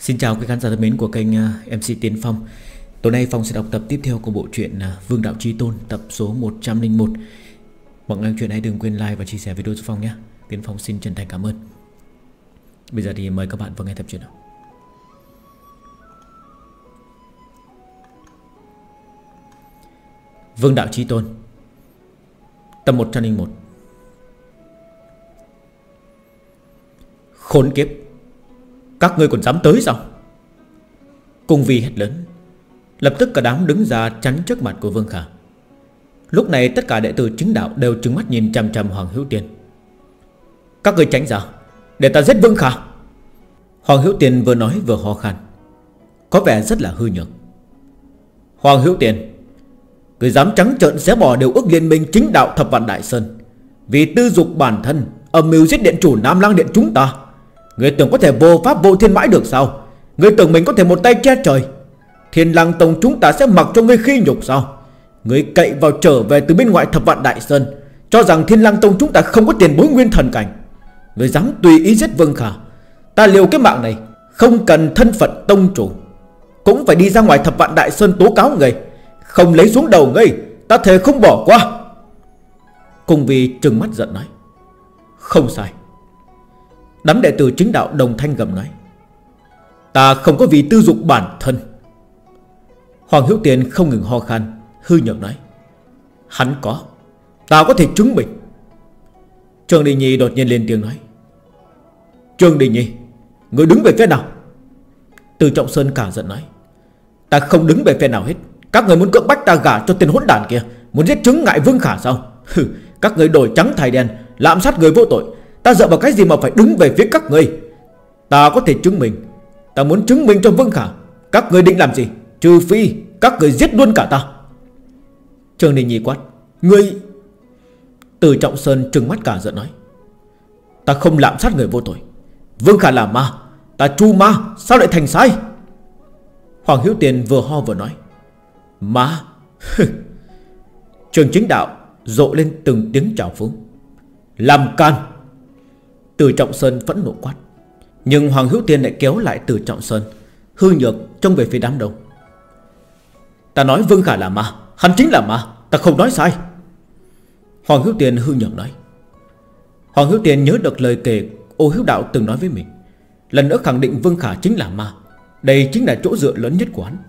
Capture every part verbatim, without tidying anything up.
Xin chào quý khán giả thân mến của kênh uh, em xê Tiến Phong. Tối nay Phong sẽ đọc tập tiếp theo của bộ truyện uh, Vương Đạo Chí Tôn, tập số một trăm linh một. Mọi người chuyện hãy đừng quên like và chia sẻ video cho Phong nhé. Tiến Phong xin chân thành cảm ơn. Bây giờ thì mời các bạn vào nghe tập truyện nào. Vương Đạo Chí Tôn, tập một trăm linh một. Khốn kiếp, các ngươi còn dám tới sao? Cung Vi hét lớn. Lập tức cả đám đứng ra chắn trước mặt của Vương Khả. Lúc này tất cả đệ tử chính đạo đều trừng mắt nhìn chằm chằm Hoàng Hữu Tiên. Các ngươi tránh ra, để ta giết Vương Khả. Hoàng Hữu Tiên vừa nói vừa ho khan, có vẻ rất là hư nhược. Hoàng Hữu Tiên, người dám trắng trợn xé bỏ điều ước liên minh chính đạo Thập Vạn Đại Sơn, vì tư dục bản thân âm mưu giết điện chủ Nam Lang Điện chúng ta. Người tưởng có thể vô pháp vô thiên mãi được sao? Người tưởng mình có thể một tay che trời? Thiên Lang Tông chúng ta sẽ mặc cho ngươi khi nhục sao? Người cậy vào trở về từ bên ngoài Thập Vạn Đại Sơn, cho rằng Thiên Lang Tông chúng ta không có tiền bối nguyên thần cảnh. Người dám tùy ý giết Vương Khả, ta liều cái mạng này, không cần thân phận tông chủ cũng phải đi ra ngoài Thập Vạn Đại Sơn tố cáo người. Không lấy xuống đầu ngươi, ta thề không bỏ qua. Cung Vi trừng mắt giận nói. Không sai. Đám đệ tử chính đạo đồng thanh gầm nói. Ta không có vì tư dục bản thân. Hoàng Hữu Tiên không ngừng ho khan, hư nhược nói. Hắn có, ta có thể chứng minh. Trương Đình Nhi đột nhiên lên tiếng nói. Trương Đình Nhi, người đứng về phía nào? Từ Trọng Sơn cả giận nói. Ta không đứng về phía nào hết. Các người muốn cưỡng bách ta gả cho tên hỗn đản kia, muốn giết chứng ngại Vương Khả sao? Hừ, các người đổi trắng thay đen, lạm sát người vô tội. Ta dựa vào cái gì mà phải đứng về phía các người? Ta có thể chứng minh. Ta muốn chứng minh cho Vương Khả. Các người định làm gì? Trừ phi các người giết luôn cả ta. Trương Đình Nhi quát. Ngươi... Từ Trọng Sơn trừng mắt cả giận nói. Ta không lạm sát người vô tội. Vương Khả là ma, ta tru ma, sao lại thành sai? Hoàng Hữu Tiên vừa ho vừa nói. Ma? Trường chính đạo rộ lên từng tiếng trào phúng. Làm can. Từ Trọng Sơn phẫn nộ quát. Nhưng Hoàng Hữu Tiên lại kéo lại Từ Trọng Sơn, hư nhược trông về phía đám đông. Ta nói Vương Khả là ma, hắn chính là ma, ta không nói sai. Hoàng Hữu Tiên hư nhược nói. Hoàng Hữu Tiên nhớ được lời kể Ô Hiếu Đạo từng nói với mình, lần nữa khẳng định Vương Khả chính là ma. Đây chính là chỗ dựa lớn nhất của hắn.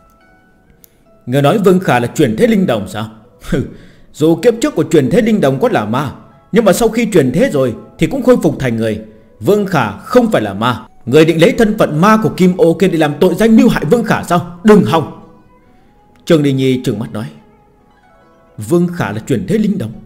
Người nói Vương Khả là chuyển thế linh đồng sao? Dù kiếp trước của chuyển thế linh đồng có là ma, nhưng mà sau khi chuyển thế rồi thì cũng khôi phục thành người. Vương Khả không phải là ma. Người định lấy thân phận ma của Kim Ô kia để làm tội danh mưu hại Vương Khả sao? Đừng hòng. Trương Đình Nhi trừng mắt nói. Vương Khả là chuyển thế linh đồng?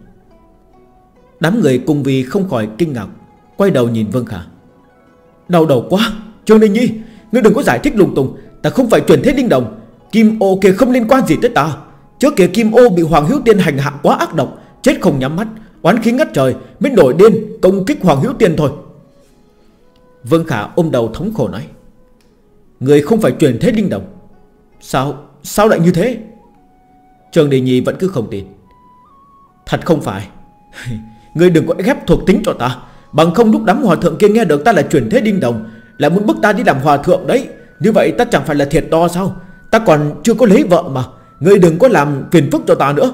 Đám người cùng vì không khỏi kinh ngạc, quay đầu nhìn Vương Khả. Đau đầu quá. Trương Đình Nhi, ngươi đừng có giải thích lung tung. Ta không phải chuyển thế linh đồng. Kim Ô kia không liên quan gì tới ta. Trước kia Kim Ô bị Hoàng Hữu Tiên hành hạ quá ác độc, chết không nhắm mắt, oán khí ngất trời, mới nổi điên công kích Hoàng Hữu Tiên thôi. Vương Khả ôm đầu thống khổ nói. Người không phải chuyển thế linh đồng? Sao, sao lại như thế? Trương Đình Nhi vẫn cứ không tin. Thật không phải. Người đừng có ghép thuộc tính cho ta, bằng không lúc đám hòa thượng kia nghe được ta là chuyển thế linh đồng, lại muốn bức ta đi làm hòa thượng đấy. Như vậy ta chẳng phải là thiệt to sao? Ta còn chưa có lấy vợ mà. Ngươi đừng có làm phiền phức cho ta nữa.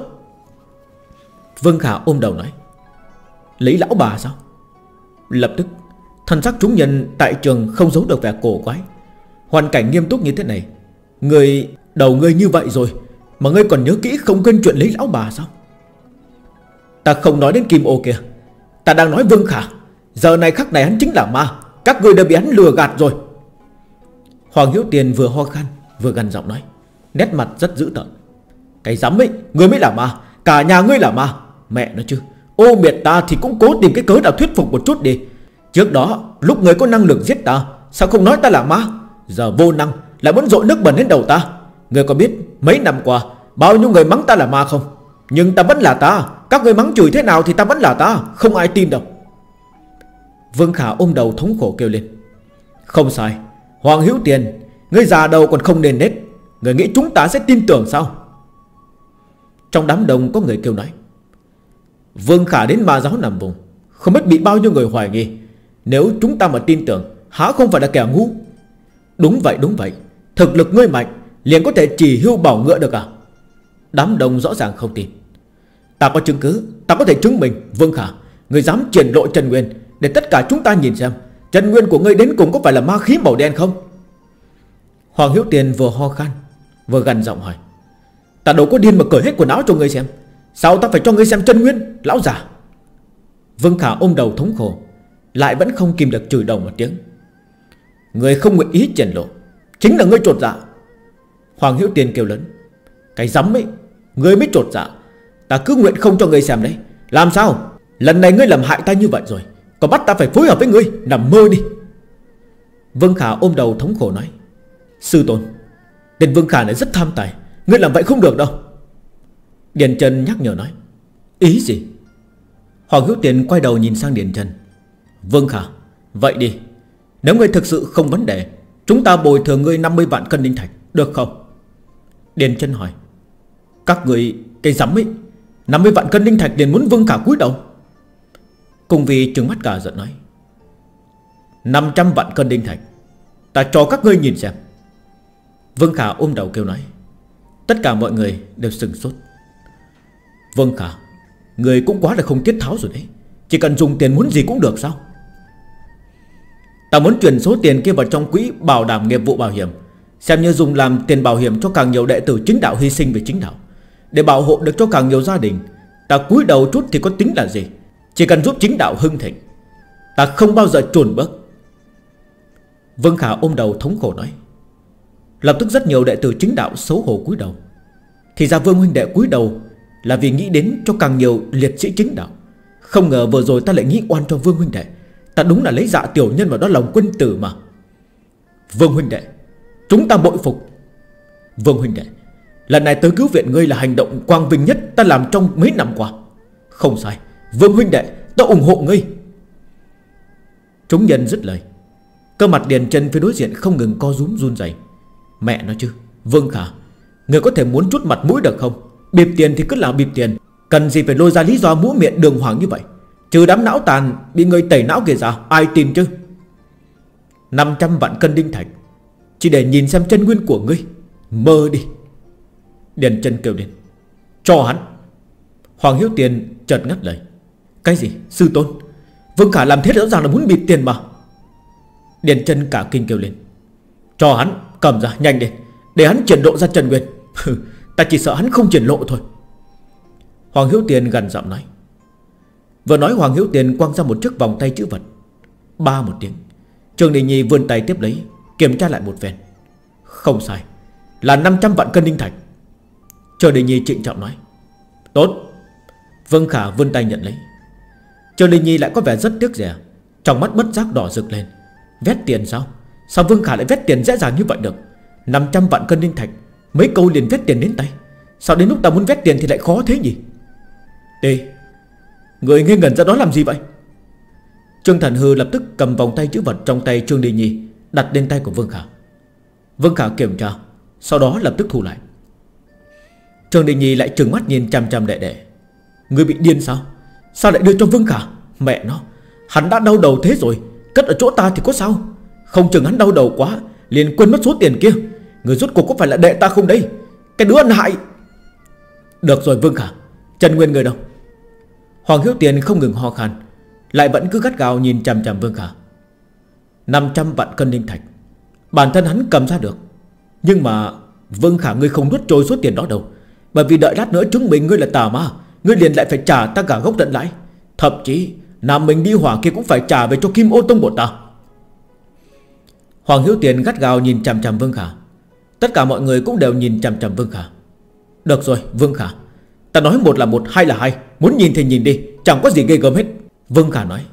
Vương Khả ôm đầu nói. Lấy lão bà sao? Lập tức thần sắc chúng nhân tại trường không giấu được vẻ cổ quái. Hoàn cảnh nghiêm túc như thế này, người đầu ngươi như vậy rồi mà ngươi còn nhớ kỹ không quên chuyện lấy lão bà sao? Ta không nói đến Kim Ô kia, ta đang nói Vương Khả. Giờ này khắc này hắn chính là ma. Các ngươi đã bị hắn lừa gạt rồi. Hoàng Hữu Tiên vừa ho khan vừa gằn giọng nói, nét mặt rất dữ tợn. Cái dám ấy, ngươi mới là ma. Cả nhà ngươi là ma. Mẹ nói chứ, ô miệt ta thì cũng cố tìm cái cớ nào thuyết phục một chút đi. Trước đó lúc ngươi có năng lực giết ta, sao không nói ta là ma? Giờ vô năng lại muốn dội nước bẩn lên đầu ta. Ngươi có biết mấy năm qua bao nhiêu người mắng ta là ma không? Nhưng ta vẫn là ta. Các ngươi mắng chửi thế nào thì ta vẫn là ta. Không ai tin đâu. Vương Khả ôm đầu thống khổ kêu lên. Không sai. Hoàng Hữu Tiên, ngươi già đầu còn không nên nết. Ngươi nghĩ chúng ta sẽ tin tưởng sao? Trong đám đông có người kêu nói. Vương Khả đến ma giáo nằm vùng, không biết bị bao nhiêu người hoài nghi. Nếu chúng ta mà tin tưởng, há không phải là kẻ ngu? Đúng vậy đúng vậy, thực lực ngươi mạnh liền có thể chỉ hưu bảo ngựa được à? Đám đông rõ ràng không tin. Ta có chứng cứ, ta có thể chứng minh. Vương Khả, ngươi dám triển lộ chân nguyên để tất cả chúng ta nhìn xem chân nguyên của ngươi đến cùng có phải là ma khí màu đen không? Hoàng Hiếu Tiền vừa ho khan vừa gằn giọng hỏi. Ta đâu có điên mà cởi hết quần áo cho ngươi xem. Sao ta phải cho ngươi xem chân nguyên, lão già? Vương Khả ôm đầu thống khổ, lại vẫn không kìm được chửi đầu một tiếng. Ngươi không nguyện ý triển lộ, chính là ngươi trột dạ. Hoàng Hiếu Tiền kêu lớn. Cái rắm ấy, ngươi mới trột dạ. Ta cứ nguyện không cho ngươi xem đấy. Làm sao? Lần này ngươi làm hại ta như vậy rồi, còn bắt ta phải phối hợp với ngươi, nằm mơ đi. Vương Khả ôm đầu thống khổ nói. Sư tôn, tên Vương Khả này rất tham tài, ngươi làm vậy không được đâu. Điền Trần nhắc nhở nói. Ý gì? Hoàng Hiếu Tiền quay đầu nhìn sang Điền Trần. Vương Khả, vậy đi, nếu ngươi thực sự không vấn đề, chúng ta bồi thường ngươi năm mươi vạn cân linh thạch, được không? Điền Trần hỏi. Các người cái rắm ấy, năm mươi vạn cân linh thạch liền muốn Vương Khả cúi đầu? Cùng vì trừng mắt cả giận nói. Năm trăm vạn cân linh thạch, ta cho các ngươi nhìn xem. Vương Khả ôm đầu kêu nói. Tất cả mọi người đều sừng sốt. Vương Khả, người cũng quá là không tiết tháo rồi đấy. Chỉ cần dùng tiền muốn gì cũng được sao? Ta muốn chuyển số tiền kia vào trong quỹ bảo đảm nghiệp vụ bảo hiểm, xem như dùng làm tiền bảo hiểm cho càng nhiều đệ tử chính đạo hy sinh về chính đạo, để bảo hộ được cho càng nhiều gia đình. Ta cúi đầu chút thì có tính là gì? Chỉ cần giúp chính đạo hưng thịnh, ta không bao giờ chùn bước. Vương Khả ôm đầu thống khổ nói. Lập tức rất nhiều đệ tử chính đạo xấu hổ cúi đầu. Thì ra Vương huynh đệ cúi đầu là vì nghĩ đến cho càng nhiều liệt sĩ chính đạo. Không ngờ vừa rồi ta lại nghĩ oan cho Vương huynh đệ. Ta đúng là lấy dạ tiểu nhân vào đó lòng quân tử mà. Vương huynh đệ, chúng ta bội phục. Vương huynh đệ, lần này tới cứu viện ngươi là hành động quang vinh nhất ta làm trong mấy năm qua. Không sai, Vương huynh đệ, ta ủng hộ ngươi. Chúng nhân dứt lời, cơ mặt Điền Trần phía đối diện không ngừng co rúm run rẩy. Mẹ nói chứ, Vương Khả, người có thể muốn chút mặt mũi được không? Bịp tiền thì cứ là bịp tiền, cần gì phải lôi ra lý do mũi miệng đường hoàng như vậy? Trừ đám não tàn bị người tẩy não kìa ra, ai tin chứ? Năm trăm vạn cân đinh thạch chỉ để nhìn xem chân nguyên của ngươi, mơ đi. Điền Trần kêu lên. Cho hắn. Hoàng Hiếu Tiền chợt ngắt lời. Cái gì? Sư tôn, Vương Khả làm thế rõ ràng là muốn bịp tiền mà. Điền Trần cả kinh kêu lên. Cho hắn, cầm ra, nhanh đi, để hắn triển lộ ra chân nguyên. Ta chỉ sợ hắn không triển lộ thôi. Hoàng Hiếu Tiền gần giọng nói. Vừa nói Hoàng Hiếu Tiền quăng ra một chiếc vòng tay chữ vật. Ba một tiếng, Trương Đình Nhi vươn tay tiếp lấy, kiểm tra lại một phen. Không sai, là năm trăm vạn cân linh thạch. Trương Đình Nhi trịnh trọng nói. Tốt. Vương Khả vươn tay nhận lấy. Trương Đình Nhi lại có vẻ rất tiếc rẻ, trong mắt bất giác đỏ rực lên. Vét tiền sao? Sao Vương Khả lại vét tiền dễ dàng như vậy được? Năm trăm vạn cân linh thạch, mấy câu liền vét tiền đến tay. Sao đến lúc ta muốn vét tiền thì lại khó thế nhỉ? Đi, người ngây ngẩn ra đó làm gì vậy? Trương Thần Hư lập tức cầm vòng tay chữ vật trong tay Trương Đình Nhi, đặt lên tay của Vương Khả. Vương Khả kiểm tra, sau đó lập tức thu lại. Trương Đình Nhi lại trừng mắt nhìn chằm chằm đệ đệ. Người bị điên sao? Sao lại đưa cho Vương Khả? Mẹ nó, hắn đã đau đầu thế rồi, cất ở chỗ ta thì có sao? Không chừng hắn đau đầu quá liền quên mất số tiền kia. Người rốt cuộc có phải là đệ ta không đây? Cái đứa ăn hại. Được rồi Vương Khả, chân nguyên người đâu? Hoàng Hiếu Tiền không ngừng ho khan, lại vẫn cứ gắt gao nhìn chằm chằm Vương Khả. Năm trăm vạn cân linh thạch, bản thân hắn cầm ra được. Nhưng mà Vương Khả, ngươi không nuốt trôi số tiền đó đâu. Bởi vì đợi lát nữa chứng minh ngươi là tà ma, ngươi liền lại phải trả ta cả gốc lẫn lãi. Thậm chí Nam Minh đi hỏa kia cũng phải trả về cho Kim Ô Tông bọn ta. Hoàng Hiếu Tiền gắt gao nhìn chằm chằm Vương Khả. Tất cả mọi người cũng đều nhìn chằm chằm Vương Khả. Được rồi Vương Khả, ta nói một là một, hai là hai, muốn nhìn thì nhìn đi, chẳng có gì ghê gớm hết. Vương Khả nói.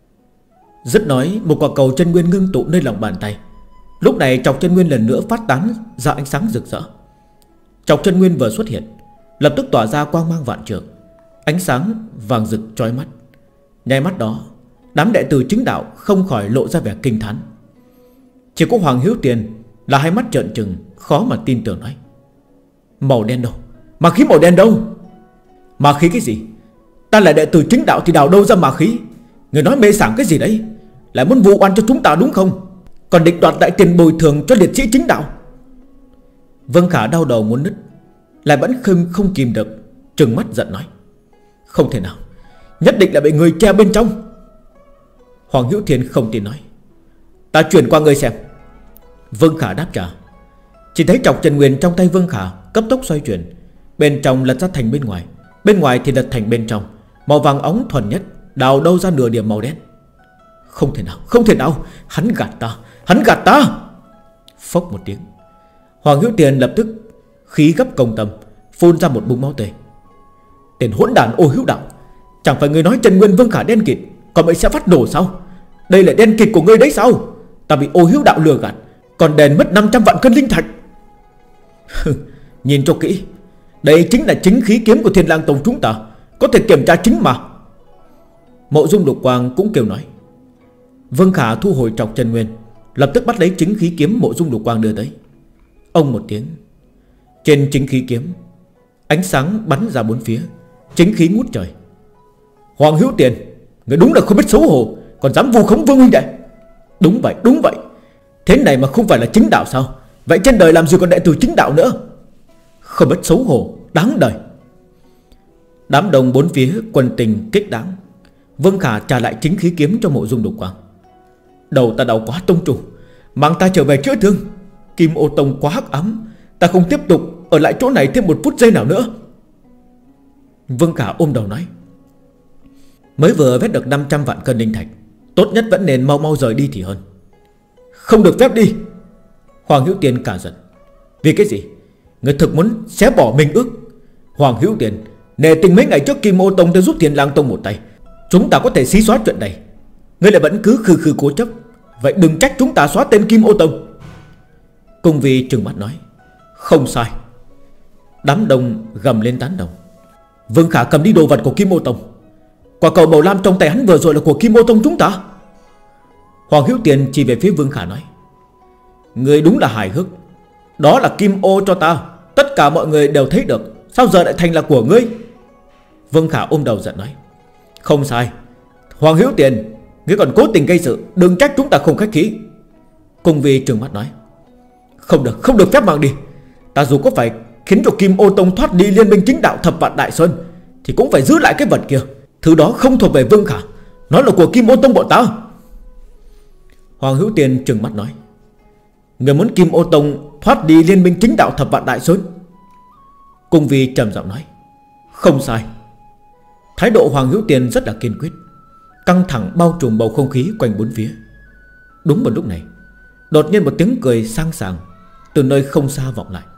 Dứt nói, một quả cầu chân nguyên ngưng tụ nơi lòng bàn tay. Lúc này trọc chân nguyên lần nữa phát tán ra ánh sáng rực rỡ. Trọc chân nguyên vừa xuất hiện, lập tức tỏa ra quang mang vạn trượng, ánh sáng vàng rực chói mắt. Nháy mắt đó, đám đệ tử chính đạo không khỏi lộ ra vẻ kinh thán. Chỉ có Hoàng Hiếu Tiền là hai mắt trợn trừng, khó mà tin tưởng nói. Màu đen đâu? Ma khí màu đen đâu? Ma khí cái gì? Ta là đệ tử chính đạo thì đào đâu ra ma khí? Người nói mê sảng cái gì đấy? Lại muốn vu oan cho chúng ta đúng không? còn định đoạt lại tiền bồi thường cho liệt sĩ chính đạo. Vương Khả đau đầu muốn nứt, lại vẫn không, không kìm được, trừng mắt giận nói: Không thể nào, nhất định là bị người che bên trong. Hoàng Hữu Thiên không tin nói: Ta chuyển qua ngươi xem. Vương Khả đáp trả. Chỉ thấy trọc Trần Nguyên trong tay Vương Khả cấp tốc xoay chuyển, bên trong lật ra thành bên ngoài, bên ngoài thì lật thành bên trong. Màu vàng óng thuần nhất, đào đâu ra nửa điểm màu đen. Không thể nào, không thể nào, hắn gạt ta, hắn gạt ta. Phốc một tiếng, Hoàng Hữu Tiền lập tức khí gấp công tâm, phun ra một búng máu tươi. Tên hỗn đản Ô Hữu Đạo, chẳng phải người nói Trần Nguyên Vương Khả đen kịt, còn mày sẽ phát nổ sao? Đây là đen kịt của ngươi đấy sao? Ta bị Ô Hữu Đạo lừa gạt, còn đền mất năm trăm vạn cân linh thạch. Nhìn cho kỹ, đây chính là chính khí kiếm của Thiên Lang Tông chúng ta, có thể kiểm tra chính mà. Mộ Dung Lục Quang cũng kêu nói. Vương Khả thu hồi trọc Trần Nguyên, lập tức bắt lấy chính khí kiếm Mộ Dung Lục Quang đưa tới. Ông một tiếng, trên chính khí kiếm ánh sáng bắn ra bốn phía, chính khí ngút trời. Hoàng Hữu Tiền, người đúng là không biết xấu hổ, còn dám vu khống Vương huynh đệ. Đúng vậy, đúng vậy. Thế này mà không phải là chính đạo sao? Vậy trên đời làm gì còn đệ tử chính đạo nữa? Không biết xấu hổ, đáng đời. Đám đông bốn phía quân tình kích đáng. Vương Khả trả lại chính khí kiếm cho Mộ Dung Lục Quang. Đầu ta đau quá tông chủ, mang ta trở về chữa thương. Kim Ô Tông quá hắc ám, ta không tiếp tục ở lại chỗ này thêm một phút giây nào nữa. Vương Khả ôm đầu nói: Mới vừa vét được năm trăm vạn cân linh thạch, tốt nhất vẫn nên mau mau rời đi thì hơn. Không được phép đi. Hoàng Hữu Tiền cả giận. Vì cái gì? Người thực muốn xé bỏ minh ước? Hoàng Hữu Tiền, nể tình mấy ngày trước Kim Ô Tông đã giúp Thiên Lang Tông một tay, chúng ta có thể xí xóa chuyện này. Ngươi lại vẫn cứ khư khư cố chấp, vậy đừng trách chúng ta xóa tên Kim Ô Tông. Cung Vi trừng mắt nói: Không sai. Đám đông gầm lên tán đồng. Vương Khả cầm đi đồ vật của Kim Ô Tông. Quả cầu màu lam trong tay hắn vừa rồi là của Kim Ô Tông chúng ta. Hoàng Hữu Tiền chỉ về phía Vương Khả nói: Ngươi đúng là hài hước. Đó là Kim Ô cho ta, tất cả mọi người đều thấy được, sao giờ lại thành là của ngươi? Vương Khả ôm đầu giận nói: Không sai. Hoàng Hữu Tiền, ngươi còn cố tình gây sự, đừng trách chúng ta không khách khí. Cung Vi trừng mắt nói: Không được, không được phép mang đi. Ta dù có phải khiến cho Kim Ô Tông thoát đi liên minh chính đạo Thập Vạn Đại Sơn, thì cũng phải giữ lại cái vật kia. Thứ đó không thuộc về Vương Khả, nó là của Kim Ô Tông bọn ta. Hoàng Hữu Tiền trừng mắt nói: Người muốn Kim Ô Tông thoát đi liên minh chính đạo Thập Vạn Đại Sơn? Cung Vi trầm giọng nói: Không sai. Thái độ Hoàng Hữu Tiền rất là kiên quyết, căng thẳng bao trùm bầu không khí quanh bốn phía. Đúng vào lúc này, đột nhiên một tiếng cười sang sảng từ nơi không xa vọng lại.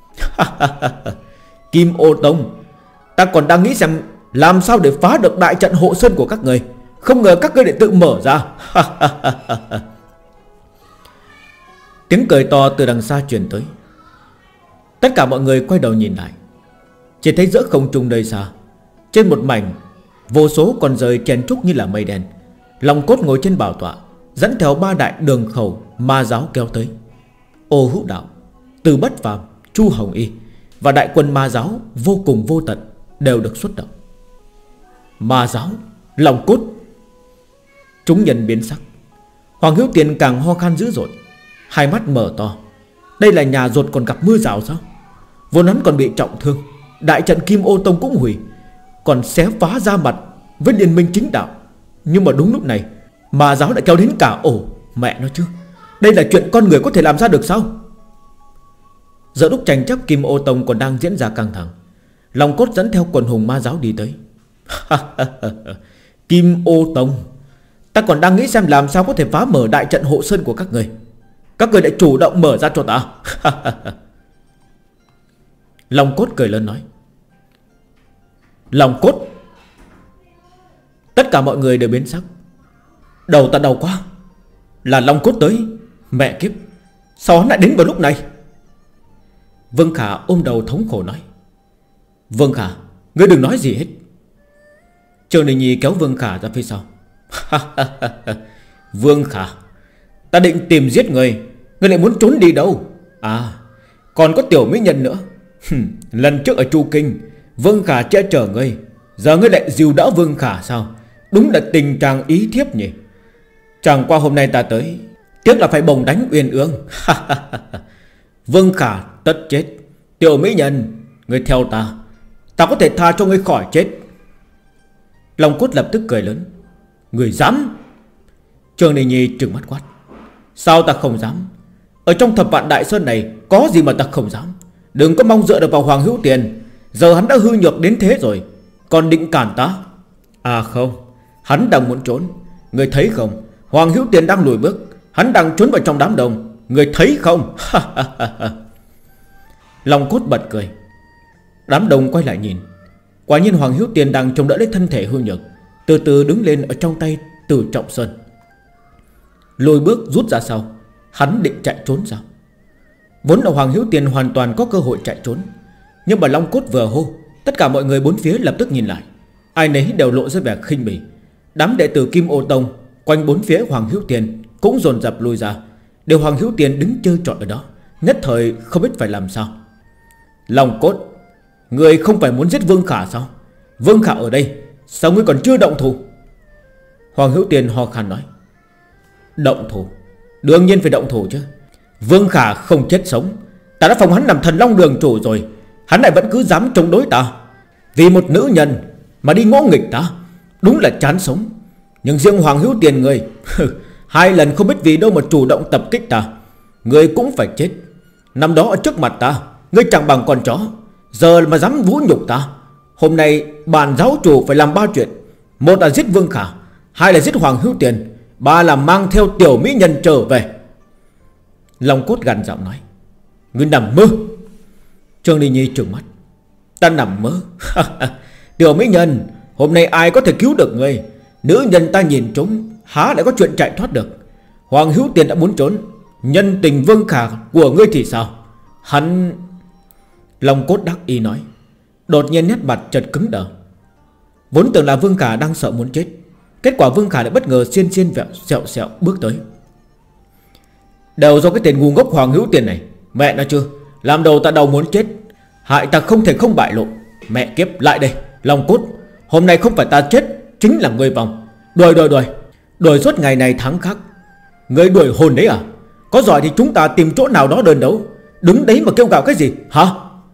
Kim Ô Tông, ta còn đang nghĩ xem làm sao để phá được đại trận hộ sơn của các người, không ngờ các ngươi lại tự mở ra. Tiếng cười to từ đằng xa truyền tới. Tất cả mọi người quay đầu nhìn lại, chỉ thấy giữa không trung nơi xa, trên một mảnh vô số con rơi chen trúc như là mây đen, Long Cốt ngồi trên bảo tọa, dẫn theo ba đại đường khẩu ma giáo kéo tới. Ô Hữu Đạo, Từ Bất Phàm, Chu Hồng Y và đại quân ma giáo vô cùng vô tận đều được xuất động. Ma giáo, Long Cốt. Chúng nhân biến sắc. Hoàng Hữu Tiền càng ho khan dữ dội, hai mắt mở to. Đây là nhà rột còn gặp mưa rào sao? Vốn hắn còn bị trọng thương, đại trận Kim Ô Tông cũng hủy, còn xé phá ra mặt với liên minh chính đạo. Nhưng mà đúng lúc này, ma giáo lại kéo đến cả ổ. Mẹ nó chứ, đây là chuyện con người có thể làm ra được sao? Giờ lúc tranh chấp Kim Ô Tông còn đang diễn ra căng thẳng, Long Cốt dẫn theo quần hùng ma giáo đi tới. Kim Ô Tông, ta còn đang nghĩ xem làm sao có thể phá mở đại trận hộ sơn của các người, các người đã chủ động mở ra cho ta. Long Cốt cười lớn nói: Long Cốt. Tất cả mọi người đều biến sắc. Đầu ta đau quá. Là Long Cốt tới. Mẹ kiếp, sao hắn lại đến vào lúc này? Vương Khả ôm đầu thống khổ nói: Vương Khả, ngươi đừng nói gì hết. Trương Đình Nhi kéo Vương Khả ra phía sau. Vương Khả, ta định tìm giết ngươi, ngươi lại muốn trốn đi đâu? À, còn có tiểu mỹ nhân nữa. Lần trước ở Chu Kinh, Vương Khả che chở ngươi, giờ ngươi lại dìu đỡ Vương Khả sao? Đúng là tình trạng ý thiếp nhỉ. Chẳng qua hôm nay ta tới, Tiếc là phải bồng đánh Uyên Ương. Vương Khả tất chết. Tiểu mỹ nhân, người theo ta, ta có thể tha cho ngươi khỏi chết. Long Cốt lập tức cười lớn. Người dám? Trương Đình Nhi trừng mắt quát. Sao ta không dám? Ở trong thập vạn đại sơn này có gì mà ta không dám. Đừng có mong dựa được vào Hoàng Hữu Tiền. Giờ hắn đã hư nhược đến thế rồi, còn định cản ta? À không, hắn đang muốn trốn. Người thấy không, Hoàng Hữu Tiền đang lùi bước. Hắn đang trốn vào trong đám đông. Người thấy không? Long Cốt bật cười. Đám đông quay lại nhìn. Quả nhiên Hoàng Hữu Tiền đang chống đỡ lấy thân thể hư nhược, từ từ đứng lên ở trong tay Từ Trọng Sơn. Lùi bước rút ra sau. Hắn định chạy trốn sao? Vốn là Hoàng Hữu Tiền hoàn toàn có cơ hội chạy trốn, nhưng mà Long Cốt vừa hô, tất cả mọi người bốn phía lập tức nhìn lại. Ai nấy đều lộ ra vẻ khinh bỉ. Đám đệ tử Kim Ô Tông quanh bốn phía Hoàng Hữu Tiền cũng dồn dập lui ra. Đều Hoàng Hữu Tiền đứng chơi trọi ở đó, nhất thời không biết phải làm sao. Long Cốt, người không phải muốn giết Vương Khả sao? Vương Khả ở đây, sao ngươi còn chưa động thủ? Hoàng Hữu Tiền ho khan nói. Động thủ? Đương nhiên phải động thủ chứ. Vương Khả không chết sống, ta đã phong hắn làm Thần Long Đường chủ rồi, hắn lại vẫn cứ dám chống đối ta. Vì một nữ nhân mà đi ngỗ nghịch ta, đúng là chán sống. Nhưng riêng Hoàng Hữu Tiền người hai lần không biết vì đâu mà chủ động tập kích ta. Người cũng phải chết. Năm đó ở trước mặt ta, ngươi chẳng bằng con chó, giờ mà dám vũ nhục ta. Hôm nay bản giáo chủ phải làm ba chuyện. Một là giết Vương Khả, hai là giết Hoàng Hữu Tiền, ba là mang theo tiểu mỹ nhân trở về. Long Cốt gằn giọng nói. Ngươi nằm mơ. Trương Đình Nhi trừng mắt. Ta nằm mơ? Tiểu mỹ nhân, hôm nay ai có thể cứu được ngươi? Nữ nhân ta nhìn trúng, há lại có chuyện chạy thoát được. Hoàng Hữu Tiền đã muốn trốn, nhân tình Vương Khả của ngươi thì sao? Hắn... Long Cốt đắc ý nói. Đột nhiên nét mặt chợt cứng đờ. Vốn tưởng là Vương Khả đang sợ muốn chết, kết quả Vương Khả lại bất ngờ xiên xiên vẹo sẹo sẹo bước tới. Đều do cái tên ngu ngốc Hoàng Hữu Tiền này. Mẹ nó chưa, làm đầu ta đầu muốn chết, hại ta không thể không bại lộ. Mẹ kiếp, lại đây Long Cốt, hôm nay không phải ta chết, chính là ngươi vòng. Đuổi đuổi đuổi Đuổi suốt ngày này tháng khác. Ngươi đuổi hồn đấy à? Có giỏi thì chúng ta tìm chỗ nào đó đơn đấu. Đứng đấy mà kêu gào cái gì hả?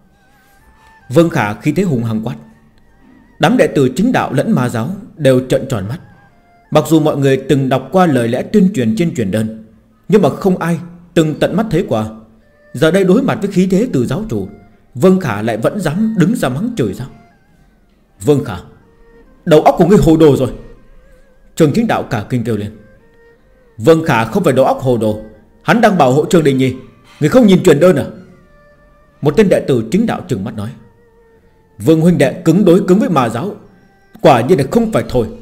Vương Khả khi thế hùng hăng quát. Đám đệ tử chính đạo lẫn ma giáo đều trợn tròn mắt. Mặc dù mọi người từng đọc qua lời lẽ tuyên truyền trên truyền đơn, nhưng mà không ai từng tận mắt thấy qua. Giờ đây đối mặt với khí thế từ giáo chủ, Vương Khả lại vẫn dám đứng ra mắng chửi sao? Vương Khả, đầu óc của ngươi hồ đồ rồi. Trường chính đạo cả kinh kêu lên. Vương Khả không phải đầu óc hồ đồ, hắn đang bảo hộ Trương Đình Nhi. Người không nhìn truyền đơn à? Một tên đệ tử chính đạo trừng mắt nói. Vương huynh đệ cứng đối cứng với ma giáo, quả nhiên là không phải thôi.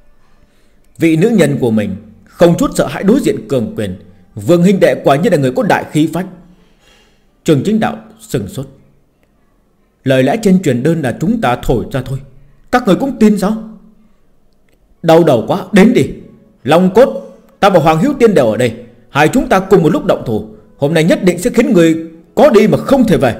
Vị nữ nhân của mình không chút sợ hãi đối diện cường quyền, Vương huynh đệ quả nhiên là người có đại khí phách. Trường chính đạo sừng sốt. Lời lẽ trên truyền đơn là chúng ta thổi ra thôi, các người cũng tin sao? Đau đầu quá, đến đi. Long Cốt, ta và Hoàng Hữu Tiên đều ở đây, hai chúng ta cùng một lúc động thủ. Hôm nay nhất định sẽ khiến người có đi mà không thể về.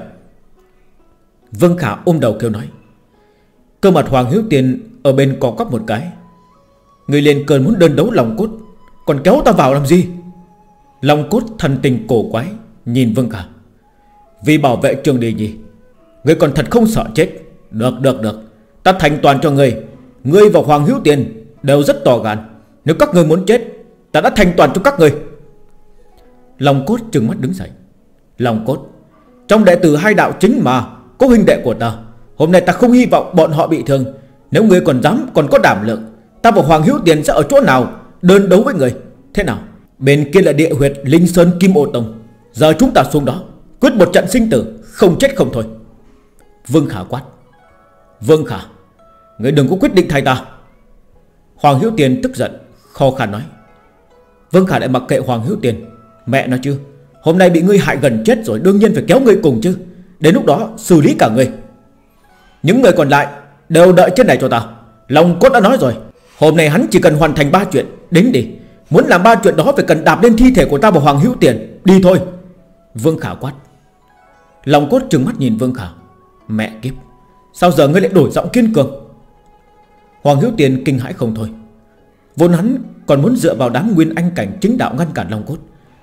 Vương Khả ôm đầu kêu nói. Cơ mặt Hoàng Hữu Tiên ở bên co quắp một cái. Người liền cơn muốn đơn đấu Long Cốt, còn kéo ta vào làm gì? Long Cốt thần tình cổ quái nhìn Vương Khả. Vì bảo vệ Trương Đình Nhi, ngươi còn thật không sợ chết. Được được được, ta thành toàn cho ngươi. Ngươi và Hoàng Hữu Tiên đều rất to gan. Nếu các ngươi muốn chết, ta đã thành toàn cho các ngươi. Long Cốt trừng mắt đứng dậy. Long Cốt, trong đệ tử hai đạo chính mà có huynh đệ của ta, hôm nay ta không hy vọng bọn họ bị thương. Nếu ngươi còn dám, còn có đảm lượng, ta và Hoàng Hữu Tiền sẽ ở chỗ nào đơn đấu với người. Thế nào? Bên kia là địa huyệt Linh Sơn Kim Ô Tông. Giờ chúng ta xuống đó quyết một trận sinh tử, không chết không thôi. Vương Khả quát. Vương Khả, ngươi đừng có quyết định thay ta. Hoàng Hữu Tiền tức giận khó khăn nói. Vương Khả lại mặc kệ Hoàng Hữu Tiền. Mẹ nó chứ, hôm nay bị ngươi hại gần chết rồi, đương nhiên phải kéo ngươi cùng chứ. Đến lúc đó xử lý cả ngươi. Những người còn lại đều đợi trên này cho ta. Long Cốt đã nói rồi, hôm nay hắn chỉ cần hoàn thành ba chuyện. Đến đi, muốn làm ba chuyện đó phải cần đạp lên thi thể của ta và Hoàng Hữu Tiền. Đi thôi. Vương Khả quát. Long Cốt trừng mắt nhìn Vương Khả. Mẹ kiếp, sao giờ ngươi lại đổi giọng kiên cường? Hoàng Hữu Tiền kinh hãi không thôi. Vốn hắn còn muốn dựa vào đám nguyên anh cảnh chính đạo ngăn cản Long Cốt,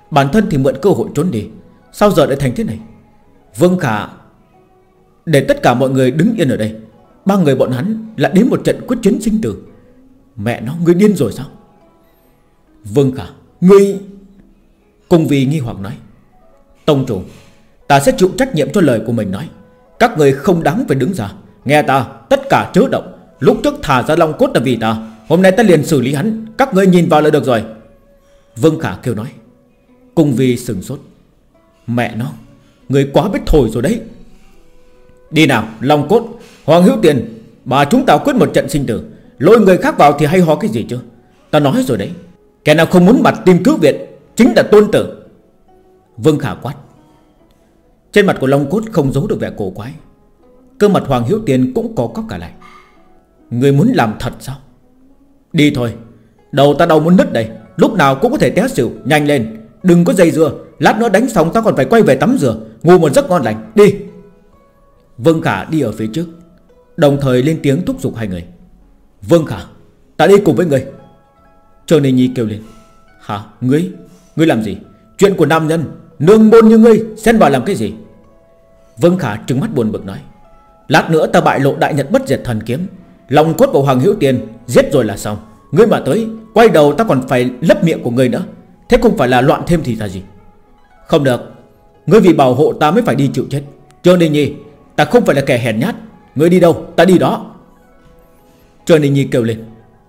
Bản thân thì mượn cơ hội trốn đi, sao giờ lại thành thế này? Vương Khả, để tất cả mọi người đứng yên ở đây. Ba người bọn hắn lại đến một trận quyết chiến sinh tử. Mẹ nó, ngươi điên rồi sao? Vương Khả, ngươi... Cung Vi nghi hoặc nói: Tông chủ, ta sẽ chịu trách nhiệm cho lời của mình nói. Các người không đáng phải đứng ra. Nghe ta, tất cả chớ động. Lúc trước thả ra Long Cốt là vì ta, hôm nay ta liền xử lý hắn. Các người nhìn vào là được rồi. Vương Khả kêu nói. Cung Vi sừng sốt: Mẹ nó, người quá biết thổi rồi đấy. Đi nào, Long Cốt, Hoàng Hữu Tiền, bà chúng ta quyết một trận sinh tử. Lôi người khác vào thì hay ho cái gì chứ? Ta nói rồi đấy, kẻ nào không muốn mặt tìm cứu viện chính là tôn tử. Vương Khả quát. Trên mặt của Long Cốt không giấu được vẻ cổ quái. Cơ mặt Hoàng Hữu Tiền cũng có cóc cả lại. Người muốn làm thật sao? Đi thôi, đầu ta đau muốn nứt đây, lúc nào cũng có thể té xỉu. Nhanh lên, đừng có dây dưa. Lát nữa đánh xong ta còn phải quay về tắm rửa, ngủ một giấc ngon lành. Đi. Vương Khả đi ở phía trước, đồng thời lên tiếng thúc giục hai người. Vương Khả, ta đi cùng với người. Trương Ninh Nhi kêu lên. Hả? Ngươi? Ngươi làm gì? Chuyện của nam nhân, nương môn như ngươi xen vào làm cái gì? Vương Khả trừng mắt buồn bực nói. Lát nữa ta bại lộ đại nhật bất diệt thần kiếm, Long Cốt của Hoàng Hữu Tiền giết rồi là xong. Ngươi mà tới, quay đầu ta còn phải lấp miệng của ngươi nữa. Thế không phải là loạn thêm thì là gì? Không được, ngươi vì bảo hộ ta mới phải đi chịu chết. Trương Ninh Nhi, ta không phải là kẻ hèn nhát. Ngươi đi đâu, ta đi đó. Trương Ninh Nhi kêu lên.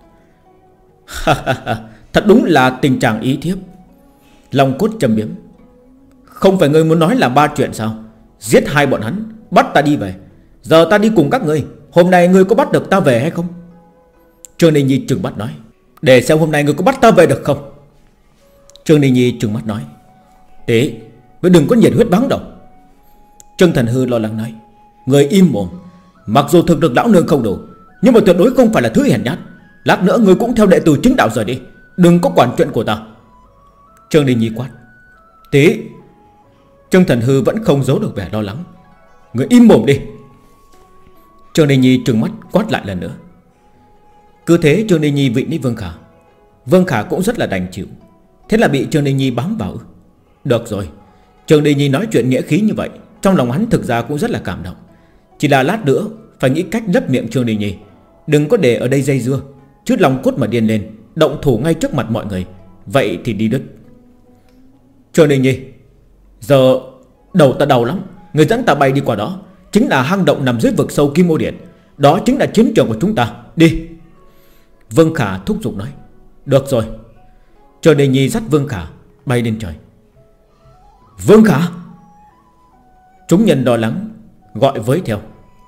Thật đúng là tình trạng ý thiếp. Long Cốt châm biếm. Không phải ngươi muốn nói là ba chuyện sao? Giết hai bọn hắn, bắt ta đi về. Giờ ta đi cùng các ngươi, hôm nay ngươi có bắt được ta về hay không? Trương Ninh Nhi trừng mắt nói. Để xem hôm nay ngươi có bắt ta về được không? Trương Ninh Nhi trừng mắt nói. Tế, ngươi đừng có nhiệt huyết bắn đầu. Trương Thần Hư lo lắng nói. Ngươi im mồm. Mặc dù thực lực lão nương không đủ, nhưng mà tuyệt đối không phải là thứ hèn nhát. Lát nữa ngươi cũng theo đệ tử chính đạo rời đi, đừng có quản chuyện của ta. Trương Ninh Nhi quát. Tế. Trương Thần Hư vẫn không giấu được vẻ lo lắng. Ngươi im mồm đi. Trương Ninh Nhi trừng mắt quát lại lần nữa. Cứ thế Trương Ninh Nhi vị ní Vương Khả. Vương Khả cũng rất là đành chịu. Thế là bị Trương Ninh Nhi bám vào. Được rồi, Trương Ninh Nhi nói chuyện nghĩa khí như vậy, trong lòng hắn thực ra cũng rất là cảm động. Chỉ là lát nữa phải nghĩ cách lấp miệng Trương Ninh Nhi, đừng có để ở đây dây dưa. Chứ Long Cốt mà điên lên, động thủ ngay trước mặt mọi người, vậy thì đi đứt. Trương Ninh Nhi, giờ đầu ta đau lắm. Người dẫn ta bay đi qua đó chính là hang động nằm dưới vực sâu Kim Ô Điện. Đó chính là chiến trường của chúng ta. Đi. Vương Khả thúc giục nói. Được rồi. Trương Ninh Nhi dắt Vương Khả bay lên trời. Vương Khả. Chúng nhân lo lắng gọi với theo.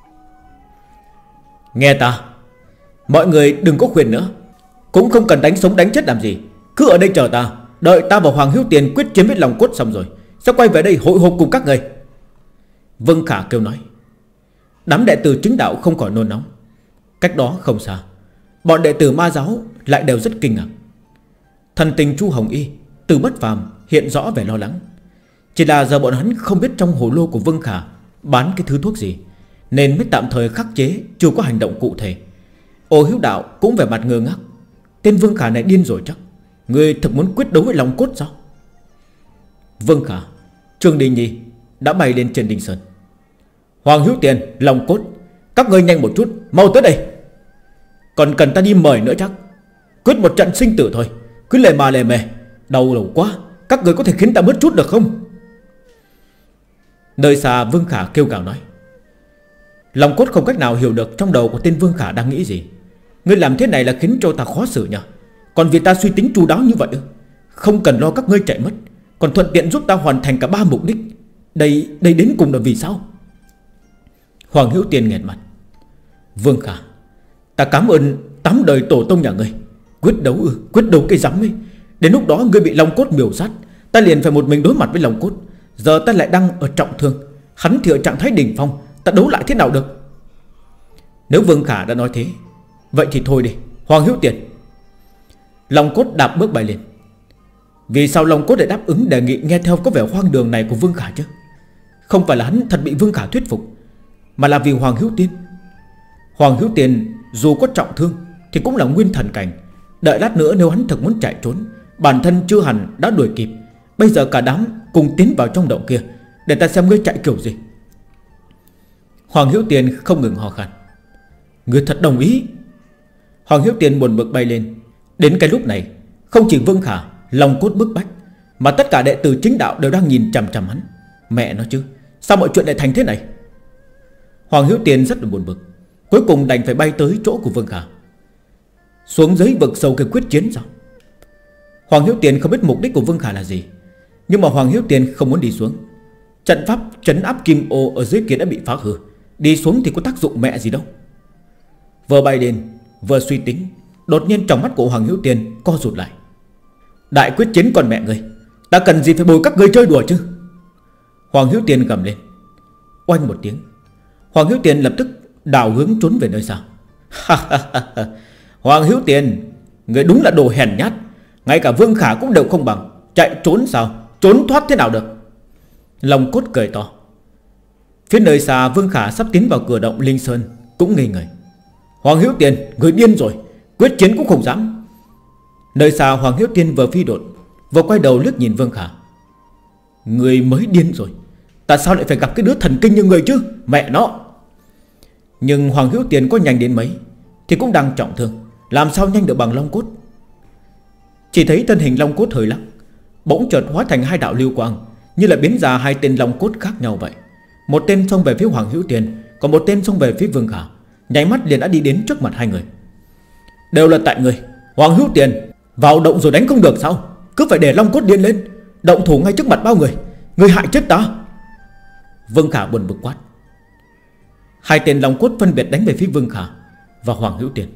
Nghe ta, mọi người đừng có khuyên nữa, cũng không cần đánh sống đánh chết làm gì. Cứ ở đây chờ ta, đợi ta và Hoàng Hữu Tiền quyết chiến với Long Cốt xong rồi sẽ quay về đây hội họp cùng các người. Vương Khả kêu nói. Đám đệ tử chính đạo không khỏi nôn nóng. Cách đó không xa, bọn đệ tử ma giáo lại đều rất kinh ngạc. Thần tình Chu Hồng Y, Từ Bất Phàm hiện rõ vẻ lo lắng. Chỉ là giờ bọn hắn không biết trong hồ lô của Vương Khả bán cái thứ thuốc gì, nên mới tạm thời khắc chế, chưa có hành động cụ thể. Ô Hiếu Đạo cũng vẻ mặt ngơ ngác. Tên Vương Khả này điên rồi chắc. Người thực muốn quyết đấu với Long Cốt sao? Vương Khả, Trương Đình Nhi đã bay lên trên đỉnh sơn. Hoàng Hữu Tiền, Long Cốt, các ngươi nhanh một chút, mau tới đây. Còn cần ta đi mời nữa chắc. Quyết một trận sinh tử thôi, cứ lề mà lề mề, đau đầu quá. Các người có thể khiến ta bớt chút được không? Nơi xa Vương Khả kêu gào nói. Long Cốt không cách nào hiểu được trong đầu của tên Vương Khả đang nghĩ gì. Ngươi làm thế này là khiến cho ta khó xử nhỉ. Còn vì ta suy tính chu đáo như vậy, không cần lo các ngươi chạy mất, còn thuận tiện giúp ta hoàn thành cả ba mục đích. Đây đây đến cùng là vì sao? Hoàng Hữu Tiền nghẹn mặt. Vương Khả, ta cảm ơn tám đời tổ tông nhà ngươi. Quyết đấu ư? Quyết đấu cái rắm ấy. Đến lúc đó ngươi bị Long Cốt miểu sát, ta liền phải một mình đối mặt với Long Cốt. Giờ ta lại đang ở trọng thương, hắn thì ở trạng thái đỉnh phong, ta đấu lại thế nào được? Nếu Vương Khả đã nói thế, vậy thì thôi đi. Hoàng Hữu Tiền. Long Cốt đạp bước bay lên. Vì sao Long Cốt lại đáp ứng đề nghị nghe theo có vẻ hoang đường này của Vương Khả chứ? Không phải là hắn thật bị Vương Khả thuyết phục, mà là vì Hoàng Hữu Tiên. Hoàng Hữu Tiên dù có trọng thương thì cũng là nguyên thần cảnh. Đợi lát nữa nếu hắn thật muốn chạy trốn, bản thân chưa hẳn đã đuổi kịp. Bây giờ cả đám cùng tiến vào trong động kia, để ta xem ngươi chạy kiểu gì. Hoàng Hữu Tiền không ngừng hò khan. Ngươi thật đồng ý? Hoàng Hữu Tiền buồn bực bay lên. Đến cái lúc này, không chỉ Vương Khả lòng cốt bức bách, mà tất cả đệ tử chính đạo đều đang nhìn chằm chằm hắn. Mẹ nó chứ, sao mọi chuyện lại thành thế này? Hoàng Hữu Tiền rất là buồn bực, cuối cùng đành phải bay tới chỗ của Vương Khả. Xuống dưới vực sâu cái quyết chiến sao? Hoàng Hữu Tiền không biết mục đích của Vương Khả là gì, nhưng mà Hoàng Hữu Tiền không muốn đi xuống. Trận pháp trấn áp kim ô ở dưới kia đã bị phá hư, đi xuống thì có tác dụng mẹ gì đâu. Vừa bay lên vừa suy tính, đột nhiên trong mắt của Hoàng Hữu Tiền co rụt lại. Đại quyết chiến còn mẹ ngươi, ta cần gì phải bồi các ngươi chơi đùa chứ? Hoàng Hữu Tiền gầm lên. Oanh một tiếng, Hoàng Hữu Tiền lập tức đảo hướng trốn về nơi xa. Hoàng Hữu Tiền, ngươi đúng là đồ hèn nhát, ngay cả Vương Khả cũng đều không bằng. Chạy trốn sao? Trốn thoát thế nào được? Long Cốt cười to. Phía nơi xa Vương Khả sắp tiến vào cửa động Linh Sơn cũng ngây người. Hoàng Hữu Tiền, người điên rồi, quyết chiến cũng không dám. Nơi xa Hoàng Hữu Tiền vừa phi độn, vừa quay đầu liếc nhìn Vương Khả. Người mới điên rồi, tại sao lại phải gặp cái đứa thần kinh như người chứ? Mẹ nó. Nhưng Hoàng Hữu Tiền có nhanh đến mấy thì cũng đang trọng thương, làm sao nhanh được bằng Long Cốt. Chỉ thấy thân hình Long Cốt hơi lắc, bỗng chợt hóa thành hai đạo lưu quang, như là biến ra hai tên Long Cốt khác nhau vậy. Một tên xông về phía Hoàng Hữu Tiền, còn một tên xông về phía Vương Khả. Nháy mắt liền đã đi đến trước mặt hai người. Đều là tại người. Hoàng Hữu Tiền, vào động rồi đánh không được sao? Cứ phải để Long Cốt điên lên, động thủ ngay trước mặt bao người. Người hại chết ta. Vương Khả buồn bực quát. Hai tên Long Cốt phân biệt đánh về phía Vương Khả và Hoàng Hữu Tiền.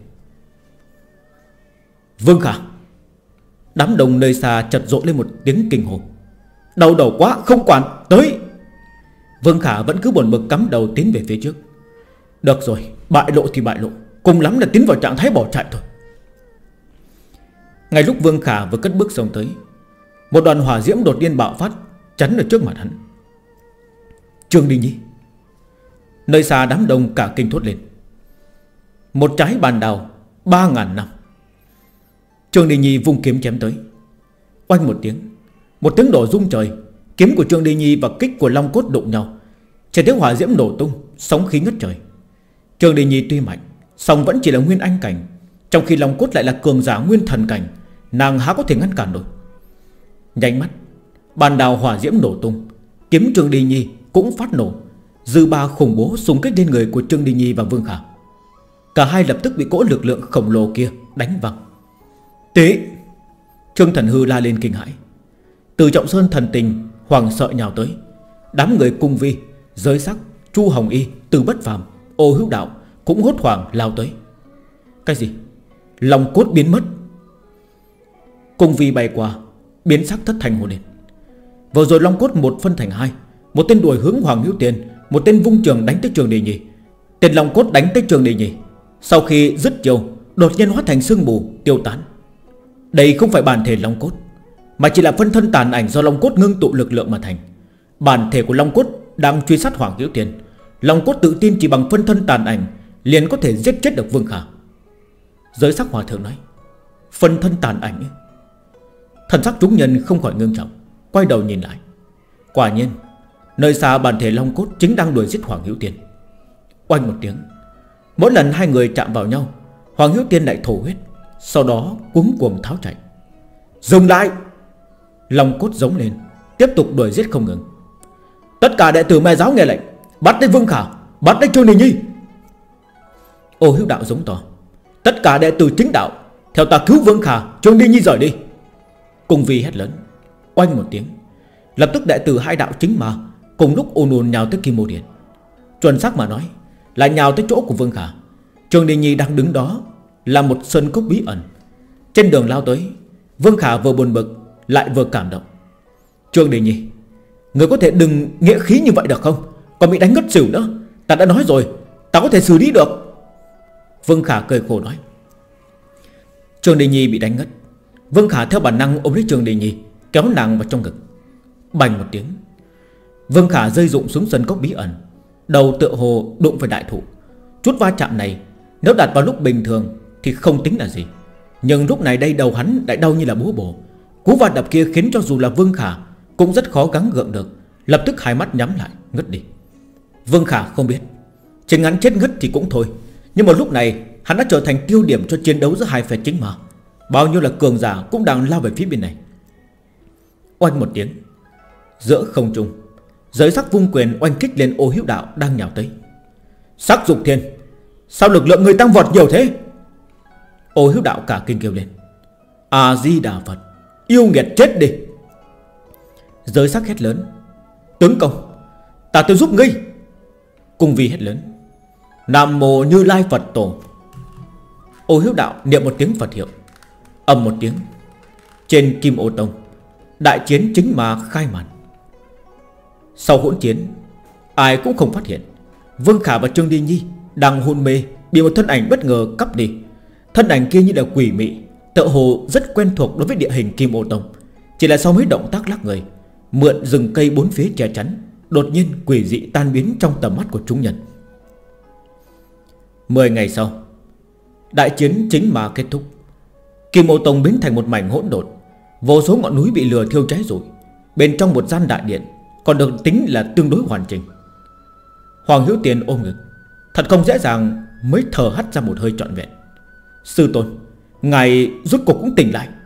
Vương Khả. Đám đông nơi xa chợt rộ lên một tiếng kinh hồn. Đau đầu quá, không quản, tới. Vương Khả vẫn cứ buồn bực cắm đầu tiến về phía trước. Được rồi, bại lộ thì bại lộ, cùng lắm là tiến vào trạng thái bỏ chạy thôi. Ngay lúc Vương Khả vừa cất bước xông tới, một đoàn hỏa diễm đột nhiên bạo phát, chắn ở trước mặt hắn. Trương Đình Nhi. Nơi xa đám đông cả kinh thốt lên. Một trái bàn đào ba ngàn năm. Trương Đình Nhi vung kiếm chém tới. Oanh một tiếng, một tiếng nổ rung trời. Kiếm của Trương Đình Nhi và kích của Long Cốt đụng nhau, chỉ tiếng hỏa diễm nổ tung, sóng khí ngất trời. Trương Đình Nhi tuy mạnh, song vẫn chỉ là nguyên anh cảnh, trong khi Long Cốt lại là cường giả nguyên thần cảnh, nàng há có thể ngăn cản được. Nhanh mắt, bàn đào hỏa diễm nổ tung, kiếm Trương Đình Nhi cũng phát nổ, dư ba khủng bố xung kích lên người của Trương Đình Nhi và Vương Khả. Cả hai lập tức bị cỗ lực lượng khổng lồ kia đánh văng. Tế. Trương Thần Hư la lên kinh hãi. Từ Trọng Sơn thần tình hoảng sợ nhào tới. Đám người Cung Vi, Giới Sắc, Chu Hồng Y, Từ Bất Phàm, Ô Hữu Đạo cũng hốt hoảng lao tới. Cái gì? Long Cốt biến mất. Cung Vi bay qua, biến sắc thất thành hồn lên. Vừa rồi Long Cốt một phân thành hai, một tên đuổi hướng Hoàng Hữu Tiền, một tên vung trường đánh tới Trường Đình Nhi. Tên Long Cốt đánh tới Trường Đình Nhi, sau khi dứt chiêu đột nhiên hóa thành sương mù tiêu tán. Đây không phải bản thể Long Cốt, mà chỉ là phân thân tàn ảnh do Long Cốt ngưng tụ lực lượng mà thành. Bản thể của Long Cốt đang truy sát Hoàng Hữu Tiền. Long Cốt tự tin chỉ bằng phân thân tàn ảnh liền có thể giết chết được Vương Khả. Giới Sắc Hòa Thượng nói, phân thân tàn ảnh ấy. Thần sắc chúng nhân không khỏi ngưng trọng, quay đầu nhìn lại. Quả nhiên, nơi xa bản thể Long Cốt chính đang đuổi giết Hoàng Hữu Tiền. Oanh một tiếng, mỗi lần hai người chạm vào nhau, Hoàng Hữu Tiền lại thổ huyết, sau đó cuống cuồng tháo chạy. Dừng lại! Long Cốt giống lên, tiếp tục đuổi giết không ngừng. Tất cả đệ tử mẹ giáo nghe lệnh, bắt lấy Vương Khả, bắt lấy Trương Đình Nhi. Ô Hữu Đạo giống to, tất cả đệ tử chính đạo theo ta cứu Vương Khả, Trương Đình Nhi rời đi. Cùng Vi hét lớn. Oanh một tiếng, lập tức đệ tử hai đạo chính mà cùng lúc ồn ồn nhào tới Kim Mô Điện. Chuẩn xác mà nói là nhào tới chỗ của Vương Khả. Trương Đình Nhi đang đứng đó là một sơn cốc bí ẩn. Trên đường lao tới, Vương Khả vừa buồn bực lại vừa cảm động. Trương Đình Nhi, người có thể đừng nghĩa khí như vậy được không? Còn bị đánh ngất xỉu nữa. Ta đã nói rồi, ta có thể xử lý được. Vương Khả cười khổ nói. Trương Đình Nhi bị đánh ngất. Vương Khả theo bản năng ôm lấy Trương Đình Nhi, kéo nàng vào trong ngực. Bành một tiếng, Vương Khả rơi rụng xuống sân cốc bí ẩn, đầu tựa hồ đụng phải đại thụ. Chút va chạm này nếu đặt vào lúc bình thường thì không tính là gì, nhưng lúc này đây đầu hắn lại đau như là búa bổ. Cú va đập kia khiến cho dù là Vương Khả cũng rất khó gắng gượng được, lập tức hai mắt nhắm lại ngất đi. Vương Khả không biết, chỉ ngắn chết ngất thì cũng thôi, nhưng mà lúc này hắn đã trở thành tiêu điểm cho chiến đấu giữa hai phe chính mà. Bao nhiêu là cường giả cũng đang lao về phía bên này. Oanh một tiếng, giữa không trung, giới sắc vung quyền oanh kích lên Ô Hữu Đạo đang nhào tới. Sắc Dục Thiên, sao lực lượng người tăng vọt nhiều thế? Ô Hữu Đạo cả kinh kêu lên. A Di Đà Phật, yêu nghiệt chết đi. Giới sắc hét lớn. Tướng công, ta tôi giúp ngươi. Cung Vi hét lớn. Nam Mô Như Lai Phật Tổ. Ô Hữu Đạo niệm một tiếng Phật hiệu. Ầm một tiếng, trên Kim Ô Tông, đại chiến chính mà khai màn. Sau hỗn chiến, ai cũng không phát hiện Vương Khả và Trương Đi Nhi đang hôn mê bị một thân ảnh bất ngờ cắp đi. Thân ảnh kia như là quỷ mị, tựa hồ rất quen thuộc đối với địa hình Kim Ô Tông. Chỉ là sau mấy động tác lắc người, mượn rừng cây bốn phía che chắn, đột nhiên quỷ dị tan biến trong tầm mắt của chúng nhân. Mười ngày sau, đại chiến chính mà kết thúc. Kim Ô Tông biến thành một mảnh hỗn độn, vô số ngọn núi bị lửa thiêu cháy rụi. Bên trong một gian đại điện còn được tính là tương đối hoàn chỉnh. Hoàng Hữu Tiền ôm ngực, thật không dễ dàng mới thở hắt ra một hơi trọn vẹn. Sư tôn, ngài rốt cuộc cũng tỉnh lại.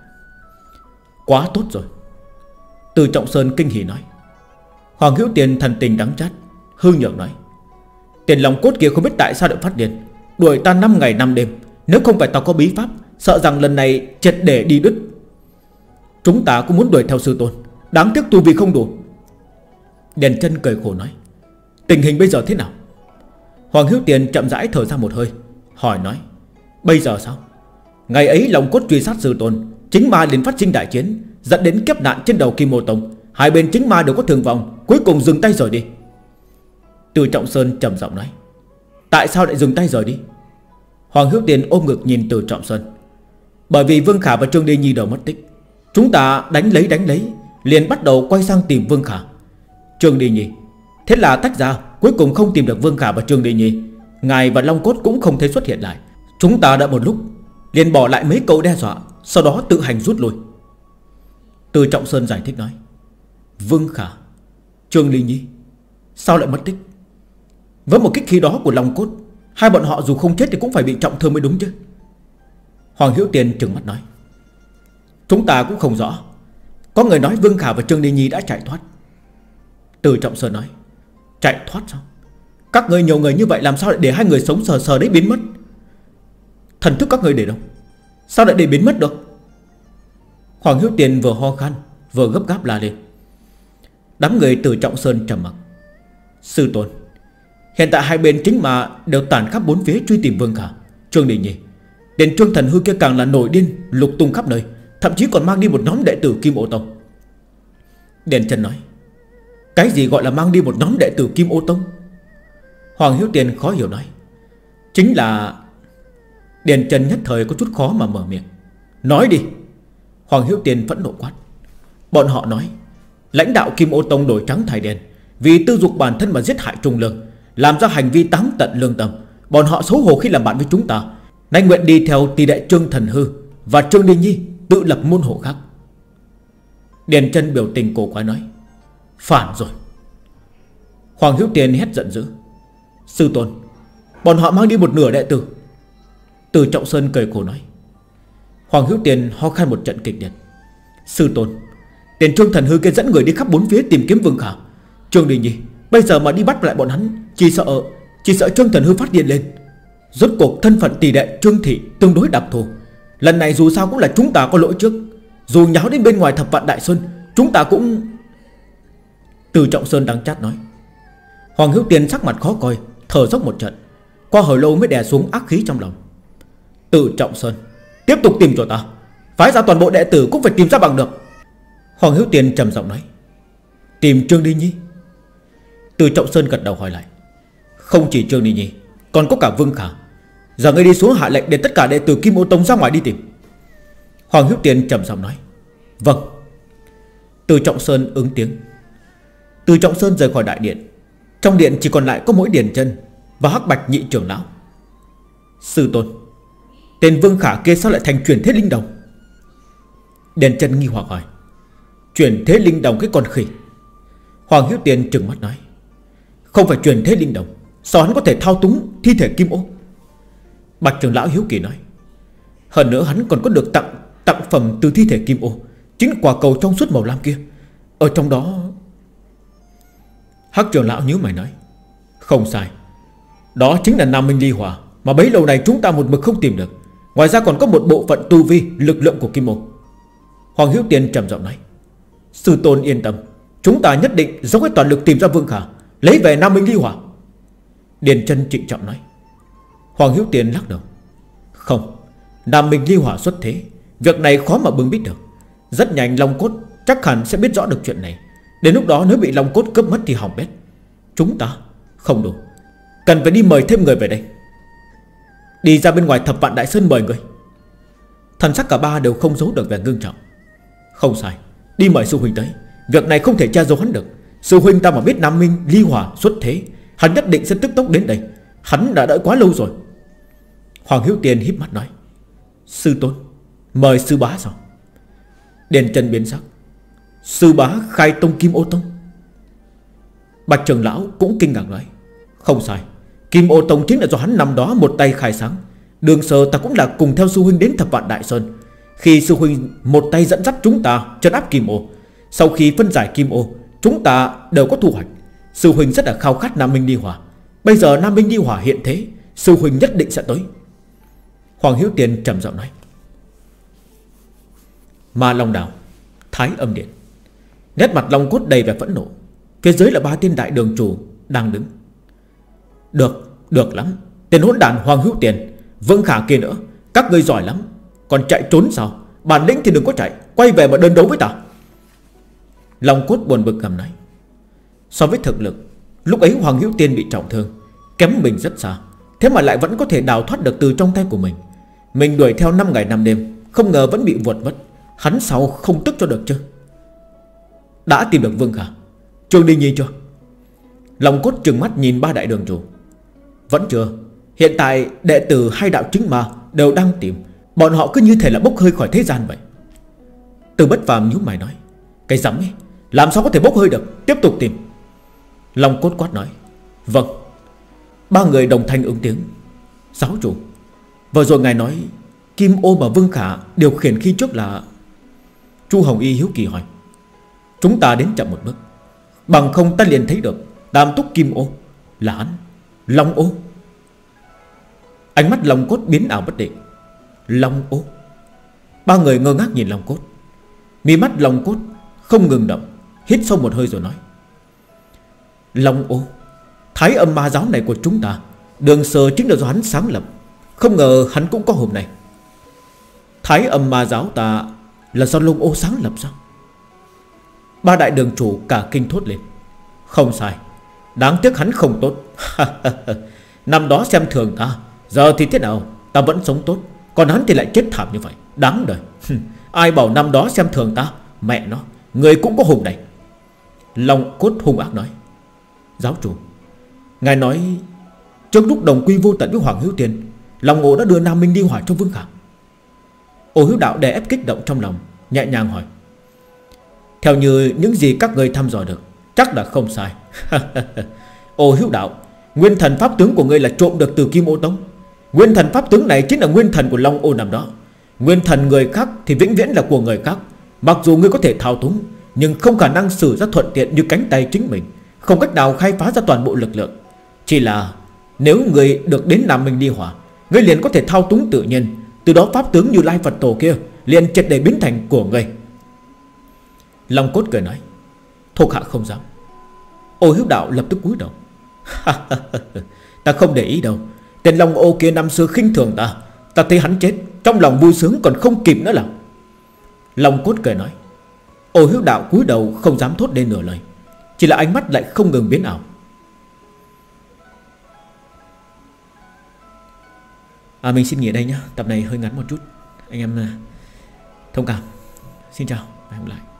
Quá tốt rồi. Từ Trọng Sơn kinh hỉ nói. Hoàng Hữu Tiền thần tình đắng chát, hư nhược nói. Tiền lòng cốt kia không biết tại sao lại phát điên, đuổi ta năm ngày năm đêm. Nếu không phải ta có bí pháp, sợ rằng lần này triệt để đi đứt. Chúng ta cũng muốn đuổi theo sư tôn, đáng tiếc tu vi không đủ. Điền Chân cười khổ nói. Tình hình bây giờ thế nào? Hoàng Hữu Tiền chậm rãi thở ra một hơi, hỏi nói. Bây giờ sao? Ngày ấy lòng cốt truy sát sư tôn, chính ma liền phát sinh đại chiến, dẫn đến kiếp nạn trên đầu Kim Ô Tông. Hai bên chính ma đều có thương vong, cuối cùng dừng tay rời đi. Từ Trọng Sơn trầm giọng nói. Tại sao lại dừng tay rời đi? Hoàng Hữu Tiền ôm ngực nhìn Từ Trọng Sơn. Bởi vì Vương Khả và Trương Đi Nhi đều mất tích. Chúng ta đánh lấy đánh lấy, liền bắt đầu quay sang tìm Vương Khả, Trương Đi Nhi. Thế là tách ra, cuối cùng không tìm được Vương Khả và Trương Đi Nhi. Ngài và Long Cốt cũng không thấy xuất hiện lại. Chúng ta đã một lúc liền bỏ lại mấy câu đe dọa, sau đó tự hành rút lui. Từ Trọng Sơn giải thích nói. Vương Khả, Trương Đi Nhi sao lại mất tích? Với một kích khí đó của Long Cốt, hai bọn họ dù không chết thì cũng phải bị trọng thương mới đúng chứ. Hoàng Hữu Tiền trừng mắt nói. Chúng ta cũng không rõ. Có người nói Vương Khả và Trương Đi Nhi đã chạy thoát. Từ Trọng Sơn nói. Chạy thoát sao? Các người nhiều người như vậy làm sao lại để hai người sống sờ sờ đấy biến mất? Thần thức các người để đâu? Sao lại để biến mất được? Hoàng Hữu Tiền vừa ho khan vừa gấp gáp la lên. Đám người Từ Trọng Sơn trầm mặc. Sư tôn, hiện tại hai bên chính mà đều tản khắp bốn phía truy tìm Vương Khả, Trương Đi Nhi. Đến Trương Thần Hư kia càng là nổi điên, lục tung khắp nơi, thậm chí còn mang đi một nhóm đệ tử Kim Ô Tông. Điền Chân nói. Cái gì gọi là mang đi một nhóm đệ tử Kim Ô Tông? Hoàng Hữu Tiền khó hiểu nói. Chính là... Điền Chân nhất thời có chút khó mà mở miệng. Nói đi. Hoàng Hữu Tiền phẫn nộ quát. Bọn họ nói lãnh đạo Kim Ô Tông đổi trắng thay đen, vì tư dục bản thân mà giết hại Trung Lương, làm ra hành vi táng tận lương tâm. Bọn họ xấu hổ khi làm bạn với chúng ta, nay nguyện đi theo tỷ đệ Trương Thần Hư và Trương Đi Nhi tự lập môn hộ khác. Điền Chân biểu tình cổ quái nói. Phản rồi. Hoàng Hữu Tiền hét giận dữ. Sư tôn, bọn họ mang đi một nửa đệ tử. Từ Trọng Sơn cười khổ nói. Hoàng Hữu Tiền ho khan một trận kịch liệt. Sư tôn, tiền Trương Thần Hư kia dẫn người đi khắp bốn phía tìm kiếm Vương Khả, Trương Đi Nhi. Bây giờ mà đi bắt lại bọn hắn, Chỉ sợ Chỉ sợ Trương Thần Hư phát điên lên. Rốt cuộc thân phận tỷ đệ Trương Thị tương đối đặc thù. Lần này dù sao cũng là chúng ta có lỗi trước. Dù nháo đến bên ngoài Thập Vạn Đại Sơn, chúng ta cũng... Từ Trọng Sơn đắng chát nói. Hoàng Hữu Tiền sắc mặt khó coi, thở dốc một trận, qua hồi lâu mới đè xuống ác khí trong lòng. Từ Trọng Sơn, tiếp tục tìm cho ta, phái ra toàn bộ đệ tử cũng phải tìm ra bằng được. Hoàng Hữu Tiền trầm giọng nói. Tìm Trương Đi Nhi? Từ Trọng Sơn gật đầu hỏi lại. Không chỉ Trương Đi Nhi, còn có cả Vương Khả. Giờ ngươi đi xuống hạ lệnh để tất cả đệ tử Kim Ô Tông ra ngoài đi tìm. Hoàng Hữu Tiền trầm giọng nói. Vâng. Từ Trọng Sơn ứng tiếng. Từ Trọng Sơn rời khỏi đại điện. Trong điện chỉ còn lại có mỗi Điền Chân và Hắc Bạch nhị trưởng lão. Sư tôn, tên Vương Khả kia sao lại thành truyền thế linh đồng? Điền Chân nghi hoặc hỏi. Chuyển thế linh đồng cái con khỉ. Hoàng Hiếu Tiền trừng mắt nói: Không phải chuyển thế linh đồng, sao hắn có thể thao túng thi thể Kim Ô? Bạch trưởng lão hiếu kỳ nói: Hơn nữa hắn còn có được tặng tặng phẩm từ thi thể Kim Ô, chính quả cầu trong suốt màu lam kia. Ở trong đó... Hắc trưởng lão nhíu mày nói: Không sai, đó chính là Nam Minh Ly Hỏa mà bấy lâu này chúng ta một mực không tìm được. Ngoài ra còn có một bộ phận tu vi, lực lượng của Kim Ô. Hoàng Hiếu Tiền trầm giọng nói: Sư tôn yên tâm, chúng ta nhất định dốc hết toàn lực tìm ra Vương Khả, lấy về Nam Minh Ly Hỏa. Điền Chân trịnh trọng nói. Hoàng Hiếu Tiền lắc đầu: Không, Nam Minh Ly Hỏa xuất thế, việc này khó mà bưng biết được. Rất nhanh Long Cốt chắc hẳn sẽ biết rõ được chuyện này. Đến lúc đó nếu bị Long Cốt cướp mất thì hỏng bét. Chúng ta không đủ, cần phải đi mời thêm người về đây. Đi ra bên ngoài Thập Vạn Đại Sơn mời người. Thần sắc cả ba đều không giấu được vẻ ngưng trọng. Không sai, đi mời sư huynh tới. Việc này không thể che giấu hắn được. Sư huynh ta mà biết Nam Minh Ly Hỏa xuất thế, hắn nhất định sẽ tức tốc đến đây. Hắn đã đợi quá lâu rồi. Hoàng Hiếu Tiền híp mắt nói: Sư tôn, mời sư bá sao? Điền Chân biến sắc: Sư bá khai tông Kim Ô Tông? Bạch trưởng lão cũng kinh ngạc nói: Không sai, Kim Ô Tông chính là do hắn năm đó một tay khai sáng. Đường sơ ta cũng là cùng theo sư huynh đến Thập Vạn Đại Sơn. Khi sư huynh một tay dẫn dắt chúng ta trấn áp Kim Ô, sau khi phân giải Kim Ô, chúng ta đều có thu hoạch. Sư huynh rất là khao khát Nam Minh Ly Hỏa. Bây giờ Nam Minh Ly Hỏa hiện thế, sư huynh nhất định sẽ tới. Hoàng Hiếu Tiền trầm giọng nói. Ma Long Đảo, Thái Âm Điện. Nét mặt Long Cốt đầy vẻ phẫn nộ. Phía dưới là ba tên đại đường chủ đang đứng. Được, được lắm. Tên hỗn đàn Hoàng Hữu Tiền, Vương Khả kia nữa, các ngươi giỏi lắm. Còn chạy trốn sao? Bản lĩnh thì đừng có chạy, quay về mà đơn đấu với ta. Long Cốt buồn bực gầm nói. So với thực lực, lúc ấy Hoàng Hữu Tiền bị trọng thương, kém mình rất xa, thế mà lại vẫn có thể đào thoát được từ trong tay của mình. Mình đuổi theo năm ngày năm đêm, không ngờ vẫn bị vượt mất. Hắn sao không tức cho được chứ? Đã tìm được Vương Khả, Trương Đi Nhi chưa? Long Cốt trừng mắt nhìn ba đại đường chủ. Vẫn chưa. Hiện tại đệ tử hai đạo chính ma đều đang tìm. Bọn họ cứ như thể là bốc hơi khỏi thế gian vậy. Từ Bất Phàm nhíu mày nói. Cái rắm ấy, làm sao có thể bốc hơi được? Tiếp tục tìm. Long Cốt quát nói. Vâng. Ba người đồng thanh ứng tiếng. Giáo chủ, vừa rồi ngài nói Kim Ô mà Vương Khả điều khiển khi trước là... Chu Hồng Y hiếu kỳ hỏi. Chúng ta đến chậm một bước, bằng không ta liền thấy được Tam Túc Kim Ô là hắn, Long Ô. Ánh mắt Long Cốt biến ảo bất định. Long Ô. Ba người ngơ ngác nhìn Long Cốt. Mi mắt Long Cốt không ngừng động, hít sâu một hơi rồi nói. Long Ô, Thái Âm Ma Giáo này của chúng ta, đường sơ chính là do hắn sáng lập. Không ngờ hắn cũng có hôm nay. Thái Âm Ma Giáo ta là do Long Ô sáng lập sao? Ba đại đường chủ cả kinh thốt lên. Không sai, đáng tiếc hắn không tốt. Năm đó xem thường ta, giờ thì thế nào? Ta vẫn sống tốt, còn hắn thì lại chết thảm như vậy. Đáng đời. Ai bảo năm đó xem thường ta? Mẹ nó, người cũng có hùng này. Long Cốt hung ác nói. Giáo chủ, ngài nói trước lúc đồng quy vô tận với Hoàng Hữu Tiền, Long Ô đã đưa Nam Minh Ly Hỏa cho Vương Khả. Ô Hữu Đạo đè ép kích động trong lòng, nhẹ nhàng hỏi. Theo như những gì các người thăm dò được, chắc là không sai. Ô Hữu Đạo, nguyên thần pháp tướng của ngươi là trộm được từ Kim Ô Tông. Nguyên thần pháp tướng này chính là nguyên thần của Long Ô năm đó. Nguyên thần người khác thì vĩnh viễn là của người khác. Mặc dù ngươi có thể thao túng, nhưng không khả năng sử ra thuận tiện như cánh tay chính mình, không cách nào khai phá ra toàn bộ lực lượng. Chỉ là nếu ngươi được đến Nam Minh Ly Hỏa, ngươi liền có thể thao túng tự nhiên. Từ đó pháp tướng Như Lai Phật Tổ kia liền triệt để biến thành của ngươi. Long Cốt cười nói. Thuộc hạ không dám. Ô Hữu Đạo lập tức cúi đầu. Ta không để ý đâu. Tên Long Ô kia năm xưa khinh thường ta, ta thấy hắn chết, trong lòng vui sướng còn không kịp nữa là. Long Cốt cười nói. Ô Hữu Đạo cúi đầu không dám thốt lên nửa lời, chỉ là ánh mắt lại không ngừng biến ảo. À, mình xin nghỉ đây nhé. Tập này hơi ngắn một chút, anh em thông cảm. Xin chào và hẹn gặp lại.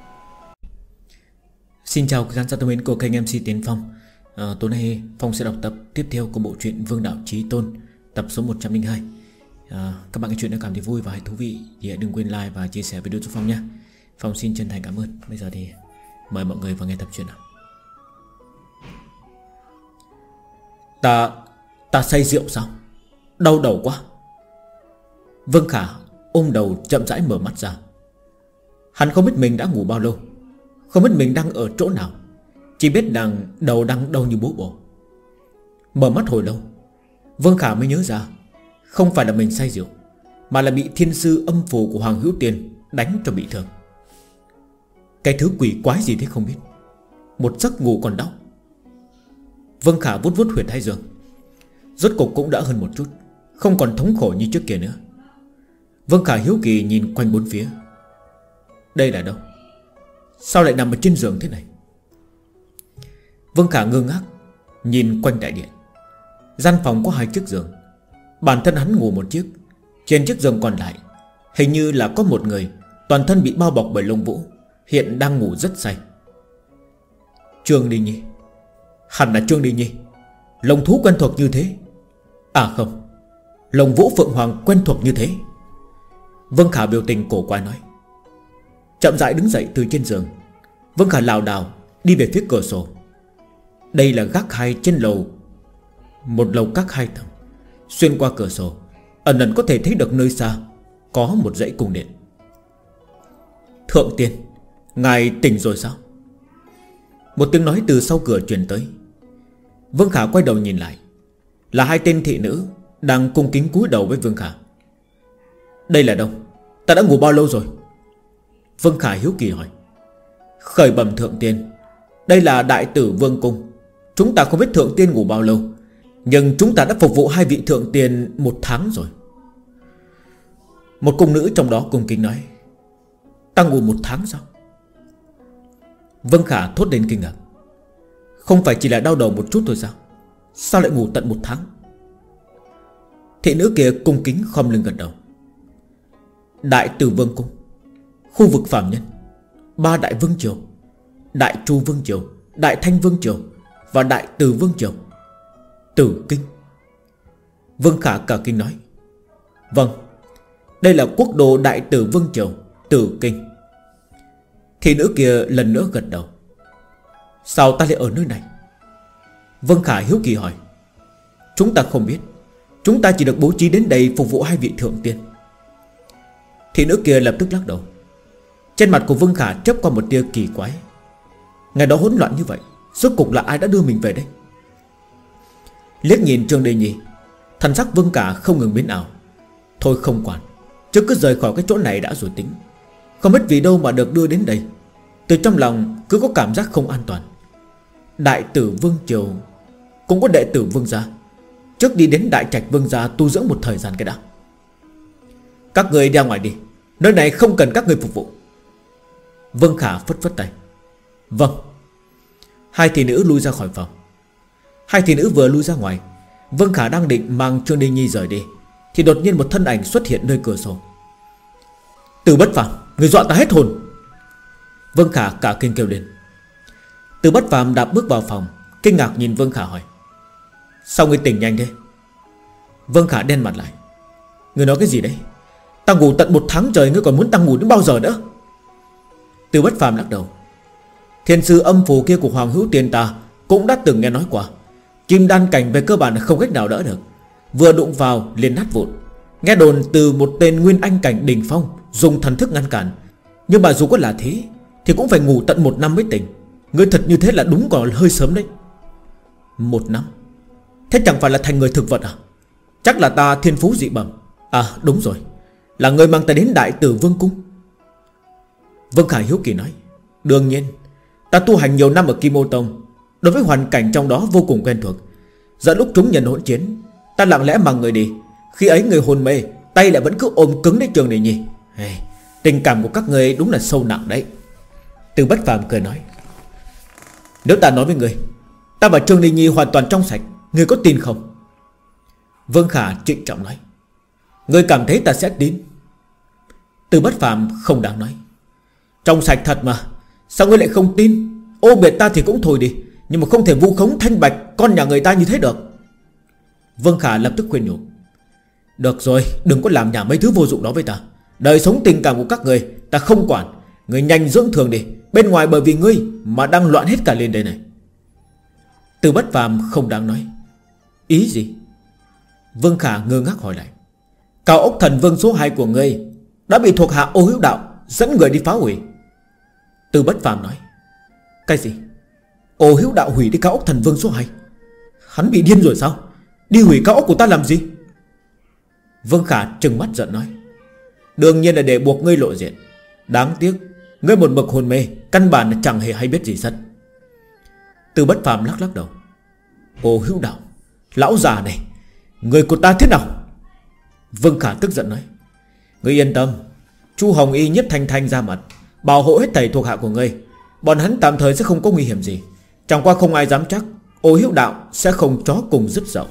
Xin chào các khán giả thân mến của kênh em xê Tiến Phong. à, Tối nay Phong sẽ đọc tập tiếp theo của bộ truyện Vương Đạo Chí Tôn, tập số một trăm linh hai. à, Các bạn nghe chuyện đã cảm thấy vui và hay thú vị thì hãy đừng quên like và chia sẻ video cho Phong nhé. Phong xin chân thành cảm ơn. Bây giờ thì mời mọi người vào nghe tập truyện nào. Ta Ta say rượu sao? Đau đầu quá. Vương Khả ôm đầu chậm rãi mở mắt ra. Hắn không biết mình đã ngủ bao lâu, không biết mình đang ở chỗ nào, chỉ biết rằng đầu đang đau như búa bổ. Mở mắt hồi lâu, Vương Khả mới nhớ ra không phải là mình say rượu, mà là bị thiên sư âm phù của Hoàng Hữu Tiền đánh cho bị thương. Cái thứ quỷ quái gì thế không biết, một giấc ngủ còn đau. Vương Khả vuốt vuốt huyệt thái dương, rốt cục cũng đỡ hơn một chút, không còn thống khổ như trước kia nữa. Vương Khả hiếu kỳ nhìn quanh bốn phía. Đây là đâu? Sao lại nằm ở trên giường thế này? Vương Khả ngơ ngác nhìn quanh đại điện. Gian phòng có hai chiếc giường, bản thân hắn ngủ một chiếc. Trên chiếc giường còn lại hình như là có một người, toàn thân bị bao bọc bởi lông vũ, hiện đang ngủ rất say. Trương Đi Nhi. Hẳn là Trương Đi Nhi. Lông thú quen thuộc như thế. À không, lông vũ phượng hoàng quen thuộc như thế. Vương Khả biểu tình cổ quái nói. Chậm rãi đứng dậy từ trên giường, Vương Khả lảo đảo đi về phía cửa sổ. Đây là gác hai trên lầu, một lầu các hai tầng. Xuyên qua cửa sổ, ẩn ẩn có thể thấy được nơi xa có một dãy cung điện. Thượng tiên, ngài tỉnh rồi sao? Một tiếng nói từ sau cửa truyền tới. Vương Khả quay đầu nhìn lại, là hai tên thị nữ đang cung kính cúi đầu với Vương Khả. Đây là đâu? Ta đã ngủ bao lâu rồi? Vương Khả hiếu kỳ hỏi. Khởi bẩm thượng tiên, đây là đại tử Vương Cung. Chúng ta không biết thượng tiên ngủ bao lâu, nhưng chúng ta đã phục vụ hai vị thượng tiên một tháng rồi. Một cung nữ trong đó cung kính nói. Ta ngủ một tháng sao? Vương Khả thốt lên kinh ngạc. Không phải chỉ là đau đầu một chút thôi sao? Sao lại ngủ tận một tháng? Thị nữ kia cung kính khom lưng gật đầu. Đại tử Vương Cung, khu vực phàm nhân, ba đại vương triều, Đại Chu Vương Triều, Đại Thanh Vương Triều và Đại Từ Vương Triều. Tử Kinh. Vương Khả cả kinh nói. Vâng, đây là quốc đồ Đại Tử Vương Triều, Tử Kinh. Thị nữ kia lần nữa gật đầu. Sao ta lại ở nơi này? Vương Khả hiếu kỳ hỏi. Chúng ta không biết, chúng ta chỉ được bố trí đến đây phục vụ hai vị thượng tiên. Thị nữ kia lập tức lắc đầu. Trên mặt của Vương Khả chớp qua một tia kỳ quái. Ngày đó hỗn loạn như vậy, rốt cục là ai đã đưa mình về đây? Liếc nhìn Trương Đi Nhi, thần sắc Vương Khả không ngừng biến ảo. Thôi không quản, chứ cứ rời khỏi cái chỗ này đã rồi tính. Không biết vì đâu mà được đưa đến đây. Từ trong lòng cứ có cảm giác không an toàn. Đại tử Vương Triều cũng có đệ tử Vương gia, trước đi đến Đại Trạch Vương gia tu dưỡng một thời gian cái đã. Các người đi ra ngoài đi, nơi này không cần các người phục vụ. Vương Khả phất phất tay. Vâng. Hai thị nữ lui ra khỏi phòng. Hai thị nữ vừa lui ra ngoài, Vương Khả đang định mang Trương Đi Nhi rời đi, thì đột nhiên một thân ảnh xuất hiện nơi cửa sổ. Từ Bất Phàm, người dọa ta hết hồn. Vương Khả cả kinh kêu lên. Từ Bất Phàm đạp bước vào phòng, kinh ngạc nhìn Vương Khả hỏi. Sao ngươi tỉnh nhanh thế? Vương Khả đen mặt lại. Ngươi nói cái gì đấy? Ta ngủ tận một tháng trời, ngươi còn muốn ta ngủ đến bao giờ nữa? Từ Bất Phàm lắc đầu. Thiên sư âm phù kia của Hoàng Hữu Tiền ta cũng đã từng nghe nói qua. Kim đan cảnh về cơ bản là không cách nào đỡ được, vừa đụng vào liền nát vụn. Nghe đồn từ một tên nguyên anh cảnh đỉnh phong dùng thần thức ngăn cản, nhưng mà dù có là thế thì cũng phải ngủ tận một năm mới tỉnh. Ngươi thật như thế là đúng còn hơi sớm đấy. Một năm? Thế chẳng phải là thành người thực vật à? Chắc là ta thiên phú dị bẩm. À đúng rồi, là người mang ta đến Đại Tử Vương Cung. Vương Khả hiếu kỳ nói. Đương nhiên, ta tu hành nhiều năm ở Kim Ô Tông, đối với hoàn cảnh trong đó vô cùng quen thuộc. Dẫn lúc chúng nhân hỗn chiến, ta lặng lẽ mang người đi. Khi ấy người hôn mê, tay lại vẫn cứ ôm cứng đến Trường này nhỉ. Hey, tình cảm của các người đúng là sâu nặng đấy. Từ Bất Phàm cười nói. Nếu ta nói với người, ta và Trương Đình Nhi hoàn toàn trong sạch, người có tin không? Vương Khả trịnh trọng nói. Người cảm thấy ta sẽ tin? Từ Bất Phàm không đáng nói. Trong sạch thật mà, sao ngươi lại không tin? Ô biệt ta thì cũng thôi đi, nhưng mà không thể vu khống thanh bạch con nhà người ta như thế được. Vương Khả lập tức khuyên nhủ. Được rồi, đừng có làm nhảm mấy thứ vô dụng đó với ta. Đời sống tình cảm của các người ta không quản. Ngươi nhanh dưỡng thường đi. Bên ngoài bởi vì ngươi mà đang loạn hết cả lên đây này. Từ Bất Phàm không đáng nói. Ý gì? Vương Khả ngơ ngác hỏi lại. Cao ốc thần vương số hai của ngươi đã bị thuộc hạ Ô Hữu Đạo dẫn người đi phá hủy. Từ Bất Phàm nói. Cái gì? Ô Hữu Đạo hủy đi cao ốc thần vương số hai? Hắn bị điên rồi sao? Đi hủy cao ốc của ta làm gì? Vương Khả trừng mắt giận nói. Đương nhiên là để buộc ngươi lộ diện. Đáng tiếc ngươi một mực hồn mê, căn bản là chẳng hề hay biết gì hết. Từ Bất Phàm lắc lắc đầu. Ô Hữu Đạo, lão già này, người của ta thế nào? Vương Khả tức giận nói. Ngươi yên tâm, Chu Hồng Y Nhất Thanh Thanh ra mặt bảo hộ hết thầy thuộc hạ của ngươi. Bọn hắn tạm thời sẽ không có nguy hiểm gì. Chẳng qua không ai dám chắc Ô Hữu Đạo sẽ không chó cùng dứt dậu.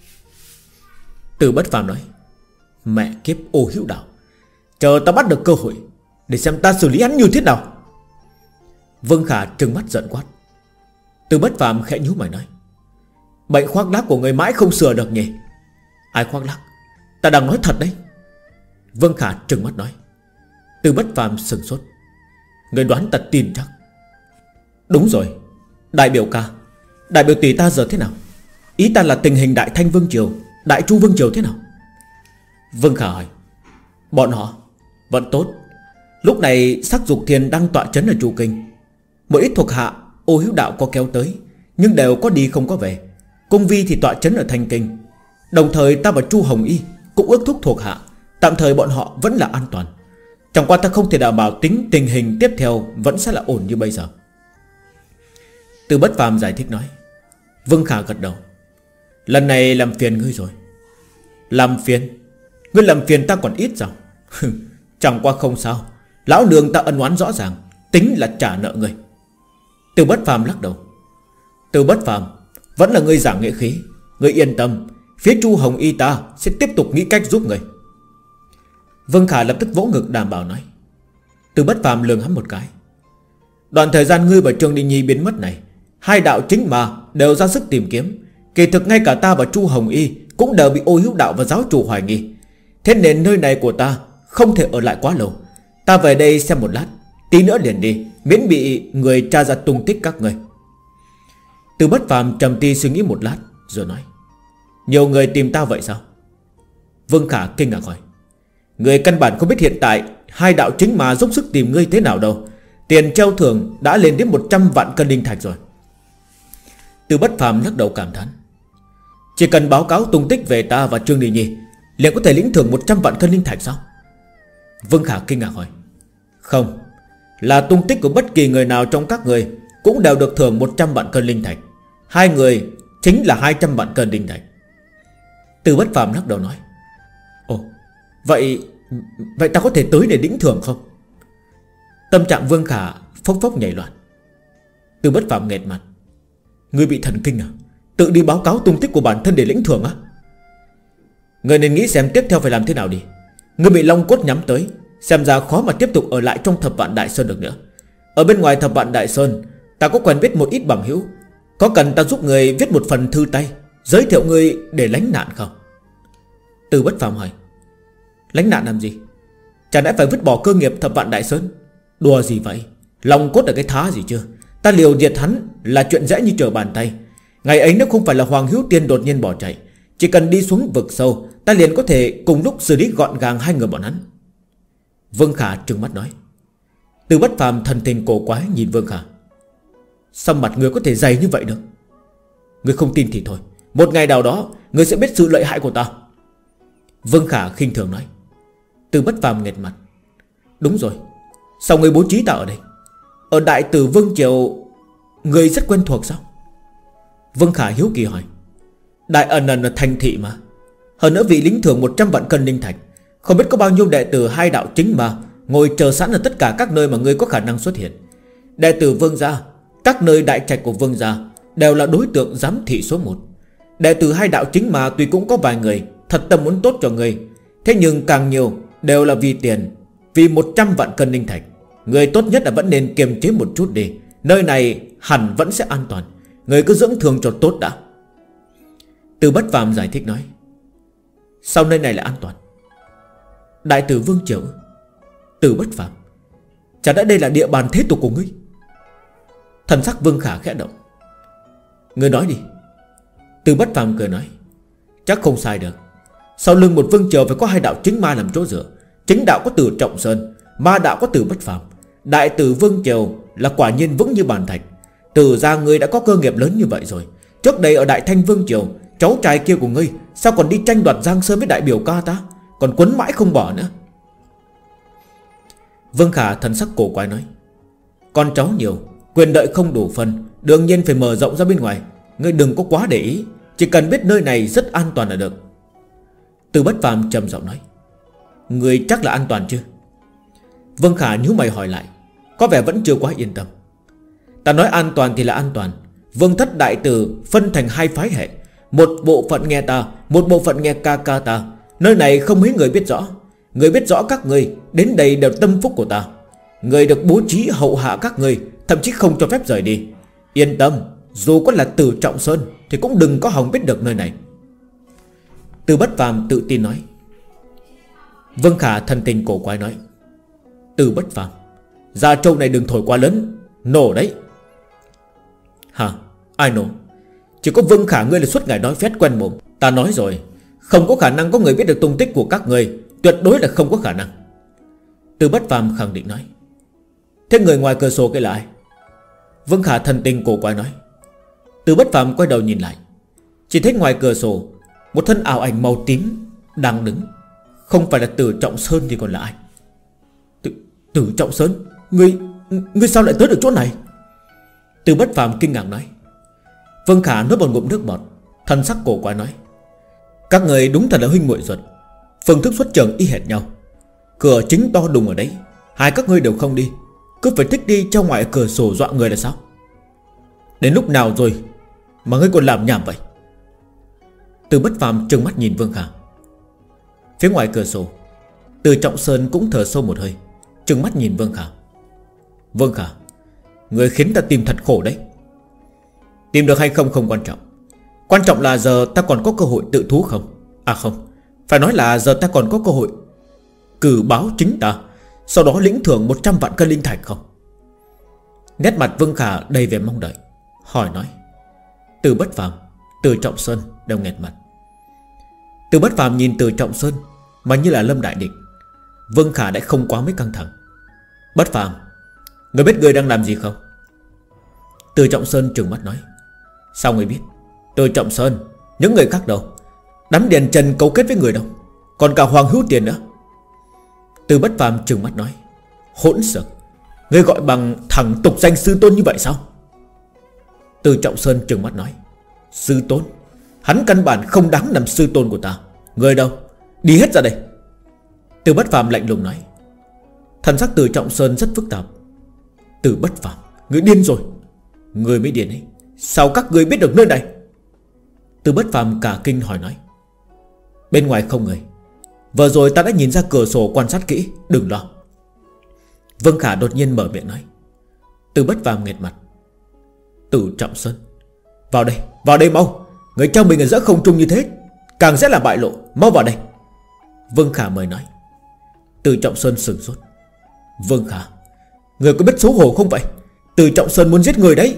Từ Bất Phàm nói. Mẹ kiếp Ô Hữu Đạo, chờ ta bắt được cơ hội để xem ta xử lý hắn như thế nào. Vương Khả trừng mắt giận quát. Từ Bất Phàm khẽ nhíu mày nói. Bệnh khoác lác của người mãi không sửa được nhỉ? Ai khoác lác? Ta đang nói thật đấy. Vương Khả trừng mắt nói. Từ Bất Phàm sừng sốt. Người đoán ta tin chắc. Đúng rồi. Đại biểu ca, đại biểu tỷ ta giờ thế nào? Ý ta là tình hình Đại Thanh Vương Triều, Đại Chu Vương Triều thế nào? Vương Khả hỏi. Bọn họ vẫn tốt. Lúc này Sắc Dục Thiên đang tọa trấn ở Chu Kinh. Một ít thuộc hạ Ô Hữu Đạo có kéo tới, nhưng đều có đi không có về. Cung Vi thì tọa trấn ở Thanh Kinh. Đồng thời ta và Chu Hồng Y cũng ước thúc thuộc hạ, tạm thời bọn họ vẫn là an toàn. Chẳng qua ta không thể đảm bảo tính tình hình tiếp theo vẫn sẽ là ổn như bây giờ. Từ Bất Phàm giải thích nói. Vương Khả gật đầu. Lần này làm phiền ngươi rồi. Làm phiền? Ngươi làm phiền ta còn ít sao? Chẳng qua không sao. Lão nương ta ân oán rõ ràng, tính là trả nợ ngươi. Từ Bất Phàm lắc đầu. Từ Bất Phàm, vẫn là ngươi giảng nghĩa khí. Ngươi yên tâm, phía Chu Hồng Y ta sẽ tiếp tục nghĩ cách giúp ngươi. Vương Khả lập tức vỗ ngực đảm bảo nói. Từ Bất Phàm lườm hắn một cái. Đoạn thời gian ngươi và Trương Đình Nhi biến mất này, hai đạo chính mà đều ra sức tìm kiếm. Kỳ thực ngay cả ta và Chu Hồng Y cũng đều bị Ô Hữu Đạo và giáo chủ hoài nghi. Thế nên nơi này của ta không thể ở lại quá lâu. Ta về đây xem một lát, tí nữa liền đi, miễn bị người tra ra tung tích các ngươi. Từ Bất Phàm trầm tư suy nghĩ một lát rồi nói. Nhiều người tìm ta vậy sao? Vương Khả kinh ngạc hỏi. Người căn bản không biết hiện tại hai đạo chính mà dốc sức tìm ngươi thế nào đâu. Tiền treo thưởng đã lên đến một trăm vạn cân linh thạch rồi. Từ Bất Phàm lắc đầu cảm thán. Chỉ cần báo cáo tung tích về ta và Trương Đình Nhi liền có thể lĩnh thưởng một trăm vạn cân linh thạch sao? Vương Khả kinh ngạc hỏi. Không, là tung tích của bất kỳ người nào trong các người cũng đều được thưởng một trăm vạn cân linh thạch. Hai người chính là hai trăm vạn cân linh thạch. Từ Bất Phàm lắc đầu nói. Ồ, vậy Vậy ta có thể tới để lĩnh thưởng không? Tâm trạng Vương Khả phốc phốc nhảy loạn. Từ Bất Phàm nghẹt mặt. Ngươi bị thần kinh à? Tự đi báo cáo tung tích của bản thân để lĩnh thưởng á? Ngươi nên nghĩ xem tiếp theo phải làm thế nào đi. Ngươi bị Long Cốt nhắm tới, xem ra khó mà tiếp tục ở lại trong Thập Vạn Đại Sơn được nữa. Ở bên ngoài Thập Vạn Đại Sơn, ta có quen biết một ít bằng hữu. Có cần ta giúp người viết một phần thư tay giới thiệu người để lánh nạn không? Từ Bất Phàm hỏi. Lánh nạn làm gì? Chả lẽ phải vứt bỏ cơ nghiệp Thập Vạn Đại Sơn? Đùa gì vậy? Long Cốt là cái thá gì chưa? Ta liều diệt hắn là chuyện dễ như trở bàn tay. Ngày ấy nếu không phải là Hoàng Hữu Tiên đột nhiên bỏ chạy, chỉ cần đi xuống vực sâu, ta liền có thể cùng lúc xử lý gọn gàng hai người bọn hắn. Vương Khả trừng mắt nói. Từ Bất Phàm thần tình cổ quái nhìn Vương Khả. Sao mặt người có thể dày như vậy được? Người không tin thì thôi, một ngày nào đó người sẽ biết sự lợi hại của ta. Vương Khả khinh thường nói. Từ Bất Phàm nghẹt mặt. Đúng rồi, sao người bố trí ta ở đây? Ở Đại Tử Vương Triều người rất quen thuộc sao? Vương Khả hiếu kỳ hỏi. Đại ẩn ẩn là thành thị mà. Hơn nữa vị lính thưởng một trăm vạn cân linh thạch. Không biết có bao nhiêu đệ tử hai đạo chính mà ngồi chờ sẵn ở tất cả các nơi mà ngươi có khả năng xuất hiện. Đệ tử Vương gia, các nơi đại trạch của Vương gia đều là đối tượng giám thị số một. Đệ tử hai đạo chính mà tuy cũng có vài người thật tâm muốn tốt cho ngươi, thế nhưng càng nhiều đều là vì tiền, vì một trăm vạn cân linh thạch. Người tốt nhất là vẫn nên kiềm chế một chút đi. Nơi này hẳn vẫn sẽ an toàn. Người cứ dưỡng thương cho tốt đã. Từ Bất Phàm giải thích nói. Sao nơi này là an toàn? Đại Tử Vương Triều? Từ Bất Phàm, Chả đã đây là địa bàn thế tục của ngươi? Thần sắc Vương Khả khẽ động. Ngươi nói đi. Từ Bất Phàm cười nói. Chắc không sai được. Sau lưng một vương triều phải có hai đạo chính ma làm chỗ dựa. Chính đạo có Từ Trọng Sơn, ma đạo có Từ Bất Phàm. Đại tử vương triều là quả nhiên vững như bàn thạch. Từ ra ngươi đã có cơ nghiệp lớn như vậy rồi. Trước đây ở Đại Thanh Vương triều, cháu trai kia của ngươi sao còn đi tranh đoạt Giang Sơn với đại biểu ca ta, còn quấn mãi không bỏ nữa. Vương Khả thần sắc cổ quái nói. Con cháu nhiều, quyền lợi không đủ phần, đương nhiên phải mở rộng ra bên ngoài. Ngươi đừng có quá để ý, chỉ cần biết nơi này rất an toàn là được. Từ Bất Phàm trầm giọng nói. Ngươi chắc là an toàn chứ? Vương Khả nhíu mày hỏi lại, có vẻ vẫn chưa quá yên tâm. Ta nói an toàn thì là an toàn. Vương thất đại tử phân thành hai phái hệ, một bộ phận nghe ta, một bộ phận nghe ca ca ta. Nơi này không mấy người biết rõ. Người biết rõ các người đến đây đều tâm phúc của ta. Người được bố trí hậu hạ các người, thậm chí không cho phép rời đi. Yên tâm, dù có là Từ Trọng Sơn thì cũng đừng có hòng biết được nơi này. Từ Bất Phàm tự tin nói. Vương Khả thần tình cổ quái nói. Từ Bất Phàm, Gia Châu này đừng thổi quá lớn, nổ đấy. Hả? Ai nổ? Chỉ có Vương Khả ngươi là suốt ngày nói phét quen mồm. Ta nói rồi, không có khả năng có người biết được tung tích của các người, tuyệt đối là không có khả năng. Từ Bất Phàm khẳng định nói. Thế người ngoài cửa sổ cái là ai? Vương Khả thần tình cổ quái nói. Từ Bất Phàm quay đầu nhìn lại, chỉ thấy ngoài cửa sổ một thân ảo ảnh màu tím đang đứng. Không phải là Từ Trọng Sơn thì còn là ai? Từ, Từ Trọng Sơn? Ngươi, ngươi sao lại tới được chỗ này? Từ Bất Phàm kinh ngạc nói. Vương Khả nuốt một ngụm nước bọt, thần sắc cổ quái nói. Các người đúng thật là huynh muội ruột, phương thức xuất trường y hệt nhau. Cửa chính to đùng ở đấy, hai các ngươi đều không đi, cứ phải thích đi trong ngoài cửa sổ dọa người là sao? Đến lúc nào rồi mà ngươi còn làm nhảm vậy? Từ Bất Phàm trừng mắt nhìn Vương Khả. Phía ngoài cửa sổ, Từ Trọng Sơn cũng thở sâu một hơi, trừng mắt nhìn Vương Khả. Vương Khả, người khiến ta tìm thật khổ đấy. Tìm được hay không không quan trọng, quan trọng là giờ ta còn có cơ hội tự thú không? À không, phải nói là giờ ta còn có cơ hội cử báo chính ta, sau đó lĩnh thưởng một trăm vạn cân linh thạch không? Nét mặt Vương Khả đầy vẻ mong đợi, hỏi nói. Từ Bất Phàm, Từ Trọng Sơn đều nghẹt mặt. Từ Bất Phàm nhìn Từ Trọng Sơn mà như là lâm đại địch. Vương Khả đã không quá mấy căng thẳng. Bất Phàm, người biết người đang làm gì không? Từ Trọng Sơn trừng mắt nói. Sao người biết? Từ Trọng Sơn, những người khác đâu? Đám Điền Trần cấu kết với người đâu? Còn cả Hoàng Hữu Tiền nữa. Từ Bất Phàm trừng mắt nói. Hỗn xược, ngươi gọi bằng thẳng tục danh sư tôn như vậy sao? Từ Trọng Sơn trừng mắt nói. Sư tôn? Hắn căn bản không đáng làm sư tôn của ta. Người đâu? Đi hết ra đây. Từ Bất Phàm lạnh lùng nói. Thần sắc Từ Trọng Sơn rất phức tạp. Từ Bất Phàm, ngươi điên rồi. Ngươi mới điên ấy, sao các ngươi biết được nơi này? Từ Bất Phàm cả kinh hỏi nói. Bên ngoài không người, vừa rồi ta đã nhìn ra cửa sổ quan sát kỹ, đừng lo. Vương Khả đột nhiên mở miệng nói. Từ Bất Phàm nghẹt mặt. Từ Trọng Sơn, vào đây, vào đây mau. Người trong mình ở giữa không trung như thế càng sẽ là bại lộ, mau vào đây. Vương Khả mời nói. Từ Trọng Sơn sửng sốt. Vương Khả, người có biết xấu hổ không vậy? Từ Trọng Sơn muốn giết người đấy.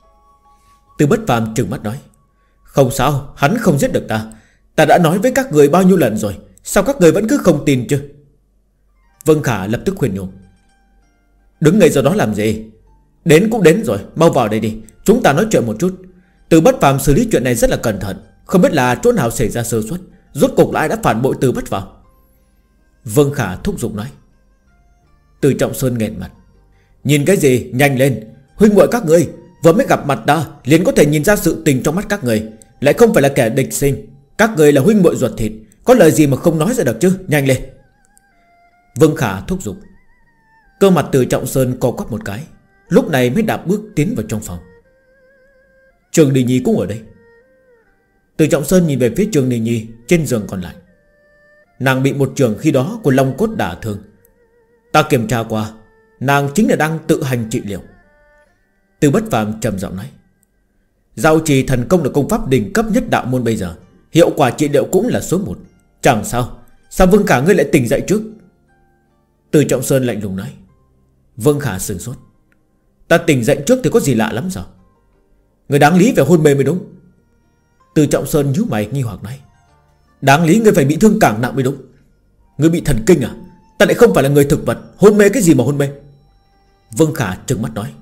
Từ Bất Phàm trừng mắt nói. Không sao, hắn không giết được ta. Ta đã nói với các người bao nhiêu lần rồi, sao các người vẫn cứ không tin chứ? Vương Khả lập tức khuyên nhủ. Đứng ngay giờ đó làm gì? Đến cũng đến rồi, mau vào đây đi, chúng ta nói chuyện một chút. Từ Bất Phàm xử lý chuyện này rất là cẩn thận, không biết là chỗ nào xảy ra sơ suất, rốt cục là ai đã phản bội Từ Bất Phàm. Vương Khả thúc giục nói. Từ Trọng Sơn nghẹn mặt. Nhìn cái gì, nhanh lên. Huynh muội các ngươi vừa mới gặp mặt ta liền có thể nhìn ra sự tình trong mắt các người, lại không phải là kẻ địch sinh. Các người là huynh muội ruột thịt, có lời gì mà không nói ra được chứ, nhanh lên. Vương Khả thúc giục. Cơ mặt Từ Trọng Sơn co quắp một cái, lúc này mới đạp bước tiến vào trong phòng. Trường Đình Nhi cũng ở đây. Từ Trọng Sơn nhìn về phía Trường Đình Nhi trên giường còn lại. Nàng bị một trường khi đó của Long Cốt đả thương. Ta kiểm tra qua, nàng chính là đang tự hành trị liệu. Từ Bất Phàm trầm giọng nói. Giao trì thần công là công pháp đỉnh cấp nhất đạo môn bây giờ, hiệu quả trị liệu cũng là số một. Chẳng sao, sao Vương Khả ngươi lại tỉnh dậy trước? Từ Trọng Sơn lạnh lùng nói. Vương Khả sửng sốt. Ta tỉnh dậy trước thì có gì lạ lắm sao? Người đáng lý phải hôn mê mới đúng. Từ Trọng Sơn nhíu mày nghi hoặc nói. Đáng lý người phải bị thương càng nặng mới đúng. Người bị thần kinh à? Ta lại không phải là người thực vật, hôn mê cái gì mà hôn mê? Vương Khả trừng mắt nói.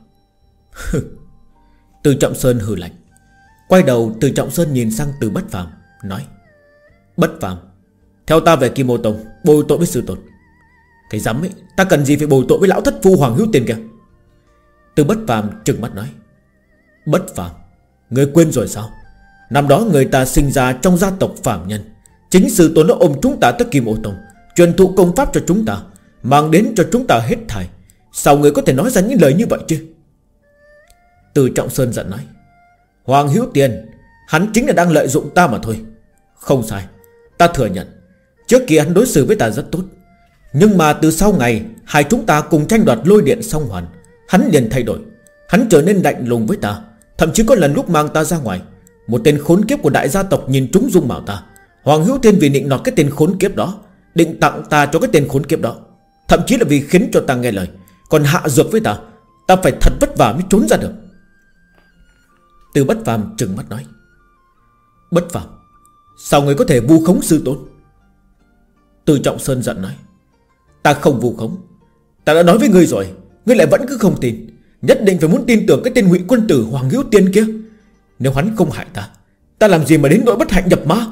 Từ Trọng Sơn hừ lạnh. Quay đầu Từ Trọng Sơn nhìn sang Từ Bất Phàm nói. Bất Phàm, theo ta về Kim Ô Tông bồi tội với sư tôn. Cái dám ấy, ta cần gì phải bồi tội với lão thất phu Hoàng Hữu Tiền kìa? Từ Bất Phàm trừng mắt nói. Bất Phàm, người quên rồi sao? Năm đó người ta sinh ra trong gia tộc phàm nhân, chính sư tôn đã ôm chúng ta tới Kim Ô Tông, truyền thụ công pháp cho chúng ta, mang đến cho chúng ta hết thảy. Sao người có thể nói ra những lời như vậy chứ? Từ Trọng Sơn giận nói. Hoàng Hữu Tiền, hắn chính là đang lợi dụng ta mà thôi. Không sai, ta thừa nhận trước kia hắn đối xử với ta rất tốt. Nhưng mà từ sau ngày hai chúng ta cùng tranh đoạt lôi điện song hoàn, hắn liền thay đổi. Hắn trở nên lạnh lùng với ta. Thậm chí có lần lúc mang ta ra ngoài, một tên khốn kiếp của đại gia tộc nhìn trúng dung mạo ta. Hoàng Hữu Tiên vì định nọt cái tên khốn kiếp đó, định tặng ta cho cái tên khốn kiếp đó. Thậm chí là vì khiến cho ta nghe lời, còn hạ dược với ta. Ta phải thật vất vả mới trốn ra được. Từ Bất Phàm trừng mắt nói. Bất Phàm, sao người có thể vu khống sư tôn? Từ Trọng Sơn giận nói. Ta không vu khống. Ta đã nói với ngươi rồi, ngươi lại vẫn cứ không tin. Nhất định phải muốn tin tưởng cái tên Ngụy Quân Tử Hoàng Hữu Tiên kia. Nếu hắn không hại ta, ta làm gì mà đến nỗi bất hạnh nhập ma?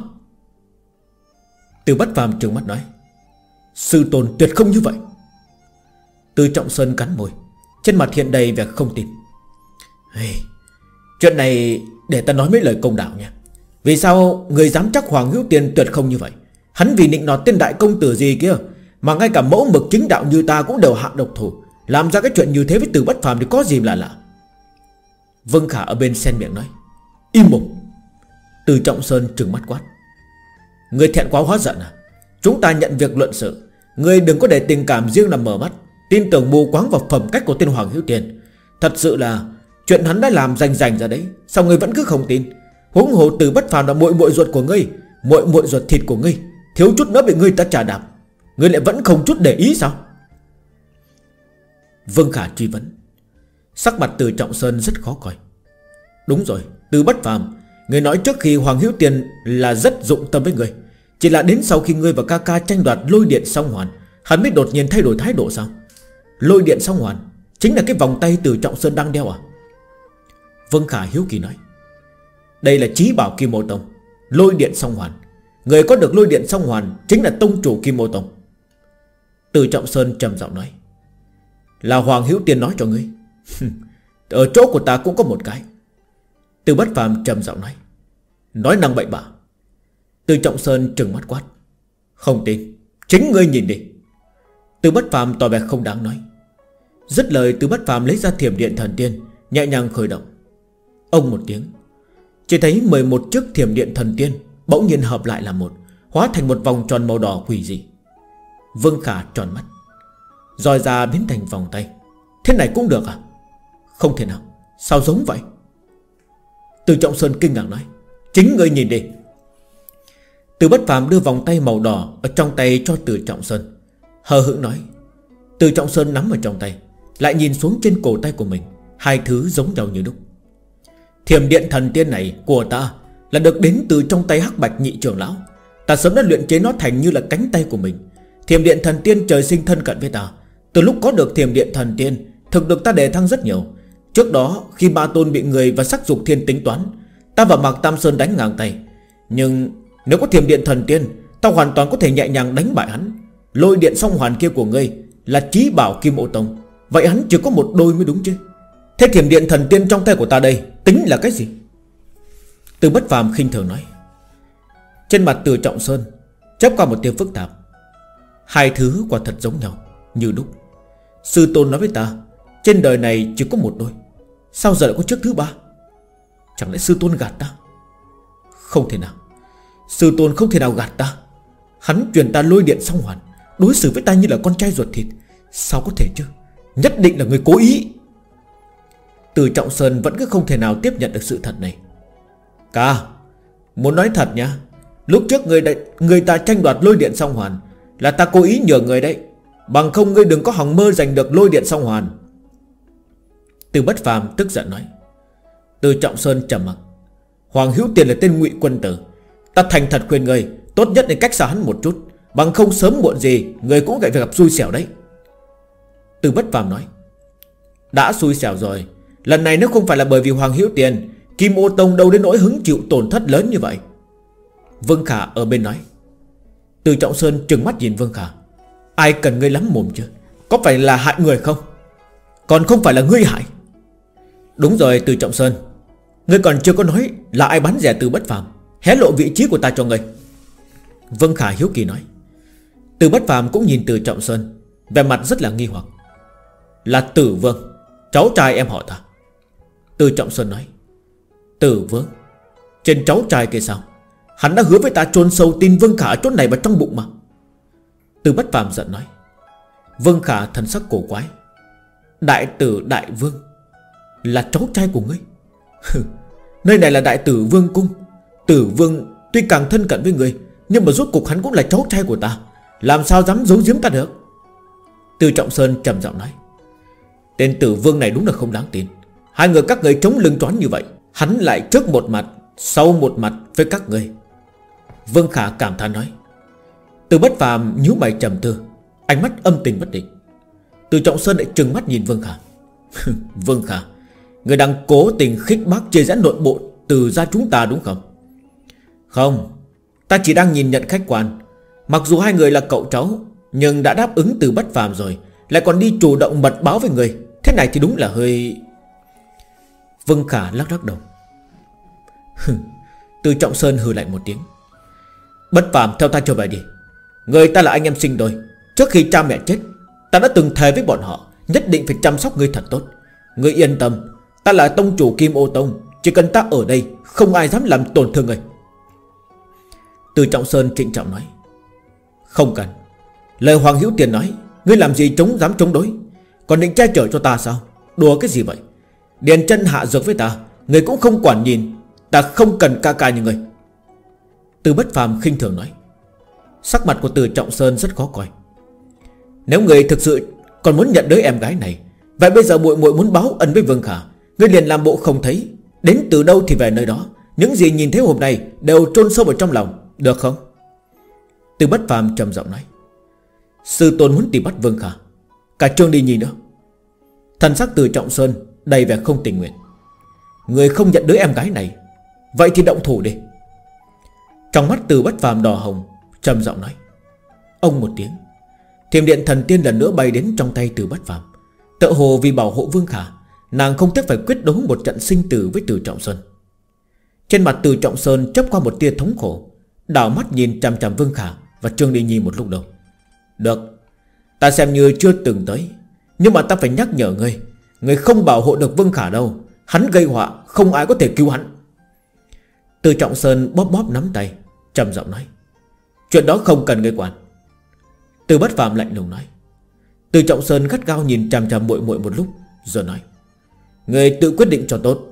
Từ Bất Phàm trừng mắt nói. Sư tôn tuyệt không như vậy. Từ Trọng Sơn cắn môi, trên mặt hiện đầy vẻ không tin. Hey, chuyện này để ta nói mấy lời công đạo nha. Vì sao người dám chắc Hoàng Hữu Tiên tuyệt không như vậy? Hắn vì định nọt tên đại công tử gì kia mà ngay cả mẫu mực chính đạo như ta cũng đều hạ độc thủ, làm ra cái chuyện như thế với Từ Bất Phàm thì có gì là lạ? Vương Khả ở bên xen miệng nói. Im mồm. Từ Trọng Sơn trừng mắt quát. Người thẹn quá hóa giận à? Chúng ta nhận việc luận sự, người đừng có để tình cảm riêng làm mờ mắt, tin tưởng mù quáng vào phẩm cách của tên Hoàng Hữu Tiên. Thật sự là chuyện hắn đã làm rành rành ra đấy, sao ngươi vẫn cứ không tin? Huống hồ Từ Bất Phàm là muội muội ruột của ngươi, muội muội ruột thịt của ngươi, thiếu chút nữa bị ngươi ta trà đạp, ngươi lại vẫn không chút để ý sao? Vương Khả truy vấn. Sắc mặt Từ Trọng Sơn rất khó coi. Đúng rồi, Từ Bất Phàm, ngươi nói trước khi Hoàng Hữu Tiền là rất dụng tâm với ngươi, chỉ là đến sau khi ngươi và ca ca tranh đoạt lôi điện song hoàn, hắn mới đột nhiên thay đổi thái độ sao? Lôi điện song hoàn chính là cái vòng tay Từ Trọng Sơn đang đeo à? Vương Khả hiếu kỳ nói. Đây là chí bảo Kim Ô Tông, lôi điện song hoàn. Người có được lôi điện song hoàn chính là tông chủ Kim Ô Tông. Từ Trọng Sơn trầm giọng nói. Là Hoàng Hữu Tiên nói cho ngươi. Ở chỗ của ta cũng có một cái. Từ Bất Phàm trầm giọng nói. Nói năng bậy bạ. Từ Trọng Sơn trừng mắt quát. Không tin, chính ngươi nhìn đi. Từ Bất Phàm tỏ vẻ không đáng nói. Dứt lời, Từ Bất Phàm lấy ra thiểm điện thần tiên, nhẹ nhàng khởi động. Ông một tiếng, chỉ thấy mười một chiếc thiểm điện thần tiên bỗng nhiên hợp lại làm một, hóa thành một vòng tròn màu đỏ quỷ dị. Vương Khả tròn mắt. Roi ra biến thành vòng tay. Thế này cũng được à? Không thể nào, sao giống vậy? Từ Trọng Sơn kinh ngạc nói. Chính ngươi nhìn đi. Từ Bất Phàm đưa vòng tay màu đỏ ở trong tay cho Từ Trọng Sơn, hờ hững nói. Từ Trọng Sơn nắm ở trong tay, lại nhìn xuống trên cổ tay của mình. Hai thứ giống nhau như đúc. Thiểm điện thần tiên này của ta là được đến từ trong tay Hắc Bạch nhị trưởng lão. Ta sớm đã luyện chế nó thành như là cánh tay của mình. Thiểm điện thần tiên trời sinh thân cận với ta. Từ lúc có được thiểm điện thần tiên, thực lực ta đề thăng rất nhiều. Trước đó khi Ba Tôn bị người và sắc dục thiên tính toán, ta và Mạc Tam Sơn đánh ngang tay. Nhưng nếu có thiểm điện thần tiên, ta hoàn toàn có thể nhẹ nhàng đánh bại hắn. Lôi điện song hoàn kia của ngươi là chí bảo Kim Ô Tông, vậy hắn chỉ có một đôi mới đúng chứ. Thế thiểm điện thần tiên trong tay của ta đây tính là cái gì? Từ Bất Phàm khinh thường nói. Trên mặt Từ Trọng Sơn chớp qua một tia phức tạp. Hai thứ quả thật giống nhau như đúc. Sư tôn nói với ta, trên đời này chỉ có một đôi, sao giờ lại có chiếc thứ ba? Chẳng lẽ sư tôn gạt ta? Không thể nào, sư tôn không thể nào gạt ta. Hắn truyền ta lôi điện song hoàn, đối xử với ta như là con trai ruột thịt. Sao có thể chứ? Nhất định là người cố ý. Từ Trọng Sơn vẫn cứ không thể nào tiếp nhận được sự thật này. Ca, muốn nói thật nha, lúc trước người, đại, người ta tranh đoạt lôi điện song hoàn là ta cố ý nhờ người đấy. Bằng không ngươi đừng có hòng mơ giành được lôi điện song hoàn. Từ Bất Phàm tức giận nói. Từ Trọng Sơn trầm mặc. Hoàng Hữu Tiền là tên ngụy quân tử. Ta thành thật khuyên ngươi, tốt nhất nên cách xa hắn một chút, bằng không sớm muộn gì ngươi cũng phải gặp xui xẻo đấy. Từ Bất Phàm nói. Đã xui xẻo rồi. Lần này nếu không phải là bởi vì Hoàng Hữu Tiền, Kim Ô Tông đâu đến nỗi hứng chịu tổn thất lớn như vậy. Vương Khả ở bên nói. Từ Trọng Sơn trừng mắt nhìn Vương Khả. Ai cần ngươi lắm mồm chứ? Có phải là hại người không? Còn không phải là ngươi hại. Đúng rồi Từ Trọng Sơn, ngươi còn chưa có nói là ai bắn rẻ Từ Bất Phàm, hé lộ vị trí của ta cho ngươi. Vương Khả hiếu kỳ nói. Từ Bất Phàm cũng nhìn Từ Trọng Sơn, vẻ mặt rất là nghi hoặc. Là Tử Vương, cháu trai em họ ta. Từ Trọng Sơn nói. Tử Vương? Trên cháu trai kia sao? Hắn đã hứa với ta chôn sâu tin Vương Khả ở chỗ này vào trong bụng mà. Từ Bất Phàm giận nói. Vương Khả thần sắc cổ quái. Đại tử Đại Vương là cháu trai của ngươi? Nơi này là Đại Tử Vương cung. Tử Vương tuy càng thân cận với ngươi, nhưng mà rốt cục hắn cũng là cháu trai của ta, làm sao dám giấu giếm ta được? Từ Trọng Sơn trầm giọng nói. Tên Tử Vương này đúng là không đáng tin. Hai người các người chống lưng choán như vậy, hắn lại trước một mặt sau một mặt với các ngươi. Vương Khả cảm thán nói. Từ Bất Phàm nhíu mày trầm tư, ánh mắt âm tình bất định. Từ Trọng Sơn lại trừng mắt nhìn Vương Khả. Vương Khả, người đang cố tình khích bác chia rẽ nội bộ Từ gia chúng ta đúng không? Không, ta chỉ đang nhìn nhận khách quan. Mặc dù hai người là cậu cháu, nhưng đã đáp ứng Từ Bất Phàm rồi, lại còn đi chủ động mật báo với người, thế này thì đúng là hơi... Vương Khả lắc lắc đầu. Từ Trọng Sơn hừ lạnh một tiếng. Bất Phàm, theo ta trở về đi. Người ta là anh em sinh đôi. Trước khi cha mẹ chết, ta đã từng thề với bọn họ nhất định phải chăm sóc ngươi thật tốt. Ngươi yên tâm, ta là tông chủ Kim Ô Tông, chỉ cần ta ở đây, không ai dám làm tổn thương ngươi. Từ Trọng Sơn trịnh trọng nói. Không cần. Lời Hoàng Hữu Tiền nói, ngươi làm gì chống dám chống đối, còn định che chở cho ta sao? Đùa cái gì vậy? Điền chân hạ dược với ta, ngươi cũng không quản nhìn. Ta không cần ca ca như ngươi. Từ Bất Phàm khinh thường nói. Sắc mặt của Từ Trọng Sơn rất khó coi. Nếu ngươi thực sự còn muốn nhận đứa em gái này, vậy bây giờ muội muội muốn báo ân với Vương Khả, ngươi liền làm bộ không thấy. Đến từ đâu thì về nơi đó. Những gì nhìn thấy hôm nay đều chôn sâu vào trong lòng, được không? Từ Bất Phàm trầm giọng nói. Sư tôn muốn tìm bắt Vương Khả, cả Trương Đi Nhi nữa. Thần sắc Từ Trọng Sơn đầy vẻ không tình nguyện. Người không nhận đứa em gái này, vậy thì động thủ đi. Trong mắt Từ Bất Phàm đỏ hồng, trầm giọng nói. Ông một tiếng, thiềm điện thần tiên lần nữa bay đến trong tay Từ Bất Phàm. Tựa hồ vì bảo hộ Vương Khả, nàng không tiếc phải quyết đấu một trận sinh tử với Từ Trọng Sơn. Trên mặt Từ Trọng Sơn chớp qua một tia thống khổ, đảo mắt nhìn chằm chằm Vương Khả và Trương Đi Nhi một lúc đầu. Được, ta xem như chưa từng tới, nhưng mà ta phải nhắc nhở ngươi, ngươi không bảo hộ được Vương Khả đâu. Hắn gây họa, không ai có thể cứu hắn. Từ Trọng Sơn bóp bóp nắm tay, trầm giọng nói. Chuyện đó không cần ngươi quản. Từ Bất Phàm lạnh lùng nói. Từ Trọng Sơn gắt gao nhìn chằm chằm muội muội một lúc, rồi nói. Ngươi tự quyết định cho tốt.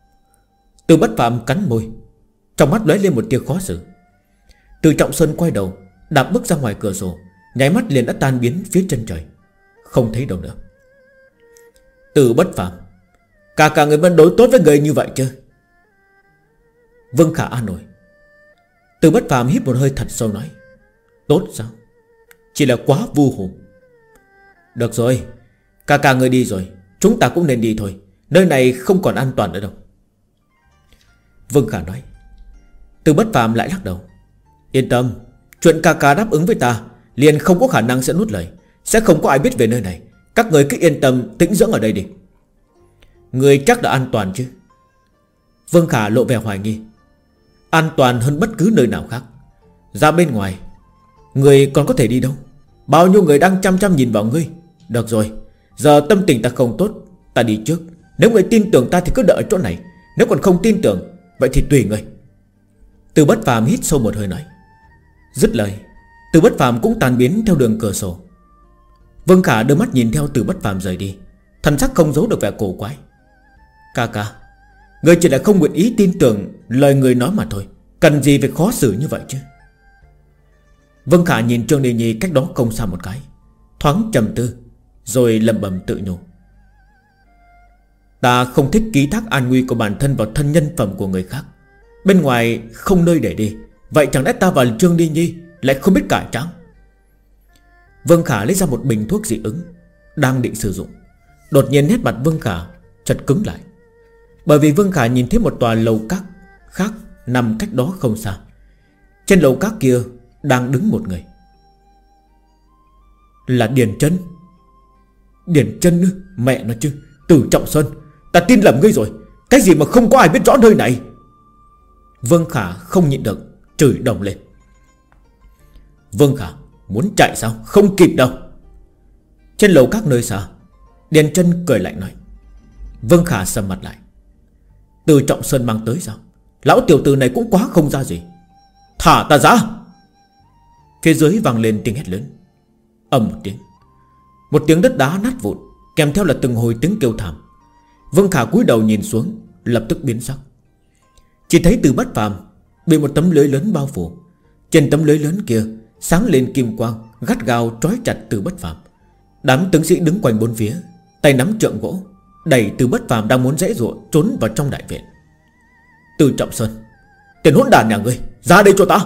Từ Bất Phàm cắn môi, trong mắt lóe lên một tia khó xử. Từ Trọng Sơn quay đầu, đạp bước ra ngoài cửa sổ, nháy mắt liền đã tan biến phía chân trời, không thấy đâu nữa. Từ Bất Phàm, cả cả người vẫn đối tốt với người như vậy chứ? Vương Khả an ủi. Từ Bất Phàm hít một hơi thật sâu nói. Tốt sao? Chỉ là quá vu hồn. Được rồi, cả cả người đi rồi, chúng ta cũng nên đi thôi. Nơi này không còn an toàn nữa đâu. Vương Khả nói. Từ Bất Phàm lại lắc đầu. Yên tâm, chuyện ca ca đáp ứng với ta liền không có khả năng sẽ nuốt lời. Sẽ không có ai biết về nơi này. Các người cứ yên tâm tĩnh dưỡng ở đây đi. Người chắc đã an toàn chứ? Vương Khả lộ vẻ hoài nghi. An toàn hơn bất cứ nơi nào khác. Ra bên ngoài, người còn có thể đi đâu? Bao nhiêu người đang chăm chăm nhìn vào ngươi. Được rồi, giờ tâm tình ta không tốt, ta đi trước. Nếu người tin tưởng ta thì cứ đợi ở chỗ này. Nếu còn không tin tưởng, vậy thì tùy người. Từ Bất Phàm hít sâu một hơi nói. Dứt lời, Từ Bất Phàm cũng tan biến theo đường cửa sổ. Vương Khả đưa mắt nhìn theo Từ Bất Phàm rời đi, thần sắc không giấu được vẻ cổ quái. Ca ca, người chỉ là không nguyện ý tin tưởng lời người nói mà thôi. Cần gì phải khó xử như vậy chứ? Vương Khả nhìn Trương Đi Nhi cách đó không xa một cái, thoáng trầm tư, rồi lẩm bẩm tự nhủ: ta không thích ký thác an nguy của bản thân vào thân nhân phẩm của người khác. Bên ngoài không nơi để đi, vậy chẳng lẽ ta và Trương Đi Nhi lại không biết cải trang? Vương Khả lấy ra một bình thuốc dị ứng, đang định sử dụng. Đột nhiên nét mặt Vương Khả chợt cứng lại, bởi vì Vương Khả nhìn thấy một tòa lầu các khác nằm cách đó không xa. Trên lầu các kia đang đứng một người. Là Điền Chân. Điền Chân ư? Mẹ nó chứ, Từ Trọng Sơn, ta tin lầm ngươi rồi. Cái gì mà không có ai biết rõ nơi này? Vương Khả không nhịn được chửi đồng lên. Vương Khả muốn chạy sao? Không kịp đâu. Trên lầu các nơi xa, Điền Chân cười lạnh nói. Vương Khả sầm mặt lại. Từ Trọng Sơn mang tới sao? Lão tiểu tử này cũng quá không ra gì. Thả ta ra! Phía dưới vang lên tiếng hét lớn. Ầm một tiếng, một tiếng đất đá nát vụn, kèm theo là từng hồi tiếng kêu thảm. Vương Khả cúi đầu nhìn xuống, lập tức biến sắc. Chỉ thấy Từ Bất Phàm bị một tấm lưới lớn bao phủ. Trên tấm lưới lớn kia sáng lên kim quang, gắt gao trói chặt Từ Bất Phàm. Đám tướng sĩ đứng quanh bốn phía, tay nắm trượng gỗ, đẩy Từ Bất Phàm đang muốn giãy giụa trốn vào trong đại viện. Từ Trọng Sơn, tên hỗn đản nhà ngươi, ra đây cho ta!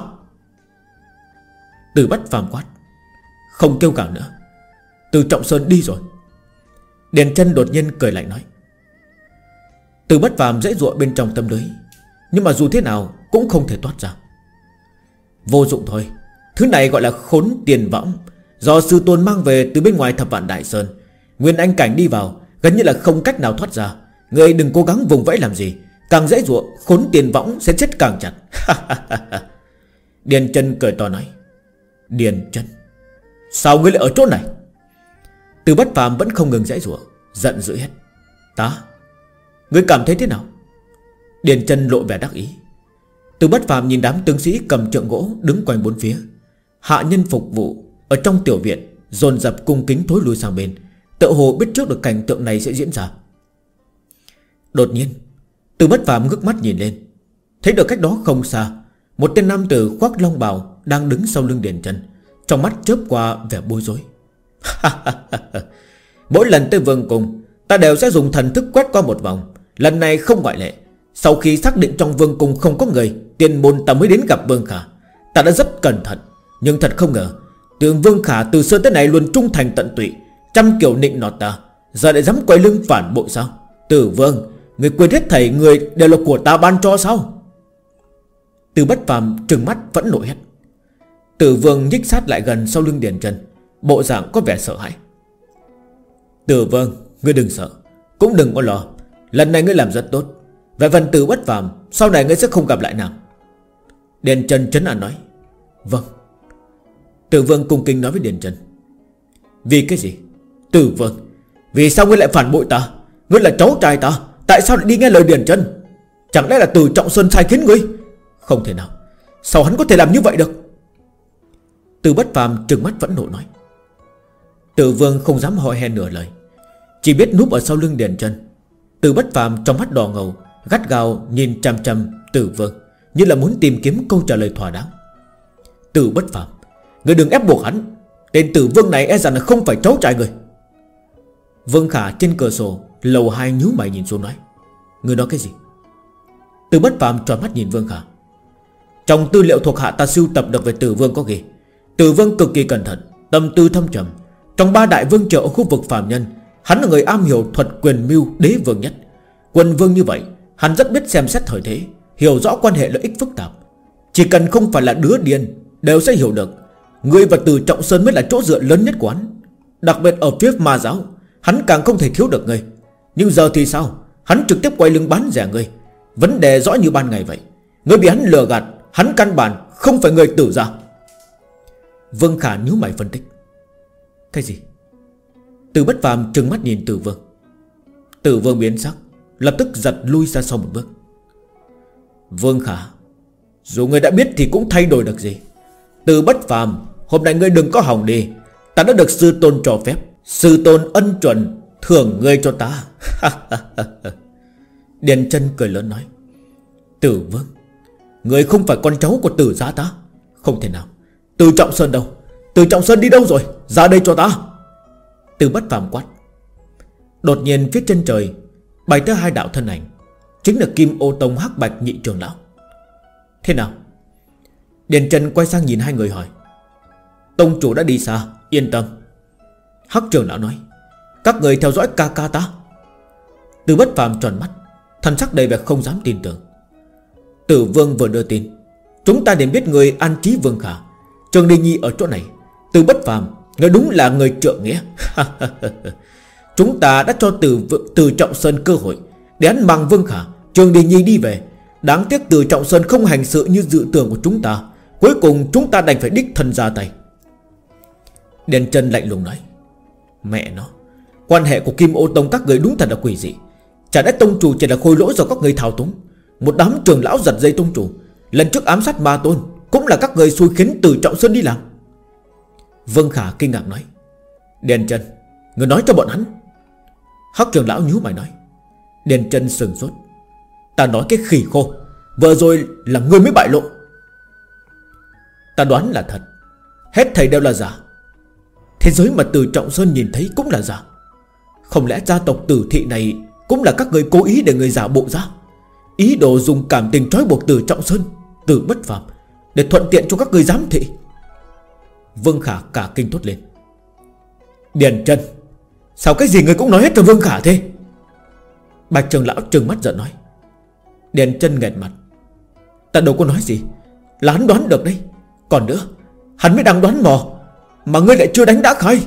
Từ Bất Phàm quát. Không kêu gào nữa, Từ Trọng Sơn đi rồi. Điền Chân đột nhiên cười lạnh nói. Từ Bất Phàm giãy giụa bên trong tấm lưới, nhưng mà dù thế nào cũng không thể thoát ra. Vô dụng thôi. Thứ này gọi là khốn tiền võng, do sư tôn mang về từ bên ngoài Thập Vạn Đại Sơn. Nguyên anh cảnh đi vào, gần như là không cách nào thoát ra. Ngươi đừng cố gắng vùng vẫy làm gì, càng dễ dụa khốn tiền võng sẽ chết càng chặt. Điền Chân cười to nói. Điền Chân, sao ngươi lại ở chỗ này? Từ Bất Phàm vẫn không ngừng dãy giụa, giận dữ hết. Ta? Ngươi cảm thấy thế nào? Điền Chân lộ vẻ đắc ý. Từ Bất Phàm nhìn đám tướng sĩ cầm trượng gỗ đứng quanh bốn phía. Hạ nhân phục vụ ở trong tiểu viện dồn dập cung kính thối lui sang bên, tựa hồ biết trước được cảnh tượng này sẽ diễn ra. Đột nhiên, Từ Bất Phàm ngước mắt nhìn lên, thấy được cách đó không xa một tên nam tử khoác long bào đang đứng sau lưng Điền Chân, trong mắt chớp qua vẻ bối rối. Mỗi lần tới vương cung, ta đều sẽ dùng thần thức quét qua một vòng. Lần này không ngoại lệ. Sau khi xác định trong vương cung không có người, tiền môn ta mới đến gặp Vương Khả. Ta đã rất cẩn thận, nhưng thật không ngờ Tưởng Vương Khả từ xưa tới nay luôn trung thành tận tụy, trăm kiểu nịnh nọt ta, giờ lại dám quay lưng phản bội sao? Tử Vương, người quên hết thảy người đều là của ta ban cho sao? Từ Bất Phàm trừng mắt vẫn nổi hét. Tử Vương nhích sát lại gần sau lưng Điền Chân, bộ dạng có vẻ sợ hãi. Tử Vương, ngươi đừng sợ, cũng đừng có lo. Lần này ngươi làm rất tốt. Về phần Từ Bất Phàm, sau này ngươi sẽ không gặp lại nàng. Điền Chân trấn an nói. Vâng. Tử Vương cung kính nói với Điền Chân. Vì cái gì? Tử Vương, vì sao ngươi lại phản bội ta? Ngươi là cháu trai ta, tại sao lại đi nghe lời Điền Chân? Chẳng lẽ là Từ Trọng Sơn sai khiến ngươi? Không thể nào, sao hắn có thể làm như vậy được? Từ Bất Phàm trừng mắt vẫn nộ nói. Tử Vương không dám hỏi he nửa lời, chỉ biết núp ở sau lưng Điền Chân. Từ Bất Phàm trong mắt đỏ ngầu, gắt gao nhìn chằm chằm Tử Vương, như là muốn tìm kiếm câu trả lời thỏa đáng. Từ Bất Phàm, ngươi đừng ép buộc hắn. Tên Tử Vương này e rằng là không phải cháu trai người. Vương Khả trên cửa sổ lầu hai nhíu mày nhìn xuống nói. Ngươi nói cái gì? Từ Bất Phàm tròn mắt nhìn Vương Khả. Trong tư liệu thuộc hạ ta sưu tập được về Tử Vương có ghi, Tử Vương cực kỳ cẩn thận, tâm tư thâm trầm. Trong ba đại vương triều ở khu vực phàm nhân, hắn là người am hiểu thuật quyền mưu đế vương nhất. Quân vương như vậy, hắn rất biết xem xét thời thế, hiểu rõ quan hệ lợi ích phức tạp. Chỉ cần không phải là đứa điên, đều sẽ hiểu được ngươi và Từ Trọng Sơn mới là chỗ dựa lớn nhất của hắn. Đặc biệt ở phía Ma giáo, hắn càng không thể thiếu được ngươi. Nhưng giờ thì sao? Hắn trực tiếp quay lưng bán rẻ ngươi. Vấn đề rõ như ban ngày vậy. Ngươi bị hắn lừa gạt, hắn căn bản không phải người Tử gia. Vương Khả nhíu mày phân tích. Cái gì? Từ Bất Phàm trừng mắt nhìn Tử Vương. Tử Vương biến sắc, lập tức giật lui ra sau một bước. Vương Khả, dù ngươi đã biết thì cũng thay đổi được gì. Từ Bất Phàm, hôm nay ngươi đừng có hòng đi. Ta đã được sư tôn cho phép, sư tôn ân chuẩn thưởng ngươi cho ta. Điền Chân cười lớn nói. Tử Vương, ngươi không phải con cháu của Tử gia ta. Không thể nào. Từ Trọng Sơn đâu? Từ Trọng Sơn đi đâu rồi? Ra đây cho ta. Từ Bất Phàm quát. Đột nhiên phía chân trời bay tới hai đạo thân ảnh, chính là Kim Ô Tông Hắc Bạch nhị trưởng lão. Thế nào? Điền Trần quay sang nhìn hai người hỏi. Tông chủ đã đi xa, yên tâm. Hắc trưởng lão nói. Các người theo dõi ca ca ta. Từ Bất Phàm tròn mắt, thần sắc đầy vẻ không dám tin tưởng. Tử Vương vừa đưa tin, chúng ta đến biết người an trí Vương Khả, Trường Đình Nhi ở chỗ này. Từ Bất Phàm, người đúng là người trượng nghĩa. Chúng ta đã cho Từ Từ Trọng Sơn cơ hội để hắn mang Vương Khả, Trường Đình Nhi đi về. Đáng tiếc Từ Trọng Sơn không hành sự như dự tưởng của chúng ta. Cuối cùng chúng ta đành phải đích thân ra tay. Điền Trần lạnh lùng nói. Mẹ nó, quan hệ của Kim Ô Tông các người đúng thật là quỷ dị. Chả lẽ tông chủ chỉ là khôi lỗi do các người thao túng? Một đám trưởng lão giật dây tông chủ, lần trước ám sát Ma Tôn cũng là các người xui khiến Từ Trọng Sơn đi làm. Vương Khả kinh ngạc nói. Điền Trần, người nói cho bọn hắn. Hắc trưởng lão nhíu mày nói. Điền Trần sừng sốt. Ta nói cái khỉ khô, vừa rồi là ngươi mới bại lộ. Ta đoán là thật, hết thầy đều là giả. Thế giới mà Từ Trọng Sơn nhìn thấy cũng là giả. Không lẽ gia tộc Tử Thị này cũng là các người cố ý để người giả bộ ra, ý đồ dùng cảm tình trói buộc Từ Trọng Sơn, Từ Bất Phàm để thuận tiện cho các người giám thị? Vương Khả cả kinh thốt lên. Điền Trần, sao cái gì người cũng nói hết cho Vương Khả thế? Bạch trưởng lão trừng mắt giận nói. Điền Trần nghẹt mặt. Ta đâu có nói gì, là hắn đoán được đấy. Còn nữa, hắn mới đang đoán mò, mà ngươi lại chưa đánh đã khai.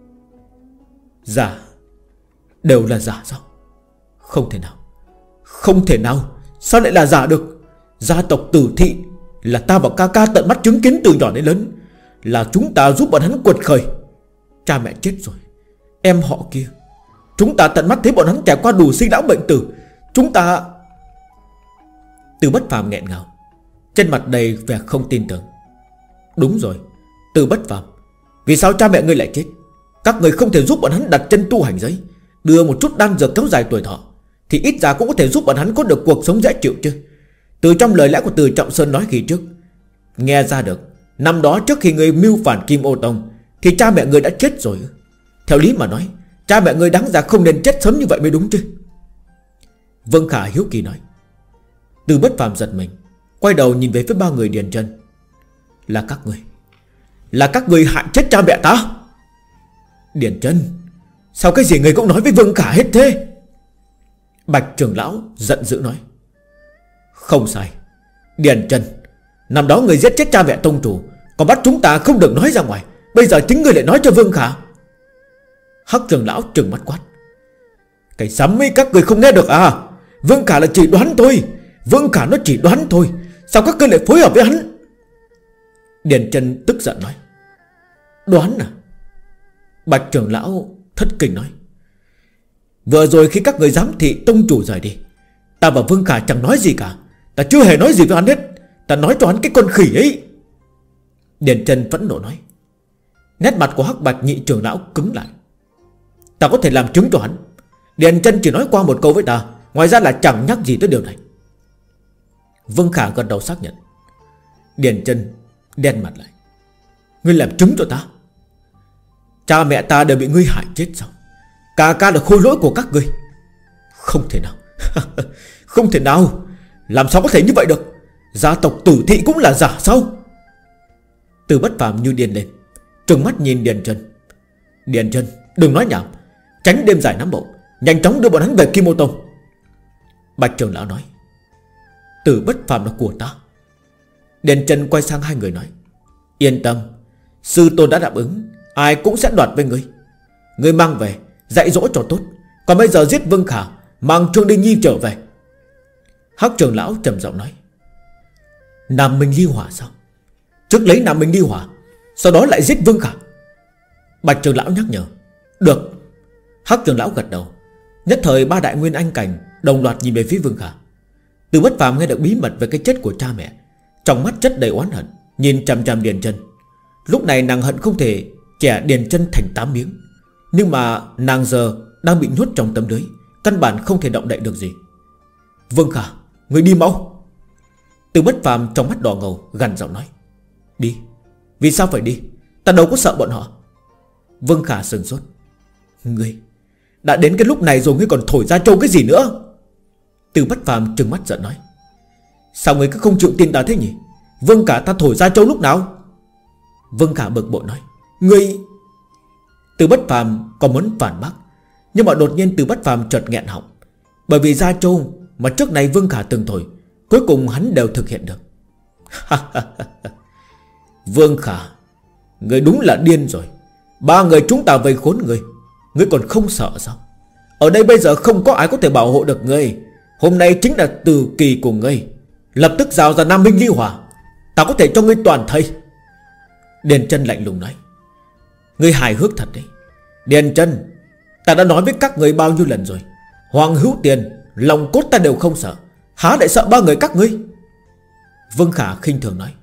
Giả, đều là giả sao? Không thể nào, không thể nào. Sao lại là giả được? Gia tộc Tử Thị là ta và ca ca tận mắt chứng kiến từ nhỏ đến lớn, là chúng ta giúp bọn hắn quật khởi. Cha mẹ chết rồi, em họ kia, chúng ta tận mắt thấy bọn hắn trải qua đủ sinh lão bệnh tử. Chúng ta... Từ Bất Phàm nghẹn ngào, trên mặt đầy vẻ không tin tưởng. Đúng rồi, Từ Bất Phàm, vì sao cha mẹ ngươi lại chết? Các người không thể giúp bọn hắn đặt chân tu hành giấy, đưa một chút đan dược kéo dài tuổi thọ, thì ít ra cũng có thể giúp bọn hắn có được cuộc sống dễ chịu chứ. Từ trong lời lẽ của Từ Trọng Sơn nói khi trước, nghe ra được năm đó trước khi người mưu phản Kim Ô Tông thì cha mẹ người đã chết rồi. Theo lý mà nói, cha mẹ người đáng ra không nên chết sớm như vậy mới đúng chứ. Vương Khả hiếu kỳ nói. Từ Bất Phàm giật mình, quay đầu nhìn về phía ba người Điền Trần. Là các người, là các người hại chết cha mẹ ta. Điền Trần, sao cái gì người cũng nói với Vương Khả hết thế? Bạch trưởng lão giận dữ nói. Không sai, Điền Trần, năm đó người giết chết cha mẹ tông chủ, còn bắt chúng ta không được nói ra ngoài, bây giờ chính người lại nói cho Vương Khả. Hắc trưởng lão trừng mắt quát. Cái sắm ấy các người không nghe được à? Vương Khả là chỉ đoán thôi, Vương Khả nó chỉ đoán thôi, sao các ngươi lại phối hợp với hắn? Điền Trần tức giận nói. Đoán à? Bạch trưởng lão thất kinh nói. Vừa rồi khi các người giám thị tông chủ rời đi, ta và Vương Khả chẳng nói gì cả. Ta chưa hề nói gì với hắn hết. Ta nói cho hắn cái con khỉ ấy. Điền Trần phẫn nộ nói. Nét mặt của Hắc Bạch nhị trưởng lão cứng lại. Ta có thể làm chứng cho hắn. Điền Trần chỉ nói qua một câu với ta, ngoài ra là chẳng nhắc gì tới điều này. Vương Khả gật đầu xác nhận. Điền Trần đen mặt lại. Ngươi làm chứng cho ta? Cha mẹ ta đều bị ngươi hại chết sao? Ca ca là khôi lỗi của các ngươi? Không thể nào. Không thể nào. Làm sao có thể như vậy được? Gia tộc Tử Thị cũng là giả sao? Từ Bất Phàm như điên lên, trừng mắt nhìn Điền Trần. Điền Trần, đừng nói nhảm, tránh đêm dài nắm bộ, nhanh chóng đưa bọn hắn về Kim Ô Tông. Bạch trưởng lão nói. Từ Bất Phàm là của ta. Điền Trần quay sang hai người nói. Yên tâm, sư tôn đã đáp ứng, ai cũng sẽ đoạt với ngươi. Ngươi mang về, dạy dỗ cho tốt. Còn bây giờ giết Vương Khả, mang Trương Đình Nhi trở về. Hắc trưởng lão trầm giọng nói. Nam Minh Ly Hỏa sao? Trước lấy Nam Minh Ly Hỏa, sau đó lại giết Vương Khả. Bạch trưởng lão nhắc nhở. Được. Hắc trưởng lão gật đầu. Nhất thời ba đại nguyên anh cảnh đồng loạt nhìn về phía Vương Khả. Từ Bất Phàm nghe được bí mật về cái chết của cha mẹ, trong mắt chất đầy oán hận, nhìn chằm chằm Điền Trần. Lúc này nàng hận không thể chẻ Điền Trần thành tám miếng, nhưng mà nàng giờ đang bị nhốt trong tấm lưới, căn bản không thể động đậy được gì. Vương Khả, người đi mau. Từ Bất Phàm trong mắt đỏ ngầu gằn giọng nói. Đi. Vì sao phải đi? Ta đâu có sợ bọn họ. Vương Khả sừng sốt. Ngươi đã đến cái lúc này rồi, ngươi còn thổi ra trâu cái gì nữa? Từ Bất Phàm trừng mắt giận nói. Sao ngươi cứ không chịu tin ta thế nhỉ? Vương Khả ta thổi ra trâu lúc nào? Vương Khả bực bội nói. Ngươi... Từ Bất Phàm còn muốn phản bác, nhưng mà đột nhiên Từ Bất Phàm chợt nghẹn họng. Bởi vì ra trâu mà trước này Vương Khả từng thổi, cuối cùng hắn đều thực hiện được. Vương Khả, ngươi đúng là điên rồi. Ba người chúng ta vây khốn ngươi, ngươi còn không sợ sao? Ở đây bây giờ không có ai có thể bảo hộ được ngươi. Hôm nay chính là từ kỳ của ngươi. Lập tức rào ra Nam Minh Ly Hỏa, ta có thể cho ngươi toàn thây. Điền Chân lạnh lùng nói. Ngươi hài hước thật đấy. Điền Chân, ta đã nói với các ngươi bao nhiêu lần rồi, Hoàng Hữu Tiền, lòng cốt ta đều không sợ, há lại sợ ba người các ngươi? Vương Khả khinh thường nói.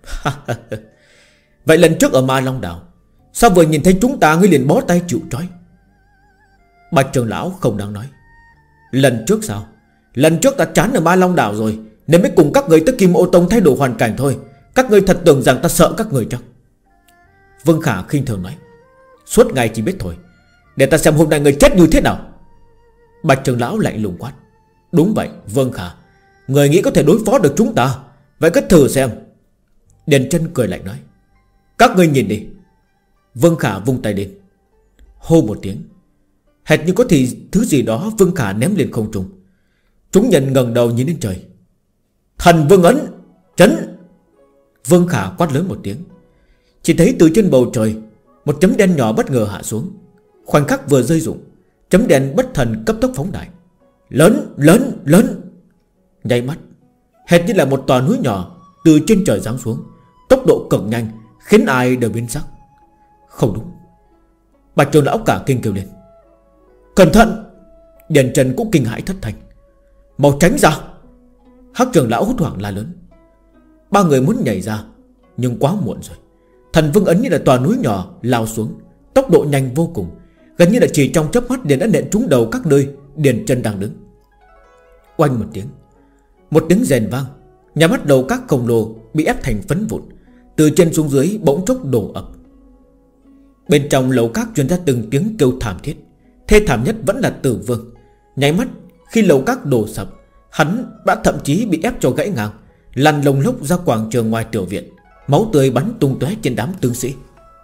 Vậy lần trước ở Ma Long Đảo, sao vừa nhìn thấy chúng ta ngươi liền bó tay chịu trói? Bạch trưởng lão không đáng nói. Lần trước sao? Lần trước ta chán ở Ma Long Đảo rồi, nên mới cùng các ngươi tới Kim Ô Tông thay đổi hoàn cảnh thôi. Các ngươi thật tưởng rằng ta sợ các ngươi chắc? Vương Khả khinh thường nói. Suốt ngày chỉ biết thôi, để ta xem hôm nay ngươi chết như thế nào. Bạch trưởng lão lạnh lùng quát. Đúng vậy Vương Khả, người nghĩ có thể đối phó được chúng ta, vậy cứ thử xem. Điền Chân cười lạnh nói. Các ngươi nhìn đi. Vương Khả vung tay lên, hô một tiếng, hệt như có thì thứ gì đó Vương Khả ném lên không trung. Chúng nhân ngẩng đầu nhìn lên trời. Thần Vương Ấn chấn. Vương Khả quát lớn một tiếng. Chỉ thấy từ trên bầu trời một chấm đen nhỏ bất ngờ hạ xuống. Khoảnh khắc vừa rơi rụng, chấm đen bất thần cấp tốc phóng đại. Lớn, lớn, lớn. Nháy mắt, hệt như là một tòa núi nhỏ từ trên trời giáng xuống, tốc độ cực nhanh, khiến ai đều biến sắc. Không đúng. Bạch trưởng lão cả kinh kêu lên. Cẩn thận. Điền Trần cũng kinh hãi thất thanh. Mau tránh ra. Hắc trưởng lão hốt hoảng la lớn. Ba người muốn nhảy ra, nhưng quá muộn rồi. Thần Vương Ấn như là tòa núi nhỏ lao xuống, tốc độ nhanh vô cùng, gần như là chỉ trong chớp mắt liền đã nện trúng đầu các nơi Điền Trần đang đứng. Oanh một tiếng, một tiếng rèn vang, nhà mắt đầu các khổng lồ bị ép thành phấn vụn, từ trên xuống dưới bỗng chốc đổ ập. Bên trong lầu các truyền ra từng tiếng kêu thảm thiết. Thê thảm nhất vẫn là Tử Vương. Nháy mắt khi lầu các đổ sập, hắn đã thậm chí bị ép cho gãy ngang, lăn lông lốc ra quảng trường ngoài tiểu viện, máu tươi bắn tung tóe trên đám tướng sĩ.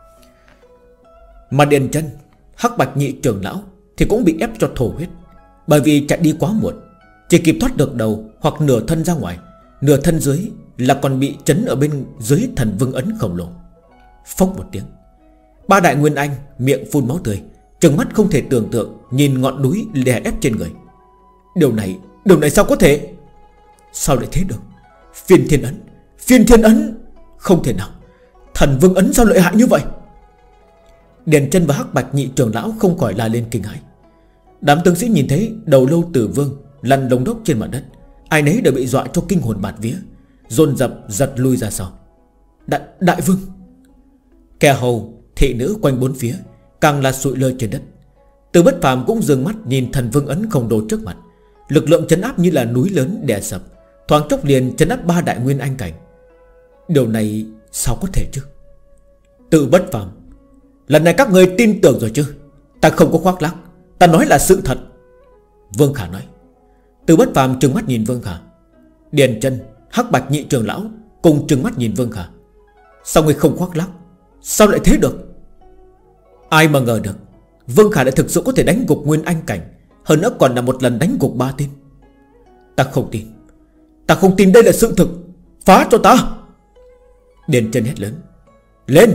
Mà Điền Chân, Hắc Bạch nhị trưởng lão thì cũng bị ép cho thổ huyết, bởi vì chạy đi quá muộn, chỉ kịp thoát được đầu hoặc nửa thân ra ngoài, nửa thân dưới là còn bị chấn ở bên dưới Thần Vương Ấn khổng lồ. Phốc một tiếng, ba đại nguyên anh miệng phun máu tươi, trừng mắt không thể tưởng tượng nhìn ngọn núi đè ép trên người. Điều này, điều này sao có thể? Sao lại thế được? Phiên Thiên Ấn, Phiên Thiên Ấn, không thể nào. Thần Vương Ấn sao lợi hại như vậy? Điền Chân và Hắc Bạch nhị trưởng lão không khỏi la lên kinh hãi. Đám tướng sĩ nhìn thấy đầu lâu Tử Vương lăn lông đốc trên mặt đất, ai nấy đều bị dọa cho kinh hồn bạt vía, dồn dập giật lui ra sau. Đại, đại vương. Kẻ hầu thị nữ quanh bốn phía càng là sụi lơ trên đất. Từ Bất Phàm cũng dừng mắt nhìn Thần Vương Ấn khổng lồ trước mặt, lực lượng trấn áp như là núi lớn đè sập, thoáng chốc liền trấn áp ba đại nguyên anh cảnh. Điều này sao có thể chứ? Từ Bất Phàm, lần này các người tin tưởng rồi chứ? Ta không có khoác lác, ta nói là sự thật. Vương Khả nói. Từ Bất Phàm trừng mắt nhìn Vương Khả. Điền Chân, Hắc Bạch nhị trưởng lão cùng trừng mắt nhìn Vương Khả. Sao ngươi không khoác lác? Sao lại thế được? Ai mà ngờ được Vương Khả lại thực sự có thể đánh gục nguyên anh cảnh, hơn nữa còn là một lần đánh gục ba tên. Ta không tin, ta không tin đây là sự thực. Phá cho ta. Điền Chân hét lớn. Lên.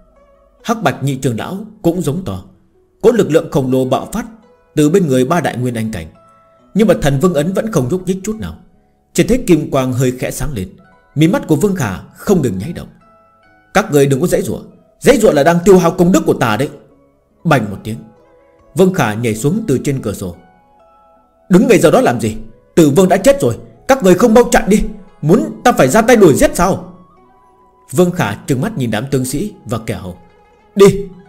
Hắc Bạch nhị trưởng lão cũng giống to. Có lực lượng khổng lồ bạo phát từ bên người ba đại nguyên anh cảnh, nhưng mà Thần Vương Ấn vẫn không nhúc nhích chút nào. Chỉ thấy kim quang hơi khẽ sáng lên, mí mắt của Vương Khả không ngừng nháy động. Các người đừng có giãy giụa, giãy giụa là đang tiêu hao công đức của ta đấy. Bành một tiếng, Vương Khả nhảy xuống từ trên cửa sổ. Đứng ngay giờ đó làm gì? Tử Vương đã chết rồi, các người không mau chạy đi. Muốn ta phải ra tay đuổi giết sao? Vương Khả trừng mắt nhìn đám tướng sĩ và kẻ hầu. Đi.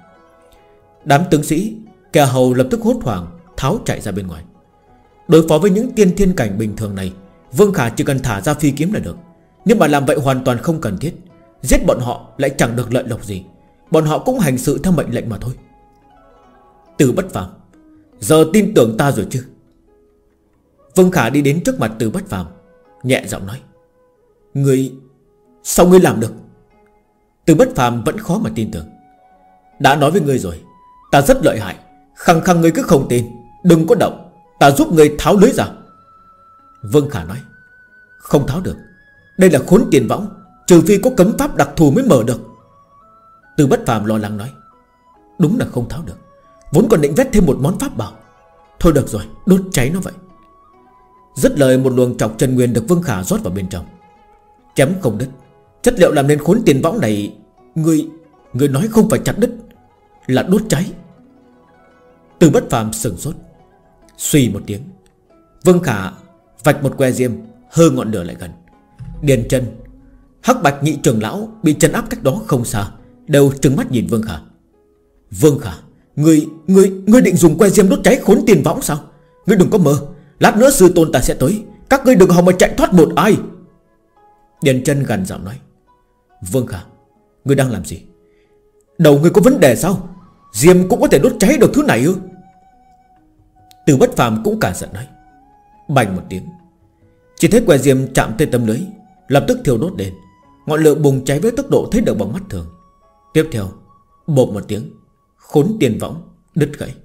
Đám tướng sĩ, kẻ hầu lập tức hốt hoảng tháo chạy ra bên ngoài. Đối phó với những tiên thiên cảnh bình thường này, Vương Khả chỉ cần thả ra phi kiếm là được. Nhưng mà làm vậy hoàn toàn không cần thiết. Giết bọn họ lại chẳng được lợi lộc gì. Bọn họ cũng hành sự theo mệnh lệnh mà thôi. Từ Bất Phàm, giờ tin tưởng ta rồi chứ? Vương Khả đi đến trước mặt Từ Bất Phàm, nhẹ giọng nói: Ngươi, sao ngươi làm được? Từ Bất Phàm vẫn khó mà tin tưởng. Đã nói với ngươi rồi, ta rất lợi hại. Khăng khăng ngươi cứ không tin, đừng có động, ta giúp ngươi tháo lưới ra. Vương Khả nói: Không tháo được, đây là khốn tiền võng, trừ phi có cấm pháp đặc thù mới mở được. Từ Bất Phàm lo lắng nói: Đúng là không tháo được, vốn còn định vét thêm một món pháp bảo. Thôi được rồi, đốt cháy nó vậy. Dứt lời, một luồng trọc chân nguyên được Vương Khả rót vào bên trong. Chém không đứt. Chất liệu làm nên khốn tiền võng này, Ngươi Ngươi nói không phải chặt đứt, là đốt cháy. Từ Bất Phàm sừng sốt. Suy một tiếng, Vương Khả vạch một que diêm, hơ ngọn lửa lại gần. Điền Chân, Hắc Bạch nhị trưởng lão bị trấn áp cách đó không xa, đều trừng mắt nhìn Vương Khả. Vương Khả, Ngươi Ngươi Ngươi định dùng que diêm đốt cháy khốn tiền võng sao? Ngươi đừng có mơ, lát nữa sư tôn ta sẽ tới, các ngươi đừng hòng mà chạy thoát một ai. Điền Chân gằn giọng nói: Vương Khả, ngươi đang làm gì? Đầu ngươi có vấn đề sao? Diêm cũng có thể đốt cháy được thứ này ư? Từ Bất Phàm cũng cả giận nói. Bành một tiếng, chỉ thấy que diêm chạm tới tấm lưới, lập tức thiêu đốt lên. Ngọn lửa bùng cháy với tốc độ thấy được bằng mắt thường. Tiếp theo, bộp một tiếng, khốn tiền võng đứt gãy.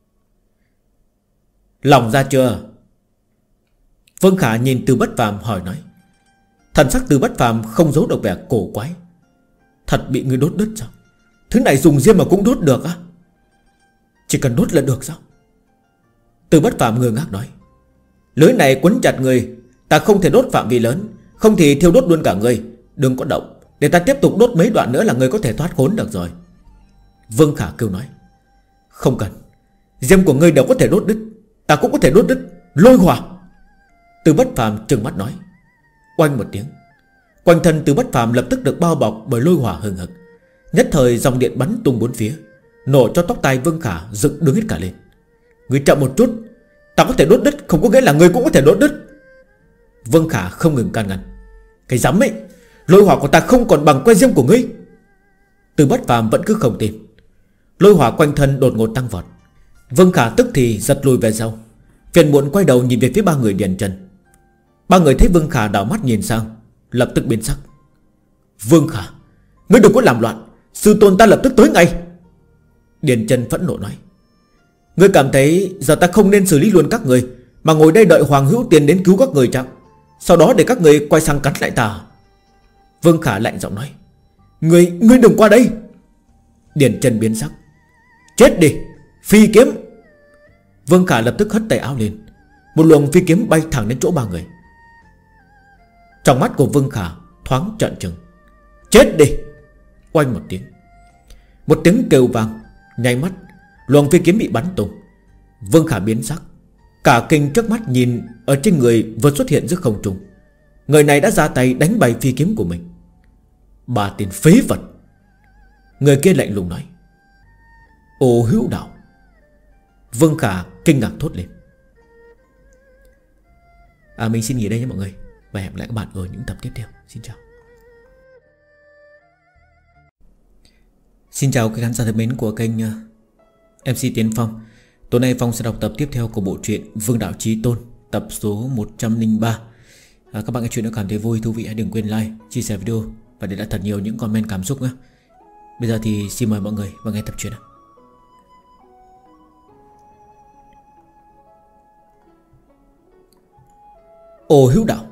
Lòng ra chưa? Vương Khả nhìn Từ Bất Phàm hỏi nói. Thần sắc Từ Bất Phàm không giấu được vẻ cổ quái. Thật bị ngươi đốt đứt sao? Thứ này dùng diêm mà cũng đốt được á? Chỉ cần đốt là được sao? Từ Bất Phàm ngơ ngác nói. Lưới này quấn chặt người, ta không thể đốt phạm vi lớn, không thì thiêu đốt luôn cả người. Đừng có động, để ta tiếp tục đốt mấy đoạn nữa là người có thể thoát khốn được rồi. Vương Khả kêu nói. Không cần, diêm của ngươi đều có thể đốt đứt, ta cũng có thể đốt đứt. Lôi hỏa. Từ Bất Phàm trừng mắt nói. Oanh một tiếng, quanh thân Từ Bất Phàm lập tức được bao bọc bởi lôi hỏa hừng hực. Nhất thời dòng điện bắn tung bốn phía, nổ cho tóc tai Vương Khả dựng đứng hết cả lên. Ngươi chậm một chút, ta có thể đốt đứt không có nghĩa là ngươi cũng có thể đốt đứt. Vương Khả không ngừng can ngăn. Cái dám ấy, lôi hỏa của ta không còn bằng que diêm của ngươi. Từ Bất Phàm vẫn cứ không tin. Lôi hỏa quanh thân đột ngột tăng vọt. Vương Khả tức thì giật lùi về sau, phiền muộn quay đầu nhìn về phía ba người Điền Chân. Ba người thấy Vương Khả đảo mắt nhìn sang, lập tức biến sắc. Vương Khả, ngươi đừng có làm loạn, sư tôn ta lập tức tới ngay. Điền Chân phẫn nộ nói. Ngươi cảm thấy giờ ta không nên xử lý luôn các người, mà ngồi đây đợi Hoàng Hữu Tiền đến cứu các người chắc, sau đó để các người quay sang cắn lại ta? Vương Khả lạnh giọng nói. Ngươi, ngươi đừng qua đây. Điền Chân biến sắc. Chết đi, phi kiếm. Vương Khả lập tức hất tay áo lên, một luồng phi kiếm bay thẳng đến chỗ ba người. Trong mắt của Vương Khả thoáng trợn trừng. Chết đi. Oanh một tiếng, một tiếng kêu vang, nháy mắt luồng phi kiếm bị bắn tung. Vương Khả biến sắc, cả kinh trước mắt nhìn ở trên người vừa xuất hiện giữa không trung. Người này đã ra tay đánh bay phi kiếm của mình. Ba tên phế vật. Người kia lạnh lùng nói. Ô Hữu Đạo. Vương Khả kinh ngạc thốt lên. À mình xin nghỉ đây nhé mọi người, và hẹn gặp lại các bạn ở những tập tiếp theo. Xin chào. Xin chào các khán giả thân mến của kênh em xê Tiến Phong. Tối nay Phong sẽ đọc tập tiếp theo của bộ truyện Vương Đạo Chí Tôn, tập số một trăm lẻ ba. à, Các bạn nghe chuyện nếu cảm thấy vui, thú vị hãy đừng quên like, chia sẻ video và để lại thật nhiều những comment cảm xúc nhé. Bây giờ thì xin mời mọi người vào nghe tập truyện. Ô Hữu Đạo.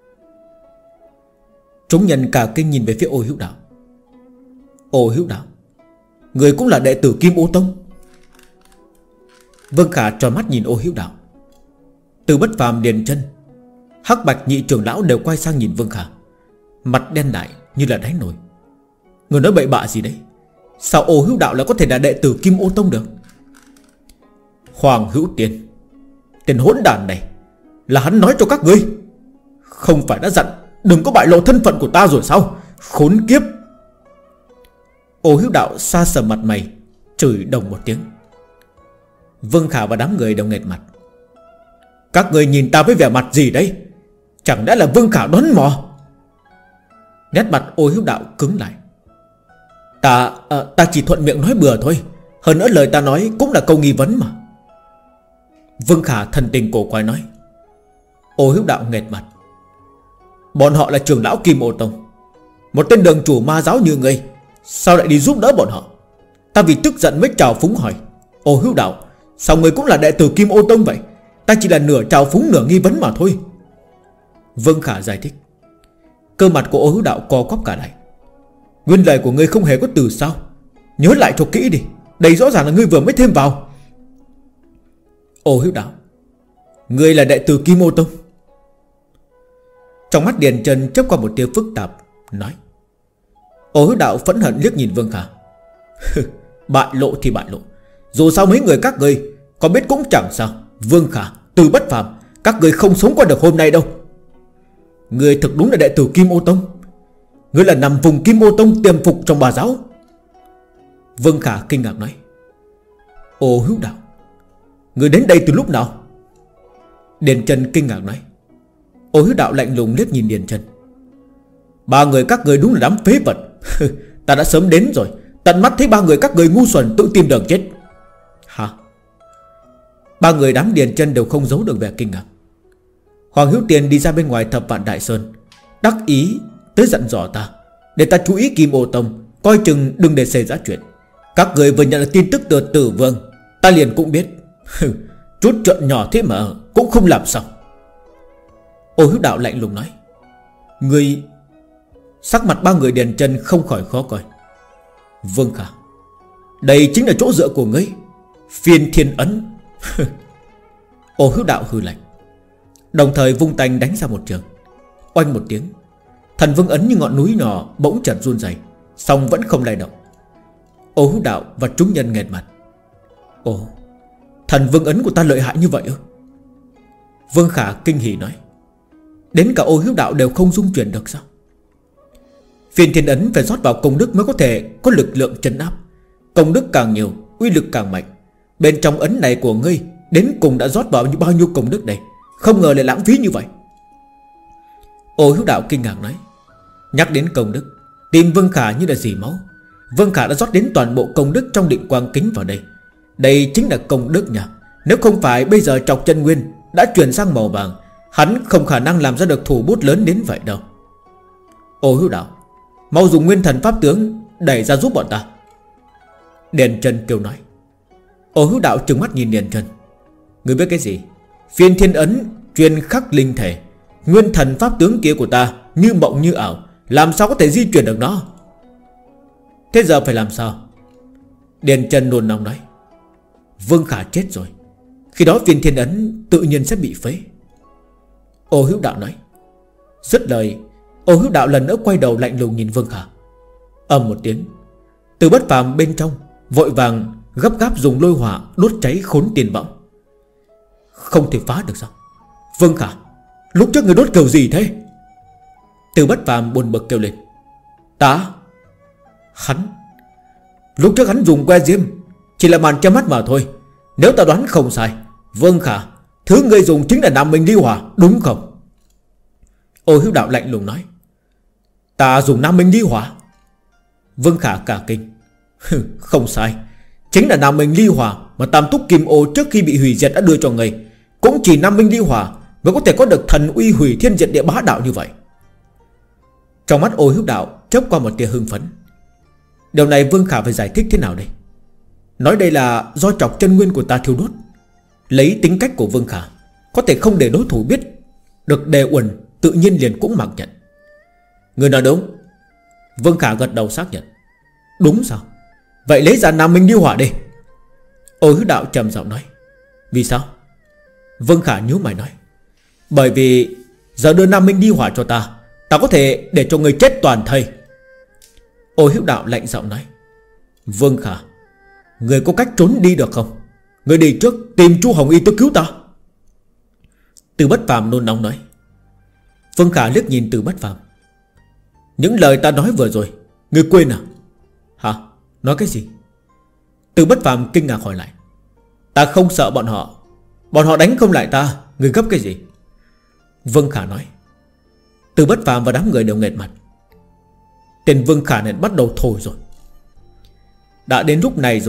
Chúng nhân cả kinh nhìn về phía Ô Hữu Đạo. Ô Hữu Đạo, người cũng là đệ tử Kim Ô Tông? Vương Khả tròn mắt nhìn Ô Hữu Đạo. Từ Bất Phàm, Điền Chân, Hắc Bạch nhị trưởng lão đều quay sang nhìn Vương Khả, mặt đen lại như là đáy nồi. Người nói bậy bạ gì đấy? Sao Ô Hữu Đạo lại có thể là đệ tử Kim Ô Tông được? Hoàng Hữu Tiền, tên hỗn đản này, là hắn nói cho các ngươi. Không phải đã dặn đừng có bại lộ thân phận của ta rồi sao? Khốn kiếp. Ô Hữu Đạo xa sầm mặt mày, chửi đồng một tiếng. Vương Khả và đám người đều nghẹt mặt. Các người nhìn ta với vẻ mặt gì đấy? Chẳng lẽ là Vương Khả đoán mò? Nét mặt Ô Hữu Đạo cứng lại. Ta à, ta chỉ thuận miệng nói bừa thôi, Hơn nữa lời ta nói cũng là câu nghi vấn mà. Vương Khả thần tình cổ quái nói. Ô Hữu Đạo nghệt mặt. Bọn họ là trưởng lão Kim Ô Tông, một tên đường chủ ma giáo như ngươi, sao lại đi giúp đỡ bọn họ? Ta vì tức giận mới trào phúng hỏi. Ô Hữu Đạo, sao ngươi cũng là đệ tử Kim Ô Tông vậy? Ta chỉ là nửa trào phúng nửa nghi vấn mà thôi. Vương Khả giải thích. Cơ mặt của Ô Hữu Đạo co quắp cả lại. Nguyên lời của ngươi không hề có từ sao? Nhớ lại cho kỹ đi, đây rõ ràng là ngươi vừa mới thêm vào. Ô Hữu Đạo, ngươi là đệ tử Kim Ô Tông? Trong mắt Điền Trần chớp qua một tia phức tạp, nói. Ô Hữu Đạo phẫn hận liếc nhìn Vương Khả. Bại lộ thì bại lộ, dù sao mấy người các ngươi có biết cũng chẳng sao. Vương Khả, Từ Bất Phàm, các ngươi không sống qua được hôm nay đâu. Ngươi thực đúng là đệ tử Kim Ô Tông. Ngươi là nằm vùng Kim Ô Tông tiềm phục trong bà giáo. Vương Khả kinh ngạc nói. Ô Hữu Đạo, ngươi đến đây từ lúc nào? Điền Trần kinh ngạc nói. Ô Hữu Đạo lạnh lùng liếc nhìn Điền Trần. Ba người các ngươi đúng là đám phế vật. Ta đã sớm đến rồi, tận mắt thấy ba người các ngươi ngu xuẩn tự tìm đường chết. Hả? Ba người đám Điền Trần đều không giấu được vẻ kinh ngạc. Hoàng Hữu Tiền đi ra bên ngoài Thập Vạn Đại Sơn, đắc ý tới dặn dò ta, để ta chú ý Kim Ô Tông, coi chừng đừng để xảy ra chuyện. Các người vừa nhận được tin tức từ Tử Vương, ta liền cũng biết. Chút chuyện nhỏ thế mà cũng không làm sao. Ô Hữu Đạo lạnh lùng nói. Người... Sắc mặt ba người Điền Trần không khỏi khó coi. Vương Khả, đây chính là chỗ dựa của ngươi, Phiên Thiên Ấn. Ô Hữu Đạo hừ lạnh, đồng thời vung tay đánh ra một trường. Oanh một tiếng, Thần Vương Ấn như ngọn núi nhỏ bỗng chợt run rẩy, song vẫn không lay động. Ô Hữu Đạo và chúng nhân nghẹt mặt. Ồ, Thần Vương Ấn của ta lợi hại như vậy ư? Vương Khả kinh hỉ nói. Đến cả Ô Hữu Đạo đều không dung chuyển được sao? Phiên Thiên Ấn phải rót vào công đức mới có thể có lực lượng trấn áp. Công đức càng nhiều, uy lực càng mạnh. Bên trong ấn này của ngươi đến cùng đã rót vào bao nhiêu công đức đây? Không ngờ lại lãng phí như vậy. Ô Hữu Đạo kinh ngạc nói. Nhắc đến công đức, tim Vương Khả như là dì máu. Vương Khả đã rót đến toàn bộ công đức trong định quang kính vào đây. Đây chính là công đức nha. Nếu không phải bây giờ trọc chân nguyên đã chuyển sang màu vàng, hắn không khả năng làm ra được thủ bút lớn đến vậy đâu. Ô Hữu Đạo, mau dùng nguyên thần pháp tướng đẩy ra giúp bọn ta. Điền Trần kêu nói. Ô Hữu Đạo trừng mắt nhìn Điền Trần. Ngươi biết cái gì? Phiên Thiên Ấn truyền khắc linh thể, nguyên thần pháp tướng kia của ta như mộng như ảo, làm sao có thể di chuyển được nó? Thế giờ phải làm sao? Điền Trần nôn nóng nói. Vương Khả chết rồi, khi đó Phiên Thiên Ấn tự nhiên sẽ bị phế. Ô Hữu Đạo nói. Dứt lời, Ô Hữu Đạo lần nữa quay đầu lạnh lùng nhìn Vương Khả. Ầm một tiếng, Từ Bất Phàm bên trong vội vàng gấp gáp dùng lôi hỏa đốt cháy khốn tiền võng. Không thể phá được sao? Vương Khả, lúc trước người đốt kiểu gì thế? Từ Bất Phàm buồn bực kêu lên. Ta? Hắn? Lúc trước hắn dùng que diêm chỉ là màn che mắt mà thôi. Nếu ta đoán không sai, Vương Khả, thứ ngươi dùng chính là Nam Minh Ly Hỏa, đúng không? Ô Hữu Đạo lạnh lùng nói. Ta dùng Nam Minh Ly Hỏa? Vương Khả cả kinh. Không sai, chính là Nam Minh Ly Hỏa mà Tam Túc Kim Ô trước khi bị hủy diệt đã đưa cho ngươi. Cũng chỉ Nam Minh Ly Hỏa mới có thể có được thần uy hủy thiên diệt địa bá đạo như vậy. Trong mắt Ô Hữu Đạo chớp qua một tia hưng phấn. Điều này Vương Khả phải giải thích thế nào đây? Nói đây là do trọc chân nguyên của ta thiêu đốt. Lấy tính cách của Vương Khả, có thể không để đối thủ biết được đề uẩn, tự nhiên liền cũng mặc nhận. Người nói đúng. Vương Khả gật đầu xác nhận. Đúng sao? Vậy lấy ra Nam Minh Ly Hỏa đi. Ô Hữu Đạo trầm giọng nói. Vì sao? Vương Khả nhíu mày nói. Bởi vì giờ đưa Nam Minh Ly Hỏa cho ta, ta có thể để cho người chết toàn thây. Ô Hữu Đạo lạnh giọng nói. Vương Khả, người có cách trốn đi được không? Người đi trước tìm Chu Hồng Y tới cứu ta. Từ Bất Phàm nôn nóng nói. Vương Khả liếc nhìn Từ Bất Phàm. Những lời ta nói vừa rồi người quên à? Hả? Nói cái gì? Từ Bất Phàm kinh ngạc hỏi lại. Ta không sợ bọn họ, bọn họ đánh không lại ta, người gấp cái gì? Vương Khả nói. Từ Bất Phàm và đám người đều nghẹt mặt. Tên Vương Khả này bắt đầu thổi rồi. Đã đến lúc này rồi,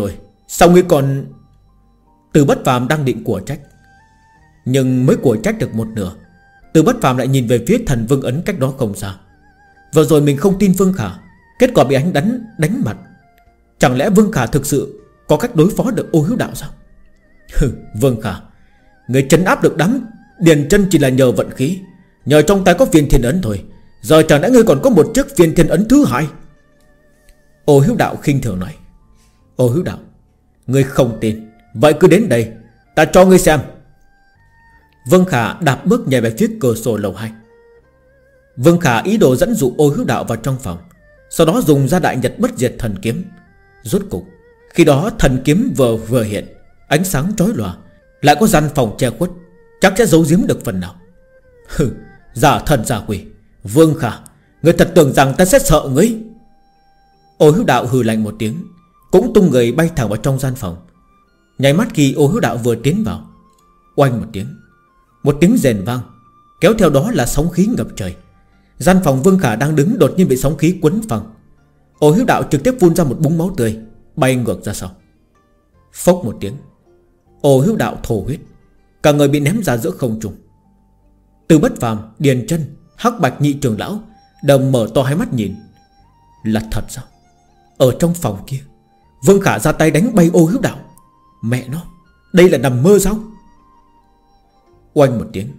Sao ngươi còn... Từ Bất Phàm đang định của trách, nhưng mới của trách được một nửa, Từ Bất Phàm lại nhìn về phía thần vương ấn cách đó không xa. Vừa rồi mình không tin Vương Khả, kết quả bị anh đánh đánh mặt. Chẳng lẽ Vương Khả thực sự có cách đối phó được Ô Hữu Đạo sao? Hừ, Vương Khả, người trấn áp được đám Điền Chân chỉ là nhờ vận khí, nhờ trong tay có viên thiên ấn thôi. Giờ chẳng lẽ ngươi còn có một chiếc viên thiên ấn thứ hai? Ô Hữu Đạo khinh thường nói. Ô Hữu Đạo, ngươi không tin, vậy cứ đến đây, ta cho ngươi xem. Vương Khả đạp bước nhảy về phía cửa sổ lầu hai. Vương Khả ý đồ dẫn dụ Ô Hữu Đạo vào trong phòng, sau đó dùng ra đại nhật bất diệt thần kiếm. Rốt cục khi đó thần kiếm vừa vừa hiện, ánh sáng chói lòa, lại có gian phòng che khuất, chắc sẽ giấu giếm được phần nào. Hừ, giả thần giả quỷ, Vương Khả, ngươi thật tưởng rằng ta sẽ sợ ngươi? Ô Hữu Đạo hừ lạnh một tiếng, cũng tung người bay thẳng vào trong gian phòng. Nháy mắt khi Ô Hữu Đạo vừa tiến vào, oanh một tiếng, một tiếng rền vang, kéo theo đó là sóng khí ngập trời. Gian phòng Vương Khả đang đứng đột nhiên bị sóng khí quấn phăng. Ô Hữu Đạo trực tiếp phun ra một búng máu tươi, bay ngược ra sau. Phốc một tiếng, Ô Hữu Đạo thổ huyết, cả người bị ném ra giữa không trung. Từ Bất Phàm, Điền Chân, Hắc Bạch nhị trưởng lão đồng mở to hai mắt nhìn. Là thật sao? Ở trong phòng kia, Vương Khả ra tay đánh bay Ô Hữu Đạo. Mẹ nó, đây là nằm mơ sao? Oanh một tiếng,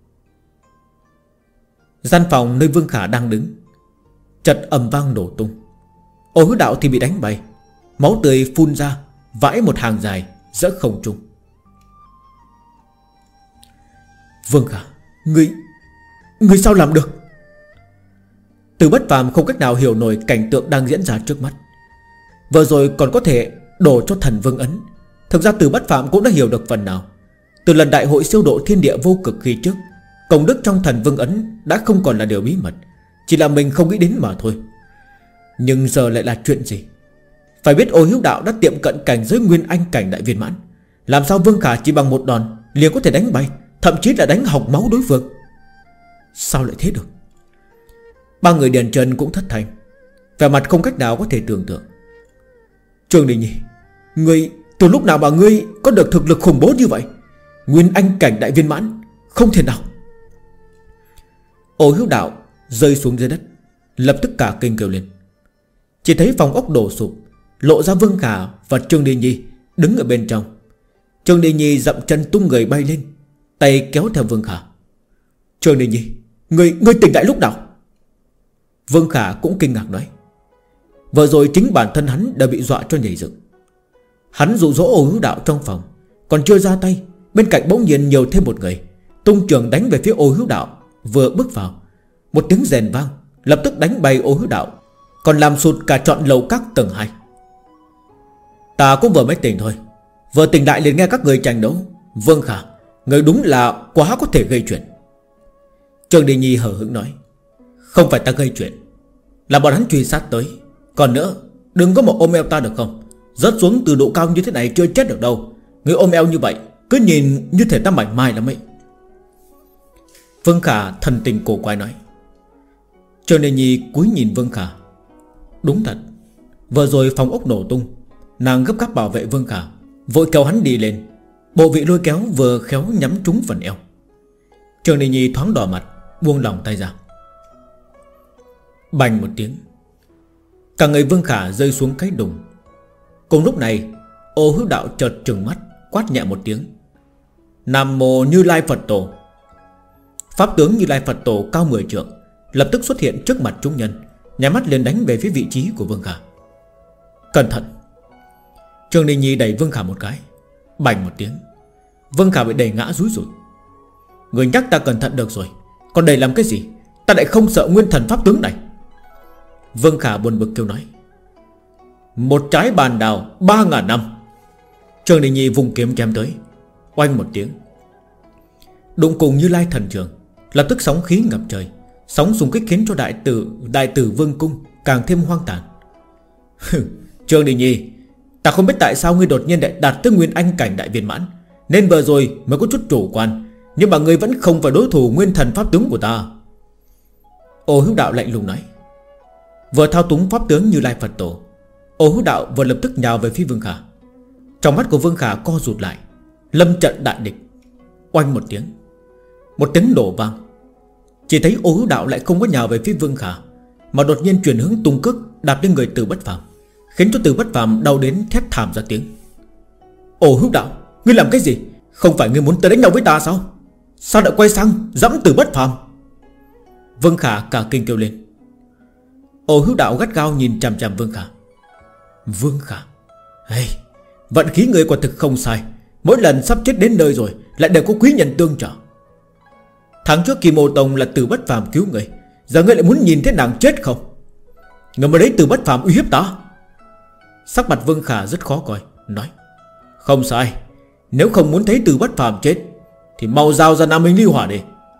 gian phòng nơi Vương Khả đang đứng chợt ầm vang nổ tung. Ô Hữu Đạo thì bị đánh bay, máu tươi phun ra, vãi một hàng dài giữa không trung. Vương Khả, Ngươi Ngươi sao làm được? Từ Bất Phàm không cách nào hiểu nổi cảnh tượng đang diễn ra trước mắt. Vừa rồi còn có thể đổ cho thần vương ấn. Thực ra Từ Bất Phàm cũng đã hiểu được phần nào. Từ lần đại hội siêu độ thiên địa vô cực khi trước, công đức trong thần vương ấn đã không còn là điều bí mật, chỉ là mình không nghĩ đến mà thôi. Nhưng giờ lại là chuyện gì? Phải biết Ô Hữu Đạo đã tiệm cận cảnh giới nguyên anh cảnh đại viên mãn, làm sao Vương Khả chỉ bằng một đòn liền có thể đánh bay, thậm chí là đánh hộc máu đối phương? Sao lại thế được? Ba người Điền Trần cũng thất thành, vẻ mặt không cách nào có thể tưởng tượng. Trương Đình Nhi, ngươi từ lúc nào mà ngươi có được thực lực khủng bố như vậy? Nguyên anh cảnh đại viên mãn, không thể nào. Ô Hữu Đạo rơi xuống dưới đất, lập tức cả kinh kêu lên. Chỉ thấy phòng ốc đổ sụp, lộ ra Vương Khả và Trương Đình Nhi đứng ở bên trong. Trương Đình Nhi dậm chân tung người bay lên, tay kéo theo Vương Khả. Trương Đình Nhi, Ngươi, ngươi tỉnh lại lúc nào? Vương Khả cũng kinh ngạc nói. Vừa rồi chính bản thân hắn đã bị dọa cho nhảy dựng. Hắn dụ dỗ Ô Hữu Đạo trong phòng, còn chưa ra tay, bên cạnh bỗng nhiên nhiều thêm một người, tung trường đánh về phía Ô Hữu Đạo. Vừa bước vào, một tiếng rền vang, lập tức đánh bay Ô Hữu Đạo, còn làm sụt cả trọn lầu các tầng hai. Ta cũng vừa mới tỉnh thôi, vừa tỉnh lại liền nghe các người tranh đấu. Vương Khả, người đúng là quá có thể gây chuyện. Trương Đình Nhi hờ hững nói. Không phải ta gây chuyện, là bọn hắn truy sát tới. Còn nữa, đừng có một ôm eo ta được không? Rớt xuống từ độ cao như thế này chưa chết được đâu. Người ôm eo như vậy, cứ nhìn như thể ta mảnh mai lắm ấy. Vương Khả thần tình cổ quái nói. Trương Đình Nhi cúi nhìn Vương Khả. Đúng thật, vừa rồi phòng ốc nổ tung, nàng gấp gáp bảo vệ Vương Khả, vội kéo hắn đi lên. Bộ vị lôi kéo vừa khéo nhắm trúng phần eo. Trương Đình Nhi thoáng đỏ mặt, buông lòng tay ra. Bành một tiếng, cả người Vương Khả rơi xuống cái đùng. Cùng lúc này, Ô Hữu Đạo chợt trừng mắt, quát nhẹ một tiếng. Nam Mô Như Lai Phật Tổ. Pháp tướng Như Lai Phật Tổ cao mười trượng lập tức xuất hiện trước mặt chúng nhân, nhắm mắt liền đánh về phía vị trí của Vương Khả. Cẩn thận! Trương Đình Nhi đẩy Vương Khả một cái. Bành một tiếng, Vương Khả bị đẩy ngã rúi rụi. Người nhắc ta cẩn thận được rồi, còn đẩy làm cái gì? Ta lại không sợ nguyên thần pháp tướng này. Vương Khả buồn bực kêu nói. Một trái bàn đào ba ngàn năm. Trương Đình Nhi vùng kiếm chém tới. Oanh một tiếng, đụng cùng Như Lai thần trường, lập tức sóng khí ngập trời. Sóng xung kích khiến cho đại tử Đại tử Vương Cung càng thêm hoang tàn. Trương Đình Nhi, ta không biết tại sao ngươi đột nhiên lại đạt tới nguyên anh cảnh đại viên mãn, nên vừa rồi mới có chút chủ quan, nhưng mà ngươi vẫn không phải đối thủ nguyên thần pháp tướng của ta. Ô Hữu Đạo lạnh lùng nói. Vừa thao túng pháp tướng Như Lai Phật Tổ, Ô Hữu Đạo vừa lập tức nhào về phía Vương Khả. Trong mắt của Vương Khả co rụt lại. Lâm trận đại địch. Oanh một tiếng. Một tiếng nổ vang. Chỉ thấy Ô Hữu Đạo lại không có nhào về phía Vương Khả, mà đột nhiên chuyển hướng tung cước đạp lên người Từ Bất Phàm, khiến cho Từ Bất Phàm đau đến thét thảm ra tiếng. Ô Hữu Đạo, ngươi làm cái gì? Không phải ngươi muốn tới đánh nhau với ta sao? Sao lại quay sang dẫm Từ Bất Phàm? Vương Khả cả kinh kêu lên. Ô Hữu Đạo gắt gao nhìn chằm chằm Vương Khả. Vương Khả, hey, vận khí người quả thực không sai. Mỗi lần sắp chết đến nơi rồi lại đều có quý nhân tương trợ. Tháng trước Kim Ô Tông là Từ Bất Phàm cứu người, giờ ngươi lại muốn nhìn thấy nàng chết không? Ngươi mới lấy Từ Bất Phàm uy hiếp ta? Sắc mặt Vương Khả rất khó coi, nói. Không sai. Nếu không muốn thấy Từ Bất Phàm chết thì mau giao ra Nam Minh Ly Hỏa đi.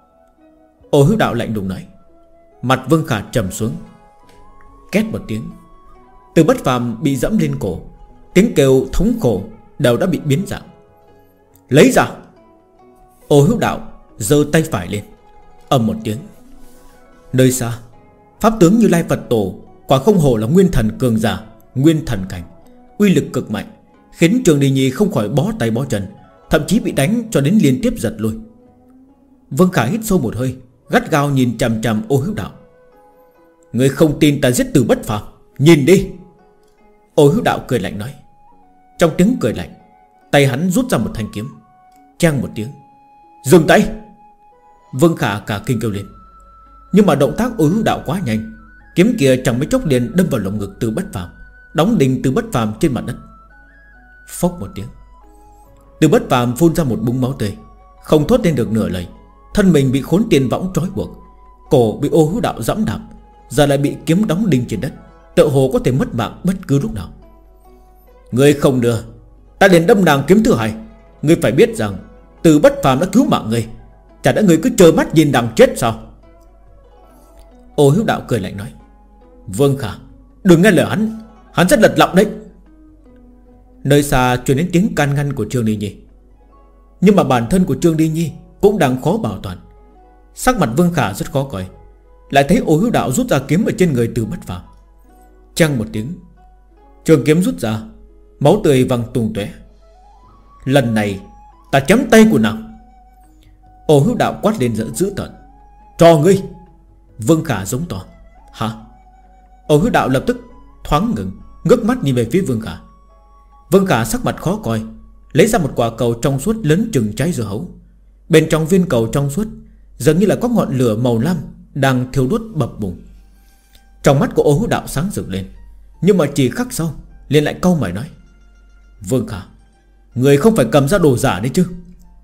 Ô Hữu Đạo lạnh lùng nói. Mặt Vương Khả trầm xuống. Két một tiếng, Từ Bất Phàm bị dẫm lên cổ. Tiếng kêu thống khổ đều đã bị biến dạng. Lấy ra. Ô Hữu Đạo giơ tay phải lên. Ầm một tiếng. Nơi xa, pháp tướng Như Lai Phật Tổ quả không hổ là nguyên thần cường giả, nguyên thần cảnh, uy lực cực mạnh, khiến Trường Đình Nhi không khỏi bó tay bó chân, thậm chí bị đánh cho đến liên tiếp giật lui. Vương Khả hít sâu một hơi, gắt gao nhìn chằm chằm Ô Hữu Đạo. Ngươi không tin ta giết Từ Bất Phàm, nhìn đi. Ô Hữu Đạo cười lạnh nói. Trong tiếng cười lạnh, tay hắn rút ra một thanh kiếm. Chang một tiếng. Dừng tay. Vương Khả cả kinh kêu lên. Nhưng mà động tác Ô Hữu Đạo quá nhanh, kiếm kia chẳng mấy chốc liền đâm vào lồng ngực Từ Bất Phàm, đóng đinh Từ Bất Phàm trên mặt đất. Phốc một tiếng, Từ Bất Phàm phun ra một búng máu tươi, không thốt lên được nửa lời. Thân mình bị khốn tiền võng trói buộc, cổ bị Ô Hữu Đạo giẫm đạp, giờ lại bị kiếm đóng đinh trên đất, tựa hồ có thể mất mạng bất cứ lúc nào. Ngươi không đưa, ta liền đâm nàng kiếm thứ hai. Ngươi phải biết rằng Từ Bất Phàm đã cứu mạng ngươi, chả đã ngươi cứ trơ mắt nhìn nàng chết sao? Ô Hữu Đạo cười lạnh nói. Vương Khả, đừng nghe lời hắn, hắn rất lật lọng đấy. Nơi xa truyền đến tiếng can ngăn của Trương Đi Nhi. Nhưng mà bản thân của Trương Đi Nhi cũng đang khó bảo toàn. Sắc mặt Vương Khả rất khó coi, lại thấy Ô Hữu Đạo rút ra kiếm ở trên người Từ Bất Phàm. Chăng một tiếng, trường kiếm rút ra, máu tươi văng tung tóe. Lần này ta chém tay của nàng. Ô Hữu Đạo quát lên giận dữ tợn. Cho ngươi. Vương Khả giống to. Hả? Ô Hữu Đạo lập tức thoáng ngừng, ngước mắt nhìn về phía Vương Khả. Vương Khả sắc mặt khó coi, lấy ra một quả cầu trong suốt lớn chừng trái dưa hấu. Bên trong viên cầu trong suốt dường như là có ngọn lửa màu lam đang thiêu đốt bập bùng. Trong mắt của Ô Hữu Đạo sáng rực lên, nhưng mà chỉ khắc sau liền lại cau mày nói. Vương Khả, người không phải cầm ra đồ giả đấy chứ?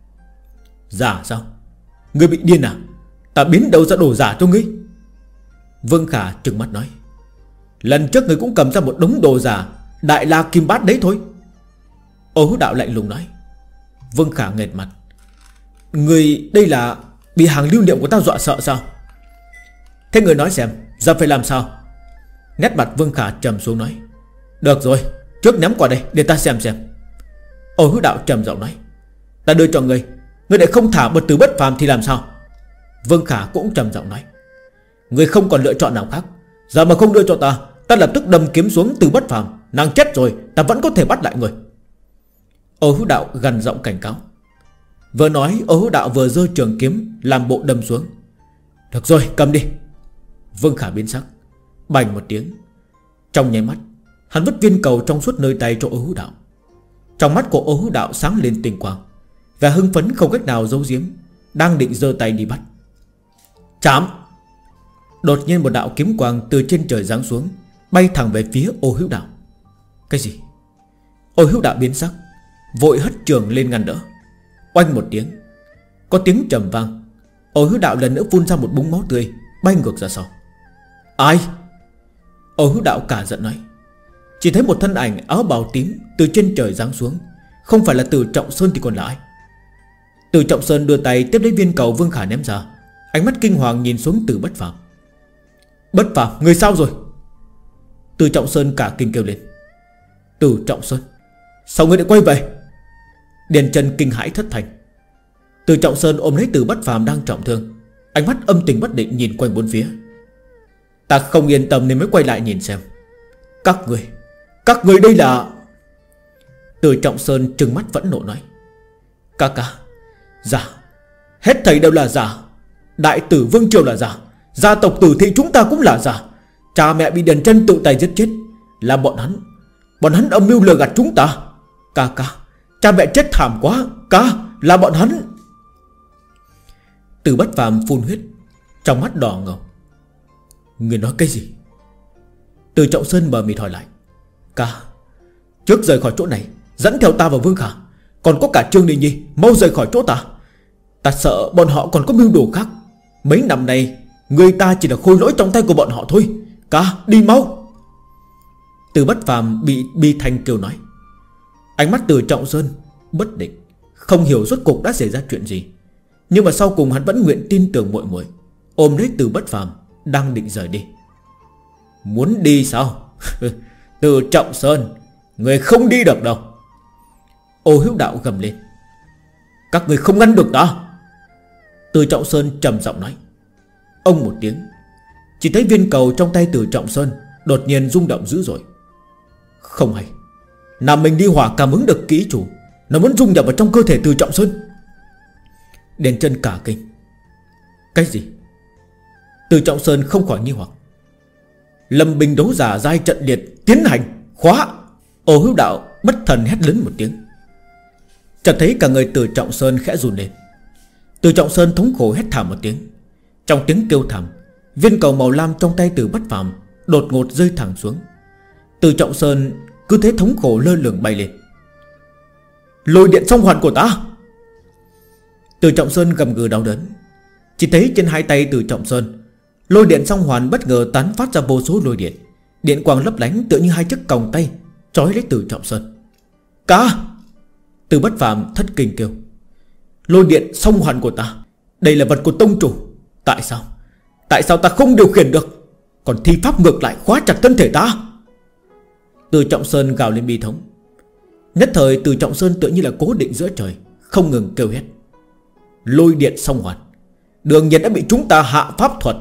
Giả sao? Ngươi bị điên à? Ta biến đâu ra đồ giả cho ngươi? Vương Khả trừng mắt nói. Lần trước ngươi cũng cầm ra một đống đồ giả Đại La Kim Bát đấy thôi. Ô Hữu Đạo lạnh lùng nói. Vương Khả nghệt mặt. Ngươi đây là bị hàng lưu niệm của ta dọa sợ sao? Thế người nói xem, giờ phải làm sao? Nét mặt Vương Khả trầm xuống nói. Được rồi, trước ném qua đây để ta xem xem. Ô Hữu Đạo trầm giọng nói. Ta đưa cho ngươi, ngươi lại không thả bật Từ Bất Phàm thì làm sao? Vương Khả cũng trầm giọng nói. Ngươi không còn lựa chọn nào khác, giờ mà không đưa cho ta, ta lập tức đâm kiếm xuống Từ Bất Phàm. Nàng chết rồi, ta vẫn có thể bắt lại người. Ô Hữu Đạo gằn giọng cảnh cáo. Vừa nói, Ô Hữu Đạo vừa giơ trường kiếm làm bộ đâm xuống. Được rồi, cầm đi. Vương Khả biến sắc. Bành một tiếng, trong nháy mắt hắn vứt viên cầu trong suốt nơi tay cho Ô Hữu Đạo. Trong mắt của Ô Hữu Đạo sáng lên tinh quang, và hưng phấn không cách nào giấu giếm, đang định giơ tay đi bắt. Chạm. Đột nhiên một đạo kiếm quang từ trên trời giáng xuống, bay thẳng về phía Ô Hữu Đạo. Cái gì? Ô Hữu Đạo biến sắc, vội hất trường lên ngăn đỡ. Oanh một tiếng, có tiếng trầm vang. Ô Hữu Đạo lần nữa phun ra một búng máu tươi, bay ngược ra sau. Ai? Ô Hữu Đạo cả giận nói. Chỉ thấy một thân ảnh áo bào tím từ trên trời giáng xuống, không phải là Từ Trọng Sơn thì còn là ai? Từ Trọng Sơn đưa tay tiếp lấy viên cầu Vương Khả ném ra, ánh mắt kinh hoàng nhìn xuống Từ Bất Phàm. Bất Phàm, người sao rồi? Từ Trọng Sơn cả kinh kêu lên. Từ Trọng Sơn, sao ngươi lại quay về? Điền Trần kinh hãi thất thành. Từ Trọng Sơn ôm lấy Từ Bất Phàm đang trọng thương, ánh mắt âm tình bất định nhìn quanh bốn phía. Ta không yên tâm nên mới quay lại nhìn xem. Các người, các người đây là... Từ Trọng Sơn trừng mắt phẫn nộ nói: Ca ca, giả, hết thầy đều là giả. Đại tử Vương Triều là giả, gia tộc Tử Thị chúng ta cũng là giả. Cha mẹ bị Điền Chân tự tay giết chết là bọn hắn. Bọn hắn âm mưu lừa gạt chúng ta. Ca ca, cha mẹ chết thảm quá. Ca, là bọn hắn. Từ Bất Phàm phun huyết, trong mắt đỏ ngầu. Người nói cái gì? Từ Trọng Sơn mờ mịt hỏi lại: Ca, trước rời khỏi chỗ này, dẫn theo ta và Vương Khả, còn có cả Trương Đình Nhi, mau rời khỏi chỗ ta. Ta sợ bọn họ còn có mưu đồ khác. Mấy năm nay người ta chỉ là khôi lỗi trong tay của bọn họ thôi. Ca, đi mau. Từ Bất Phàm bị bi thanh kêu nói. Ánh mắt Từ Trọng Sơn bất định, không hiểu rốt cuộc đã xảy ra chuyện gì. Nhưng mà sau cùng hắn vẫn nguyện tin tưởng muội muội, ôm lấy Từ Bất Phàm đang định rời đi. Muốn đi sao? Từ Trọng Sơn, người không đi được đâu. Ô Hữu Đạo gầm lên: Các người không ngăn được ta. Từ Trọng Sơn trầm giọng nói. Ông một tiếng, chỉ thấy viên cầu trong tay Từ Trọng Sơn đột nhiên rung động dữ dội. Không hay, Nam Minh Ly Hỏa cảm ứng được kỹ chủ, nó muốn dung nhập vào trong cơ thể Từ Trọng Sơn. Điền Chân cả kinh. Cái gì? Từ Trọng Sơn không khỏi nghi hoặc. Lâm binh đấu giả giai trận liệt tiến hành, khóa. Ô Hữu Đạo bất thần hét lớn một tiếng. Chợt thấy cả người Từ Trọng Sơn khẽ run lên. Từ Trọng Sơn thống khổ hét thảm một tiếng. Trong tiếng kêu thảm, viên cầu màu lam trong tay Từ Bất Phàm đột ngột rơi thẳng xuống. Từ Trọng Sơn cứ thế thống khổ lơ lửng bay lên. Lôi điện song hoàn của ta. Từ Trọng Sơn gầm gừ đau đớn. Chỉ thấy trên hai tay Từ Trọng Sơn, lôi điện song hoàn bất ngờ tán phát ra vô số lôi điện. Điện quang lấp lánh tựa như hai chiếc còng tay trói lấy Từ Trọng Sơn. Ca! Từ Bất Phàm thất kinh kêu. Lôi điện song hoàn của ta, đây là vật của tông chủ. Tại sao? Tại sao ta không điều khiển được, còn thi pháp ngược lại khóa chặt thân thể ta? Từ Trọng Sơn gào lên bi thống. Nhất thời Từ Trọng Sơn tựa như là cố định giữa trời, không ngừng kêu hét. Lôi điện song hoàn, đương nhiên đã bị chúng ta hạ pháp thuật.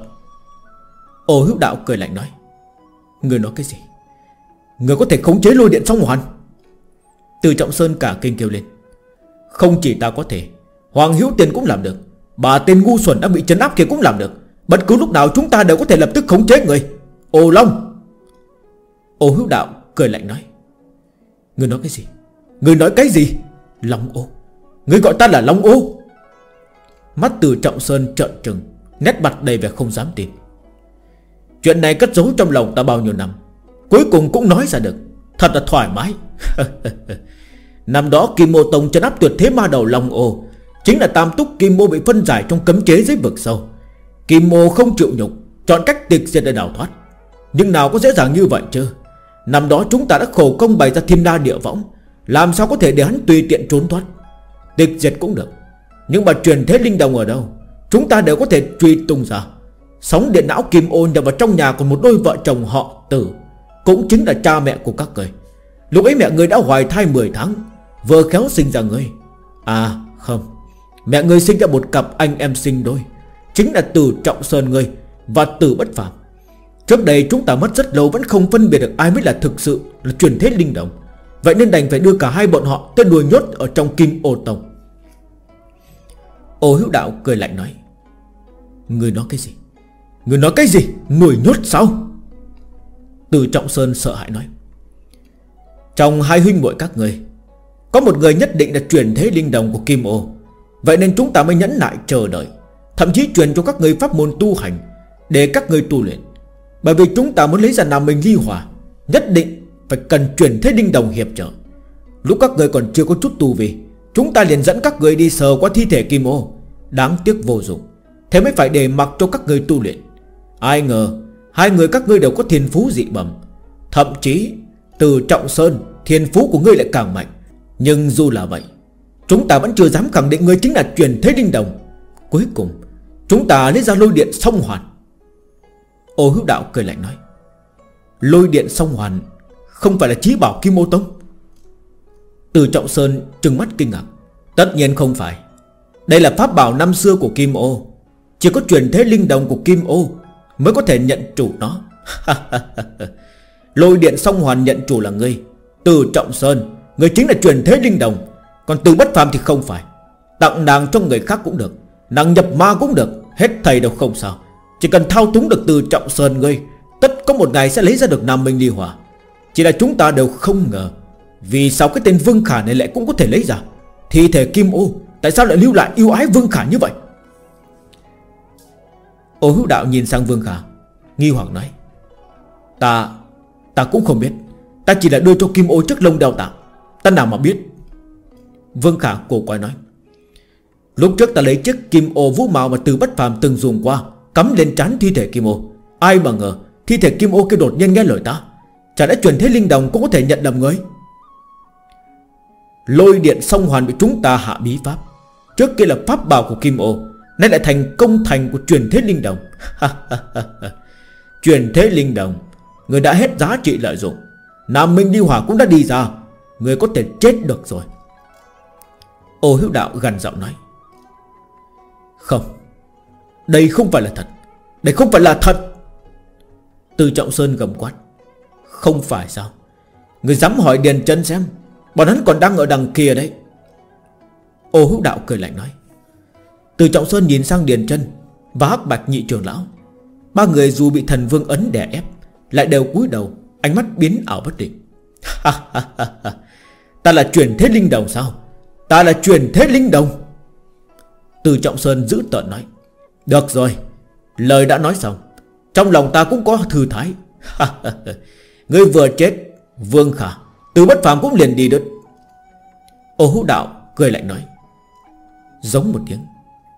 Ô Hữu Đạo cười lạnh nói. Người nói cái gì? Người có thể khống chế lôi điện song hoàn? Từ Trọng Sơn cả kinh kêu lên. Không chỉ ta có thể, Hoàng Hữu Tiền cũng làm được. Bà tên ngu xuẩn đã bị trấn áp kia cũng làm được. Bất cứ lúc nào chúng ta đều có thể lập tức khống chế người. Ô Long! Ô Hữu Đạo cười lạnh nói. Người nói cái gì? Người nói cái gì? Long Ô? Người gọi ta là Long Ô? Mắt Từ Trọng Sơn trợn trừng, nét mặt đầy vẻ không dám tin. Chuyện này cất giấu trong lòng ta bao nhiêu năm, cuối cùng cũng nói ra được. Thật là thoải mái. Năm đó Kim Mô Tông trấn áp tuyệt thế ma đầu Long Ô, chính là tam túc Kim Mô bị phân giải trong cấm chế dưới vực sâu. Kim Mô không chịu nhục, chọn cách tịch diệt để đào thoát. Nhưng nào có dễ dàng như vậy chứ? Năm đó chúng ta đã khổ công bày ra thiên la địa võng, làm sao có thể để hắn tùy tiện trốn thoát? Tịch diệt cũng được, nhưng mà truyền thế linh đồng ở đâu, chúng ta đều có thể truy tung ra. Sóng điện não Kim Ô nhập vào trong nhà còn một đôi vợ chồng họ Tử, cũng chính là cha mẹ của các người. Lúc ấy mẹ người đã hoài thai mười tháng, vừa khéo sinh ra người. À không, mẹ người sinh ra một cặp anh em sinh đôi, chính là Từ Trọng Sơn người và Từ Bất Phàm. Trước đây chúng ta mất rất lâu vẫn không phân biệt được ai mới là thực sự là truyền thế linh đồng, vậy nên đành phải đưa cả hai bọn họ tới nuôi nhốt ở trong Kim Ô Tông. Ô Hữu Đạo cười lạnh nói. Người nói cái gì? Người nói cái gì? Nuôi nhốt sao? Từ Trọng Sơn sợ hãi nói. Trong hai huynh muội các người, có một người nhất định là truyền thế linh đồng của Kim Ô, vậy nên chúng ta mới nhẫn nại chờ đợi, thậm chí truyền cho các người pháp môn tu hành để các người tu luyện. Bởi vì chúng ta muốn lấy ra Nam Minh Ly Hỏa, nhất định phải cần truyền thế linh đồng hiệp trợ. Lúc các người còn chưa có chút tu vi, chúng ta liền dẫn các người đi sờ qua thi thể Kim Ô. Đáng tiếc vô dụng, thế mới phải để mặc cho các người tu luyện. Ai ngờ hai người các ngươi đều có thiên phú dị bẩm, thậm chí Từ Trọng Sơn thiên phú của ngươi lại càng mạnh. Nhưng dù là vậy, chúng ta vẫn chưa dám khẳng định ngươi chính là truyền thế linh đồng. Cuối cùng chúng ta lấy ra lôi điện song hoàn. Ô Hữu Đạo cười lạnh nói. Lôi điện song hoàn không phải là chí bảo Kim Ô Tông? Từ Trọng Sơn trừng mắt kinh ngạc. Tất nhiên không phải. Đây là pháp bảo năm xưa của Kim Ô, chỉ có truyền thế linh đồng của Kim Ô mới có thể nhận chủ nó. Lôi điện song hoàn nhận chủ là ngươi, Từ Trọng Sơn, Người chính là truyền thế linh đồng. Còn Từ Bất Phàm thì không phải. Tặng nàng cho người khác cũng được, nàng nhập ma cũng được, hết thầy đều không sao. Chỉ cần thao túng được Từ Trọng Sơn ngươi, tất có một ngày sẽ lấy ra được Nam Minh Ly Hỏa. Chỉ là chúng ta đều không ngờ vì sao cái tên Vương Khả này lại cũng có thể lấy ra. Thi thể Kim Ô tại sao lại lưu lại yêu ái Vương Khả như vậy? Ô Hữu Đạo nhìn sang Vương Khả, nghi hoặc nói: Ta Ta cũng không biết. Ta chỉ là đưa cho Kim Ô chiếc lông đeo tạm, ta nào mà biết. Vương Khả cổ quái nói: Lúc trước ta lấy chiếc kim ô vũ mạo mà Từ Bất Phàm từng dùng qua, cắm lên trán thi thể Kim Ô. Ai mà ngờ thi thể Kim Ô kia đột nhiên nghe lời ta. Chả lẽ truyền thế linh đồng cũng có thể nhận lầm người? Lôi điện song hoàn bị chúng ta hạ bí pháp, trước kia là pháp bảo của Kim Ô, nay lại thành công thành của truyền thế linh đồng. Truyền thế linh đồng, người đã hết giá trị lợi dụng. Nam Minh Ly Hỏa cũng đã đi ra, người có thể chết được rồi. Ô Hữu Đạo gằn giọng nói: Không, đây không phải là thật. Đây không phải là thật. Từ Trọng Sơn gầm quát: Không phải sao? Người dám hỏi Điền Chân xem, bọn hắn còn đang ở đằng kia đấy. Ô Hữu Đạo cười lạnh nói. Từ Trọng Sơn nhìn sang Điền Chân và Hắc Bạch nhị trưởng lão. Ba người dù bị thần vương ấn đè ép, lại đều cúi đầu, ánh mắt biến ảo bất định. Ta là truyền thế linh đồng sao? Ta là truyền thế linh đồng. Từ Trọng Sơn giữ tợn nói: Được rồi, lời đã nói xong, trong lòng ta cũng có thư thái. Ngươi vừa chết, Vương Khả, Từ Bất Phàm cũng liền đi đứt. Ô Hữu Đạo cười lạnh nói: Giống một tiếng.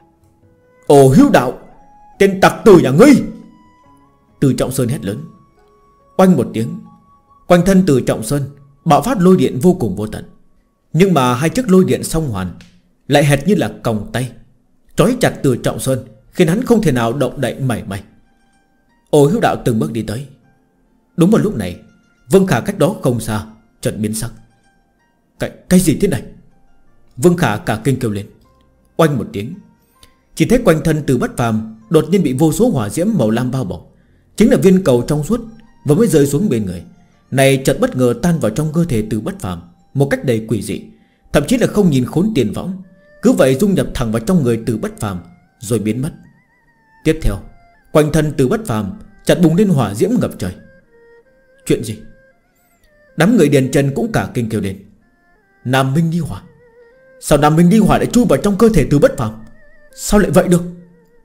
Ô Hữu Đạo, tên tặc tử nhà ngươi! Từ Trọng Sơn hét lớn. Oanh một tiếng, quanh thân Từ Trọng Sơn bạo phát lôi điện vô cùng vô tận. Nhưng mà hai chiếc lôi điện song hoàn lại hệt như là còng tay, trói chặt Từ Trọng Sơn, khiến hắn không thể nào động đậy mảy may. Ô Hữu Đạo từng bước đi tới. Đúng vào lúc này, Vương Khả cách đó không xa chợt biến sắc. Cái, cái gì thế này? Vương Khả cả kinh kêu lên. Oanh một tiếng, chỉ thấy quanh thân Từ Bất Phàm đột nhiên bị vô số hỏa diễm màu lam bao bọc. Chính là viên cầu trong suốt vừa mới rơi xuống bên người này chợt bất ngờ tan vào trong cơ thể Từ Bất Phàm một cách đầy quỷ dị, thậm chí là không nhìn khốn tiền võng, cứ vậy dung nhập thẳng vào trong người Từ Bất Phàm rồi biến mất. Tiếp theo, quanh thân Từ Bất Phàm chợt bùng lên hỏa diễm ngập trời. Chuyện gì? Đám người Điền Chân cũng cả kinh kêu lên. Nam Minh Ly Hỏa? Sao Nam Minh Ly Hỏa lại chui vào trong cơ thể Từ Bất Phàm? Sao lại vậy được?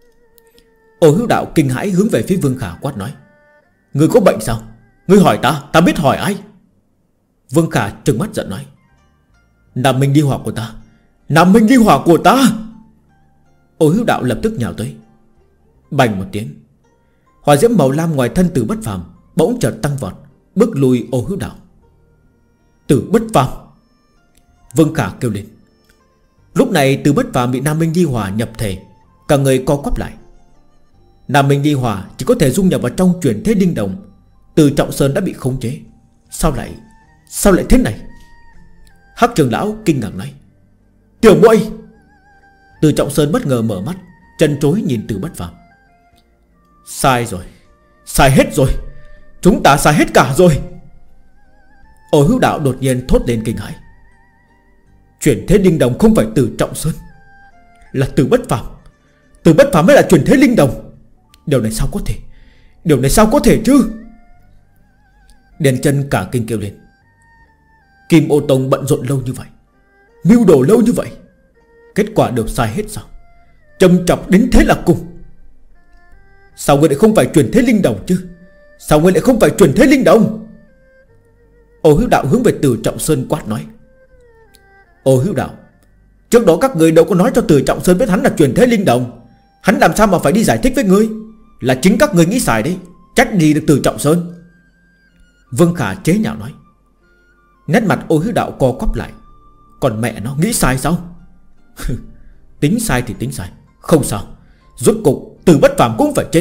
Ô Hữu Đạo kinh hãi hướng về phía Vương Khả quát nói: Ngươi có bệnh sao? Ngươi hỏi ta, ta biết hỏi ai? Vương Khả trừng mắt giận nói: Nam Minh Ly Hỏa của ta, Nam Minh Ly Hỏa của ta! Ô Hữu Đạo lập tức nhào tới. Bành một tiếng, hỏa diễm màu lam ngoài thân Từ Bất Phàm bỗng chợt tăng vọt, bước lùi Ô Hữu Đạo. Từ Bất Phàm! Vương Khả kêu lên. Lúc này Từ Bất Phàm bị Nam Minh Ly Hỏa nhập thể, cả người co quắp lại. Nam Minh Ly Hỏa chỉ có thể dung nhập vào trong truyền thế linh đồng. Từ Trọng Sơn đã bị khống chế. Sao lại Sao lại thế này? Hắc trưởng lão kinh ngạc nói: Tiểu muội! Từ Trọng Sơn bất ngờ mở mắt, chân chối nhìn Từ Bất Phàm. Sai rồi, sai hết rồi, chúng ta sai hết cả rồi. Ô Hữu Đạo đột nhiên thốt lên kinh hãi. Truyền thế linh đồng không phải Từ Trọng Sơn, là Từ Bất Phàm. Từ Bất Phàm mới là truyền thế linh đồng. Điều này sao có thể? Điều này sao có thể chứ? Điền Chân cả kinh kêu lên. Kim Ô Tông bận rộn lâu như vậy, mưu đồ lâu như vậy, kết quả đều sai hết sao? Trầm trọng đến thế là cùng. Sao ngươi lại không phải truyền thế linh đồng chứ? Sao ngươi lại không phải truyền thế linh đồng? Ô Hữu Đạo hướng về Từ Trọng Sơn quát nói. Ô Hữu Đạo, trước đó các người đâu có nói cho Từ Trọng Sơn biết hắn là truyền thế linh đồng. Hắn làm sao mà phải đi giải thích với ngươi? Là chính các người nghĩ xài đấy, trách gì được Từ Trọng Sơn? Vương Khả chế nhạo nói. Nét mặt Ô Hữu Đạo co quắp lại. Còn mẹ nó, nghĩ sai sao? Tính sai thì tính sai, không sao, rốt cục Từ Bất Phàm cũng phải chết.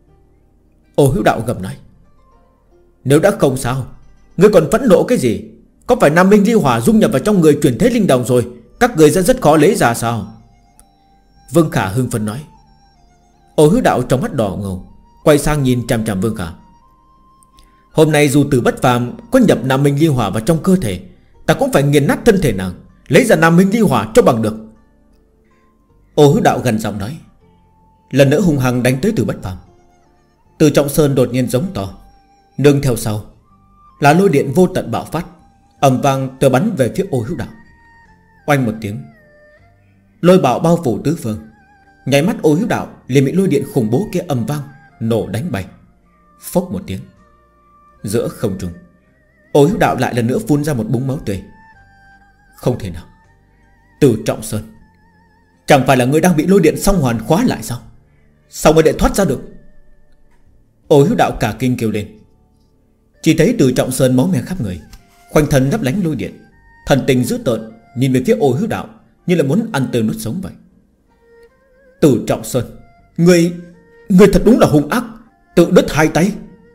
Ô Hữu Đạo gầm nói. Nếu đã không sao, ngươi còn phẫn nộ cái gì? Có phải Nam Minh Ly Hỏa dung nhập vào trong người truyền thế linh đồng rồi, các người sẽ rất khó lấy ra sao? Vương Khả hưng phấn nói. Ô Hữu Đạo trong mắt đỏ ngầu, quay sang nhìn chằm chằm Vương Khả. Hôm nay dù Từ Bất Phàm có nhập Nam Minh Ly Hỏa vào trong cơ thể, ta cũng phải nghiền nát thân thể nàng, lấy ra Nam Minh Ly Hỏa cho bằng được. Ô Hữu Đạo gần giọng nói. Lần nữa hung hăng đánh tới Từ Bất Phàm. Từ Trọng Sơn đột nhiên giống to, nương theo sau là lôi điện vô tận bạo phát, ầm vang tơ bắn về phía Ô Hữu Đạo. Oanh một tiếng, lôi bạo bao phủ tứ phương. Nháy mắt Ô Hữu Đạo liền bị lôi điện khủng bố kia ầm vang nổ đánh bay. Phốc một tiếng, giữa không trung, Ô Hữu Đạo lại lần nữa phun ra một búng máu tươi. Không thể nào, Từ Trọng Sơn, chẳng phải là người đang bị lôi điện song hoàn khóa lại sao? Sao mới để thoát ra được? Ô Hữu Đạo cả kinh kêu lên. Chỉ thấy Từ Trọng Sơn máu me khắp người, khoanh thân lấp lánh lôi điện, thần tình dữ tợn nhìn về phía Ô Hữu Đạo như là muốn ăn tươi nuốt sống vậy. Từ Trọng Sơn, Người Người thật đúng là hung ác, tự đứt hai tay.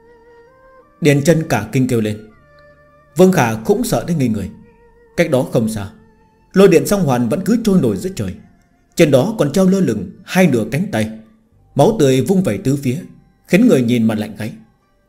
Điền Chân cả kinh kêu lên. Vương Khả cũng sợ đến ngây người. Cách đó không xa, lôi điện song hoàn vẫn cứ trôi nổi giữa trời, trên đó còn treo lơ lửng hai nửa cánh tay, máu tươi vung vẩy tứ phía, khiến người nhìn mà lạnh gáy.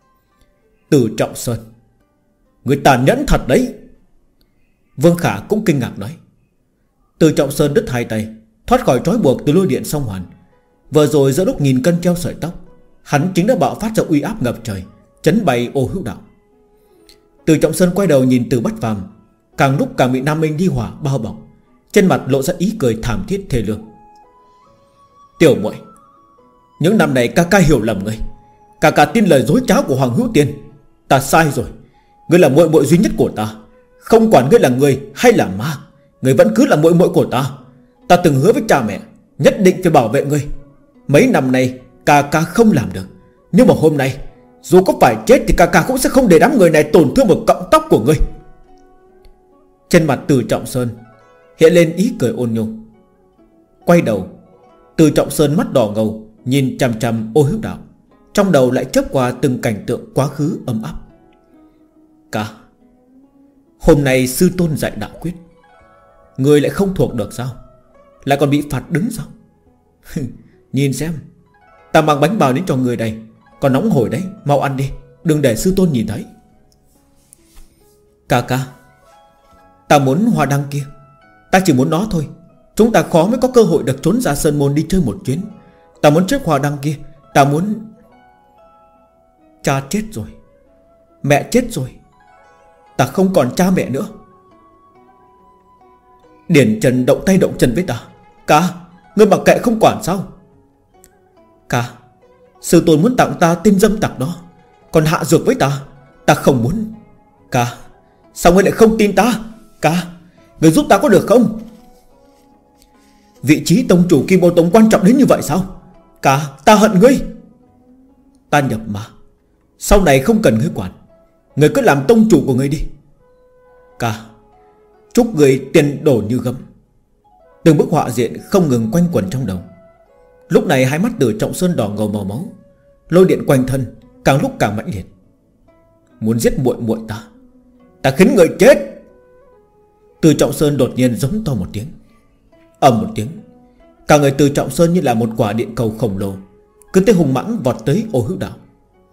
Từ Trọng Sơn, người tàn nhẫn thật đấy. Vương Khả cũng kinh ngạc nói. Từ Trọng Sơn đứt hai tay, thoát khỏi trói buộc từ lôi điện song hoàn. Vừa rồi giữa lúc nghìn cân treo sợi tóc, hắn chính đã bạo phát ra uy áp ngập trời, chấn bay Ô Hữu Đạo. Từ Trọng Sơn quay đầu nhìn Từ Bất Phàm, càng lúc càng bị Nam Minh Ly Hỏa bao bọc, trên mặt lộ ra ý cười thảm thiết thê lương. Tiểu muội, những năm này ca ca hiểu lầm ngươi, ca ca tin lời dối trá của Hoàng Hữu Tiên. Ta sai rồi, ngươi là muội muội duy nhất của ta. Không quản ngươi là người hay là ma, ngươi vẫn cứ là muội muội của ta. Ta từng hứa với cha mẹ nhất định phải bảo vệ ngươi. Mấy năm nay ca ca không làm được, nhưng mà hôm nay dù có phải chết thì ca ca cũng sẽ không để đám người này tổn thương một cọng tóc của ngươi. Trên mặt Từ Trọng Sơn hiện lên ý cười ôn nhu. Quay đầu, Từ Trọng Sơn mắt đỏ ngầu nhìn chằm chằm Ô Hữu Đạo, trong đầu lại chớp qua từng cảnh tượng quá khứ ấm áp. Ca, hôm nay sư tôn dạy đạo quyết, người lại không thuộc được sao? Lại còn bị phạt đứng sao? Nhìn xem, ta mang bánh bao đến cho người đây, còn nóng hổi đấy, mau ăn đi, đừng để sư tôn nhìn thấy. Ca ca, ta muốn hoa đăng kia, ta chỉ muốn nó thôi. Chúng ta khó mới có cơ hội được trốn ra sơn môn đi chơi một chuyến. Ta muốn chiếc hoa đăng kia, ta muốn... Cha chết rồi, mẹ chết rồi, ta không còn cha mẹ nữa. Điển Trần động tay động chân với ta. Ca, ngươi mặc kệ không quản sao? Ca, sư tôn muốn tặng ta tên dâm tặc đó, còn hạ dược với ta, ta không muốn. Ca, sao ngươi lại không tin ta? Ca, ngươi giúp ta có được không? Vị trí tông chủ Kim Ô Tông quan trọng đến như vậy sao? Ca, ta hận ngươi. Ta nhập mà, sau này không cần ngươi quản, ngươi cứ làm tông chủ của ngươi đi. Ca, chúc ngươi tiền đổ như gấm. Từng bức họa diện không ngừng quanh quẩn trong đầu. Lúc này hai mắt Từ Trọng Sơn đỏ ngầu màu máu, lôi điện quanh thân càng lúc càng mãnh liệt. Muốn giết muội muội ta, ta khiến người chết. Từ Trọng Sơn đột nhiên giống to một tiếng. Ầm một tiếng, cả người Từ Trọng Sơn như là một quả điện cầu khổng lồ, cứ thế hùng mãnh vọt tới Ô Hữu Đạo.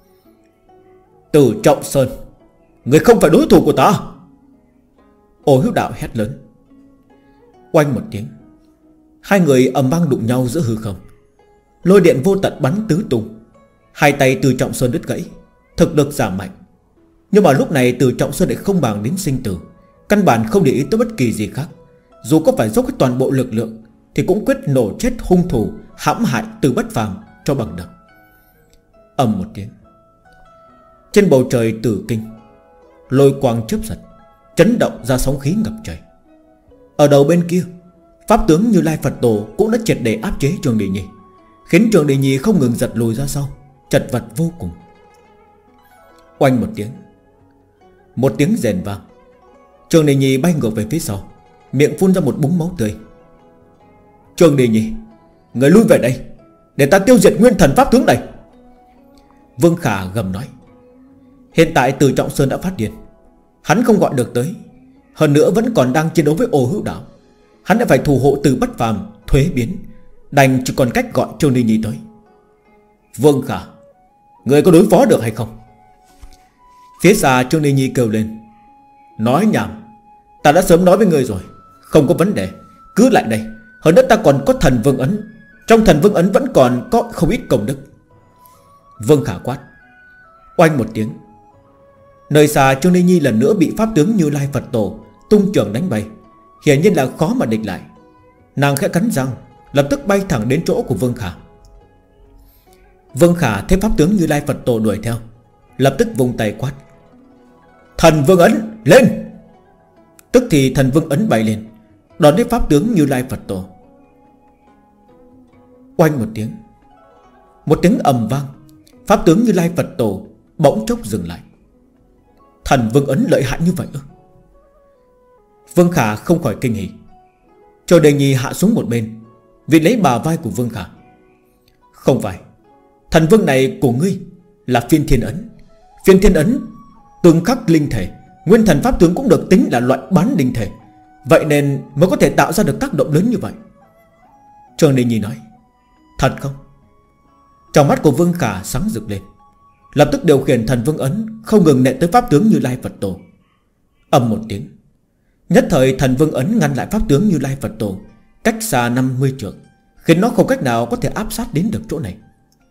Từ Trọng Sơn, người không phải đối thủ của ta. Ô Hữu Đạo hét lớn. Oanh một tiếng, hai người ầm vang đụng nhau giữa hư không. Lôi điện vô tận bắn tứ tung. Hai tay Từ Trọng Sơn đứt gãy, thực lực giảm mạnh. Nhưng mà lúc này Từ Trọng Sơn lại không bàn đến sinh tử, căn bản không để ý tới bất kỳ gì khác. Dù có phải dốc hết toàn bộ lực lượng thì cũng quyết nổ chết hung thủ hãm hại Từ Bất Phàm cho bằng được. Ầm một tiếng, trên bầu trời Tử Kinh, lôi quang chớp giật, chấn động ra sóng khí ngập trời. Ở đầu bên kia, pháp tướng Như Lai Phật Tổ cũng đã triệt để áp chế Trường Đình Nhi, khiến Trường Đình Nhi không ngừng giật lùi ra sau, chật vật vô cùng. Oanh một tiếng, một tiếng rền vang, Trường Đình Nhi bay ngược về phía sau, miệng phun ra một búng máu tươi. Trường Đình Nhi, người lui về đây, để ta tiêu diệt nguyên thần pháp tướng này. Vương Khả gầm nói. Hiện tại Từ Trọng Sơn đã phát điên, hắn không gọi được tới, hơn nữa vẫn còn đang chiến đấu với Ô Hữu Đạo. Hắn đã phải thủ hộ Từ Bất Phàm thuế biến, đành chỉ còn cách gọi Trương Đình Nhi tới. Vương Khả, người có đối phó được hay không? Phía xa Trương Đình Nhi kêu lên. Nói nhảm, Ta đã sớm nói với ngươi rồi, không có vấn đề, cứ lại đây. Hơn nữa ta còn có thần vương ấn, trong thần vương ấn vẫn còn có không ít công đức. Vương Khả quát. Oanh một tiếng. Nơi xa Trương Linh Nhi lần nữa bị pháp tướng Như Lai Phật Tổ tung trường đánh bay, hiển nhiên là khó mà địch lại. Nàng khẽ cắn răng, lập tức bay thẳng đến chỗ của Vương Khả. Vương Khả thấy pháp tướng Như Lai Phật Tổ đuổi theo, lập tức vung tay quát. Thần vương ấn lên. Tức thì thần vương ấn bay lên, đón lấy pháp tướng Như Lai Phật Tổ. Oanh một tiếng. Một tiếng ầm vang, pháp tướng Như Lai Phật Tổ bỗng chốc dừng lại. Thần vương ấn lợi hại như vậy ư? Vương Khả không khỏi kinh hỉ. Châu Đề Nhi hạ xuống một bên, vì lấy bả vai của Vương Khả. Không phải, thần vương này của ngươi là phiên thiên ấn. Phiên thiên ấn tương khắc linh thể, nguyên thần pháp tướng cũng được tính là loại bán linh thể, vậy nên mới có thể tạo ra được tác động lớn như vậy. Châu Đề Nhi nói. Thật không? Trong mắt của Vương Khả sáng rực lên, lập tức điều khiển thần vương ấn không ngừng nện tới pháp tướng Như Lai Phật Tổ. Ầm một tiếng, nhất thời thần vương ấn ngăn lại pháp tướng Như Lai Phật Tổ cách xa năm mươi trượng, khiến nó không cách nào có thể áp sát đến được chỗ này.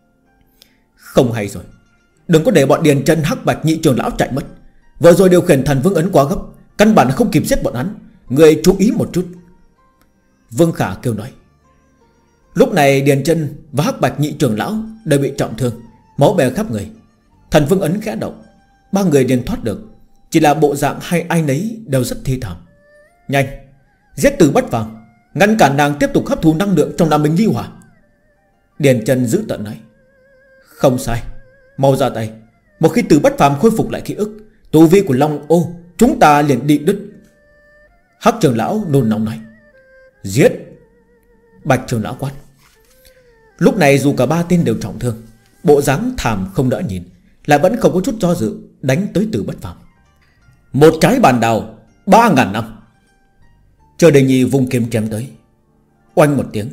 Không hay rồi, đừng có để bọn Điền Chân, Hắc Bạch nhị trưởng lão chạy mất. Vừa rồi điều khiển thần vương ấn quá gấp, căn bản không kịp giết bọn hắn. Người chú ý một chút. Vương Khả kêu nói. Lúc này Điền Chân và Hắc Bạch nhị trưởng lão đều bị trọng thương, máu bè khắp người. Thần vương ấn khẽ động, ba người liền thoát được. Chỉ là bộ dạng hay ai nấy đều rất thê thảm. Nhanh, giết Từ Bất Phàm, ngăn cản nàng tiếp tục hấp thu năng lượng trong Nam Minh Ly Hỏa. Điền Chân giữ tợn nói. Không sai, mau ra tay. Một khi Từ Bất Phàm khôi phục lại ký ức, tu vi của Long Ô chúng ta liền đi đứt. Hắc trưởng lão nôn nóng nói. Giết. Bạch trưởng lão quát. Lúc này dù cả ba tên đều trọng thương, bộ dáng thảm không đỡ nhìn, lại vẫn không có chút do dự đánh tới Từ Bất Phàm. Một trái bàn đào ba ngàn năm. Chờ Đề Nhi vung kiếm chém tới. Oanh một tiếng,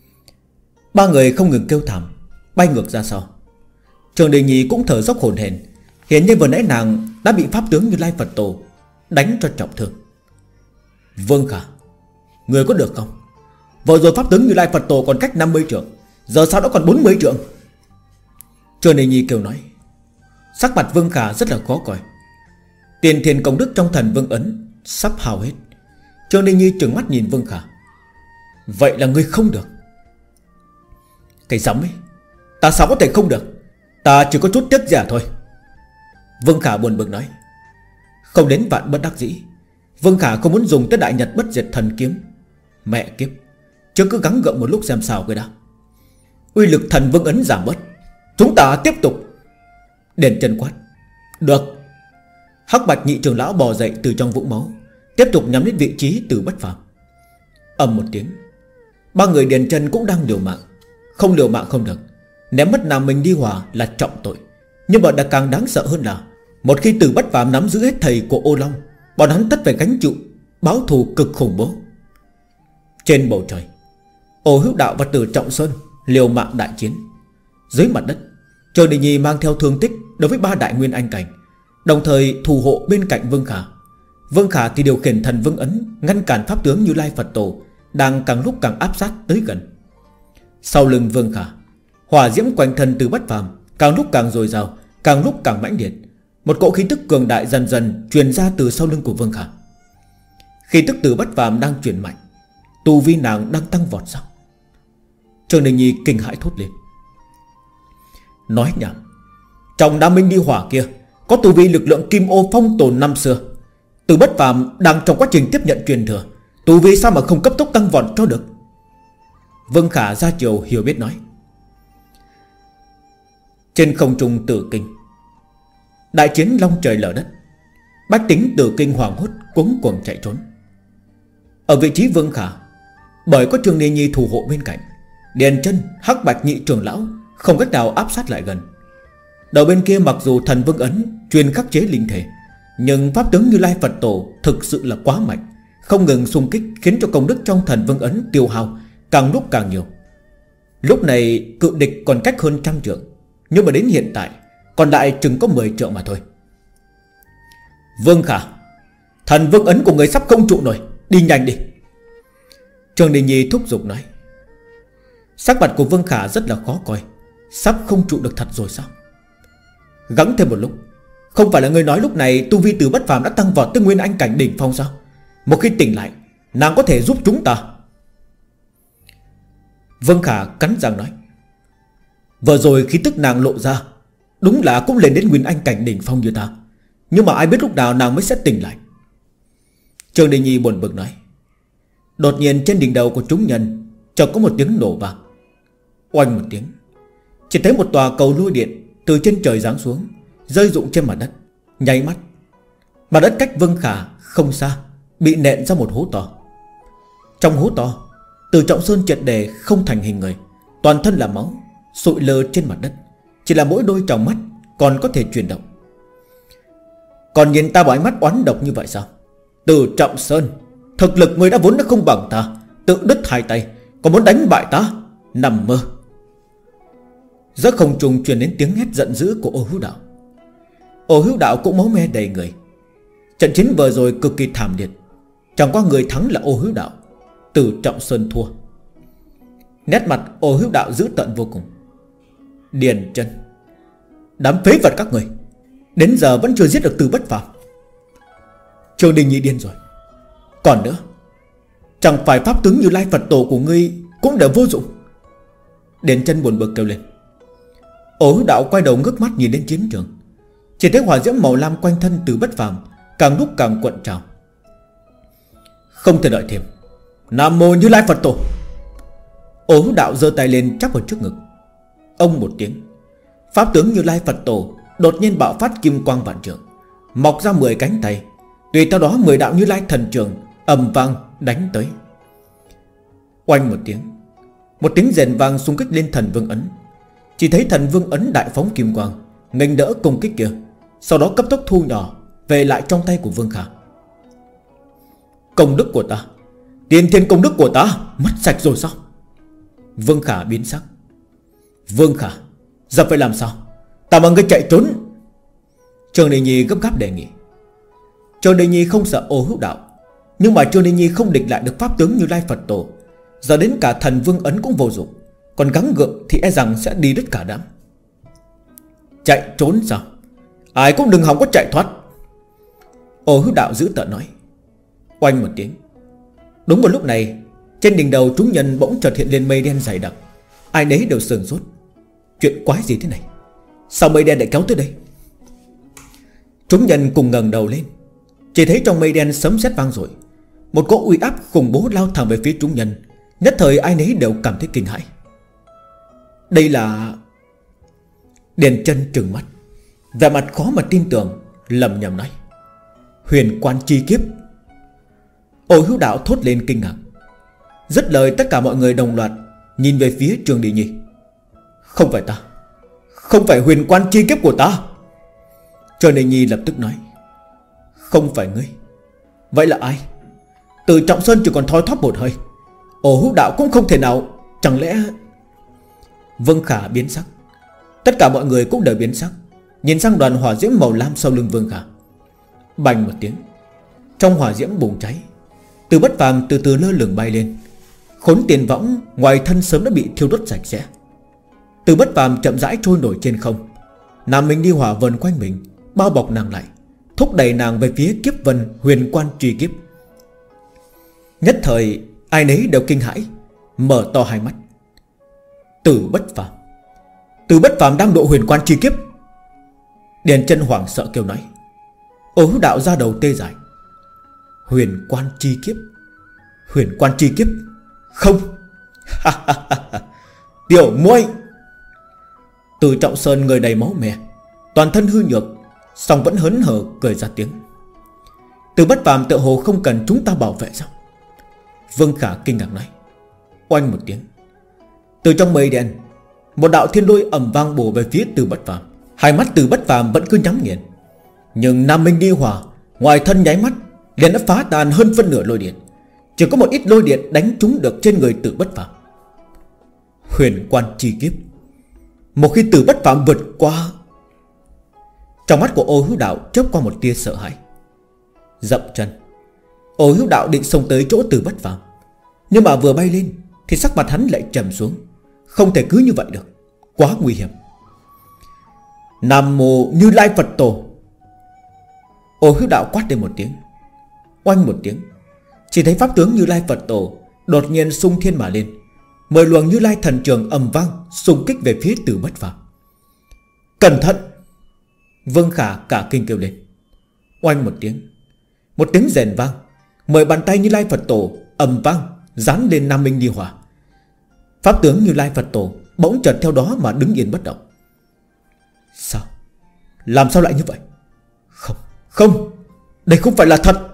ba người không ngừng kêu thảm, bay ngược ra sau. Trường Đề Nhi cũng thở dốc hổn hển, hiển nhiên vừa nãy nàng đã bị pháp tướng Như Lai Phật Tổ đánh cho trọng thương. Vương Khả, người có được không? Vừa rồi pháp tướng Như Lai Phật Tổ còn cách năm mươi trượng, giờ sao đã còn bốn mươi trượng? Trường Đề Nhi kêu nói. Sắc mặt Vương Khả rất là khó coi. Tiền thiền công đức trong thần vương ấn sắp hao hết. Trường Đề Nhi trừng mắt nhìn Vương Khả. Vậy là ngươi không được? Cái giấm ấy, ta sao có thể không được? Ta chỉ có chút tiếc rẻ thôi. Vương Khả buồn bực nói. Không đến vạn bất đắc dĩ, Vương Khả không muốn dùng tới Đại Nhật Bất Diệt Thần Kiếm. Mẹ kiếp, chứ cứ gắng gượng một lúc xem sao cái đã. Uy lực thần vương ấn giảm bớt, chúng ta tiếp tục. Đền Chân quát. Được. Hắc Bạch nhị trưởng lão bò dậy từ trong vũng máu, tiếp tục nhắm đến vị trí Từ Bất Phàm. Ầm một tiếng, ba người Điền Chân cũng đang liều mạng. Không liều mạng không được, ném mất Nam Minh Ly Hỏa là trọng tội. Nhưng mà đã càng đáng sợ hơn là một khi Từ Bất Phàm nắm giữ hết thầy của Ô Long, bọn hắn tất phải gánh chịu báo thù cực khủng bố. Trên bầu trời, Ô Hữu Đạo và Từ Trọng Sơn liều mạng đại chiến. Dưới mặt đất, Trời Đình Nhi mang theo thương tích đối với ba đại nguyên anh cảnh, đồng thời thủ hộ bên cạnh Vương Khả. Vương Khả thì điều khiển thần vương ấn ngăn cản pháp tướng Như Lai Phật Tổ đang càng lúc càng áp sát tới gần. Sau lưng Vương Khả, hỏa diễm quanh thân Từ Bất Phàm càng lúc càng dồi dào, càng lúc càng mãnh liệt. Một cỗ khí tức cường đại dần dần truyền ra từ sau lưng của Vương Khả. Khí tức Từ Bất Phàm đang truyền mạnh, tu vi nàng đang tăng vọt sao? Trường Đình Nhi kinh hãi thốt lên. Nói nhảm, trong Nam Minh Đi Hỏa kia có tu vi lực lượng Kim Ô phong tồn năm xưa. Từ Bất Phàm đang trong quá trình tiếp nhận truyền thừa, tu vi sao mà không cấp tốc tăng vọt cho được? Vương Khả ra chiều hiểu biết nói. Trên không trung Tử Kinh, đại chiến long trời lở đất. Bách tính Tử Kinh hoảng hốt cuống cuồng chạy trốn. Ở vị trí Vương Khả, bởi có Trương Ni Nhi thủ hộ bên cạnh, Điền Chân, Hắc Bạch nhị trưởng lão không cách nào áp sát lại gần. Đầu bên kia mặc dù thần vương ấn truyền khắc chế linh thể, nhưng pháp tướng Như Lai Phật Tổ thực sự là quá mạnh, không ngừng xung kích, khiến cho công đức trong thần vương ấn tiêu hao càng lúc càng nhiều. Lúc này cự địch còn cách hơn trăm trượng, nhưng mà đến hiện tại còn lại chừng có mười trượng mà thôi. Vương Khả, Thần vương ấn của người sắp không trụ nổi, đi nhanh đi. Trường Đình Nhi thúc giục nói. Sắc mặt của Vương Khả rất là khó coi. Sắp không trụ được thật rồi sao? Gắng thêm một lúc. Không phải là người nói lúc này tu vi từ bất phàm đã tăng vọt tới nguyên anh cảnh đỉnh phong sao? Một khi tỉnh lại, nàng có thể giúp chúng ta. Vương Khả cắn răng nói. Vừa rồi khí tức nàng lộ ra, đúng là cũng lên đến nguyên anh cảnh đỉnh phong như ta. Nhưng mà ai biết lúc nào nàng mới sẽ tỉnh lại. Trường Đình Nhi buồn bực nói. Đột nhiên trên đỉnh đầu của chúng nhân chợt có một tiếng nổ vang. Oanh một tiếng, chỉ thấy một tòa cầu lôi điện từ trên trời giáng xuống, rơi rụng trên mặt đất. Nháy mắt, mặt đất cách Vương Khả không xa bị nện ra một hố to. Trong hố to, Từ Trọng Sơn triệt để không thành hình người, toàn thân là máu, sụi lơ trên mặt đất. Chỉ là mỗi đôi tròng mắt còn có thể chuyển động. Còn nhìn ta bằng ánh mắt oán độc như vậy sao? Từ Trọng Sơn, thực lực người đã vốn đã không bằng ta, tự đứt hai tay, còn muốn đánh bại ta? Nằm mơ. Giữa không trung truyền đến tiếng hét giận dữ của Ô Hữu Đạo. Ô Hữu Đạo cũng máu me đầy người. Trận chiến vừa rồi cực kỳ thảm liệt. Chẳng qua người thắng là Ô Hữu Đạo, Từ Trọng Sơn thua. Nét mặt Ô Hữu Đạo dữ tợn vô cùng. Điền Chân, đám phế vật các người, đến giờ vẫn chưa giết được Từ Bất Phàm. Trường Đình Nhi điên rồi. Còn nữa, chẳng phải pháp tướng Như Lai Phật Tổ của ngươi cũng đều vô dụng? Điền Chân buồn bực kêu lên. Ô Hữu Đạo quay đầu ngước mắt nhìn đến chiến trường. Chỉ thấy hỏa diễm màu lam quanh thân Từ Bất Phàm càng lúc càng cuộn trào. Không thể đợi thêm. Nam mô Như Lai Phật Tổ. Ô Hữu Đạo giơ tay lên chắp vào trước ngực. Ông một tiếng, pháp tướng Như Lai Phật Tổ đột nhiên bạo phát kim quang vạn trượng, mọc ra mười cánh tay. Tùy theo đó mười đạo Như Lai thần trường ầm vang đánh tới. Oanh một tiếng, một tiếng rền vang xung kích lên thần vương ấn. Chỉ thấy thần vương ấn đại phóng kim quang nghênh đỡ công kích kia, sau đó cấp tốc thu nhỏ về lại trong tay của Vương Khả. Công đức của ta, tiền thiên công đức của ta mất sạch rồi sao? Vương Khả biến sắc. Vương Khả, giờ phải làm sao? Ta mà ngươi chạy trốn. Trường Đình Nhi gấp gáp đề nghị. Trường Đình Nhi không sợ Ô Hữu Đạo, nhưng mà Trường Đình Nhi không địch lại được pháp tướng Như Lai Phật Tổ. Giờ đến cả thần vương ấn cũng vô dụng, còn gắng gượng thì e rằng sẽ đi đứt cả đám. Chạy trốn sao? Ai cũng đừng hòng có chạy thoát. Ô Hữu Đạo giữ tợn nói. Oanh một tiếng. Đúng vào lúc này, trên đỉnh đầu chúng nhân bỗng chợt hiện lên mây đen dày đặc. Ai nấy đều sửng sốt. Chuyện quái gì thế này? Sao mây đen lại kéo tới đây? Chúng nhân cùng ngẩng đầu lên, chỉ thấy trong mây đen sấm sét vang dội. Một cỗ uy áp khủng bố lao thẳng về phía chúng nhân. Nhất thời ai nấy đều cảm thấy kinh hãi. Đây là... Điền Chân trừng mắt, vẻ mặt khó mà tin tưởng, lẩm nhẩm nói. Huyền quan chi kiếp. Ô Hữu Đạo thốt lên kinh ngạc. Dứt lời tất cả mọi người đồng loạt nhìn về phía Trường Đình Nhi. Không phải ta, không phải huyền quan chi kiếp của ta. Trường Đình Nhi lập tức nói. Không phải ngươi, vậy là ai? Từ Trọng Sơn chỉ còn thoi thóp một hơi, Ô Hữu Đạo cũng không thể nào. Chẳng lẽ... Vương Khả biến sắc. Tất cả mọi người cũng đều biến sắc, nhìn sang đoàn hỏa diễm màu lam sau lưng Vương Khả. Bành một tiếng, trong hỏa diễm bùng cháy, Từ Bất Phàm từ từ lơ lửng bay lên. Khốn tiền võng ngoài thân sớm đã bị thiêu đốt sạch sẽ. Từ Bất Phàm chậm rãi trôi nổi trên không. Nam Minh Đi Hỏa vần quanh mình, bao bọc nàng lại, thúc đẩy nàng về phía kiếp vân huyền quan truy kiếp. Nhất thời ai nấy đều kinh hãi, mở to hai mắt. Từ Bất Phàm, Từ Bất Phàm đang độ huyền quan truy kiếp. Điền Chân hoảng sợ kêu nói. Ô Hữu Đạo ra đầu tê dại. Huyền quan chi kiếp, huyền quan chi kiếp. Không. Tiểu muội. Từ Trọng Sơn người đầy máu me, toàn thân hư nhược, song vẫn hớn hở cười ra tiếng. Từ Bất Phàm tựa hồ không cần chúng ta bảo vệ sao? Vương Khả kinh ngạc nói. Oanh một tiếng, từ trong mây đen, một đạo thiên lôi ầm vang bổ về phía Từ Bất Phàm. Hai mắt Từ Bất Phàm vẫn cứ nhắm nghiền, nhưng Nam Minh Đi Hỏa ngoài thân nháy mắt liền đã phá tan hơn phân nửa lôi điện. Chỉ có một ít lôi điện đánh trúng được trên người Từ Bất Phàm. Huyền quan chi kiếp. Một khi Từ Bất Phàm vượt qua... Trong mắt của Ô Hữu Đạo chớp qua một tia sợ hãi. Dậm chân, Ô Hữu Đạo định xông tới chỗ Từ Bất Phàm, nhưng mà vừa bay lên thì sắc mặt hắn lại trầm xuống. Không thể cứ như vậy được, quá nguy hiểm. Nam Mô Như Lai Phật Tổ. Ô Hữu Đạo quát lên một tiếng. Oanh một tiếng, chỉ thấy pháp tướng Như Lai Phật Tổ đột nhiên xung thiên mà lên. Mười luồng Như Lai thần trường ầm vang xung kích về phía Từ Bất Phàm. Cẩn thận! Vương Khả cả kinh kêu lên. Oanh một tiếng, một tiếng rền vang, mười bàn tay Như Lai Phật Tổ ầm vang dán lên Nam Minh Đi Hỏa. Pháp tướng Như Lai Phật Tổ bỗng chợt theo đó mà đứng yên bất động. Sao? Làm sao lại như vậy? Không, không, đây không phải là thật.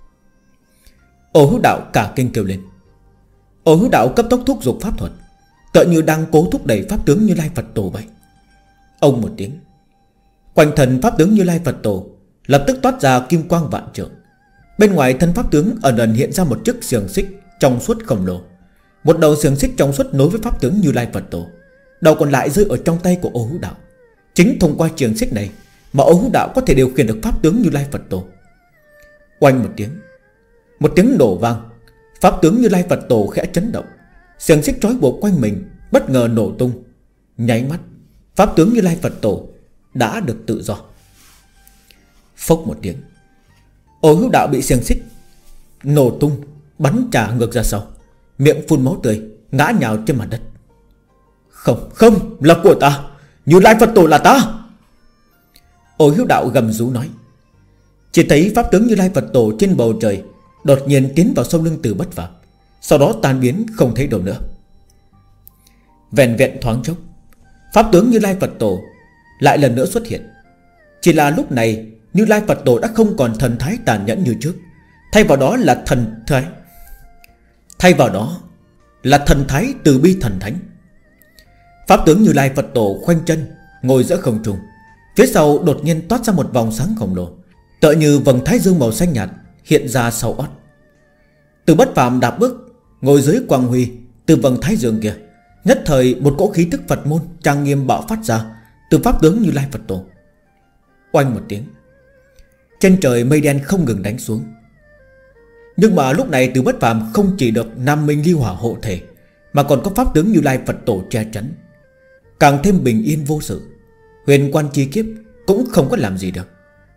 Ô Hữu Đạo cả kinh kêu lên. Ô Hữu Đạo cấp tốc thúc giục pháp thuật, tựa như đang cố thúc đẩy pháp tướng Như Lai Phật Tổ vậy. Ông một tiếng, quanh thân pháp tướng Như Lai Phật Tổ lập tức toát ra kim quang vạn trượng. Bên ngoài thân pháp tướng ẩn ẩn hiện ra một chiếc xiềng xích trong suốt khổng lồ. Một đầu xiềng xích trong suốt nối với pháp tướng Như Lai Phật Tổ, đầu còn lại rơi ở trong tay của Ô Hữu Đạo. Chính thông qua xiềng xích này mà Ô Hữu Đạo có thể điều khiển được pháp tướng Như Lai Phật Tổ. Oanh một tiếng, một tiếng nổ vang, pháp tướng Như Lai Phật Tổ khẽ chấn động. Xiềng xích trói buộc quanh mình bất ngờ nổ tung. Nháy mắt, pháp tướng Như Lai Phật Tổ đã được tự do. Phốc một tiếng, Ô Hữu Đạo bị xiềng xích nổ tung, bắn trả ngược ra sau, miệng phun máu tươi, ngã nhào trên mặt đất. Không, không, là của ta, Như Lai Phật Tổ là ta. Ô Hữu Đạo gầm rú nói. Chỉ thấy pháp tướng Như Lai Phật Tổ trên bầu trời đột nhiên tiến vào sau lưng Từ Bất Phàm, sau đó tan biến không thấy đâu nữa. Vẹn vẹn thoáng chốc, pháp tướng Như Lai Phật Tổ lại lần nữa xuất hiện. Chỉ là lúc này Như Lai Phật Tổ đã không còn thần thái tàn nhẫn như trước, thay vào đó là thần thái Thay vào đó là thần thái từ bi thần thánh. Pháp tướng Như Lai Phật Tổ khoanh chân ngồi giữa không trung, phía sau đột nhiên toát ra một vòng sáng khổng lồ, tựa như vầng thái dương màu xanh nhạt hiện ra sau ót. Từ Bất Phàm đạp bước ngồi dưới quang huy từ vầng thái dương kia, nhất thời một cỗ khí tức Phật môn trang nghiêm bạo phát ra từ pháp tướng Như Lai Phật Tổ. Oanh một tiếng, trên trời mây đen không ngừng đánh xuống. Nhưng mà lúc này Từ Bất Phàm không chỉ được Nam Minh Ly Hỏa hộ thể, mà còn có pháp tướng Như Lai Phật Tổ che chắn, càng thêm bình yên vô sự. Huyền quan chi kiếp cũng không có làm gì được.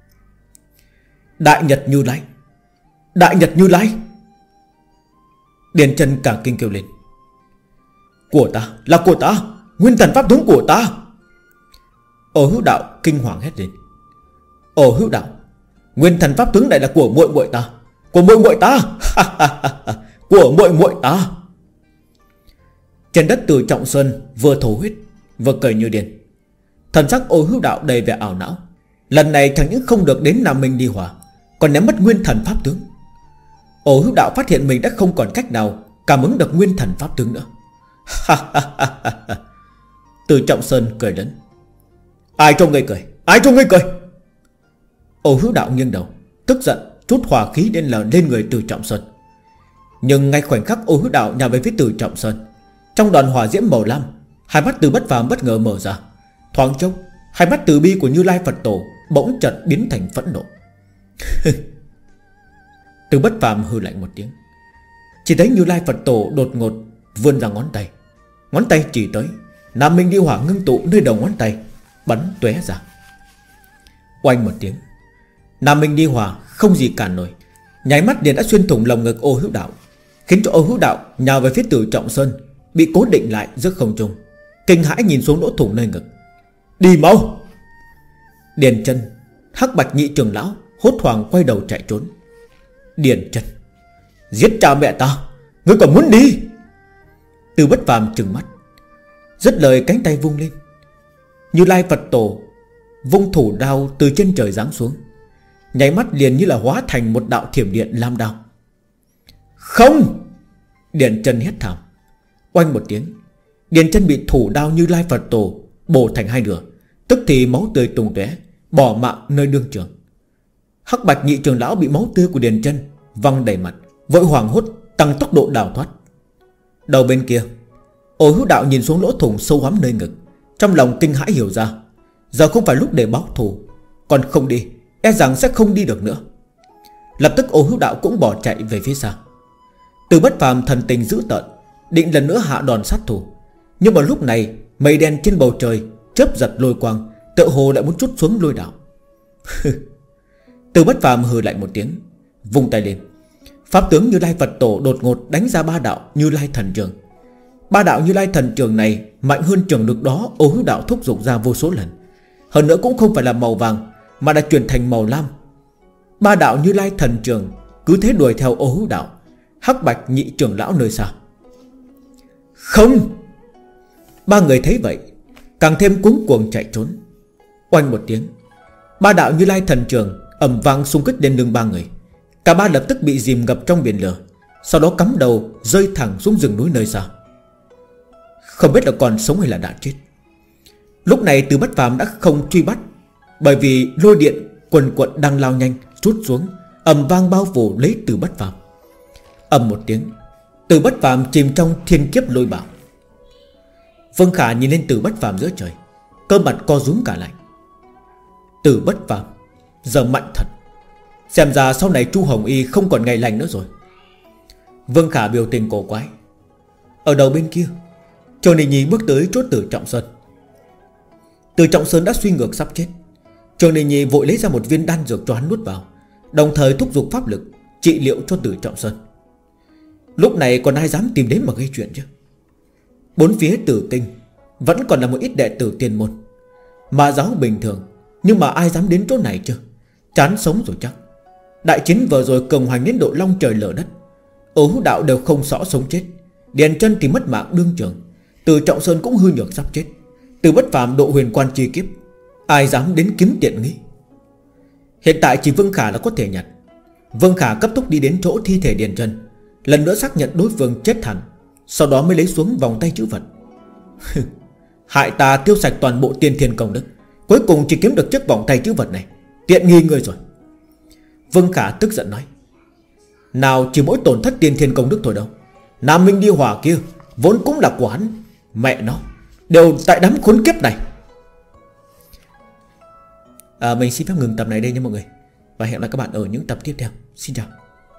Đại Nhật Như Lai, Đại Nhật Như Lai! Điền Chân cả kinh kêu lên. Của ta, là của ta, nguyên thần pháp tướng của ta. Ô Hữu Đạo kinh hoàng hét lên. Ô Hữu Đạo, nguyên thần pháp tướng này là của muội muội ta, của muội muội ta, của muội muội ta. Trên đất Từ Trọng Sơn vừa thổ huyết vừa cười như điên. Thần sắc Ô Hữu Đạo đầy vẻ ảo não. Lần này chẳng những không được đến Nam Minh Đi Hỏa, còn ném mất nguyên thần pháp tướng. Ô Hữu Đạo phát hiện mình đã không còn cách nào cảm ứng được nguyên thần pháp tướng nữa. Từ Trọng Sơn cười lớn. Ai cho ngươi cười, ai cho ngươi cười? Ô Hữu Đạo nghiêng đầu, tức giận chút hỏa khí lên lờ lên người Từ Trọng Sơn. Nhưng ngay khoảnh khắc Ô Hữu Đạo nhào về phía Từ Trọng Sơn, trong đoàn hỏa diễm màu lam, hai mắt Từ Bất Phàm bất ngờ mở ra. Thoáng chốc, hai mắt từ bi của Như Lai Phật Tổ bỗng chợt biến thành phẫn nộ. Từ Bất Phàm hừ lạnh một tiếng. Chỉ thấy Như Lai Phật Tổ đột ngột vươn ra ngón tay, ngón tay chỉ tới, Nam Minh Đi Hỏa ngưng tụ nơi đầu ngón tay, bắn tóe ra. Oanh một tiếng, Nam Minh Đi Hỏa không gì cản nổi, nháy mắt liền đã xuyên thủng lồng ngực Ô Hữu Đạo, khiến cho Ô Hữu Đạo nhào về phía Từ Trọng Sơn, bị cố định lại giữa không trung, kinh hãi nhìn xuống lỗ thủng nơi ngực. Đi mau! Điền Chân, Hắc Bạch nhị trưởng lão hốt hoảng quay đầu chạy trốn. Điền Chân, giết cha mẹ ta, ngươi còn muốn đi? Từ Bất Phàm trừng mắt, dứt lời cánh tay vung lên. Như Lai Phật Tổ vung thủ đao từ trên trời giáng xuống, nháy mắt liền như là hóa thành một đạo thiểm điện lam đao. Không! Điền Chân hét thảm. Oanh một tiếng, Điền Chân bị thủ đao Như Lai Phật Tổ bổ thành hai nửa, tức thì máu tươi tung tóe, bỏ mạng nơi đương trường. Hắc Bạch nhị trưởng lão bị máu tươi của Điền Chân văng đầy mặt, vội hoảng hốt tăng tốc độ đào thoát. Đầu bên kia, Ô Hữu Đạo nhìn xuống lỗ thủng sâu hoắm nơi ngực, trong lòng kinh hãi hiểu ra, giờ không phải lúc để báo thù, còn không đi, e rằng sẽ không đi được nữa. Lập tức Ô Hữu Đạo cũng bỏ chạy về phía xa. Từ Bất Phàm thần tình dữ tợn, định lần nữa hạ đòn sát thủ. Nhưng mà lúc này mây đen trên bầu trời chớp giật lôi quang, tựa hồ lại muốn trút xuống lôi đạo. Từ Bất Phàm hừ lạnh một tiếng, vung tay lên. Pháp tướng Như Lai Phật Tổ đột ngột đánh ra ba đạo Như Lai Thần Trường. Ba đạo Như Lai Thần Trường này mạnh hơn trường lực đó Ô Hữu Đạo thúc giục ra vô số lần. Hơn nữa cũng không phải là màu vàng, mà đã chuyển thành màu lam. Ba đạo Như Lai Thần Trường cứ thế đuổi theo Ô Hữu Đạo. Hắc Bạch Nhị trưởng lão nơi xa. Không! Ba người thấy vậy càng thêm cuống cuồng chạy trốn. Oanh một tiếng, ba đạo Như Lai Thần Trường ầm vang xung kích lên lưng ba người. Cả ba lập tức bị dìm ngập trong biển lửa, sau đó cắm đầu rơi thẳng xuống rừng núi nơi xa. Không biết là còn sống hay là đã chết. Lúc này Từ Bất Phàm đã không truy bắt, bởi vì lôi điện quần quật đang lao nhanh trút xuống, ầm vang bao phủ lấy Từ Bất Phàm. Ầm một tiếng, Từ Bất Phàm chìm trong thiên kiếp lôi bạo. Vương Khả nhìn lên Từ Bất Phàm giữa trời, cơ mặt co rúm cả lại. Từ Bất Phàm giờ mạnh thật. Xem ra sau này Chu Hồng Y không còn ngày lành nữa rồi. Vương Khả biểu tình cổ quái. Ở đầu bên kia, Trường Đình Nhi bước tới chốt Từ Trọng Sơn. Từ Trọng Sơn đã suy ngược sắp chết. Trường Đình Nhi vội lấy ra một viên đan dược cho hắn nuốt vào, đồng thời thúc giục pháp lực trị liệu cho Từ Trọng Sơn. Lúc này còn ai dám tìm đến mà gây chuyện chứ? Bốn phía Tử Kinh vẫn còn là một ít đệ tử tiên môn, mà giáo bình thường, nhưng mà ai dám đến chỗ này chứ? Chán sống rồi chắc. Đại chiến vừa rồi cường hoành đến độ long trời lở đất, Ô Hữu Đạo đều không rõ sống chết, Điền Chân thì mất mạng đương trường, Từ Trọng Sơn cũng hư nhược sắp chết. Từ Bất Phàm độ huyền quan chi kiếp, ai dám đến kiếm tiện nghi? Hiện tại chỉ Vương Khả là có thể nhặt. Vương Khả cấp tốc đi đến chỗ thi thể Điền Chân, lần nữa xác nhận đối phương chết hẳn, sau đó mới lấy xuống vòng tay chữ vật. Hại ta tiêu sạch toàn bộ tiên thiên công đức, cuối cùng chỉ kiếm được chiếc vòng tay chữ vật này, tiện nghi ngươi rồi. Vương Khả tức giận nói. Nào chỉ mỗi tổn thất tiên thiên công đức thôi đâu. Nam Minh Đi Hỏa kia vốn cũng là của hắn, mẹ nó, đều tại đám khốn kiếp này. à, Mình xin phép ngừng tập này đây nha mọi người, và hẹn gặp lại các bạn ở những tập tiếp theo. Xin chào.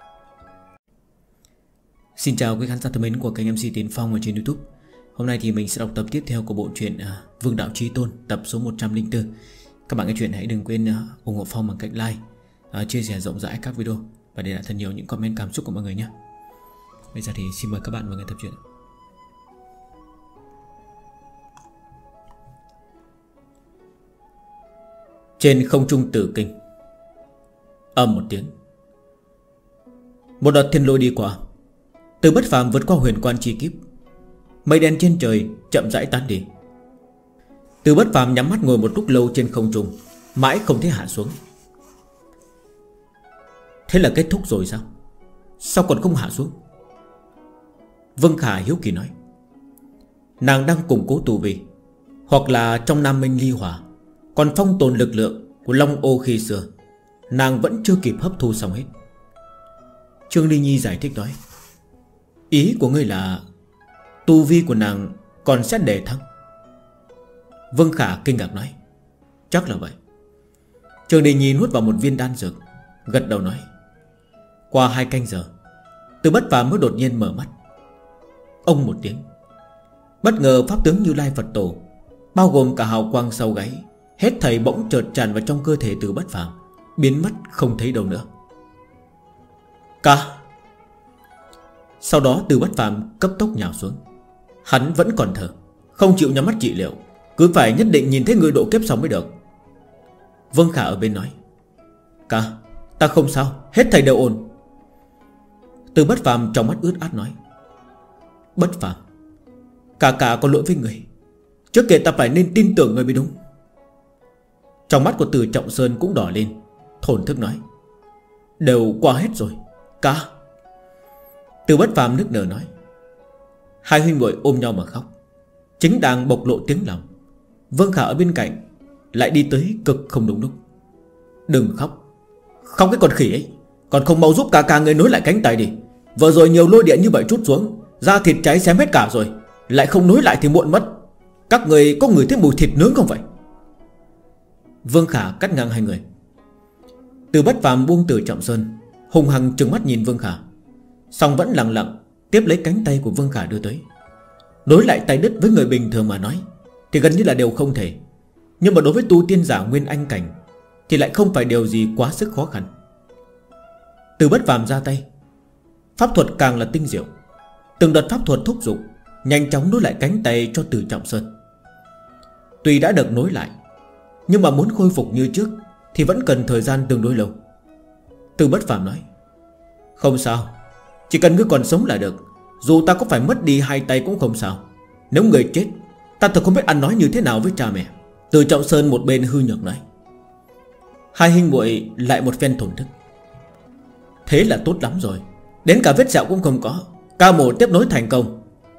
Xin chào quý khán giả thân mến của kênh em xê Tiến Phong ở trên YouTube. Hôm nay thì mình sẽ đọc tập tiếp theo của bộ truyện uh, Vương Đạo Chí Tôn, tập số một trăm lẻ bốn. Các bạn nghe chuyện hãy đừng quên uh, ủng hộ Phong bằng cách like, uh, chia sẻ rộng rãi các video và để lại thật nhiều những comment cảm xúc của mọi người nhé. Bây giờ thì xin mời các bạn vào nghe tập truyện. Trên không trung Tử Kinh, ầm một tiếng, một đợt thiên lôi đi qua. Từ Bất Phàm vượt qua huyền quan chi kiếp, mây đen trên trời chậm rãi tán đi. Từ Bất Phàm nhắm mắt ngồi một lúc lâu trên không trung, mãi không thấy hạ xuống. Thế là kết thúc rồi sao? Sao còn không hạ xuống? Vương Khả hiếu kỳ nói. Nàng đang củng cố tu vi, hoặc là trong Nam Minh Ly Hỏa còn phong tồn lực lượng của Long Ô khi xưa, nàng vẫn chưa kịp hấp thu xong hết. Trương Ly Nhi giải thích nói. Ý của ngươi là tu vi của nàng còn sẽ đề thăng? Vương Khả kinh ngạc nói. Chắc là vậy. Trương Ly Nhi nuốt vào một viên đan dược, gật đầu nói. Qua hai canh giờ, Từ Bất Phàm mới đột nhiên mở mắt. Ông một tiếng, bất ngờ pháp tướng Như Lai Phật Tổ, bao gồm cả hào quang sau gáy, hết thảy bỗng chợt tràn vào trong cơ thể Từ Bất Phàm, biến mất không thấy đâu nữa. Ca. Sau đó Từ Bất Phàm cấp tốc nhào xuống. Hắn vẫn còn thở, không chịu nhắm mắt trị liệu, cứ phải nhất định nhìn thấy người độ kiếp xong mới được. Vương Khả ở bên nói. Ca, ta không sao, hết thảy đều ổn. Từ Bất Phàm trong mắt ướt át nói. Bất Phàm, Cả cả có lỗi với người, trước kia ta phải nên tin tưởng người mới đúng. Trong mắt của Từ Trọng Sơn cũng đỏ lên, thổn thức nói. Đều qua hết rồi, ca. Từ Bất Phàm nức nở nói. Hai huynh muội ôm nhau mà khóc, chính đang bộc lộ tiếng lòng. Vương Khả ở bên cạnh lại đi tới cực không đúng lúc. Đừng khóc, khóc cái con khỉ ấy, còn không mau giúp ca ca người nối lại cánh tay đi. Vừa rồi nhiều lôi điện như vậy trút xuống, da thịt cháy xém hết cả rồi, lại không nối lại thì muộn mất. Các người có ngửi thấy mùi thịt nướng không vậy? Vương Khả cắt ngang hai người. Từ Bất Phàm buông Từ Trọng Sơn, hung hăng trừng mắt nhìn Vương Khả, song vẫn lặng lặng tiếp lấy cánh tay của Vương Khả đưa tới. Đối lại tay đứt với người bình thường mà nói thì gần như là điều không thể, nhưng mà đối với tu tiên giả nguyên anh cảnh thì lại không phải điều gì quá sức khó khăn. Từ Bất Phàm ra tay, pháp thuật càng là tinh diệu. Từng đợt pháp thuật thúc giục, nhanh chóng nối lại cánh tay cho Từ Trọng Sơn. Tuy đã được nối lại, nhưng mà muốn khôi phục như trước thì vẫn cần thời gian tương đối lâu. Từ Bất Phàm nói: không sao, chỉ cần ngươi còn sống là được. Dù ta có phải mất đi hai tay cũng không sao. Nếu người chết, ta thật không biết ăn nói như thế nào với cha mẹ. Từ Trọng Sơn một bên hư nhược nói. Hai huynh muội lại một phen thổn thức. Thế là tốt lắm rồi, đến cả vết sẹo cũng không có. Ca mổ tiếp nối thành công.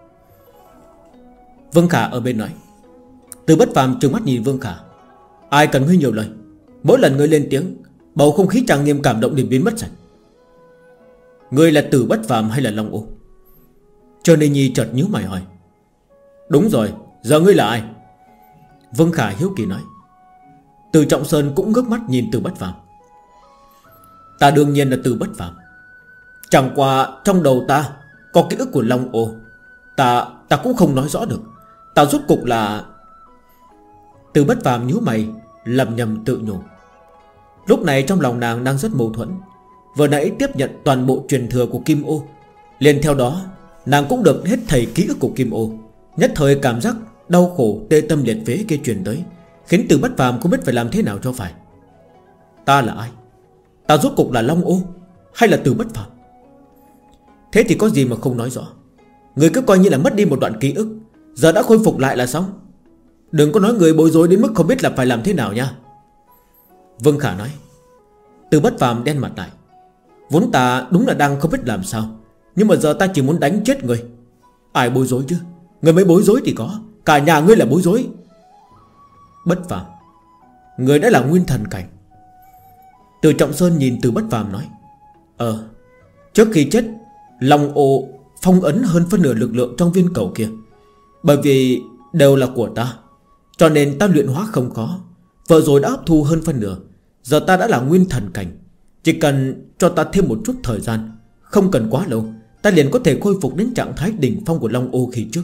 Vương Khả ở bên nói. Từ Bất Phàm trừng mắt nhìn Vương Khả. Ai cần ngươi nhiều lời, mỗi lần ngươi lên tiếng, bầu không khí trang nghiêm cảm động liền biến mất sạch. Ngươi là Từ Bất Phàm hay là Long Ô? Trần Ninh Nhi chợt nhíu mày hỏi. Đúng rồi, giờ ngươi là ai? Vương Khả hiếu kỳ nói. Từ Trọng Sơn cũng ngước mắt nhìn Từ Bất Phàm. Ta đương nhiên là Từ Bất Phàm. Chẳng qua trong đầu ta có ký ức của Long Ô. Ta ta cũng không nói rõ được. Ta rốt cục là... Từ Bất Phàm nhíu mày, lầm nhầm tự nhủ. Lúc này trong lòng nàng đang rất mâu thuẫn. Vừa nãy tiếp nhận toàn bộ truyền thừa của Kim Ô, liền theo đó nàng cũng được hết thầy ký ức của Kim Ô. Nhất thời cảm giác đau khổ tê tâm liệt phế kia truyền tới, khiến Từ Bất Phàm không biết phải làm thế nào cho phải. Ta là ai? Ta rốt cục là Long Ô hay là Từ Bất Phàm? Thế thì có gì mà không nói rõ. Người cứ coi như là mất đi một đoạn ký ức, giờ đã khôi phục lại là xong. Đừng có nói người bối rối đến mức không biết là phải làm thế nào nha. Vương Khả nói. Từ Bất Phàm đen mặt lại. Vốn ta đúng là đang không biết làm sao, nhưng mà giờ ta chỉ muốn đánh chết người. Ai bối rối chứ? Người mới bối rối thì có, cả nhà ngươi là bối rối. Bất Phàm, người đã là nguyên thần cảnh. Từ Trọng Sơn nhìn Từ Bất Phàm nói. Ờ, trước khi chết, Long Ô phong ấn hơn phân nửa lực lượng trong viên cầu kia. Bởi vì đều là của ta, cho nên ta luyện hóa không khó. Vừa rồi đã hấp thu hơn phân nửa. Giờ ta đã là nguyên thần cảnh. Chỉ cần cho ta thêm một chút thời gian, không cần quá lâu, ta liền có thể khôi phục đến trạng thái đỉnh phong của Long Ô khi trước.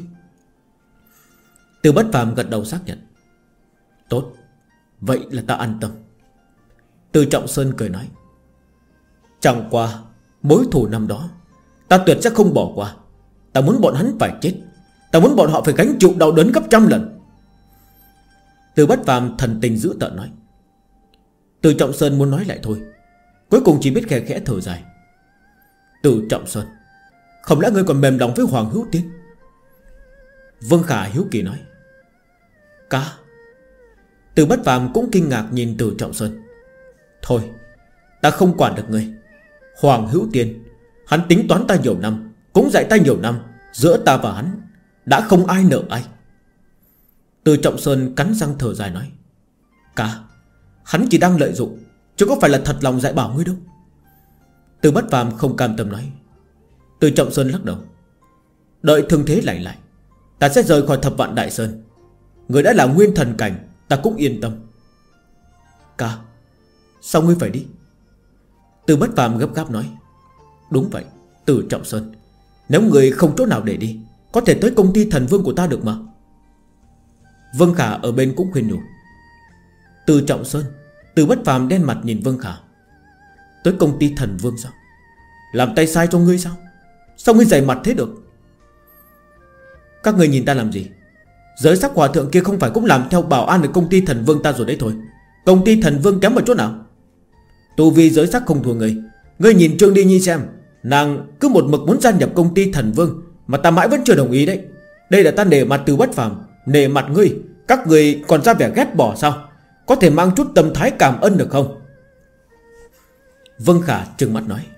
Từ Bất Phàm gật đầu xác nhận. Tốt, vậy là ta an tâm. Từ Trọng Sơn cười nói. Chẳng qua mối thù năm đó ta tuyệt sẽ không bỏ qua. Ta muốn bọn hắn phải chết. Ta muốn bọn họ phải gánh chịu đau đớn gấp trăm lần. Từ Bất Phàm thần tình dữ tợn nói. Từ Trọng Sơn muốn nói lại thôi, cuối cùng chỉ biết khẽ khẽ thở dài. Từ Trọng Sơn, không lẽ ngươi còn mềm lòng với Hoàng Hữu Tiên? Vương Khả hiếu kỳ nói. Cả. Từ Bất Phàm cũng kinh ngạc nhìn Từ Trọng Sơn. Thôi, ta không quản được ngươi. Hoàng Hữu Tiên, hắn tính toán ta nhiều năm, cũng dạy ta nhiều năm. Giữa ta và hắn đã không ai nợ ai. Từ Trọng Sơn cắn răng thở dài nói. Cả, hắn chỉ đang lợi dụng, chứ có phải là thật lòng dạy bảo ngươi đâu. Từ Bất Phàm không cam tâm nói. Từ Trọng Sơn lắc đầu. Đợi thương thế lành lại, ta sẽ rời khỏi Thập Vạn Đại Sơn. Người đã là nguyên thần cảnh, ta cũng yên tâm. Cả, sao ngươi phải đi? Từ Bất Phàm gấp gáp nói. Đúng vậy, Từ Trọng Sơn, nếu người không chỗ nào để đi, có thể tới công ty Thần Vương của ta được mà. Vương Khả ở bên cũng khuyên nhủ. Từ Trọng Sơn. Từ Bất Phàm đen mặt nhìn Vương Khả. Tới công ty Thần Vương sao? Làm tay sai cho ngươi sao? Sao ngươi dày mặt thế được? Các ngươi nhìn ta làm gì? Giới sắc hòa thượng kia không phải cũng làm theo bảo an ở công ty Thần Vương ta rồi đấy thôi. Công ty Thần Vương kém ở chỗ nào? Tu vi giới sắc không thua ngươi. Ngươi nhìn Trương Đi Nhi xem, nàng cứ một mực muốn gia nhập công ty Thần Vương, mà ta mãi vẫn chưa đồng ý đấy. Đây là ta nể mặt Từ Bất Phàm, nể mặt ngươi. Các người còn ra vẻ ghét bỏ sao? Có thể mang chút tâm thái cảm ơn được không? Vương Khả trừng mắt nói.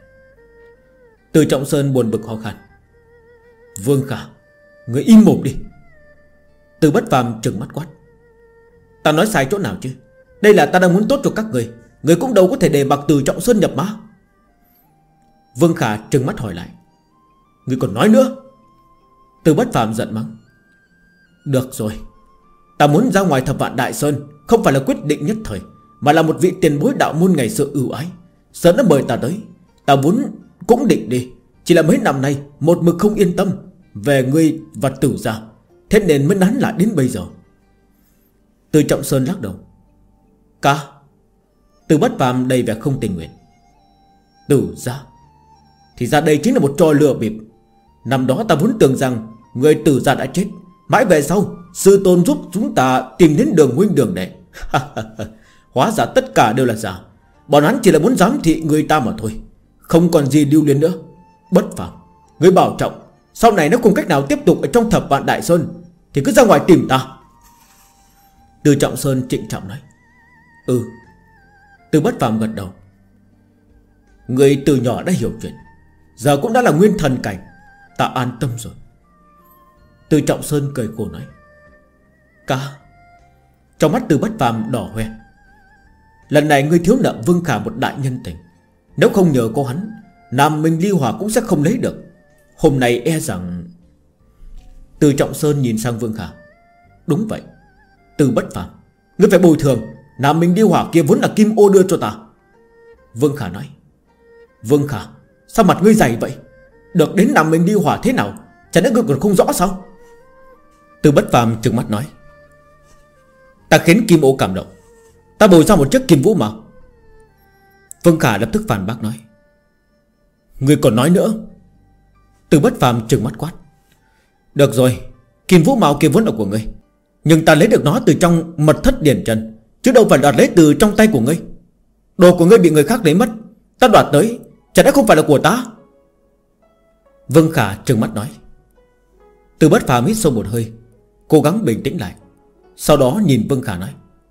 Từ Trọng Sơn buồn bực khó khăn. Vương Khả, ngươi im mồm đi. Từ Bất Phàm trừng mắt quát. Ta nói sai chỗ nào chứ? Đây là ta đang muốn tốt cho các người. Người cũng đâu có thể để mặc Từ Trọng Sơn nhập mã. Vương Khả trừng mắt hỏi lại. Ngươi còn nói nữa? Từ Bất Phàm giận mắng. Được rồi, ta muốn ra ngoài Thập Vạn Đại Sơn không phải là quyết định nhất thời, mà là một vị tiền bối đạo môn ngày xưa ưu ái. Sơn đã mời ta tới, Ta vốn cũng định đi, chỉ là mấy năm nay một mực không yên tâm về ngươi và Tử gia, thế nên mới nán lại đến bây giờ. Từ Trọng Sơn lắc đầu. Ca. Từ Bất Phàm đầy vẻ không tình nguyện. Tử gia? Thì ra đây chính là một trò lừa bịp. Năm đó ta vốn tưởng rằng người Tử gia đã chết, mãi về sau sư tôn giúp chúng ta tìm đến đường huynh đường đệ. Hóa ra tất cả đều là giả. Bọn hắn chỉ là muốn giám thị người ta mà thôi, không còn gì lưu luyến nữa. Bất Phàm, người bảo trọng, sau này nếu không cách nào tiếp tục ở trong Thập Vạn Đại Sơn thì cứ ra ngoài tìm ta. Từ Trọng Sơn trịnh trọng nói. Ừ. Từ Bất Phàm gật đầu. Người từ nhỏ đã hiểu chuyện, giờ cũng đã là nguyên thần cảnh, ta an tâm rồi. Từ Trọng Sơn cười khổ nói. Ca. Trong mắt Từ Bất Phàm đỏ hoe. Lần này ngươi thiếu nợ Vương Khả một đại nhân tình, nếu không nhờ có hắn, Nam Minh Ly Hỏa cũng sẽ không lấy được. Hôm nay e rằng... Từ Trọng Sơn nhìn sang Vương Khả. Đúng vậy, Từ Bất Phàm, ngươi phải bồi thường. Nam Minh Ly Hỏa kia vốn là Kim Ô đưa cho ta. Vương Khả nói. Vương Khả, sao mặt ngươi dày vậy? Được đến Nam Minh Ly Hỏa thế nào, chẳng lẽ ngươi còn không rõ sao? Từ Bất Phàm trừng mắt nói. Ta khiến Kim Ô cảm động, ta bồi ra một chiếc kim vũ màu. Vương Khả lập tức phản bác nói. Ngươi còn nói nữa? Từ Bất Phàm trừng mắt quát. Được rồi, kim vũ màu kia vốn là của ngươi, nhưng ta lấy được nó từ trong mật thất Điền Trần, chứ đâu phải đoạt lấy từ trong tay của ngươi. Đồ của ngươi bị người khác lấy mất, ta đoạt tới, chẳng lẽ không phải là của ta? Vương Khả trừng mắt nói. Từ Bất Phàm hít sâu một hơi, cố gắng bình tĩnh lại, sau đó nhìn Vương Khả nói.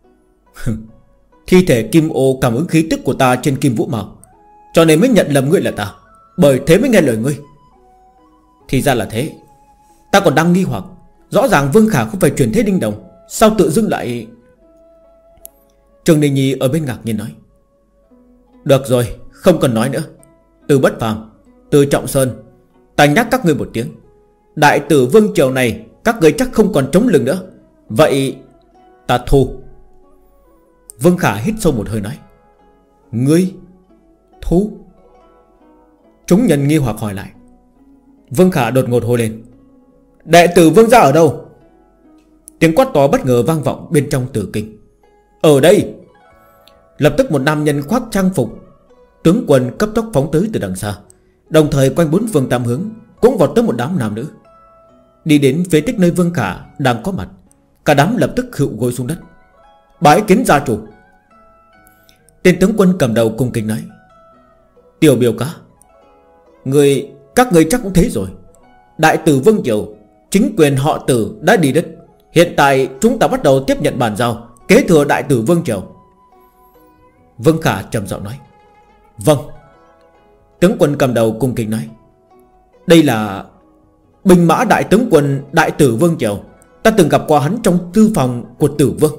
Thi thể Kim Ô cảm ứng khí tức của ta trên kim vũ màu, cho nên mới nhận lầm ngươi là ta, bởi thế mới nghe lời ngươi. Thì ra là thế. Ta còn đang nghi hoặc, rõ ràng Vương Khả không phải chuyển thế đinh đồng, sao tự dưng lại... Trường Ninh Nhi ở bên ngạc nhiên nói. Được rồi, không cần nói nữa. Từ Bất Phàm, Từ Trọng Sơn, ta nhắc các ngươi một tiếng, đại tử Vương triều này các ngươi chắc không còn chống lưng nữa. Vậy ta thu. Vương Khả hít sâu một hơi nói. Ngươi thu? Chúng nhân nghi hoặc hỏi lại. Vương Khả đột ngột hô lên. Đệ tử Vương gia ở đâu? Tiếng quát to bất ngờ vang vọng bên trong tử kinh. Ở đây. Lập tức một nam nhân khoác trang phục tướng quân cấp tốc phóng tới từ đằng xa, đồng thời quanh bốn phương tám hướng cũng vọt tới một đám nam nữ. Đi đến phế tích nơi Vương Khả đang có mặt, cả đám lập tức khựu gối xuống đất. Bái kiến gia chủ. Tên tướng quân cầm đầu cung kính nói. Tiểu biểu ca, người các người chắc cũng thấy rồi, đại tử Vương triều chính quyền họ Tử đã đi đất. Hiện tại chúng ta bắt đầu tiếp nhận bàn giao kế thừa đại tử Vương triều. Vương Khả trầm giọng nói. Vâng. Tướng quân cầm đầu cung kính nói. Đây là binh mã đại tướng quân đại tử Vương triều, ta từng gặp qua hắn trong thư phòng của Tử Vương.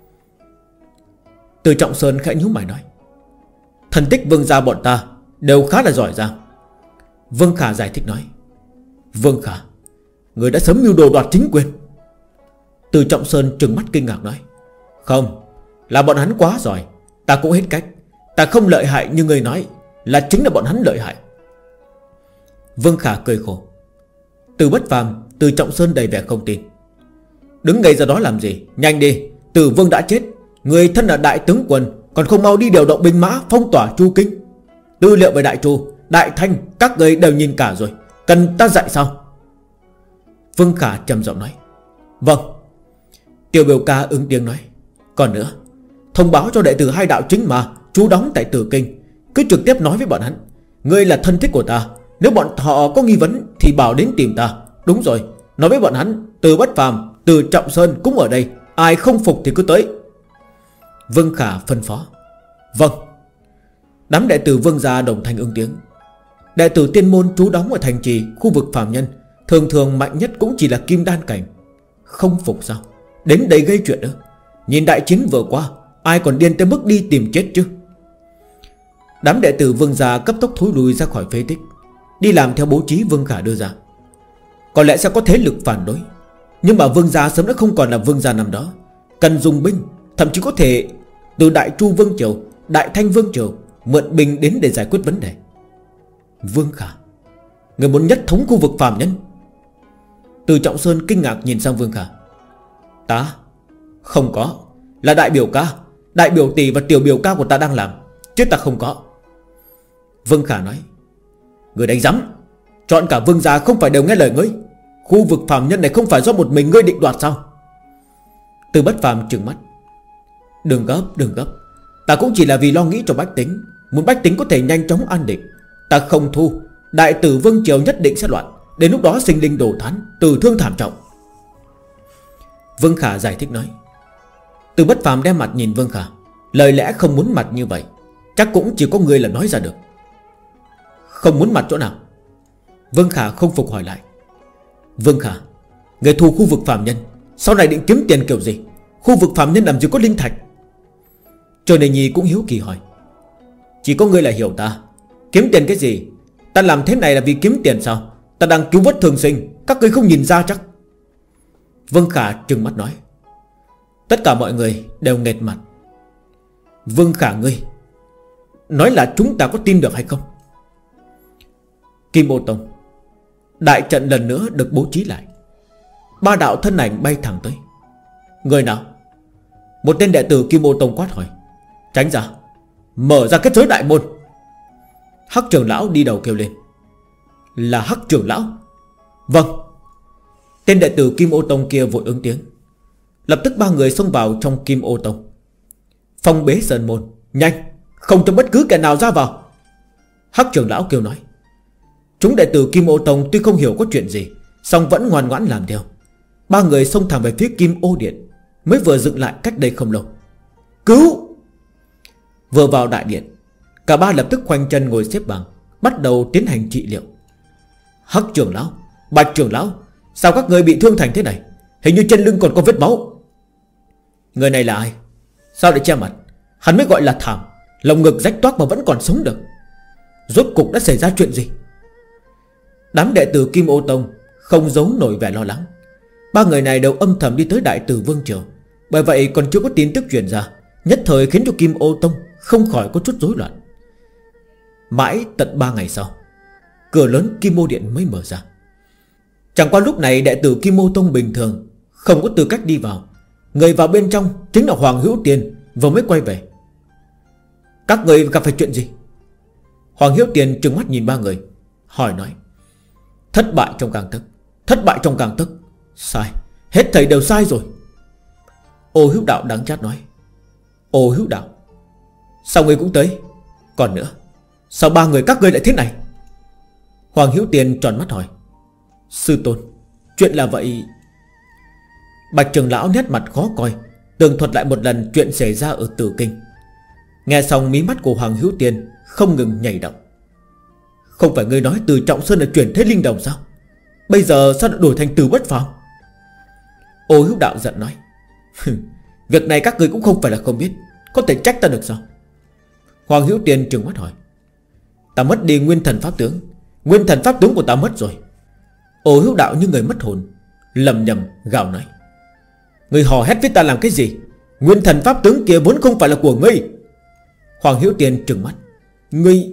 Từ Trọng Sơn khẽ nhíu mày nói. Thần tích Vương gia bọn ta đều khá là giỏi giang. Vương Khả giải thích nói. Vương Khả, người đã sớm mưu đồ đoạt chính quyền. Từ Trọng Sơn trừng mắt kinh ngạc nói. Không, là bọn hắn quá giỏi, ta cũng hết cách. Ta không lợi hại như người nói, là chính là bọn hắn lợi hại. Vương Khả cười khổ. Từ Bất Phàm, Từ Trọng Sơn đầy vẻ không tin. Đứng ngây ra đó làm gì, nhanh đi, Tử Vương đã chết, người thân là đại tướng quân, còn không mau đi điều động binh mã phong tỏa Chu Kinh. Tư liệu về Đại Chu, Đại Thanh các người đều nhìn cả rồi, cần ta dạy sao? Vương Khả trầm giọng nói. Vâng. Tiểu biểu ca ứng tiếng nói. Còn nữa, thông báo cho đệ tử hai đạo chính mà trú đóng tại Tử Kinh, cứ trực tiếp nói với bọn hắn, ngươi là thân thích của ta, nếu bọn họ có nghi vấn thì bảo đến tìm ta. Đúng rồi, nói với bọn hắn Từ Bất Phàm, Từ Trọng Sơn cũng ở đây, ai không phục thì cứ tới. Vương Khả phân phó. Vâng. Đám đệ tử Vương gia đồng thanh ứng tiếng. Đệ tử tiên môn trú đóng ở thành trì khu vực phàm nhân, thường thường mạnh nhất cũng chỉ là kim đan cảnh. Không phục sao? Đến đây gây chuyện nữa. Nhìn đại chiến vừa qua, ai còn điên tới mức đi tìm chết chứ? Đám đệ tử Vương gia cấp tốc thối lui ra khỏi phế tích, đi làm theo bố trí Vương Khả đưa ra. Có lẽ sẽ có thế lực phản đối, nhưng mà Vương gia sớm đã không còn là Vương gia năm đó. Cần dùng binh, thậm chí có thể từ Đại Chu Vương triều, Đại Thanh Vương triều mượn binh đến để giải quyết vấn đề. Vương Khả, người muốn nhất thống khu vực phàm nhân? Từ Trọng Sơn kinh ngạc nhìn sang Vương Khả. Ta? Không có. Là đại biểu ca, đại biểu tỷ và tiểu biểu ca của ta đang làm, chứ ta không có. Vương Khả nói. Người đánh rắm. Chọn cả vương gia không phải đều nghe lời ngươi. Khu vực phàm nhân này không phải do một mình ngươi định đoạt sao? Từ Bất Phàm trừng mắt. Đừng gấp, đừng gấp. Ta cũng chỉ là vì lo nghĩ cho bách tính, muốn bách tính có thể nhanh chóng an định. Ta không thu. Đại tử Vương Triều nhất định sẽ loạn. Đến lúc đó sinh linh đổ thán, tử thương thảm trọng. Vương Khả giải thích nói. Từ Bất Phàm đem mặt nhìn Vương Khả. Lời lẽ không muốn mặt như vậy chắc cũng chỉ có người là nói ra được. Không muốn mặt chỗ nào? Vương Khả không phục hỏi lại. Vương Khả, người thu khu vực phàm nhân, sau này định kiếm tiền kiểu gì? Khu vực phàm nhân làm gì có linh thạch? Trời Này Nhi cũng hiếu kỳ hỏi. Chỉ có ngươi là hiểu ta. Kiếm tiền cái gì? Ta làm thế này là vì kiếm tiền sao? Ta đang cứu vớt thường sinh, các ngươi không nhìn ra chắc? Vương Khả trừng mắt nói. Tất cả mọi người đều nghệt mặt. Vương Khả ngươi, nói là chúng ta có tin được hay không? Kim Ô Tông. Đại trận lần nữa được bố trí lại. Ba đạo thân ảnh bay thẳng tới. Người nào? Một tên đệ tử Kim Ô Tông quát hỏi. Tránh ra, mở ra kết giới đại môn. Hắc trưởng lão đi đầu kêu lên. Là Hắc trưởng lão? Vâng. Tên đệ tử Kim Ô Tông kia vội ứng tiếng. Lập tức ba người xông vào trong Kim Ô Tông. Phong bế sơn môn, nhanh, không cho bất cứ kẻ nào ra vào. Hắc trưởng lão kêu nói. Chúng đệ tử Kim Ô Tông tuy không hiểu có chuyện gì, song vẫn ngoan ngoãn làm theo. Ba người xông thẳng về phía Kim Ô Điện, mới vừa dựng lại cách đây không lâu. Cứu! Vừa vào đại điện, cả ba lập tức khoanh chân ngồi xếp bằng, bắt đầu tiến hành trị liệu. Hắc trưởng lão, Bạch trưởng lão, sao các người bị thương thành thế này? Hình như trên lưng còn có vết máu. Người này là ai? Sao lại che mặt? Hắn mới gọi là thảm, lồng ngực rách toác mà vẫn còn sống được. Rốt cục đã xảy ra chuyện gì? Đám đệ tử Kim Ô Tông không giấu nổi vẻ lo lắng. Ba người này đều âm thầm đi tới Đại Tử Vương Triều, bởi vậy còn chưa có tin tức truyền ra, nhất thời khiến cho Kim Ô Tông không khỏi có chút rối loạn. Mãi tận ba ngày sau, cửa lớn Kim Ô Điện mới mở ra. Chẳng qua lúc này đệ tử Kim Ô Tông bình thường không có tư cách đi vào. Người vào bên trong chính là Hoàng Hữu Tiền vừa mới quay về. Các người gặp phải chuyện gì? Hoàng Hữu Tiền trừng mắt nhìn ba người, hỏi nói. Thất bại trong gang tấc, thất bại trong gang tấc. Sai, hết thầy đều sai rồi. Ô Hữu Đạo đắng chát nói. Ô Hữu Đạo, sao ngươi cũng tới? Còn nữa, sao ba người các ngươi lại thế này? Hoàng Hữu Tiền tròn mắt hỏi. Sư tôn, chuyện là vậy. Bạch trưởng lão nét mặt khó coi, tường thuật lại một lần chuyện xảy ra ở Tử Kinh. Nghe xong mí mắt của Hoàng Hữu Tiền không ngừng nhảy động. Không phải ngươi nói Từ Trọng Sơn là chuyển thế linh đồng sao? Bây giờ sao lại đổi thành Từ Bất Phàm? Ô Hữu Đạo giận nói. Việc này các ngươi cũng không phải là không biết, có thể trách ta được sao? Hoàng Hữu Tiền trừng mắt hỏi. Ta mất đi nguyên thần pháp tướng, nguyên thần pháp tướng của ta mất rồi. Ô Hữu Đạo như người mất hồn, lầm nhầm gào nói. Ngươi hò hét với ta làm cái gì? Nguyên thần pháp tướng kia vốn không phải là của ngươi. Hoàng Hữu Tiền trừng mắt. Ngươi...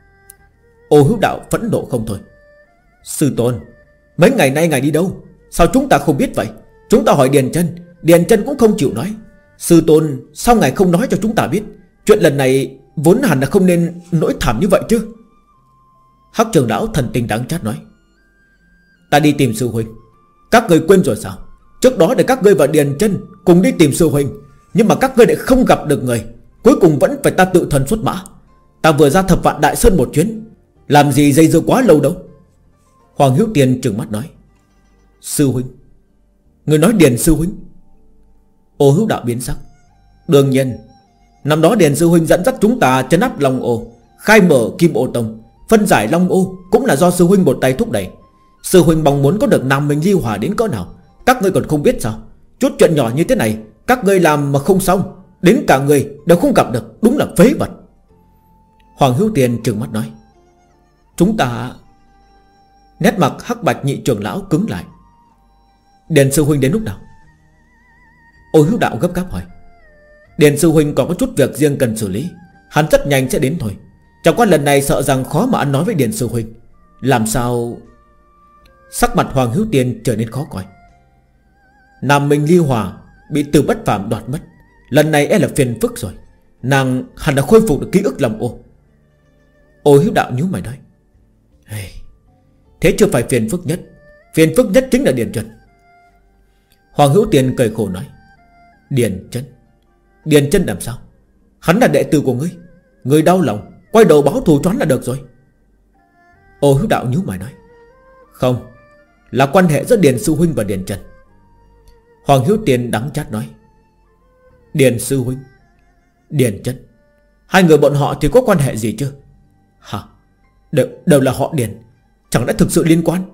Ô Hữu Đạo phẫn nộ không thôi. Sư tôn, mấy ngày nay ngài đi đâu? Sao chúng ta không biết vậy? Chúng ta hỏi Điền Chân, Điền Chân cũng không chịu nói. Sư tôn, sao ngài không nói cho chúng ta biết? Chuyện lần này vốn hẳn là không nên nỗi thảm như vậy chứ. Hắc trưởng lão thần tình đáng chát nói. Ta đi tìm sư huynh. Các ngươi quên rồi sao? Trước đó để các ngươi và Điền Chân cùng đi tìm sư huynh, nhưng mà các ngươi lại không gặp được người, cuối cùng vẫn phải ta tự thân xuất mã. Ta vừa ra Thập Vạn Đại Sơn một chuyến, làm gì dây dưa quá lâu đâu. Hoàng Hữu Tiền trừng mắt nói. Sư huynh? Người nói Điền sư huynh? Ô Hữu Đạo biến sắc. Đương nhiên, năm đó Điền sư huynh dẫn dắt chúng ta trấn áp Long Ô, khai mở Kim Ô Tông, phân giải Long Ô cũng là do sư huynh một tay thúc đẩy. Sư huynh mong muốn có được Nam Minh Ly Hỏa đến cỡ nào, các ngươi còn không biết sao? Chút chuyện nhỏ như thế này các ngươi làm mà không xong, đến cả người đều không gặp được, đúng là phế vật. Hoàng Hữu Tiền trừng mắt nói. Chúng ta... Nét mặt Hắc Bạch nhị trưởng lão cứng lại. Điền sư huynh đến lúc nào? Ô Hữu Đạo gấp gáp hỏi. Điền sư huynh còn có chút việc riêng cần xử lý, hắn rất nhanh sẽ đến thôi. Chẳng qua lần này sợ rằng khó mà ăn nói với Điền sư huynh. Làm sao? Sắc mặt Hoàng Hữu Tiên trở nên khó coi. Nam Minh Ly Hòa bị Từ Bất Phàm đoạt mất, lần này e là phiền phức rồi. Nàng hẳn đã khôi phục được ký ức Long Ô. Ô Hiếu Đạo nhíu mày nói, hey, thế chưa phải phiền phức nhất. Phiền phức nhất chính là Điền Chân. Hoàng Hữu Tiên cười khổ nói, Điền Chân? Điền Chân làm sao? Hắn là đệ tử của ngươi. Ngươi đau lòng, quay đầu báo thù cho hắn là được rồi. Ô Hiếu Đạo nhíu mày nói, không, là quan hệ giữa Điền sư huynh và Điền Chân. Hoàng Hữu Tiên đắng chát nói, Điền sư huynh, Điền Chân, hai người bọn họ thì có quan hệ gì chứ? Hả? Đều, đều là họ Điền, chẳng lẽ thực sự liên quan?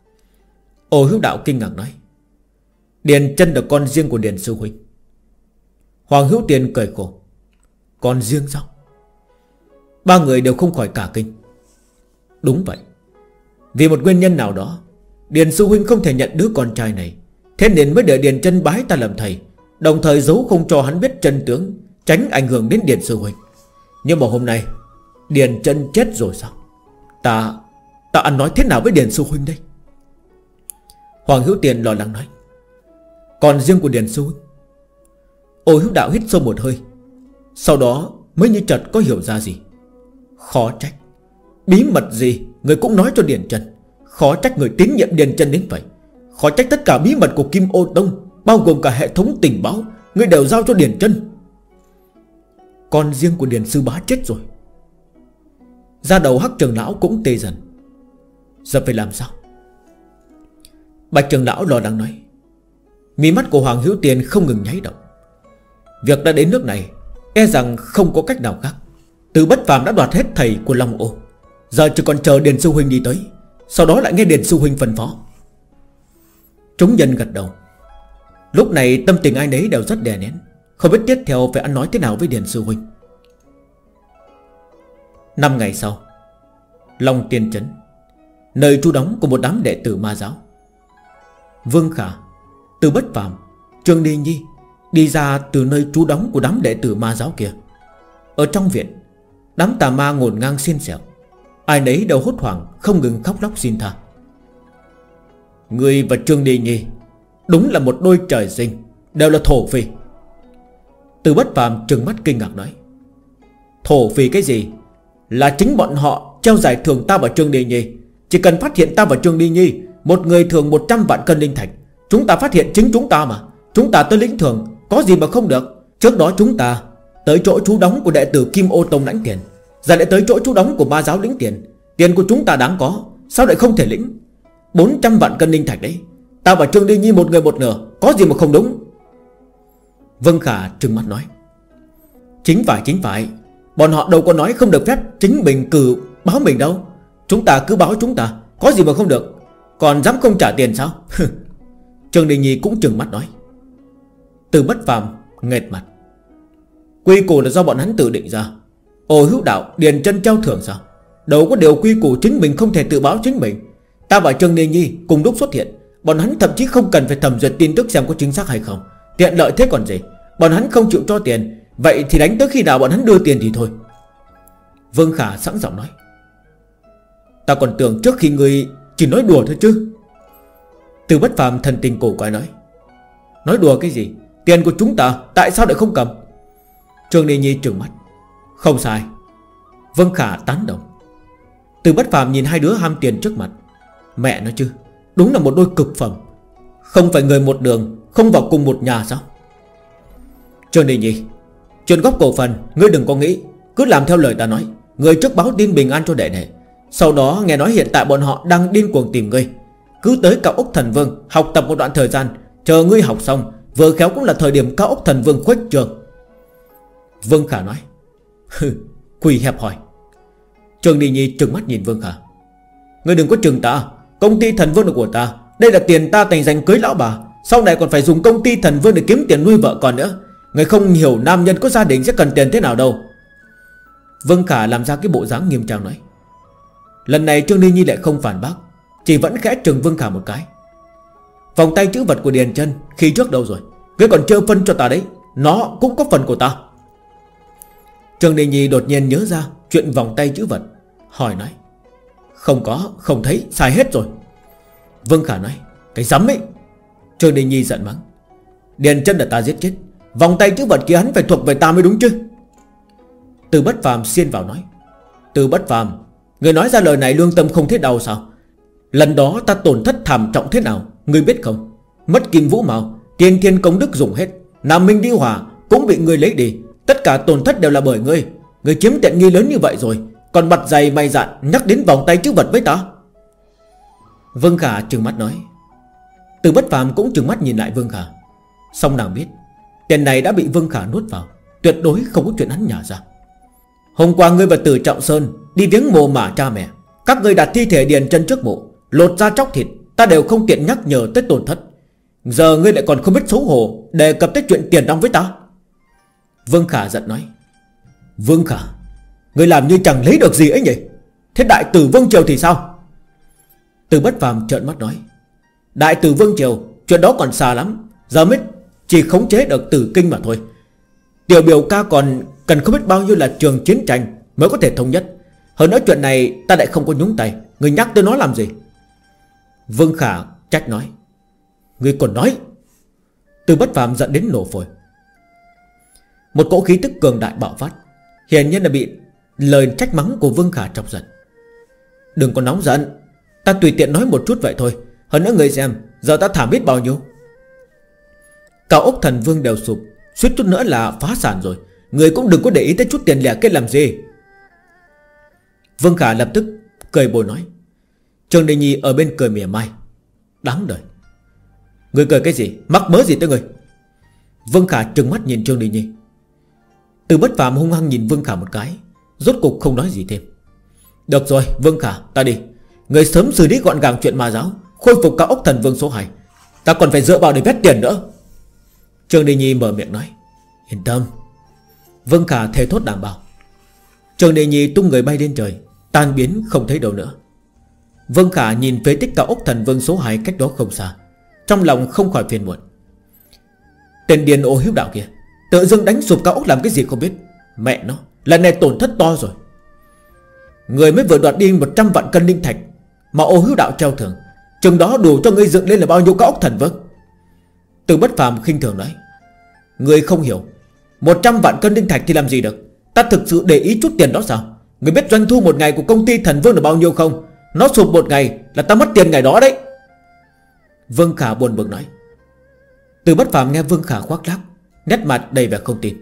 Ô Hiếu Đạo kinh ngạc nói, Điền Chân là con riêng của Điền sư huynh. Hoàng Hữu Tiên cười khổ, con riêng sao? Ba người đều không khỏi cả kinh. Đúng vậy, vì một nguyên nhân nào đó Điền sư huynh không thể nhận đứa con trai này, thế nên mới để Điền Chân bái ta làm thầy, đồng thời giấu không cho hắn biết chân tướng, tránh ảnh hưởng đến Điền sư huynh. Nhưng mà hôm nay Điền Chân chết rồi sao? Ta Ta ăn nói thế nào với Điền sư huynh đây? Hoàng Hữu Tiên lo lắng nói, còn riêng của Điền sư huynh. Ô Hiếu Đạo hít sâu một hơi, sau đó mới như chợt có hiểu ra gì. Khó trách, bí mật gì người cũng nói cho Điền Chân. Khó trách người tín nhiệm Điền Chân đến vậy. Khó trách tất cả bí mật của Kim Ô Tông, bao gồm cả hệ thống tình báo, người đều giao cho Điền Chân. Con riêng của Điền sư bá chết rồi. Da đầu Hắc trưởng lão cũng tê dần. Giờ phải làm sao? Bạch trưởng lão lo lắng nói. Mí mắt của Hoàng Hữu Tiên không ngừng nháy động. Việc đã đến nước này, e rằng không có cách nào khác. Từ Bất Phàm đã đoạt hết thầy của Long Ô, giờ chỉ còn chờ Điền sư huynh đi tới, sau đó lại nghe Điền sư huynh phân phó. Chúng nhân gật đầu. Lúc này tâm tình ai nấy đều rất đè nén, không biết tiếp theo phải ăn nói thế nào với Điền sư huynh. Năm ngày sau, Long Tiên Trấn, nơi trú đóng của một đám đệ tử ma giáo. Vương Khả, Từ Bất Phàm, Trương Đi Nhi đi ra từ nơi trú đóng của đám đệ tử ma giáo kia. Ở trong viện, đám tà ma ngổn ngang xiên xẻo, ai nấy đều hốt hoảng, không ngừng khóc lóc xin tha. Ngươi và Trương Đi Nhi đúng là một đôi trời sinh, đều là thổ phỉ. Từ Bất Phàm trừng mắt kinh ngạc nói, thổ phỉ cái gì? Là chính bọn họ treo giải thưởng ta và Trương Đi Nhi. Chỉ cần phát hiện ta và Trương Đi Nhi, một người thường một trăm vạn cân linh thạch. Chúng ta phát hiện chính chúng ta mà. Chúng ta tới lĩnh thưởng, có gì mà không được. Trước đó chúng ta tới chỗ trú đóng của đệ tử Kim Ô Tông lãnh tiền, giờ lại tới chỗ trú đóng của ma giáo lĩnh tiền. Tiền của chúng ta đáng có, sao lại không thể lĩnh? Bốn trăm vạn cân linh thạch đấy. Ta và Trương Đi Nhi một người một nửa, có gì mà không đúng? Vân Khả trừng mắt nói, chính phải chính phải. Bọn họ đâu có nói không được phép chính mình cử báo mình đâu. Chúng ta cứ báo chúng ta, có gì mà không được. Còn dám không trả tiền sao? Trương Đình Nhi cũng trừng mắt nói. Từ Bất Phàm nghệt mặt, quy củ là do bọn hắn tự định ra. Ô Hữu Đạo, Điền Chân treo thưởng sao? Đâu có điều quy củ chính mình không thể tự báo chính mình. Ta và Trương Đình Nhi cùng lúc xuất hiện, bọn hắn thậm chí không cần phải thẩm duyệt tin tức xem có chính xác hay không. Tiện lợi thế còn gì. Bọn hắn không chịu cho tiền, vậy thì đánh tới khi nào bọn hắn đưa tiền thì thôi. Vương Khả sẵn giọng nói, ta còn tưởng trước khi ngươi chỉ nói đùa thôi chứ. Từ Bất Phàm thần tình cổ quái nói, nói đùa cái gì? Tiền của chúng ta tại sao lại không cầm? Trương Đi Nhi trừng mắt, không sai. Vương Khả tán đồng. Từ Bất Phàm nhìn hai đứa ham tiền trước mặt, mẹ nói chứ, đúng là một đôi cực phẩm. Không phải người một đường, không vào cùng một nhà sao? Trương Đi Nhi, chuyện góp cổ phần ngươi đừng có nghĩ, cứ làm theo lời ta nói. Ngươi trước báo tin bình an cho đệ đệ, sau đó nghe nói hiện tại bọn họ đang điên cuồng tìm ngươi. Cứ tới Cao Ốc Thần Vương học tập một đoạn thời gian, chờ ngươi học xong, vừa khéo cũng là thời điểm Cao Ốc Thần Vương khuếch trường. Vương Khả nói, hừ, quỷ hẹp hỏi. Trương Đi Nhi trừng mắt nhìn Vương Khả, ngươi đừng có chừng ta. Công ty Thần Vương là của ta, đây là tiền ta thành dành cưới lão bà, sau này còn phải dùng công ty Thần Vương để kiếm tiền nuôi vợ con nữa. Ngươi không hiểu nam nhân có gia đình sẽ cần tiền thế nào đâu. Vương Khả làm ra cái bộ dáng nghiêm trang nói. Lần này Trương Đi Nhi lại không phản bác, chỉ vẫn khẽ trừng Vương Khả một cái. Vòng tay chữ vật của Điền Chân khi trước đâu rồi? Ngươi còn chưa phân cho ta đấy, nó cũng có phần của ta. Trường Đình Nhi đột nhiên nhớ ra chuyện vòng tay chữ vật, hỏi nói: Không có, không thấy, sai hết rồi. Vương Khả nói: Cái rắm ấy. Trường Đình Nhi giận mắng: Điền Chân là ta giết chết, vòng tay chữ vật kia hắn phải thuộc về ta mới đúng chứ. Từ Bất Phàm xiên vào nói: Từ Bất Phàm, người nói ra lời này lương tâm không thấy đau sao? Lần đó ta tổn thất thảm trọng thế nào ngươi biết không? Mất kim vũ mao, tiên thiên công đức dùng hết, Nam Minh Đi Hỏa cũng bị ngươi lấy đi. Tất cả tổn thất đều là bởi ngươi. Ngươi chiếm tiện nghi lớn như vậy rồi, còn mặt dày mày dạn nhắc đến vòng tay chữ vật với ta. Vương Khả trừng mắt nói. Từ Bất Phàm cũng trừng mắt nhìn lại Vương Khả. Song nàng biết tiền này đã bị Vương Khả nuốt vào, tuyệt đối không có chuyện hắn nhả ra. Hôm qua ngươi và Từ Trọng Sơn đi viếng mồ mả cha mẹ, các ngươi đặt thi thể Điền Chân trước mộ, lột da chóc thịt, ta đều không tiện nhắc nhở tới tổn thất. Giờ ngươi lại còn không biết xấu hổ đề cập tới chuyện tiền nong với ta. Vương Khả giận nói. Vương Khả, ngươi làm như chẳng lấy được gì ấy nhỉ? Thế Đại Tử Vương Triều thì sao? Từ Bất Phàm trợn mắt nói. Đại Tử Vương Triều, chuyện đó còn xa lắm, giờ mới chỉ khống chế được Tử Kinh mà thôi. Tiểu biểu ca còn cần không biết bao nhiêu là trường chiến tranh mới có thể thống nhất. Hơn nữa chuyện này ta lại không có nhúng tay, ngươi nhắc tới nó làm gì? Vương Khả trách nói. Ngươi còn nói. Từ Bất Phàm giận đến nổ phổi. Một cỗ khí tức cường đại bạo phát, hiển nhiên là bị lời trách mắng của Vương Khả chọc giận. Đừng có nóng giận, ta tùy tiện nói một chút vậy thôi. Hơn nữa người xem, giờ ta thảm biết bao nhiêu. Cao ốc Thần Vương đều sụp, suýt chút nữa là phá sản rồi. Người cũng đừng có để ý tới chút tiền lẻ kia làm gì. Vương Khả lập tức cười bồi nói. Trường Đình Nhi ở bên cười mỉa mai. Đáng đời. Người cười cái gì, mắc mớ gì tới người? Vương Khả trừng mắt nhìn Trương Đình Nhi. Từ Bất Phàm hung hăng nhìn Vương Khả một cái, rốt cục không nói gì thêm. Được rồi Vương Khả, ta đi. Người sớm xử lý gọn gàng chuyện ma giáo, khôi phục Cao ốc Thần Vương số hai. Ta còn phải dựa vào để vét tiền nữa. Trương Đình Nhi mở miệng nói. Yên tâm. Vương Khả thề thốt đảm bảo. Trương Đình Nhi tung người bay lên trời, tan biến không thấy đâu nữa. Vương Khả nhìn phế tích Cao ốc Thần Vương số hai cách đó không xa, trong lòng không khỏi phiền muộn. Tên điên ô hiếu đạo kia tự dưng đánh sụp cao ốc làm cái gì không biết. Mẹ nó, lần này tổn thất to rồi. Người mới vừa đoạt đi một trăm vạn cân linh thạch mà ô hiếu đạo treo thưởng, chừng đó đủ cho ngươi dựng lên là bao nhiêu cao ốc thần vương. Từ Bất Phàm khinh thường nói. Người không hiểu, một trăm vạn cân linh thạch thì làm gì được. Ta thực sự để ý chút tiền đó sao? Người biết doanh thu một ngày của công ty Thần Vương là bao nhiêu không? Nó sụp một ngày là ta mất tiền ngày đó đấy. Vương Khả buồn bực nói. Từ Bất Phàm nghe Vương Khả khoác lác, nét mặt đầy vẻ không tin.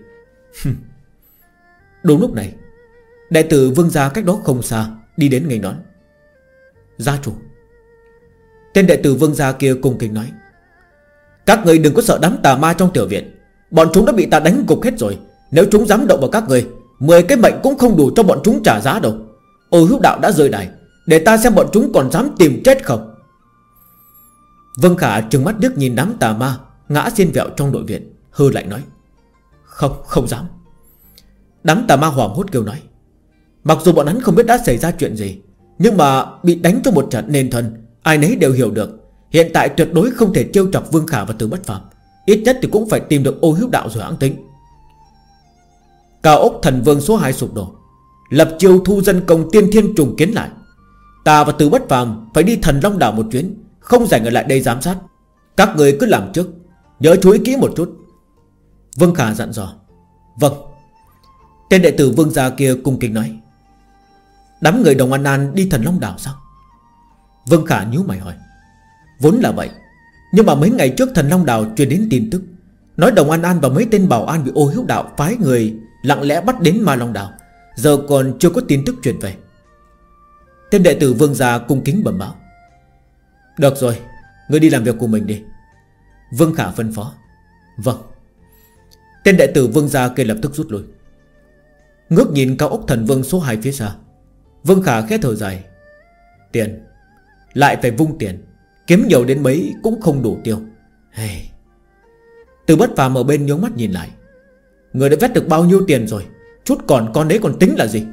Đúng lúc này, đệ tử Vương gia cách đó không xa đi đến nghênh đón. Gia chủ. Tên đệ tử Vương gia kia cung kính nói. Các người đừng có sợ đám tà ma trong tiểu viện, bọn chúng đã bị ta đánh gục hết rồi. Nếu chúng dám động vào các người, mười cái mệnh cũng không đủ cho bọn chúng trả giá đâu. Ô hữu đạo đã rời đài, để ta xem bọn chúng còn dám tìm chết không. Vương Khả trừng mắt liếc nhìn đám tà ma ngã xiên vẹo trong đội viện, hư lạnh nói. Không, không dám. Đám tà ma hoảng hốt kêu nói. Mặc dù bọn hắn không biết đã xảy ra chuyện gì, nhưng mà bị đánh cho một trận nên thân, ai nấy đều hiểu được. Hiện tại tuyệt đối không thể trêu chọc Vương Khả và Từ Bất Phàm. Ít nhất thì cũng phải tìm được ô hữu đạo rồi hãng tính. Cao ốc Thần Vương số hai sụp đổ, lập chiêu thu dân công tiên thiên trùng kiến lại. Ta và Từ Bất Phàm phải đi Thần Long Đảo một chuyến, không rảnh ở lại đây giám sát. Các người cứ làm trước, nhớ chú ý kỹ một chút. Vương Khả dặn dò. Vâng. Tên đệ tử Vương gia kia cung kính nói. Đám người Đồng An An đi Thần Long Đảo sao? Vương Khả nhíu mày hỏi. Vốn là vậy, nhưng mà mấy ngày trước Thần Long Đảo truyền đến tin tức, nói Đồng An An và mấy tên bảo an bị ô hiếu đạo phái người lặng lẽ bắt đến Ma Long Đảo. Giờ còn chưa có tin tức truyền về. Tên đệ tử Vương gia cung kính bẩm báo. Được rồi, ngươi đi làm việc của mình đi. Vương Khả phân phó. Vâng. Tên đệ tử Vương gia kia lập tức rút lui. Ngước nhìn cao ốc Thần Vương số hai phía xa, Vương Khả khẽ thở dài. Tiền, lại phải vung tiền, kiếm nhiều đến mấy cũng không đủ tiêu. Hey. Từ Bất Phàm ở bên nhướng mắt nhìn lại. Người đã vét được bao nhiêu tiền rồi, chút còn con đấy còn tính là gì?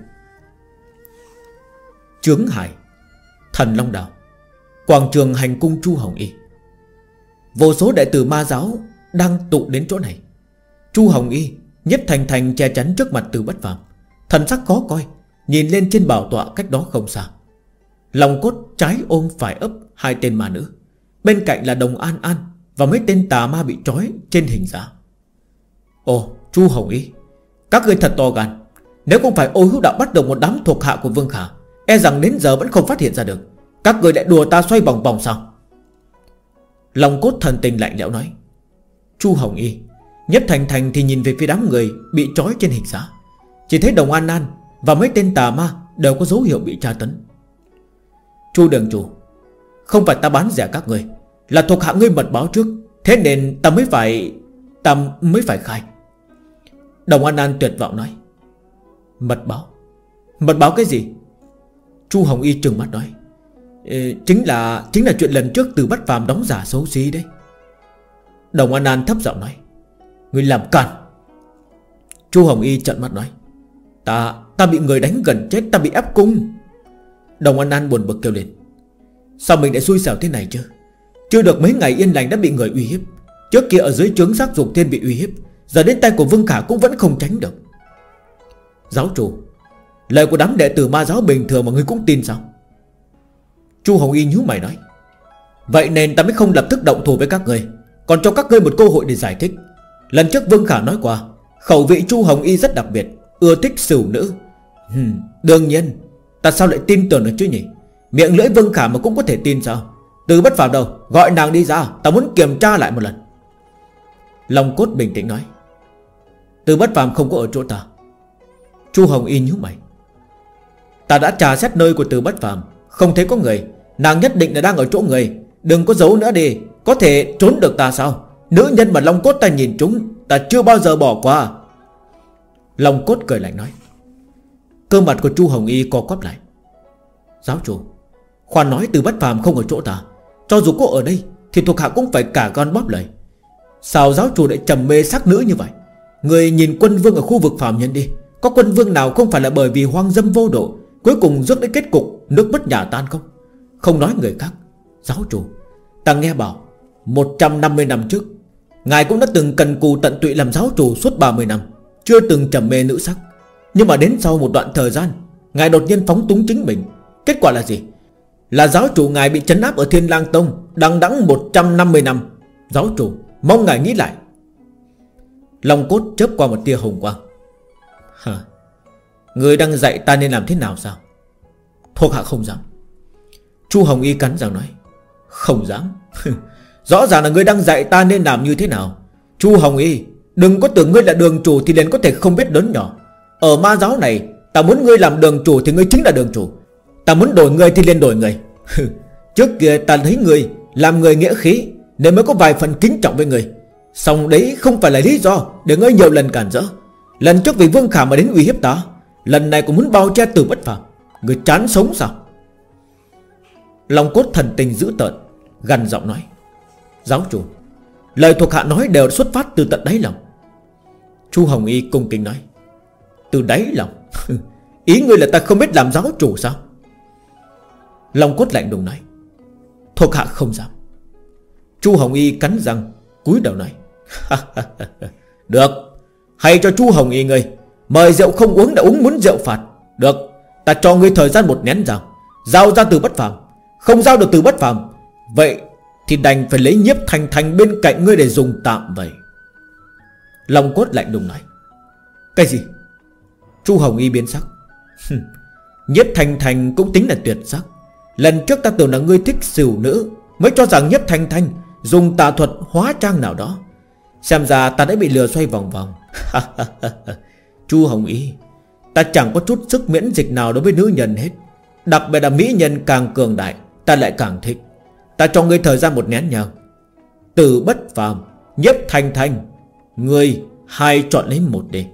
Chướng Hải, Thần Long Đảo, quảng trường hành cung Chu Hồng Y. Vô số đệ tử ma giáo đang tụ đến chỗ này. Chu Hồng Y, Nhiếp Thành Thành che chắn trước mặt Từ Bất Phàm, thần sắc khó coi, nhìn lên trên bảo tọa cách đó không xa. Lòng cốt trái ôm phải ấp hai tên ma nữ, bên cạnh là Đồng An An và mấy tên tà ma bị trói trên hình giá. Ồ, Chu Hồng Y, các ngươi thật to gan. Nếu không phải Ô Hữu Đạo bắt được một đám thuộc hạ của Vương Khả, e rằng đến giờ vẫn không phát hiện ra được. Các ngươi lại đùa ta xoay vòng vòng sao? Lòng cốt thần tình lạnh lẽo nói. Chu Hồng Y, Nhiếp Thành Thành thì nhìn về phía đám người bị trói trên hình giá, chỉ thấy Đồng An An và mấy tên tà ma đều có dấu hiệu bị tra tấn. Chu đường chủ, không phải ta bán rẻ các ngươi, là thuộc hạ ngươi mật báo trước, thế nên ta mới phải Ta mới phải khai. Đồng An An tuyệt vọng nói. Mật báo? Mật báo cái gì? Chu Hồng Y trừng mắt nói. Ê, Chính là Chính là chuyện lần trước Từ Bất Phàm đóng giả xấu xí đấy. Đồng An An thấp giọng nói. Ngươi làm càn. Chu Hồng Y trợn mắt nói. Ta Ta bị người đánh gần chết, ta bị ép cung. Đồng An An buồn bực kêu lên. Sao mình lại xui xẻo thế này chứ? Chưa được mấy ngày yên lành đã bị người uy hiếp. Trước kia ở dưới trướng Sắc Dục Thiên bị uy hiếp, giờ đến tay của Vương Khả cũng vẫn không tránh được. Giáo chủ, lời của đám đệ tử ma giáo bình thường mà ngươi cũng tin sao? Chu Hồng Y nhíu mày nói. Vậy nên ta mới không lập tức động thủ với các ngươi, còn cho các ngươi một cơ hội để giải thích. Lần trước Vương Khả nói qua, khẩu vị Chu Hồng Y rất đặc biệt, ưa thích sửu nữ. hmm, Đương nhiên, ta sao lại tin tưởng được chứ nhỉ? Miệng lưỡi Vương Khả mà cũng có thể tin sao? Từ Bất Phàm đâu, gọi nàng đi ra, ta muốn kiểm tra lại một lần. Long Cốt bình tĩnh nói. Từ Bất Phàm không có ở chỗ ta. Chu Hồng Y nhíu mày. Ta đã trà xét nơi của Từ Bất Phàm, không thấy có người. Nàng nhất định là đang ở chỗ người. Đừng có giấu nữa đi, có thể trốn được ta sao? Nữ nhân mà Long Cốt ta nhìn trúng, ta chưa bao giờ bỏ qua. Long Cốt cười lạnh nói. Cơ mặt của Chu Hồng Y co quắp lại. Giáo chủ, khoan nói Từ Bất Phàm không ở chỗ ta, cho dù có ở đây thì thuộc hạ cũng phải cả gan bóp lời. Sao giáo chủ lại trầm mê sắc nữ như vậy? Người nhìn quân vương ở khu vực phàm nhân đi, có quân vương nào không phải là bởi vì hoang dâm vô độ, cuối cùng rước đến kết cục nước mất nhà tan không? Không nói người khác, giáo chủ, ta nghe bảo một trăm năm mươi năm trước ngài cũng đã từng cần cù tận tụy làm giáo chủ suốt ba mươi năm, chưa từng trầm mê nữ sắc. Nhưng mà đến sau một đoạn thời gian, ngài đột nhiên phóng túng chính mình. Kết quả là gì? Là giáo chủ ngài bị trấn áp ở Thiên Lang Tông đằng đẵng một trăm năm mươi năm. Giáo chủ, mong ngài nghĩ lại. Long Cốt chớp qua một tia hồng quang. Hả? Người đang dạy ta nên làm thế nào sao? Thuộc hạ không dám. Chu Hồng Y cắn răng nói. Không dám? Rõ ràng là ngươi đang dạy ta nên làm như thế nào. Chu Hồng Y, đừng có tưởng ngươi là đường chủ thì liền có thể không biết lớn nhỏ. Ở ma giáo này, ta muốn ngươi làm đường chủ thì ngươi chính là đường chủ, ta muốn đổi người thì liền đổi người. Trước kia ta thấy ngươi làm người nghĩa khí nên mới có vài phần kính trọng với ngươi. Xong đấy không phải là lý do để ngươi nhiều lần cản rỡ. Lần trước vì Vương Khả mà đến uy hiếp ta, lần này cũng muốn bao che Từ Bất Phàm. Ngươi chán sống sao? Long Cốt thần tình dữ tợn, gằn giọng nói. Giáo chủ, lời thuộc hạ nói đều xuất phát từ tận đáy lòng. Chu Hồng Y cung kính nói. Từ đáy lòng? Ý ngươi là ta không biết làm giáo chủ sao? Long Cốt lạnh lùng nói. Thuộc hạ không dám. Chu Hồng Y cắn răng cúi đầu nói. Được, hay cho Chu Hồng Y ngươi mời rượu không uống đã uống muốn rượu phạt. Được, ta cho ngươi thời gian một nén rằng giao ra Từ Bất Phàm. Không giao được Từ Bất Phàm, vậy thì đành phải lấy Nhiếp Thành Thành bên cạnh ngươi để dùng tạm vậy. Long Cốt lạnh lùng nói. Cái gì? Chu Hồng Y biến sắc. Nhiếp Thành Thành cũng tính là tuyệt sắc. Lần trước ta tưởng là ngươi thích sửu nữ, mới cho rằng Nhiếp Thành Thành dùng tà thuật hóa trang nào đó. Xem ra ta đã bị lừa xoay vòng vòng. Chu Hồng Y, ta chẳng có chút sức miễn dịch nào đối với nữ nhân hết. Đặc biệt là mỹ nhân càng cường đại, ta lại càng thích. Ta cho ngươi thời gian một nén nhang. Từ Bất Phàm, Nhiếp Thành Thành, ngươi hai chọn lấy một đi.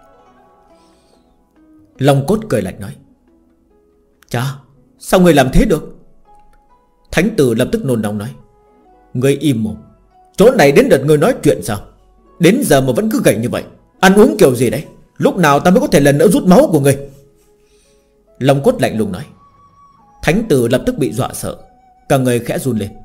Long Cốt cười lạnh nói. Chà, sao ngươi làm thế được? Thánh tử lập tức nôn nóng nói. Ngươi im mồm. Chỗ này đến đợt ngươi nói chuyện sao? Đến giờ mà vẫn cứ gầy như vậy, ăn uống kiểu gì đấy? Lúc nào ta mới có thể lần nữa rút máu của ngươi? Long Cốt lạnh lùng nói. Thánh tử lập tức bị dọa sợ, cả người khẽ run lên.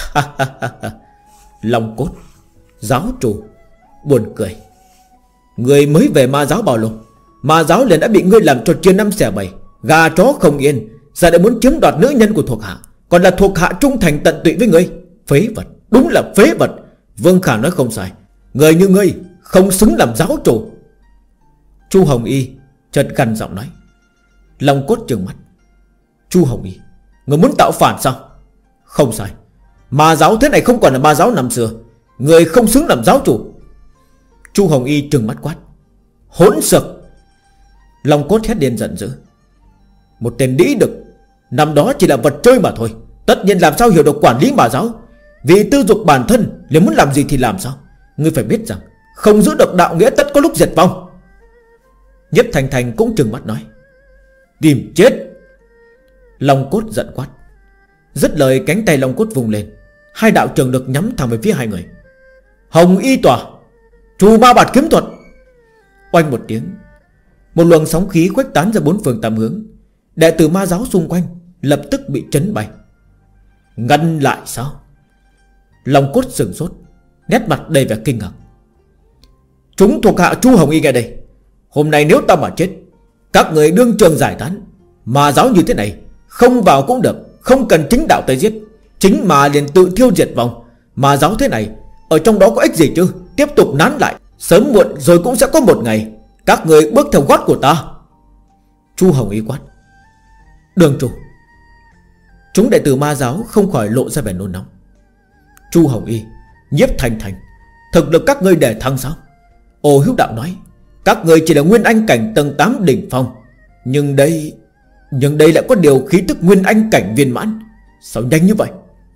Long Cốt, giáo chủ, buồn cười. Người mới về ma giáo bao lâu mà giáo liền đã bị ngươi làm cho chia năm xẻ bảy, gà chó không yên. Giờ đã muốn chiếm đoạt nữ nhân của thuộc hạ, còn là thuộc hạ trung thành tận tụy với ngươi. Phế vật, đúng là phế vật. Vương Khả nói không sai, người như ngươi không xứng làm giáo chủ. Chu Hồng Y chợt gằn giọng nói. Long Cốt trừng mắt. Chu Hồng Y, người muốn tạo phản sao? Không sai, ma giáo thế này không còn là ma giáo năm xưa. Người không xứng làm giáo chủ. Chu Hồng Y trừng mắt quát. Hỗn xược. Long Cốt hét điên giận dữ. Một tên đĩ đực, năm đó chỉ là vật chơi mà thôi, tất nhiên làm sao hiểu được quản lý ma giáo. Vì tư dục bản thân nếu muốn làm gì thì làm sao. Ngươi phải biết rằng không giữ được đạo nghĩa tất có lúc diệt vong. Nhiếp Thành Thành cũng trừng mắt nói. Tìm chết. Long Cốt giận quát. Dứt lời cánh tay Long Cốt vùng lên, hai đạo trường lực nhắm thẳng về phía hai người. Hồng Y tỏa, Trù Ma Bạt kiếm thuật. Oanh một tiếng, một luồng sóng khí khuếch tán ra bốn phương tám hướng. Đệ tử ma giáo xung quanh lập tức bị chấn bay. Ngăn lại sao? Long Cốt sừng sốt, nét mặt đầy vẻ kinh ngạc. Chúng thuộc hạ Chu Hồng Y nghe đây, hôm nay nếu ta mà chết, các người đương trường giải tán. Ma giáo như thế này không vào cũng được, không cần chính đạo tới giết, chính mà liền tự thiêu diệt vong. Ma giáo thế này ở trong đó có ích gì chứ? Tiếp tục nán lại, sớm muộn rồi cũng sẽ có một ngày các người bước theo gót của ta. Chu Hồng Y quát. Đường chủ. Chúng đệ tử ma giáo không khỏi lộ ra vẻ nôn nóng. Chu Hồng Y, Nhiếp Thành Thành, thực lực các ngươi để thăng sao? Ô Hiếu Đạo nói, các ngươi chỉ là Nguyên Anh cảnh tầng tám đỉnh phong. Nhưng đây Nhưng đây lại có điều khí tức Nguyên Anh cảnh viên mãn. Sao nhanh như vậy?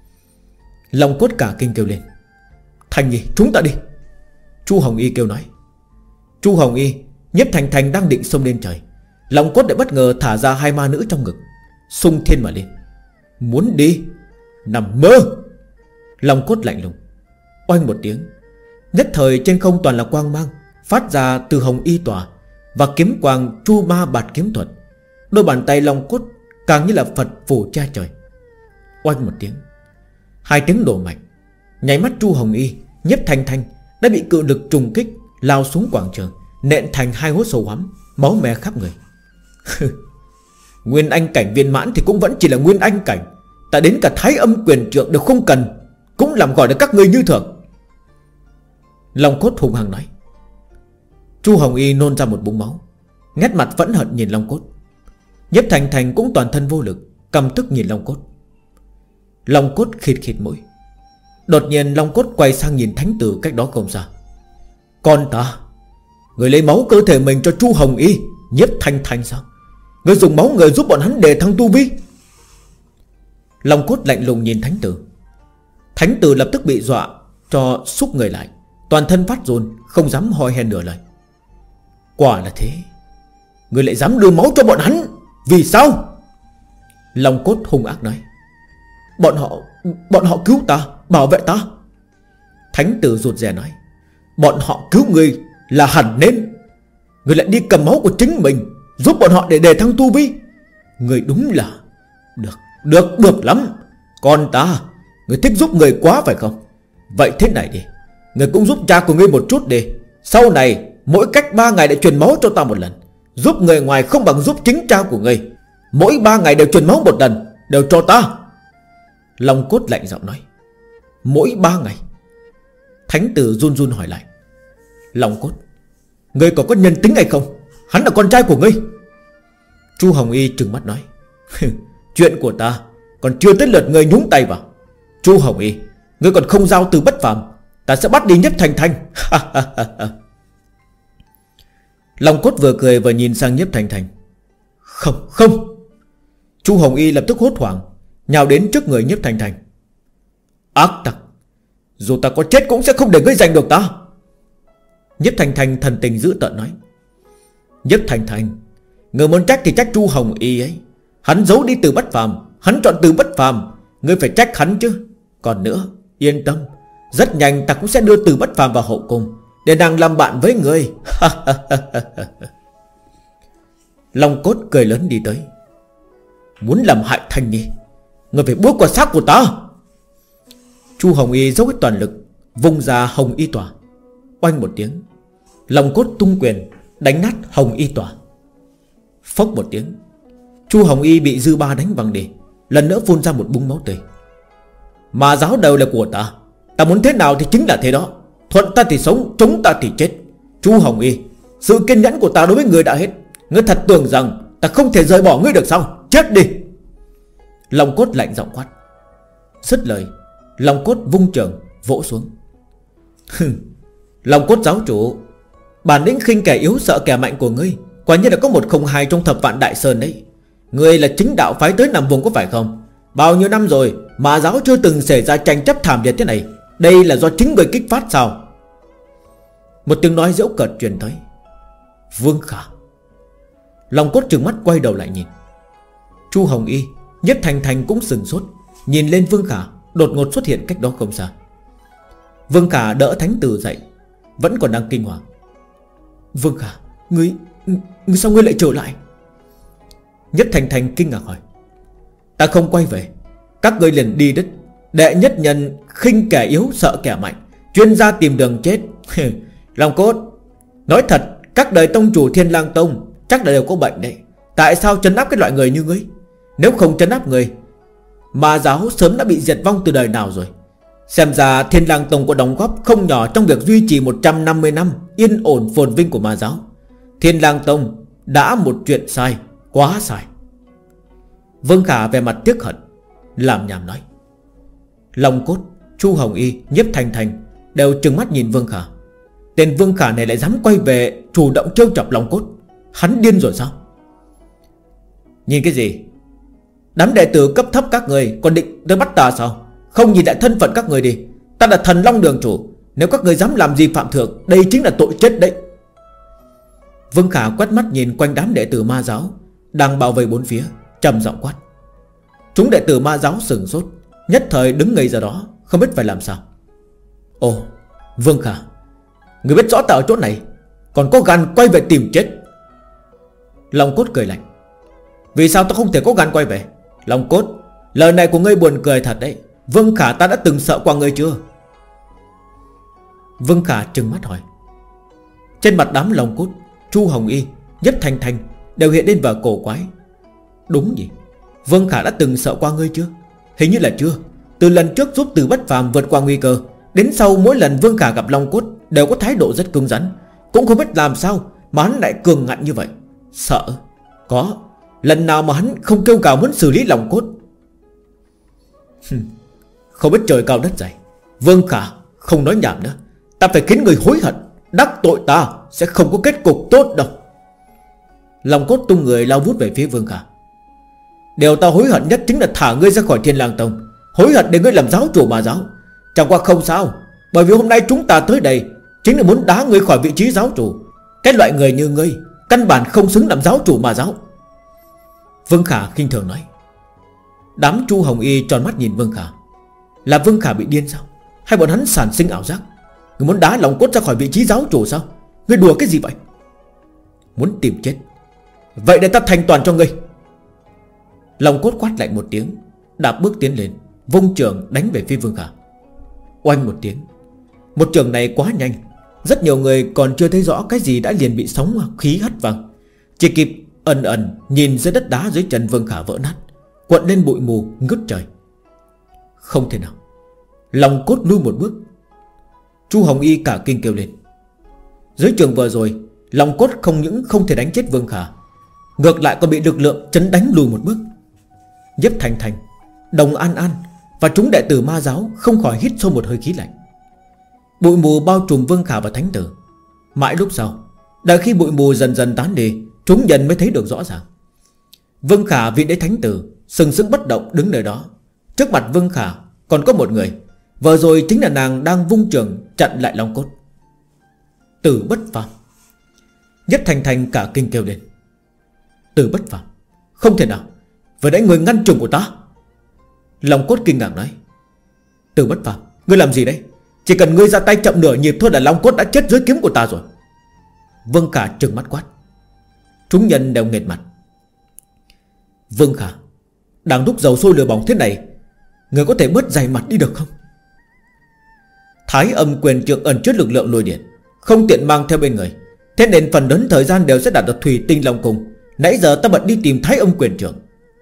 Long Cốt cả kinh kêu lên. Thành Nhi, chúng ta đi. Chu Hồng Y kêu nói. Chu Hồng Y, Nhiếp Thành Thành đang định xông lên trời, Long Cốt lại bất ngờ thả ra hai ma nữ trong ngực, xung thiên mà lên. Muốn đi? Nằm mơ. Long Cốt lạnh lùng. Oanh một tiếng, nhất thời trên không toàn là quang mang phát ra từ Hồng Y tòa và kiếm quang Chu Ma Bạt kiếm thuật. Đôi bàn tay Long Cốt càng như là Phật phủ che trời. Oanh một tiếng, hai tiếng đổ mạnh, nháy mắt Chu Hồng Y, Nhiếp Thành Thành đã bị cự lực trùng kích lao xuống quảng trường, nện thành hai hố sâu hoắm, máu me khắp người. Nguyên Anh cảnh viên mãn thì cũng vẫn chỉ là Nguyên Anh cảnh, ta đến cả Thái Âm quyền trượng đều không cần, cũng làm gọi được các ngươi như thường. Long Cốt hùng hăng nói. Chu Hồng Y nôn ra một búng máu, nét mặt phẫn hận nhìn Long Cốt. Nhiếp Thành Thành cũng toàn thân vô lực, căm tức nhìn Long Cốt. Long Cốt khịt khịt mũi. Đột nhiên Long Cốt quay sang nhìn Thánh Tử cách đó không xa. Con ta, người lấy máu cơ thể mình cho Chu Hồng Y, Nhiếp Thành Thành sao? Người dùng máu người giúp bọn hắn đề thăng tu vi. Long Cốt lạnh lùng nhìn Thánh Tử. Thánh Tử lập tức bị dọa cho xúc người lại, toàn thân phát run, không dám hoi hen nửa lời. Quả là thế, người lại dám đưa máu cho bọn hắn, vì sao? Long Cốt hung ác nói. Bọn họ Bọn họ cứu ta, bảo vệ ta. Thánh Tử rụt rè nói. Bọn họ cứu người là hẳn nên, người lại đi cầm máu của chính mình giúp bọn họ để đề thăng tu vi. Người đúng là Được, được, được lắm. Con ta, người thích giúp người quá phải không? Vậy thế này đi, người cũng giúp cha của ngươi một chút đi. Sau này mỗi cách ba ngày để truyền máu cho ta một lần. Giúp người ngoài không bằng giúp chính cha của ngươi. Mỗi ba ngày đều truyền máu một lần, đều cho ta. Long Cốt lạnh giọng nói. Mỗi ba ngày? Thánh Tử run run hỏi lại. Long Cốt, ngươi còn có nhân tính hay không? Hắn là con trai của ngươi. Chu Hồng Y trừng mắt nói. Chuyện của ta còn chưa tới lượt ngươi nhúng tay vào. Chu Hồng Y, ngươi còn không giao từ bất phàm, ta sẽ bắt đi Nhiếp Thành Thành. Long Cốt vừa cười vừa nhìn sang Nhiếp Thành Thành. Không, không. Chu Hồng Y lập tức hốt hoảng, nhào đến trước người Nhiếp Thành Thành. Ác tặc, dù ta có chết cũng sẽ không để ngươi giành được ta. Nhiếp Thành Thành thần tình dữ tợn nói. Nhiếp Thành Thành, người muốn trách thì trách Chu Hồng Y ấy. Hắn giấu đi từ bất phàm, hắn chọn từ bất phàm, ngươi phải trách hắn chứ. Còn nữa, yên tâm, rất nhanh ta cũng sẽ đưa từ bất phàm vào hậu cung để nàng làm bạn với ngươi. Long Cốt cười lớn đi tới. Muốn làm hại Thành Nhi, ngươi phải bước qua xác của ta. Chu Hồng Y dốc hết toàn lực, vung ra Hồng Y tỏa. Oanh một tiếng, Long Cốt tung quyền đánh nát Hồng Y tỏa. Phốc một tiếng, Chu Hồng Y bị dư ba đánh văng đi, lần nữa phun ra một búng máu tươi. Mà giáo đều là của ta, ta muốn thế nào thì chính là thế đó. Thuận ta thì sống, chống ta thì chết. Chu Hồng Y, sự kiên nhẫn của ta đối với người đã hết. Ngươi thật tưởng rằng ta không thể rời bỏ ngươi được sao? Chết đi! Long Cốt lạnh giọng quát. Dứt lời, Long Cốt vung trường vỗ xuống. Long Cốt giáo chủ, bản lĩnh khinh kẻ yếu sợ kẻ mạnh của ngươi quả nhiên là có một không hai trong thập vạn đại sơn đấy. Ngươi là chính đạo phái tới nằm vùng có phải không? Bao nhiêu năm rồi mà giáo chưa từng xảy ra tranh chấp thảm liệt thế này. Đây là do chính người kích phát sao? Một tiếng nói giễu cợt truyền tới. Vương Khả. Long Cốt trừng mắt quay đầu lại nhìn. Chu Hồng Y, Nhất Thành Thành cũng sừng sốt, nhìn lên Vương Khả đột ngột xuất hiện cách đó không xa. Vương Khả đỡ Thánh Tử dậy, vẫn còn đang kinh hoàng. Vương Khả, ngươi, ngươi sao ngươi lại trở lại? Nhất Thành Thành kinh ngạc hỏi. Ta không quay về, các ngươi liền đi đứt. Đệ nhất nhân khinh kẻ yếu sợ kẻ mạnh, chuyên gia tìm đường chết. Long Cốt, nói thật, các đời tông chủ Thiên Lang Tông chắc là đều có bệnh đấy. Tại sao trấn áp cái loại người như ngươi? Nếu không trấn áp người, Ma giáo sớm đã bị diệt vong từ đời nào rồi. Xem ra Thiên Lang Tông có đóng góp không nhỏ trong việc duy trì một trăm năm mươi năm yên ổn phồn vinh của Ma giáo. Thiên Lang Tông đã một chuyện sai, quá sai. Vương Khả về mặt tiếc hận làm nhảm nói. Long Cốt, Chu Hồng Y, Nhiếp Thành Thành đều trừng mắt nhìn Vương Khả. Tên Vương Khả này lại dám quay về chủ động trêu chọc Long Cốt. Hắn điên rồi sao? Nhìn cái gì? Đám đệ tử cấp thấp các người còn định tới bắt ta sao? Không nhìn lại thân phận các người đi. Ta là Thần Long Đường chủ. Nếu các người dám làm gì phạm thượng, đây chính là tội chết đấy. Vương Khả quét mắt nhìn quanh đám đệ tử Ma giáo đang bao vây bốn phía, trầm giọng quát. Chúng đệ tử Ma giáo sừng sốt, nhất thời đứng ngây ra đó, không biết phải làm sao. Ồ, Vương Khả, người biết rõ ta ở chỗ này, còn có gan quay về tìm chết? Long Cốt cười lạnh. Vì sao ta không thể có gan quay về? Long Cốt, lời này của ngươi buồn cười thật đấy. Vương Khả ta đã từng sợ qua ngươi chưa? Vương Khả trừng mắt hỏi. Trên mặt đám Long Cốt, Chu Hồng Y, Nhất Thành Thành đều hiện lên vẻ cổ quái. Đúng nhỉ, Vương Khả đã từng sợ qua ngươi chưa? Hình như là chưa. Từ lần trước giúp Từ Bất Phàm vượt qua nguy cơ, đến sau mỗi lần Vương Khả gặp Long Cốt đều có thái độ rất cứng rắn. Cũng không biết làm sao mà hắn lại cường ngạnh như vậy. Sợ? Có. Lần nào mà hắn không kêu gào muốn xử lý Long Cốt? Không biết trời cao đất dày. Vương Khả, không nói nhảm nữa. Ta phải khiến người hối hận. Đắc tội ta sẽ không có kết cục tốt đâu. Long Cốt tung người lao vút về phía Vương Khả. Điều ta hối hận nhất chính là thả ngươi ra khỏi Thiên Lang Tông. Hối hận để ngươi làm giáo chủ Ma giáo. Chẳng qua không sao, bởi vì hôm nay chúng ta tới đây chính là muốn đá ngươi khỏi vị trí giáo chủ. Cái loại người như ngươi căn bản không xứng làm giáo chủ Ma giáo. Vương Khả khinh thường nói. Đám Chu Hồng Y tròn mắt nhìn Vương Khả. Là Vương Khả bị điên sao? Hay bọn hắn sản sinh ảo giác? Ngươi muốn đá Long Cốt ra khỏi vị trí giáo chủ sao? Ngươi đùa cái gì vậy? Muốn tìm chết? Vậy để ta thành toàn cho ngươi. Long Cốt quát lạnh một tiếng, đạp bước tiến lên, vung trường đánh về phía Vương Khả. Oanh một tiếng. Một trường này quá nhanh, rất nhiều người còn chưa thấy rõ cái gì đã liền bị sóng khí hất văng. Chỉ kịp ẩn ẩn nhìn dưới đất đá dưới chân Vương Khả vỡ nát, cuộn lên bụi mù ngút trời. Không thể nào. Long Cốt lui một bước. Chu Hồng Y cả kinh kêu lên. Dưới trường vừa rồi, Long Cốt không những không thể đánh chết Vương Khả, ngược lại còn bị lực lượng chấn đánh lùi một bước. Nhiếp Thành Thành, Đồng An An và chúng đệ tử Ma giáo không khỏi hít sâu một hơi khí lạnh. Bụi mù bao trùm Vương Khả và Thánh Tử. Mãi lúc sau, đợi khi bụi mù dần dần tán đi, chúng nhân mới thấy được rõ ràng. Vương Khả vì đấy Thánh Tử sừng sững bất động đứng nơi đó. Trước mặt Vương Khả còn có một người, vừa rồi chính là nàng đang vung trường chặn lại Long Cốt. Từ Bất Phàm. Nhất Thành Thành cả kinh kêu lên. Từ Bất Phàm? Không thể nào, vừa nãy người ngăn trường của ta. Long Cốt kinh ngạc nói. Từ Bất Phàm, ngươi làm gì đấy? Chỉ cần ngươi ra tay chậm nửa nhịp thôi là Long Cốt đã chết dưới kiếm của ta rồi. Vương Khả trừng mắt quát. Chúng nhân đều nghệt mặt. Vương Khả, đang đúc dầu sôi lửa bỏng thế này, người có thể bớt dày mặt đi được không? Thái Âm quyền trượng ẩn chứa lực lượng lôi điện, không tiện mang theo bên người, thế nên phần lớn thời gian đều sẽ đặt ở Thủy Tinh Long Cung, Nãy giờ ta bận đi tìm Thái Âm Quyền Trượng.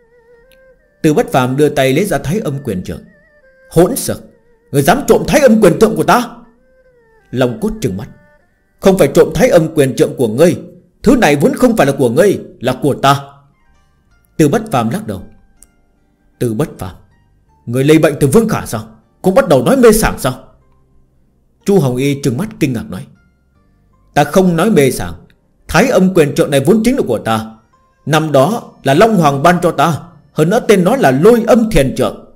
Từ Bất Phàm đưa tay lấy ra Thái Âm Quyền Trượng. Hỗn xược, người dám trộm Thái Âm Quyền Trượng của ta? Long Cốt trừng mắt. Không phải trộm Thái Âm Quyền Trượng của ngươi, thứ này vốn không phải là của ngươi, là của ta. Từ Bất Phàm lắc đầu. Từ Bất Phàm, người lây bệnh từ Vương Khả sao? Cũng bắt đầu nói mê sảng sao? Chu Hồng Y trừng mắt kinh ngạc nói. Ta không nói mê sảng. Thái Âm Quyền Trượng này vốn chính là của ta. Năm đó là Long Hoàng ban cho ta. Hơn nữa tên nó là Lôi Âm Thiền Trượng.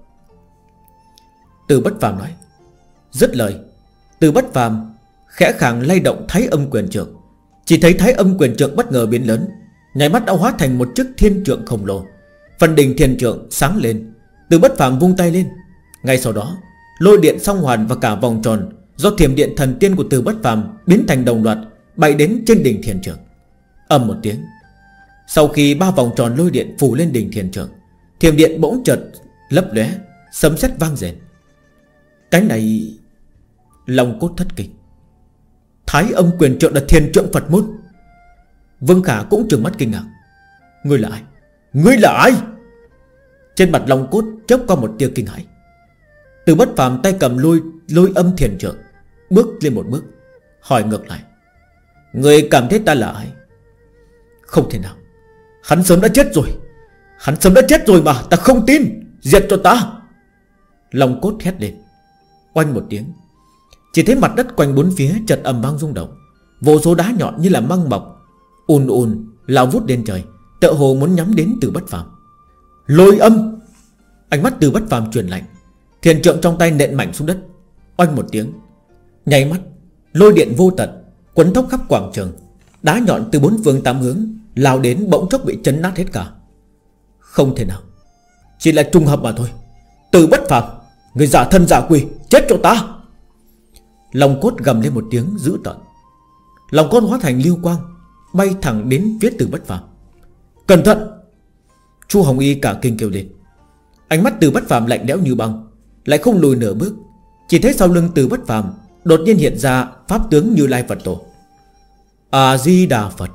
Từ Bất Phàm nói. Dứt lời, Từ Bất Phàm khẽ khàng lay động Thái Âm Quyền Trượng. Chỉ thấy Thái Âm Quyền Trượng bất ngờ biến lớn, nháy mắt đã hóa thành một chiếc thiên trượng khổng lồ. Phần đỉnh thiên trượng sáng lên. Từ Bất Phàm vung tay lên. Ngay sau đó, lôi điện song hoàn và cả vòng tròn do thiểm điện thần tiên của Từ Bất Phàm biến thành đồng loạt bay đến trên đỉnh thiên trượng. Ầm một tiếng. Sau khi ba vòng tròn lôi điện phủ lên đỉnh thiên trượng, thiểm điện bỗng chợt lấp lóe, sấm sét vang rền. Cái này... Long Cốt thất kinh. Thái Âm Quyền Trượng là Thiền Trượng Phật môn. Vương Khả cũng trừng mắt kinh ngạc. Ngươi là ai? Ngươi là ai? Trên mặt Long Cốt chớp qua một tia kinh hãi. Từ Bất Phàm tay cầm lôi lôi âm thiền trượng, bước lên một bước, hỏi ngược lại. Ngươi cảm thấy ta là ai? Không thể nào. Hắn sớm đã chết rồi. Hắn sớm đã chết rồi mà. Ta không tin. Diệt cho ta. Long Cốt hét lên. Oanh một tiếng. Chỉ thấy mặt đất quanh bốn phía chợt ầm vang rung động. Vô số đá nhọn như là măng mọc ùn ùn lao vút lên trời, tựa hồ muốn nhắm đến Từ Bất Phàm. Lôi âm. Ánh mắt Từ Bất Phàm chuyển lạnh. Thiền trượng trong tay nện mạnh xuống đất. Oanh một tiếng. Nháy mắt, lôi điện vô tận quấn thốc khắp quảng trường. Đá nhọn từ bốn phương tám hướng lao đến bỗng chốc bị chấn nát hết cả. Không thể nào. Chỉ là trùng hợp mà thôi. Từ Bất Phàm, người giả thân giả quỷ, chết cho ta. Long Cốt gầm lên một tiếng dữ tợn. Long Cốt hóa thành lưu quang bay thẳng đến phía Từ Bất Phàm. Cẩn thận. Chu Hồng Y cả kinh kêu lên. Ánh mắt Từ Bất Phàm lạnh lẽo như băng, lại không lùi nửa bước. Chỉ thấy sau lưng Từ Bất Phàm đột nhiên hiện ra pháp tướng Như Lai Phật Tổ. A Di Đà Phật.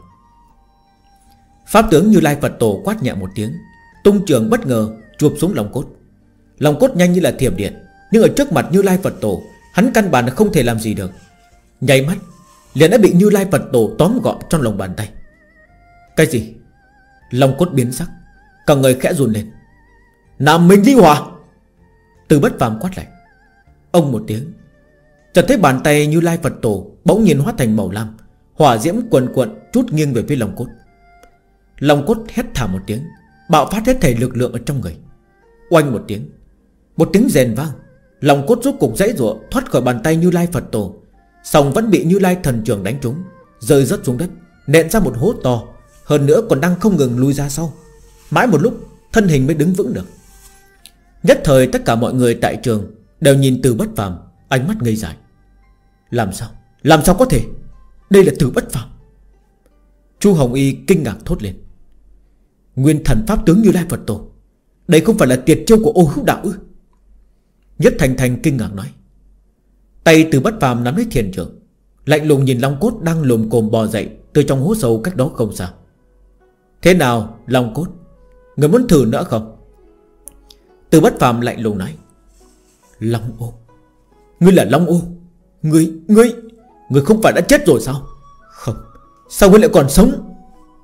Pháp tướng Như Lai Phật Tổ quát nhẹ một tiếng, tung trường bất ngờ chụp xuống Long Cốt. Long Cốt nhanh như là thiểm điện, nhưng ở trước mặt Như Lai Phật Tổ, hắn căn bản không thể làm gì được. Nháy mắt liền đã bị Như Lai Phật Tổ tóm gọn trong lòng bàn tay. Cái gì? Long Cốt biến sắc, cả người khẽ run lên. Nam Minh Ly Hỏa. Từ Bất Phàm quát lạnh. Ông một tiếng, chợt thấy bàn tay Như Lai Phật Tổ bỗng nhiên hóa thành màu lam, hỏa diễm quần quận trút nghiêng về phía Long Cốt. Long Cốt hét thảm một tiếng, bạo phát hết thảy lực lượng ở trong người. Oanh một tiếng, một tiếng rền vang. Long Cốt rốt cục giãy giụa thoát khỏi bàn tay Như Lai Phật Tổ, song vẫn bị Như Lai thần trường đánh trúng, rơi rớt xuống đất, nện ra một hố to. Hơn nữa còn đang không ngừng lui ra sau. Mãi một lúc thân hình mới đứng vững được. Nhất thời tất cả mọi người tại trường đều nhìn Từ Bất Phàm, ánh mắt ngây dại. Làm sao? Làm sao có thể? Đây là Từ Bất Phàm. Chu Hồng Y kinh ngạc thốt lên. Nguyên thần pháp tướng Như Lai Phật Tổ, đây không phải là tuyệt chiêu của Ô Hữu Đạo ư? Nhất Thành Thành kinh ngạc nói. Tay Từ Bất Phàm nắm lấy thiền trượng, lạnh lùng nhìn Long Cốt đang lồm cồm bò dậy từ trong hố sâu cách đó không xa. Thế nào Long Cốt, người muốn thử nữa không? Từ Bất Phàm lạnh lùng nói. Long Ô? Ngươi là Long Ô? Ngươi, ngươi, ngươi không phải đã chết rồi sao? Không, sao ngươi lại còn sống?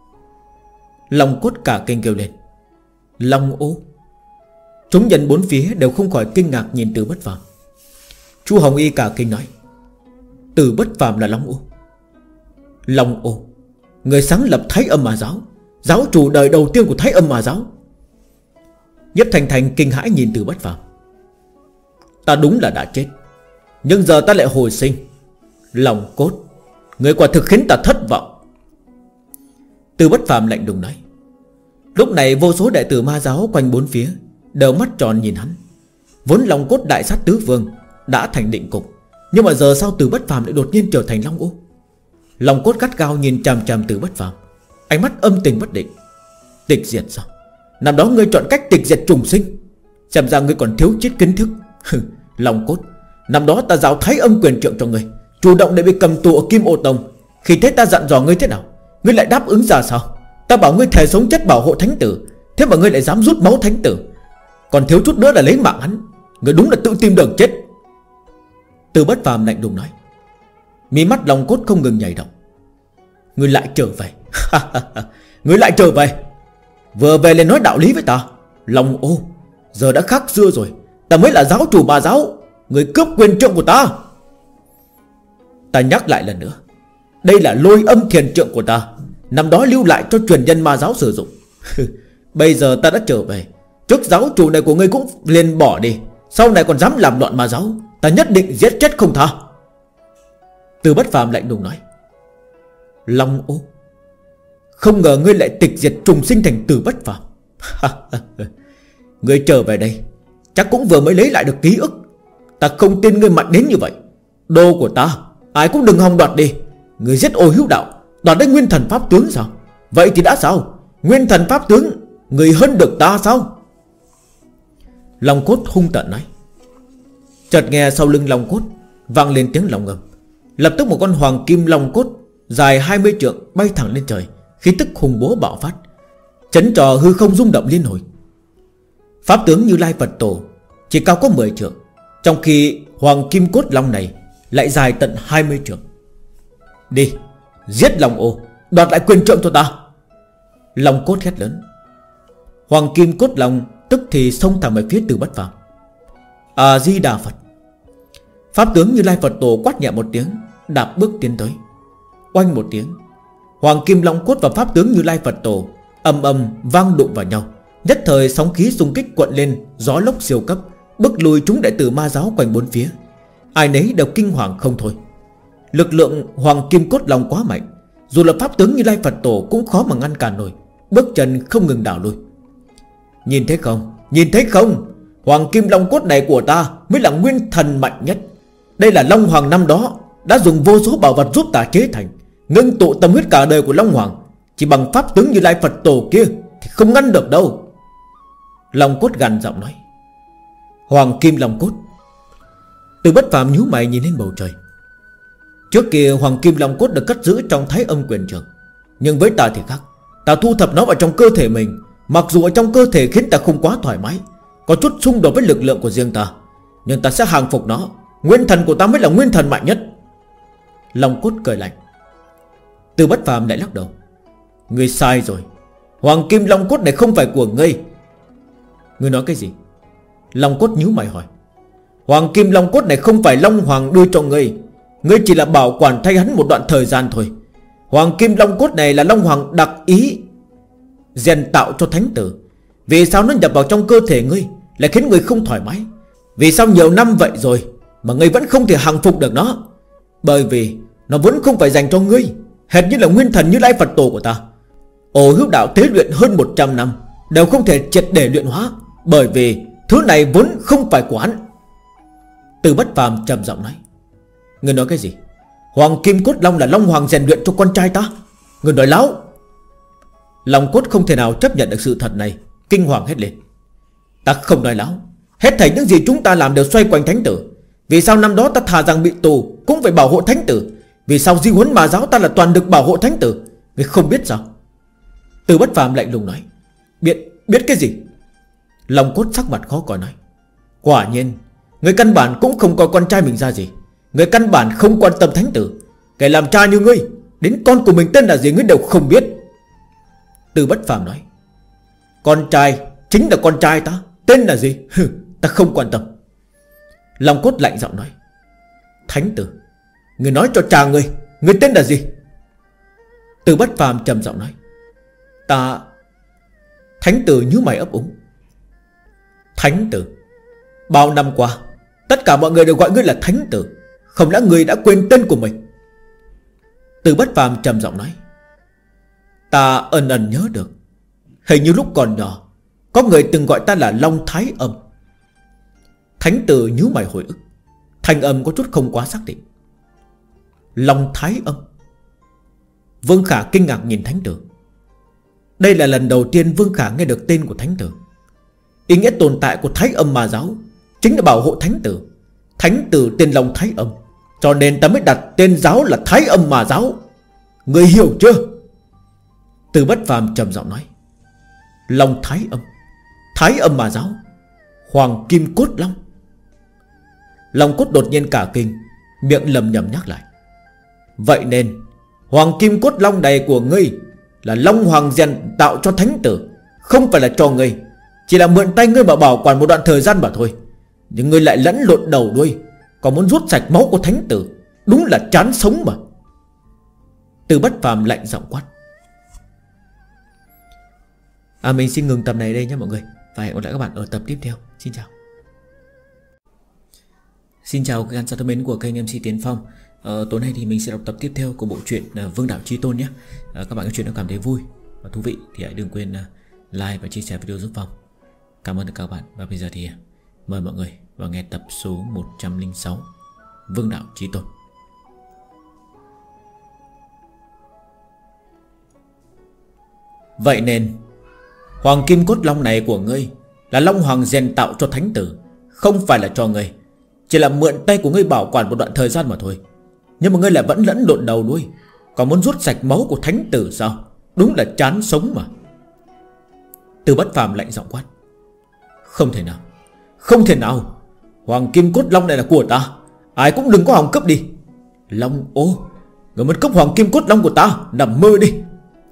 Long Cốt cả kinh kêu lên. Long Ô? Chúng nhân bốn phía đều không khỏi kinh ngạc nhìn Từ Bất Phàm. Chu Hồng Y cả kinh nói. Từ Bất Phàm là Long Ô? Long Ô, người sáng lập Thái Âm Ma Giáo, giáo chủ đời đầu tiên của Thái Âm Ma Giáo. Nhất Thành Thành kinh hãi nhìn Từ Bất Phàm. Ta đúng là đã chết, nhưng giờ ta lại hồi sinh. Long Cốt, người quả thực khiến ta thất vọng. Từ Bất Phàm lạnh lùng nói. Lúc này vô số đệ tử Ma Giáo quanh bốn phía đều mắt tròn nhìn hắn. Vốn Long Cốt đại sát tứ phương đã thành định cục, nhưng mà giờ sao Từ Bất Phàm lại đột nhiên trở thành Long Ô? Long Cốt gắt gao nhìn chằm chằm Từ Bất Phàm, ánh mắt âm tình bất định. Tịch diệt sao? Năm đó ngươi chọn cách tịch diệt trùng sinh, xem ra ngươi còn thiếu chút kiến thức. Long Cốt, năm đó ta giao Thái Âm Quyền Trượng cho ngươi, chủ động để bị cầm tù ở Kim Ô Tông. Khi thế ta dặn dò ngươi thế nào, ngươi lại đáp ứng ra sao? Ta bảo ngươi thề sống chết bảo hộ thánh tử, thế mà ngươi lại dám rút máu thánh tử, còn thiếu chút nữa là lấy mạng hắn. Ngươi đúng là tự tìm đường chết. Từ Bất Phàm lạnh lùng nói. Mí mắt Long Cốt không ngừng nhảy động. Ngươi lại trở về. Ngươi lại trở về. Vừa về lên nói đạo lý với ta. Long ô, giờ đã khác xưa rồi. Ta mới là giáo chủ ma giáo, ngươi cướp quyền trượng của ta. Ta nhắc lại lần nữa, đây là Lôi Âm Thiền trượng của ta, năm đó lưu lại cho truyền nhân ma giáo sử dụng. Bây giờ ta đã trở về, trước giáo chủ này của ngươi cũng liền bỏ đi, sau này còn dám làm loạn ma giáo, ta nhất định giết chết không tha. Từ Bất Phàm lạnh lùng nói. Long ô, không ngờ ngươi lại tịch diệt trùng sinh thành Từ Bất Phàm. Ngươi trở về đây chắc cũng vừa mới lấy lại được ký ức. Ta không tin ngươi mạnh đến như vậy. Đô của ta ai cũng đừng hòng đoạt đi. Ngươi giết Ô Hữu Đạo, đoạt đến Nguyên Thần Pháp Tướng sao? Vậy thì đã sao? Nguyên Thần Pháp Tướng, ngươi hơn được ta sao? Long Cốt hung tợn nói. Chợt nghe sau lưng Long Cốt vang lên tiếng long ngâm. Lập tức một con hoàng kim long cốt dài hai mươi trượng bay thẳng lên trời, khí tức hùng bố bạo phát, chấn trò hư không rung động liên hồi. Pháp tướng Như Lai Phật Tổ chỉ cao có mười trượng, trong khi hoàng kim cốt long này lại dài tận hai mươi trượng. Đi, giết Long ô, đoạt lại quyền trượng cho ta. Long Cốt hét lớn. Hoàng kim cốt long tức thì xông thẳng về phía Từ Bất Phàm. A Di Đà Phật. Pháp tướng Như Lai Phật Tổ quát nhẹ một tiếng, đạp bước tiến tới. Oanh một tiếng, hoàng kim long cốt và pháp tướng Như Lai Phật Tổ ầm ầm vang đụng vào nhau. Nhất thời sóng khí xung kích cuộn lên, gió lốc siêu cấp bức lùi chúng đệ tử ma giáo quanh bốn phía. Ai nấy đều kinh hoàng không thôi. Lực lượng hoàng kim cốt long quá mạnh, dù là pháp tướng Như Lai Phật Tổ cũng khó mà ngăn cản nổi, bước chân không ngừng đảo lui. Nhìn thấy không, nhìn thấy không, hoàng kim long cốt này của ta mới là nguyên thần mạnh nhất. Đây là Long Hoàng năm đó đã dùng vô số bảo vật giúp ta chế thành, ngưng tụ tâm huyết cả đời của Long Hoàng. Chỉ bằng pháp tướng Như Lai Phật Tổ kia thì không ngăn được đâu. Long Cốt gằn giọng nói. Hoàng kim long cốt. Từ Bất Phàm nhíu mày nhìn lên bầu trời. Trước kia hoàng kim long cốt được cất giữ trong Thái Âm Quyền Trường, nhưng với ta thì khác. Ta thu thập nó vào trong cơ thể mình. Mặc dù ở trong cơ thể khiến ta không quá thoải mái, có chút xung đột với lực lượng của riêng ta, nhưng ta sẽ hàng phục nó. Nguyên thần của ta mới là nguyên thần mạnh nhất. Long Cốt cười lạnh. Từ Bất Phàm lại lắc đầu. Ngươi sai rồi, hoàng kim long cốt này không phải của ngươi. Ngươi nói cái gì? Long Cốt nhíu mày hỏi. Hoàng kim long cốt này không phải Long Hoàng đưa cho ngươi, ngươi chỉ là bảo quản thay hắn một đoạn thời gian thôi. Hoàng kim long cốt này là Long Hoàng đặc ý rèn tạo cho thánh tử. Vì sao nó nhập vào trong cơ thể ngươi lại khiến ngươi không thoải mái? Vì sao nhiều năm vậy rồi mà ngươi vẫn không thể hàng phục được nó? Bởi vì nó vẫn không phải dành cho ngươi, hệt như là nguyên thần Như Lai Phật Tổ của ta. Ô Hữu Đạo tế luyện hơn một trăm năm đều không thể triệt để luyện hóa, bởi vì thứ này vốn không phải của hắn. Từ Bất Phàm trầm giọng nói. Ngươi nói cái gì? Hoàng kim cốt long là Long Hoàng rèn luyện cho con trai ta? Ngươi nói láo. Long Cốt không thể nào chấp nhận được sự thật này, kinh hoàng hét lên. Ta không nói láo. Hết thảy những gì chúng ta làm đều xoay quanh thánh tử. Vì sao năm đó ta thà rằng bị tù cũng phải bảo hộ thánh tử? Vì sao di huấn ma giáo ta là toàn được bảo hộ thánh tử? Ngươi không biết sao? Từ Bất Phàm lạnh lùng nói. Biết, biết cái gì? Long Cốt sắc mặt khó coi nói. Quả nhiên, người căn bản cũng không coi con trai mình ra gì. Người căn bản không quan tâm thánh tử. Kẻ làm cha như ngươi, đến con của mình tên là gì ngươi đều không biết. Từ Bất Phàm nói. Con trai chính là con trai ta, tên là gì? Hừ, ta không quan tâm. Long Cốt lạnh giọng nói. Thánh tử, người nói cho cha ngươi, người tên là gì? Từ Bất Phàm trầm giọng nói. Ta... Thánh tử nhíu mày ấp úng. Thánh tử? Bao năm qua tất cả mọi người đều gọi ngươi là thánh tử, không lẽ ngươi đã quên tên của mình? Từ Bất Phàm trầm giọng nói. Ta ẩn ẩn nhớ được, hình như lúc còn nhỏ có người từng gọi ta là Long Thái Âm. Thánh tử nhíu mày hồi ức, thanh âm có chút không quá xác định. Long Thái Âm? Vương Khả kinh ngạc nhìn thánh tử. Đây là lần đầu tiên Vương Khả nghe được tên của thánh tử. Ý nghĩa tồn tại của Thái Âm ma giáo chính là bảo hộ thánh tử. Thánh tử tên Long Thái Âm, cho nên ta mới đặt tên giáo là Thái Âm ma giáo. Người hiểu chưa? Từ Bất Phàm trầm giọng nói: Long Thái Âm, Thái Âm mà giáo, Hoàng Kim Cốt Long. Long Cốt đột nhiên cả kinh, miệng lầm nhầm nhắc lại: Vậy nên Hoàng Kim Cốt Long này của ngươi là Long Hoàng rèn tạo cho thánh tử, không phải là cho ngươi, chỉ là mượn tay ngươi mà bảo quản một đoạn thời gian mà thôi. Nhưng ngươi lại lẫn lộn đầu đuôi, còn muốn rút sạch máu của thánh tử, đúng là chán sống mà. Từ Bất Phàm lạnh giọng quát. À mình xin ngừng tập này đây nhé mọi người, và hẹn gặp lại các bạn ở tập tiếp theo. Xin chào. Xin chào các khán giả thân mến của kênh em xê Tiến Phong. ờ, Tối nay thì mình sẽ đọc tập tiếp theo của bộ truyện uh, Vương Đạo Chí Tôn nhé. uh, Các bạn có chuyện nào cảm thấy vui và thú vị thì hãy đừng quên uh, like và chia sẻ video giúp Phong. Cảm ơn các bạn. Và bây giờ thì uh, mời mọi người vào nghe tập số một trăm lẻ sáu Vương Đạo Chí Tôn. Vậy nên Hoàng Kim Cốt Long này của ngươi là Long Hoàng rèn tạo cho thánh tử, không phải là cho ngươi, chỉ là mượn tay của ngươi bảo quản một đoạn thời gian mà thôi. Nhưng mà ngươi lại vẫn lẫn lộn đầu đuôi, còn muốn rút sạch máu của thánh tử sao? Đúng là chán sống mà. Từ Bất Phàm lạnh giọng quát: Không thể nào, không thể nào. Hoàng Kim Cốt Long này là của ta, ai cũng đừng có hòng cướp đi. Long ô, người muốn cướp Hoàng Kim Cốt Long của ta, nằm mơ đi.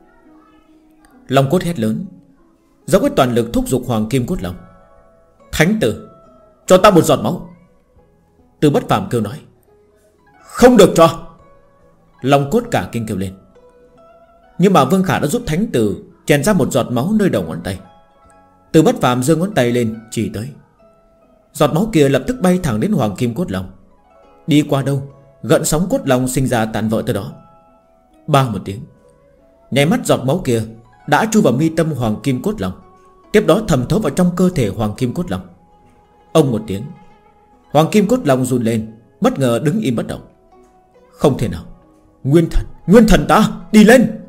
Long Cốt hét lớn, dốc hết toàn lực thúc giục Hoàng Kim Cốt Long. Thánh tử, cho ta một giọt máu. Từ Bất Phàm kêu nói. Không được cho. Long Cốt cả kinh kêu lên. Nhưng mà Vương Khả đã giúp thánh tử chèn ra một giọt máu nơi đầu ngón tay. Từ Bất Phàm giơ ngón tay lên chỉ tới. Giọt máu kia lập tức bay thẳng đến Hoàng Kim Cốt Long. Đi qua đâu, gợn sóng cốt long sinh ra tàn vỡ tới đó. Ba một tiếng, nháy mắt giọt máu kia đã chui vào mi tâm Hoàng Kim Cốt Long, tiếp đó thẩm thấu vào trong cơ thể Hoàng Kim Cốt Long. Ông một tiếng, Hoàng Kim Cốt Long run lên, bất ngờ đứng im bất động. Không thể nào, Nguyên Thần, Nguyên Thần ta, đi lên.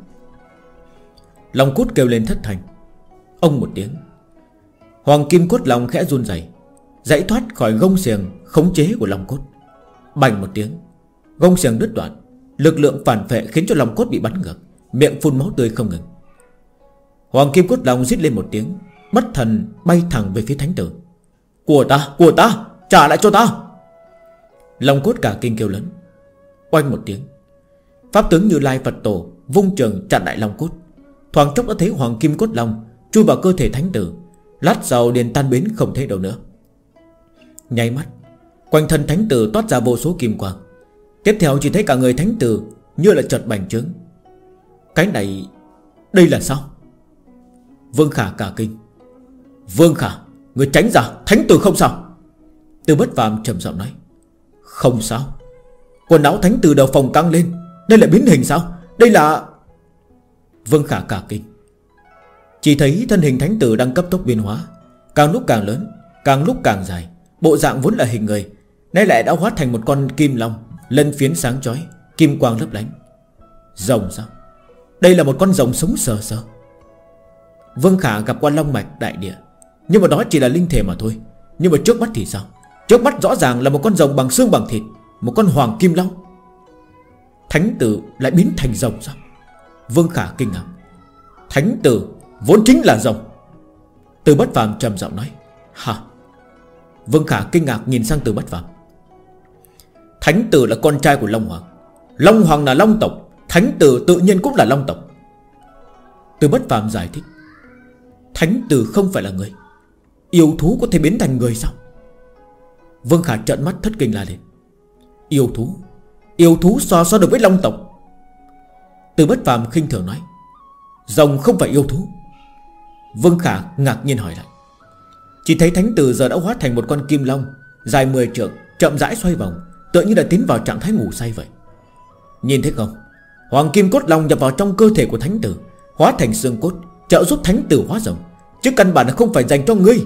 Long Cốt kêu lên thất thành. Ông một tiếng, Hoàng Kim Cốt Long khẽ run rẩy, giải thoát khỏi gông xiềng khống chế của Long Cốt. Bành một tiếng, gông xiềng đứt đoạn, lực lượng phản phệ khiến cho Long Cốt bị bắn ngược, miệng phun máu tươi không ngừng. Hoàng Kim Cốt Long rít lên một tiếng, bất thần bay thẳng về phía thánh tử. Của ta, của ta, trả lại cho ta. Long Cốt cả kinh kêu lớn. Oanh một tiếng, pháp tướng Như Lai Phật Tổ vung trường chặn lại Long Cốt. Thoáng chốc đã thấy Hoàng Kim Cốt Long chui vào cơ thể thánh tử, lát sau liền tan biến không thấy đâu nữa. Nháy mắt, quanh thân thánh tử toát ra vô số kim quang. Tiếp theo chỉ thấy cả người thánh tử như là chợt bành trướng. Cái này, đây là sao? Vương Khả cả kinh. Vương Khả, người tránh ra, thánh tử không sao. Từ Bất Phàm trầm giọng nói. Không sao. Quần áo thánh tử đầu phòng căng lên, đây là biến hình sao? Đây là... Vương Khả cả kinh. Chỉ thấy thân hình thánh tử đang cấp tốc biến hóa, càng lúc càng lớn, càng lúc càng dài. Bộ dạng vốn là hình người, nay lại đã hóa thành một con kim long, lân phiến sáng chói, kim quang lấp lánh. Rồng sao? Đây là một con rồng sống sờ sờ. Vương Khả gặp qua long mạch đại địa, nhưng mà đó chỉ là linh thể mà thôi. Nhưng mà trước mắt thì sao? Trước mắt rõ ràng là một con rồng bằng xương bằng thịt, một con hoàng kim long. Thánh tử lại biến thành rồng sao? Vương Khả kinh ngạc. Thánh tử vốn chính là rồng. Từ Bất Phàm trầm giọng nói. Hả? Vương Khả kinh ngạc nhìn sang Từ Bất Phàm. Thánh tử là con trai của Long Hoàng, Long Hoàng là Long tộc, thánh tử tự nhiên cũng là Long tộc. Từ Bất Phàm giải thích. Thánh tử không phải là người, yêu thú có thể biến thành người sao? Vương Khả trợn mắt thất kinh la lên. Yêu thú? Yêu thú so so được với Long tộc? Từ Bất Phàm khinh thường nói. Rồng không phải yêu thú. Vương Khả ngạc nhiên hỏi lại. Chỉ thấy thánh tử giờ đã hóa thành một con kim long dài mười trượng, chậm rãi xoay vòng, tựa như đã tiến vào trạng thái ngủ say vậy. Nhìn thấy không, Hoàng Kim Cốt Long nhập vào trong cơ thể của thánh tử, hóa thành xương cốt, trợ giúp thánh tử hóa rồng, chứ căn bản là không phải dành cho ngươi.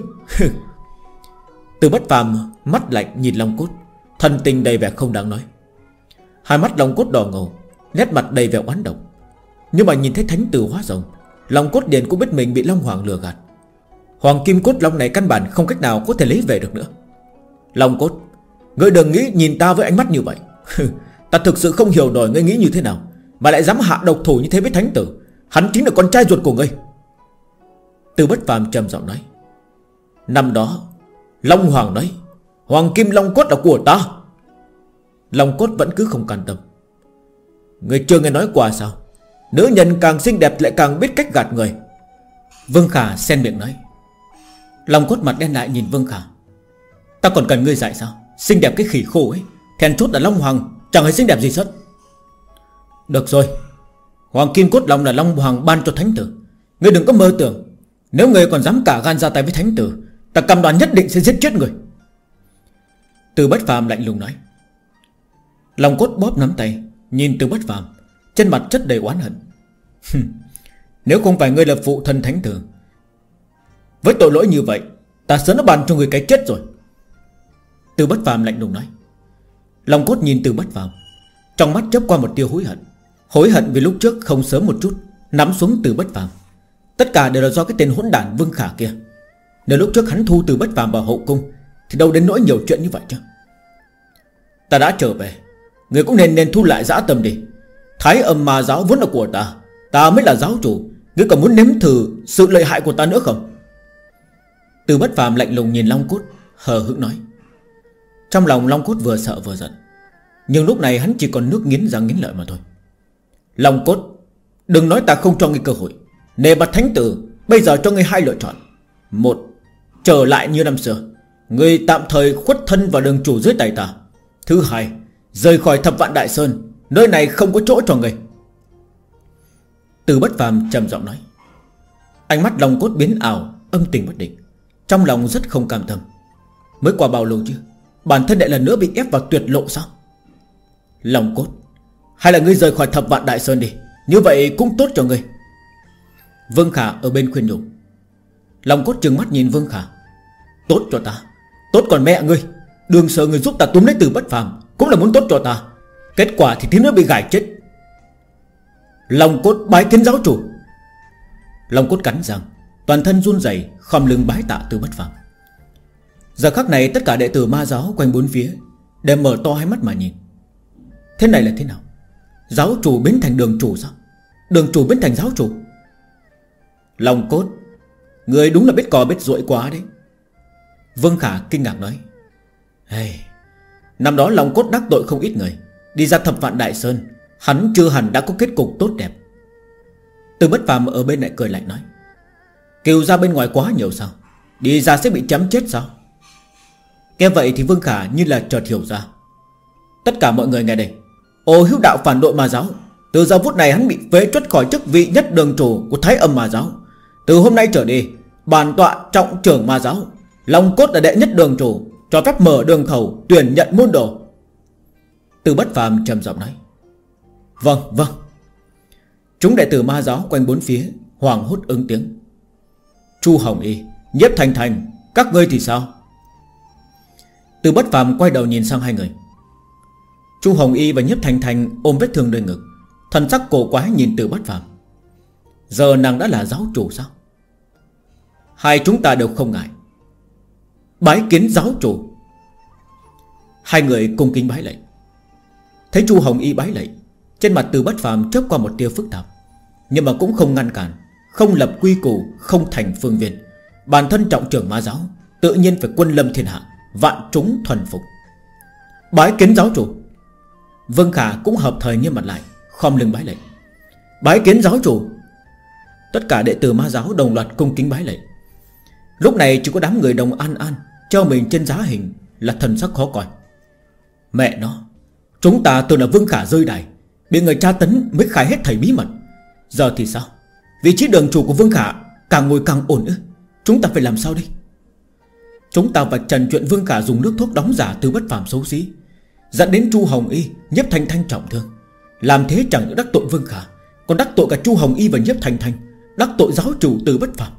Từ Bất Phàm mắt lạnh nhìn Long Cốt, thần tình đầy vẻ không đáng nói. Hai mắt Long Cốt đỏ ngầu, nét mặt đầy vẻ oán độc. Nhưng mà nhìn thấy thánh tử hóa rồng, Long Cốt liền cũng biết mình bị Long Hoàng lừa gạt. Hoàng Kim Cốt Long này căn bản không cách nào có thể lấy về được nữa. Long Cốt, ngươi đừng nghĩ nhìn ta với ánh mắt như vậy. Ta thực sự không hiểu nổi ngươi nghĩ như thế nào, mà lại dám hạ độc thủ như thế với thánh tử. Hắn chính là con trai ruột của ngươi. Từ Bất Phàm trầm giọng nói. Năm đó Long Hoàng nói Hoàng Kim Long Cốt là của ta. Long Cốt vẫn cứ không can tâm. Ngươi chưa nghe nói qua sao? Nữ nhân càng xinh đẹp lại càng biết cách gạt người. Vương Khả xen miệng nói. Long Cốt mặt đen lại nhìn Vương Khả. Ta còn cần ngươi dạy sao? Xinh đẹp cái khỉ khô ấy, then chốt là Long Hoàng chẳng hề xinh đẹp gì hết. Được rồi, Hoàng Kim Cốt Long là Long Hoàng ban cho Thánh Tử. Ngươi đừng có mơ tưởng. Nếu ngươi còn dám cả gan ra tay với Thánh Tử, ta cam đoan nhất định sẽ giết chết người. Từ Bất Phàm lạnh lùng nói. Long Cốt bóp nắm tay, nhìn Từ Bất Phàm, trên mặt chất đầy oán hận. Nếu không phải ngươi là phụ thân Thánh Tử, với tội lỗi như vậy, ta sớm đã ban cho ngươi cái chết rồi. Từ Bất Phàm lạnh lùng nói. Long Cốt nhìn Từ Bất Phàm, trong mắt chớp qua một tia hối hận. Hối hận vì lúc trước không sớm một chút nắm xuống Từ Bất Phàm. Tất cả đều là do cái tên hỗn đản Vương Khả kia. Nếu lúc trước hắn thu Từ Bất Phàm vào hậu cung thì đâu đến nỗi nhiều chuyện như vậy chứ. Ta đã trở về, người cũng nên nên thu lại dã tâm đi. Thái Âm Ma Giáo vốn là của ta, ta mới là giáo chủ. Ngươi còn muốn nếm thử sự lợi hại của ta nữa không? Từ Bất Phàm lạnh lùng nhìn Long Cốt, hờ hững nói. Trong lòng Long Cốt vừa sợ vừa giận, nhưng lúc này hắn chỉ còn nước nghiến răng nghiến lợi mà thôi. Long Cốt, đừng nói ta không cho ngươi cơ hội. Nề mặt Thánh Tử, bây giờ cho ngươi hai lựa chọn. Một, trở lại như năm xưa, ngươi tạm thời khuất thân vào đường chủ dưới tay ta. Thứ hai, rời khỏi Thập Vạn Đại Sơn, nơi này không có chỗ cho ngươi. Từ Bất Phàm trầm giọng nói. Ánh mắt Long Cốt biến ảo, âm tình bất định, trong lòng rất không cam tâm. Mới qua bao lâu chứ, bản thân lại lần nữa bị ép vào tuyệt lộ sao? Long Cốt, hay là ngươi rời khỏi Thập Vạn Đại Sơn đi, như vậy cũng tốt cho ngươi. Vương Khả ở bên khuyên nhủ. Long Cốt trừng mắt nhìn Vương Khả. Tốt cho ta? Tốt còn mẹ ngươi. Đường Sở người giúp ta túm lấy Từ Bất Phàm cũng là muốn tốt cho ta, kết quả thì thiếu nữa bị gài chết. Long Cốt bái kiến giáo chủ. Long Cốt cắn răng, toàn thân run rẩy, khom lưng bái tạ Từ Bất Phàm. Giờ khắc này tất cả đệ tử Ma Giáo quanh bốn phía đều mở to hai mắt mà nhìn. Thế này là thế nào? Giáo chủ biến thành đường chủ sao? Đường chủ biến thành giáo chủ? Long Cốt, người đúng là biết cò biết duỗi quá đấy. Vương Khả kinh ngạc nói. Hey, năm đó Long Cốt đắc tội không ít người, đi ra Thập Vạn Đại Sơn, hắn chưa hẳn đã có kết cục tốt đẹp. Từ Bất Phàm ở bên lại cười lạnh nói. Kiều ra bên ngoài quá nhiều sao? Đi ra sẽ bị chém chết sao? Nghe vậy thì Vương Khả như là chợt hiểu ra. Tất cả mọi người nghe đây. Ô Hữu Đạo phản đội Ma Giáo, từ giờ phút này hắn bị phế truất khỏi chức vị nhất đường chủ của Thái Âm Ma Giáo. Từ hôm nay trở đi, bản tọa trọng trưởng Ma Giáo, Long Cốt là đệ nhất đường chủ, cho phép mở đường khẩu tuyển nhận môn đồ. Từ Bất Phàm trầm giọng nói. Vâng, vâng. Chúng đệ tử Ma Giáo quanh bốn phía hoảng hốt ứng tiếng. Chu Hồng Y, Nhiếp Thành Thành, các ngươi thì sao? Từ Bất Phàm quay đầu nhìn sang hai người. Chu Hồng Y và Nhiếp Thành Thành ôm vết thương nơi ngực, thần sắc cổ quái nhìn Từ Bất Phàm. Giờ nàng đã là giáo chủ sao? Hai chúng ta đều không ngại. Bái kiến giáo chủ. Hai người cung kính bái lạy. Thấy Chu Hồng Y bái lạy, trên mặt Từ Bất Phàm chớp qua một tia phức tạp, nhưng mà cũng không ngăn cản, không lập quy củ, không thành phương viên. Bản thân trọng trưởng Ma Giáo, tự nhiên phải quân lâm thiên hạ, vạn chúng thuần phục. Bái kiến giáo chủ. Vương Khả cũng hợp thời nghiêm mặt lại, khom lưng bái lạy. Bái kiến giáo chủ. Tất cả đệ tử Ma Giáo đồng loạt cung kính bái lạy. Lúc này chỉ có đám người Đồng An An treo mình trên giá hình là thần sắc khó coi. Mẹ nó, chúng ta tưởng là Vương Khả rơi đài, bị người tra tấn mới khai hết thầy bí mật. Giờ thì sao? Vị trí đường chủ của Vương Khả càng ngồi càng ổn ư? Chúng ta phải làm sao đây? Chúng ta vạch trần chuyện Vương Khả dùng nước thuốc đóng giả Từ Bất Phàm xấu xí, dẫn đến Chu Hồng Y, Nhiếp Thanh Thanh trọng thương. Làm thế chẳng những đắc tội Vương Khả, còn đắc tội cả Chu Hồng Y và Nhiếp Thanh Thanh, đắc tội giáo chủ Từ Bất Phàm.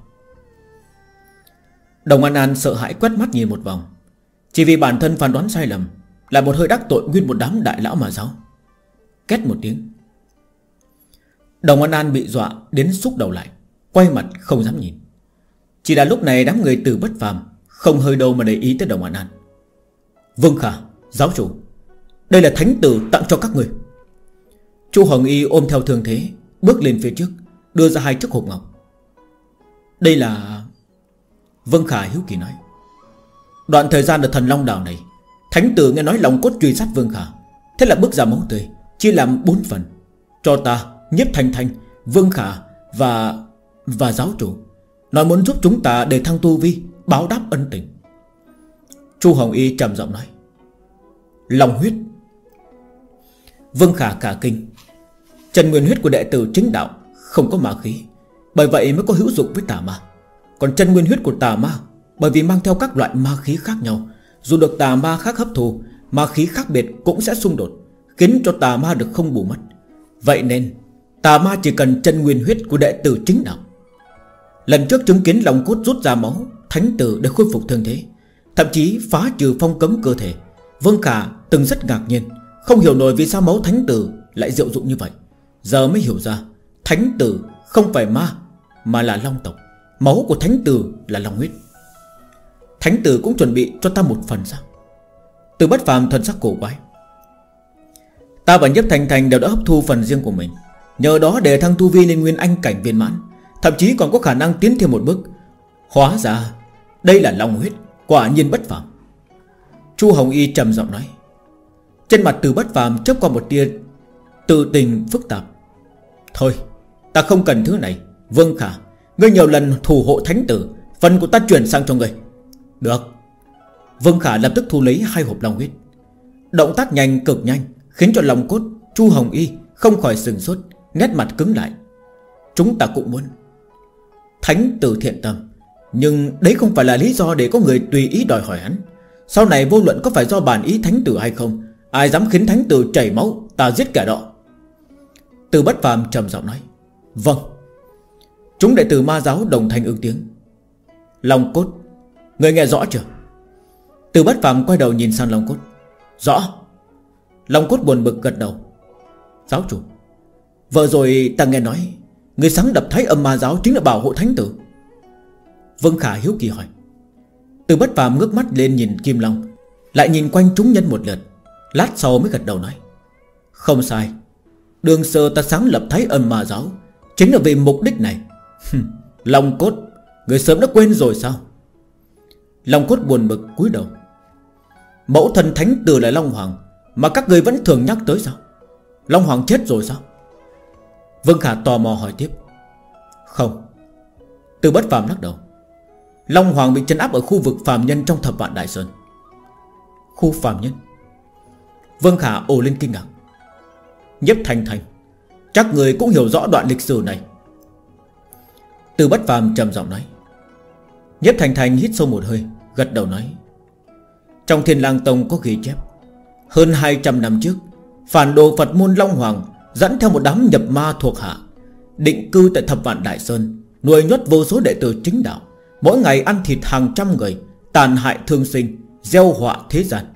Đồng An An sợ hãi quét mắt nhìn một vòng, chỉ vì bản thân phán đoán sai lầm, lại một hơi đắc tội nguyên một đám đại lão Ma Giáo. Két một tiếng, Đồng An An bị dọa đến xúc đầu lại, quay mặt không dám nhìn. Chỉ là lúc này đám người Từ Bất Phàm không hơi đâu mà để ý tới Đồng An An. Vương Khả, giáo chủ, đây là thánh tử tặng cho các người. Chu Hồng Y ôm theo thương thế, bước lên phía trước, đưa ra hai chiếc hộp ngọc. Đây là... Vương Khả hiếu kỳ nói. Đoạn thời gian ở Thần Long Đảo này, thánh tử nghe nói Long Cốt truy sát Vương Khả, thế là bước ra máu tươi, chia làm bốn phần, cho ta, Nhiếp Thanh Thanh, Vương Khả và... và giáo chủ, nói muốn giúp chúng ta để thăng tu vi, báo đáp ân tình. Chu Hồng Y trầm giọng nói. Long huyết. Vương Khả cả kinh. Chân nguyên huyết của đệ tử chính đạo không có ma khí, bởi vậy mới có hữu dụng với tà ma. Còn chân nguyên huyết của tà ma, bởi vì mang theo các loại ma khí khác nhau, dù được tà ma khác hấp thu, ma khí khác biệt cũng sẽ xung đột, khiến cho tà ma được không bù mất. Vậy nên tà ma chỉ cần chân nguyên huyết của đệ tử chính đạo. Lần trước chứng kiến Long Cốt rút ra máu thánh tử để khôi phục thương thế, thậm chí phá trừ phong cấm cơ thể, Vương Khả từng rất ngạc nhiên, không hiểu nổi vì sao máu thánh tử lại diệu dụng như vậy. Giờ mới hiểu ra, thánh tử không phải ma, mà là long tộc. Máu của thánh tử là long huyết. Thánh tử cũng chuẩn bị cho ta một phần sao? Từ Bất Phàm thần sắc cổ quái. Ta và Nhiếp Thanh Thanh đều đã hấp thu phần riêng của mình, nhờ đó để thăng tu vi lên nguyên anh cảnh viên mãn, thậm chí còn có khả năng tiến thêm một bước. Hóa ra đây là long huyết, quả nhiên bất phàm. Chu Hồng Y trầm giọng nói. Trên mặt Từ Bất Phàm chớp qua một tia tự tình phức tạp. Thôi, ta không cần thứ này. Vương Khả, ngươi nhiều lần thủ hộ thánh tử, phần của ta chuyển sang cho ngươi. Được. Vương Khả lập tức thu lấy hai hộp long huyết. Động tác nhanh cực nhanh, khiến cho Long Cốt, Chu Hồng Y không khỏi sừng sốt, nét mặt cứng lại. Chúng ta cũng muốn. Thánh tử thiện tâm, nhưng đấy không phải là lý do để có người tùy ý đòi hỏi hắn. Sau này vô luận có phải do bản ý thánh tử hay không, ai dám khiến thánh tử chảy máu, ta giết kẻ đó. Từ Bất Phàm trầm giọng nói. Vâng. Chúng đệ tử ma giáo đồng thanh ứng tiếng. Long Cốt, người nghe rõ chưa? Từ Bất Phàm quay đầu nhìn sang Long Cốt. Rõ. Long Cốt buồn bực gật đầu. Giáo chủ, vừa rồi ta nghe nói người sáng đập Thái Âm Ma giáo chính là bảo hộ thánh tử. Vương Khả hiếu kỳ hỏi. Từ Bất Phàm ngước mắt lên nhìn Kim Long, lại nhìn quanh chúng nhân một lượt, lát sau mới gật đầu nói. Không sai, đường sơ ta sáng lập Thái Âm Ma giáo chính là vì mục đích này. Long Cốt, người sớm đã quên rồi sao? Long Cốt buồn bực cúi đầu. Mẫu thần thánh tử là Long Hoàng, mà các người vẫn thường nhắc tới sao? Long Hoàng chết rồi sao? Vương Khả tò mò hỏi tiếp. Không. Từ Bất Phàm lắc đầu. Long Hoàng bị trấn áp ở khu vực phàm nhân trong Thập Vạn Đại Sơn. Khu phàm nhân? Vương Khả ồ lên kinh ngạc. Nhiếp Thanh Thanh, chắc người cũng hiểu rõ đoạn lịch sử này. Từ Bất Phàm trầm giọng nói. Nhiếp Thanh Thanh hít sâu một hơi, gật đầu nói. Trong Thiên Lang Tông có ghi chép, hơn hai trăm năm trước, phản đồ Phật môn Long Hoàng dẫn theo một đám nhập ma thuộc hạ, định cư tại Thập Vạn Đại Sơn, nuôi nhốt vô số đệ tử chính đạo, mỗi ngày ăn thịt hàng trăm người, tàn hại thương sinh, gieo họa thế gian.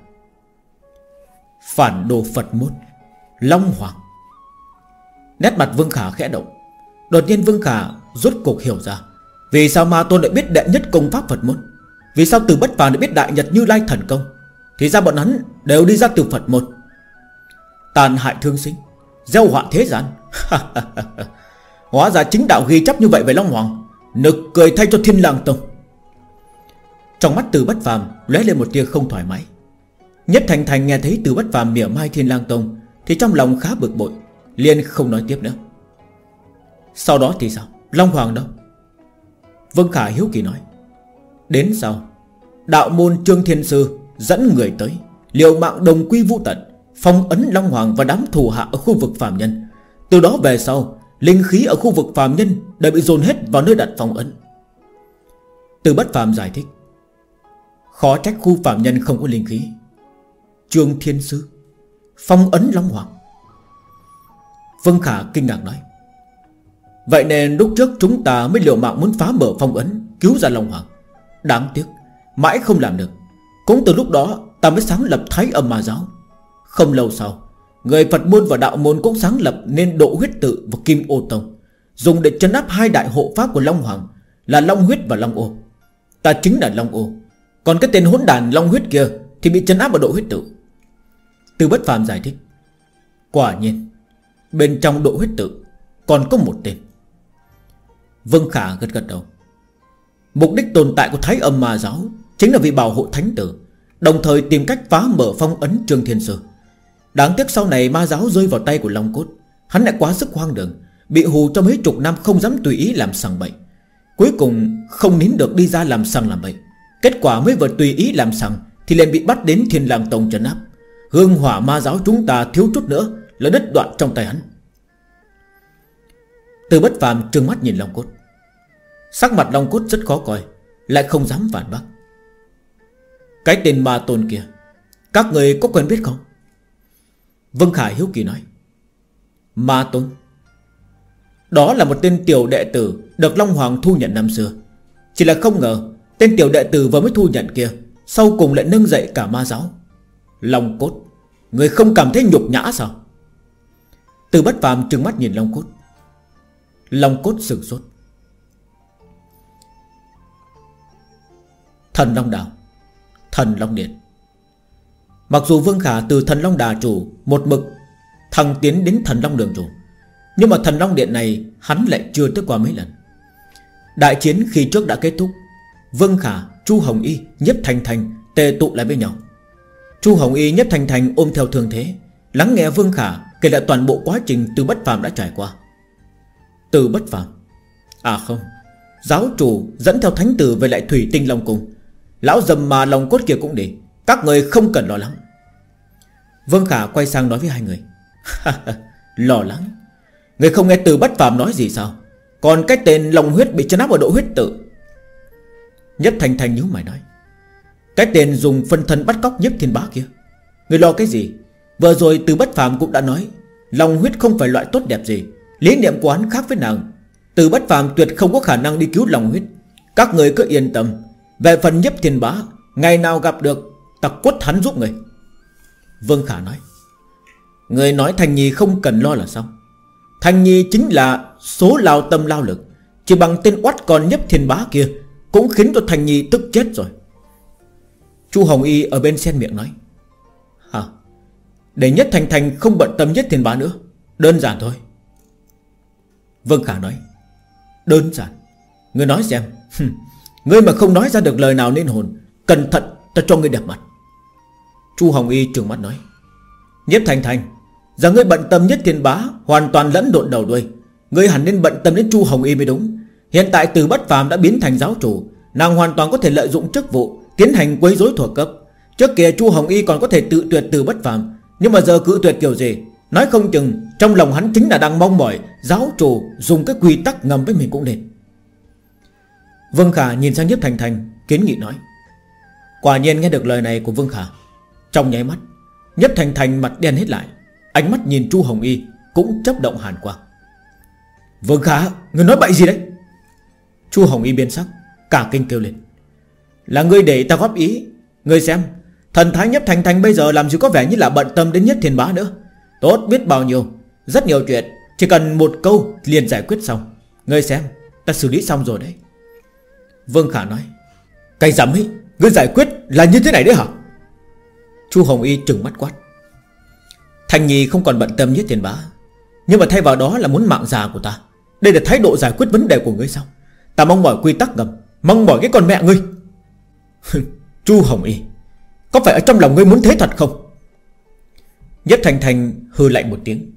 Phản đồ Phật môn Long Hoàng. Nét mặt Vương Khả khẽ động. Đột nhiên Vương Khả rốt cuộc hiểu ra vì sao Ma Tôn lại biết đệ nhất công pháp Phật môn, vì sao Từ Bất Phàm lại biết Đại Nhật Như Lai thần công. Thì ra bọn hắn đều đi ra từ Phật môn. Tàn hại thương sinh, gieo họa thế gian. Hóa ra chính đạo ghi chấp như vậy về Long Hoàng. Nực cười thay cho Thiên Lang Tông. Trong mắt Từ Bất Phàm lóe lên một tia không thoải mái. Nhất Thành Thành nghe thấy Từ Bất Phàm mỉa mai Thiên Lang Tông thì trong lòng khá bực bội, liền không nói tiếp nữa. Sau đó thì sao? Long Hoàng đâu? Vương Khả hiếu kỳ nói. Đến sau, đạo môn Trương Thiên Sư dẫn người tới, liều mạng đồng quy vu tận, phong ấn Long Hoàng và đám thù hạ ở khu vực phàm nhân. Từ đó về sau, linh khí ở khu vực phàm nhân đều bị dồn hết vào nơi đặt phong ấn. Từ Bất Phàm giải thích. Khó trách khu phàm nhân không có linh khí. Trương Thiên Sư phong ấn Long Hoàng. Vương Khả kinh ngạc nói. Vậy nên lúc trước chúng ta mới liều mạng muốn phá mở phong ấn, cứu ra Long Hoàng. Đáng tiếc mãi không làm được. Cũng từ lúc đó ta mới sáng lập Thái Âm Ma giáo. Không lâu sau, người Phật môn và đạo môn cũng sáng lập nên Độ Huyết Tự và Kim Ô Tông, dùng để trấn áp hai đại hộ pháp của Long Hoàng là Long Huyết và Long Ô. Ta chính là Long Ô, còn cái tên hỗn đàn Long Huyết kia thì bị trấn áp ở Độ Huyết Tự. Từ Bất Phàm giải thích. Quả nhiên bên trong Độ Huyết Tự còn có một tên. Vương Khả gật gật đầu. Mục đích tồn tại của Thái Âm Ma Giáo chính là vì bảo hộ thánh tử, đồng thời tìm cách phá mở phong ấn Trương Thiên Sư. Đáng tiếc sau này ma giáo rơi vào tay của Long Cốt, hắn lại quá sức hoang đường, bị hù cho mấy chục năm không dám tùy ý làm sằng bậy. Cuối cùng không nín được đi ra làm sằng làm bậy. Kết quả mới vừa tùy ý làm sằng thì liền bị bắt đến Thiên Lang Tông trấn áp. Hương hỏa ma giáo chúng ta thiếu chút nữa là đứt đoạn trong tay hắn. Từ Bất Phàm trừng mắt nhìn Long Cốt. Sắc mặt Long Cốt rất khó coi, lại không dám phản bác. Cái tên ma tôn kia, các người có quen biết không? Vương Khả hiếu kỳ nói. Ma tôn? Đó là một tên tiểu đệ tử được Long Hoàng thu nhận năm xưa. Chỉ là không ngờ tên tiểu đệ tử vừa mới thu nhận kia sau cùng lại nâng dậy cả ma giáo. Long Cốt, người không cảm thấy nhục nhã sao? Từ Bất Phàm trừng mắt nhìn Long Cốt. Long Cốt sửng sốt. Thần Long Đảo, Thần Long Điện. Mặc dù Vương Khả từ Thần Long Đà chủ một mực thăng tiến đến Thần Long Đường chủ, nhưng mà Thần Long Điện này hắn lại chưa tới qua mấy lần. Đại chiến khi trước đã kết thúc, Vương Khả, Chu Hồng Y, Nhiếp Thanh Thanh tề tụ lại với nhau. Chu Hồng Y, Nhiếp Thanh Thanh ôm theo thương thế, lắng nghe Vương Khả kể lại toàn bộ quá trình Từ Bất Phàm đã trải qua. Từ Bất Phàm, à không, giáo chủ dẫn theo thánh tử về lại Thủy Tinh Long Cung. Lão dầm mà Long Cốt kia cũng đi, các người không cần lo lắng. Vương Khả quay sang nói với hai người. Lo lắng? Người không nghe Từ Bất Phàm nói gì sao? Còn cái tên Long Huyết bị trấn áp ở độ huyết tự. Nhất Thanh Thanh nhíu mày nói. Cái tên dùng phân thân bắt cóc Nhiếp Thiên Bá kia, người lo cái gì? Vừa rồi Từ Bất Phàm cũng đã nói Long Huyết không phải loại tốt đẹp gì, lý niệm của hắn khác với nàng. Từ Bất Phàm tuyệt không có khả năng đi cứu Long Huyết. Các người cứ yên tâm. Về phần Nhiếp Thiên Bá, ngày nào gặp được ta quất hắn giúp người. Vương Khả nói. Người nói Thanh Nhi không cần lo là xong. Thanh Nhi chính là số lao tâm lao lực, chỉ bằng tên oắt con Nhiếp Thiên Bá kia cũng khiến cho Thanh Nhi tức chết rồi. Chu Hồng Y ở bên xen miệng nói. Hả? Để Nhất Thanh Thanh không bận tâm Nhiếp Thiên Bá nữa, đơn giản thôi. Vương Khả nói. Đơn giản? Ngươi nói xem. Ngươi mà không nói ra được lời nào nên hồn, cẩn thận ta cho ngươi đẹp mặt. Chu Hồng Y trừng mắt nói. Nhiếp Thanh Thanh, giờ ngươi bận tâm Nhất Thiên Bá hoàn toàn lẫn lộn đầu đuôi. Ngươi hẳn nên bận tâm đến Chu Hồng Y mới đúng. Hiện tại Từ Bất Phàm đã biến thành giáo chủ, nàng hoàn toàn có thể lợi dụng chức vụ tiến hành quấy rối thuộc cấp. Trước kia Chu Hồng Y còn có thể tự tuyệt Từ Bất Phàm, nhưng mà giờ cự tuyệt kiểu gì? Nói không chừng trong lòng hắn chính là đang mong mỏi giáo chủ dùng cái quy tắc ngầm với mình cũng nên. Vương Khả nhìn sang Nhiếp Thanh Thanh, kiến nghị nói. Quả nhiên nghe được lời này của Vương Khả, trong nháy mắt Nhiếp Thanh Thanh mặt đen hết lại, ánh mắt nhìn Chu Hồng Y cũng chớp động hàn quang. Vương Khả, ngươi nói bậy gì đấy? Chu Hồng Y biến sắc, cả kinh kêu lên. Là ngươi để ta góp ý. Ngươi xem, thần thái Nhiếp Thanh Thanh bây giờ làm gì có vẻ như là bận tâm đến Nhất Thiên Bá nữa. Tốt biết bao nhiêu, rất nhiều chuyện, chỉ cần một câu liền giải quyết xong. Ngươi xem, ta xử lý xong rồi đấy. Vương Khả nói. Cái dám ấy, ngươi giải quyết là như thế này đấy hả? Chu Hồng Y trừng mắt quát. Thanh Nhi không còn bận tâm Nhất Thiên Bá, nhưng mà thay vào đó là muốn mạng già của ta. Đây là thái độ giải quyết vấn đề của ngươi sao? Ta mong mỏi quy tắc ngầm, mong mỏi cái con mẹ ngươi. Chu Hồng Y, có phải ở trong lòng ngươi muốn thế thật không? Nhất Thanh Thanh hừ lạnh một tiếng.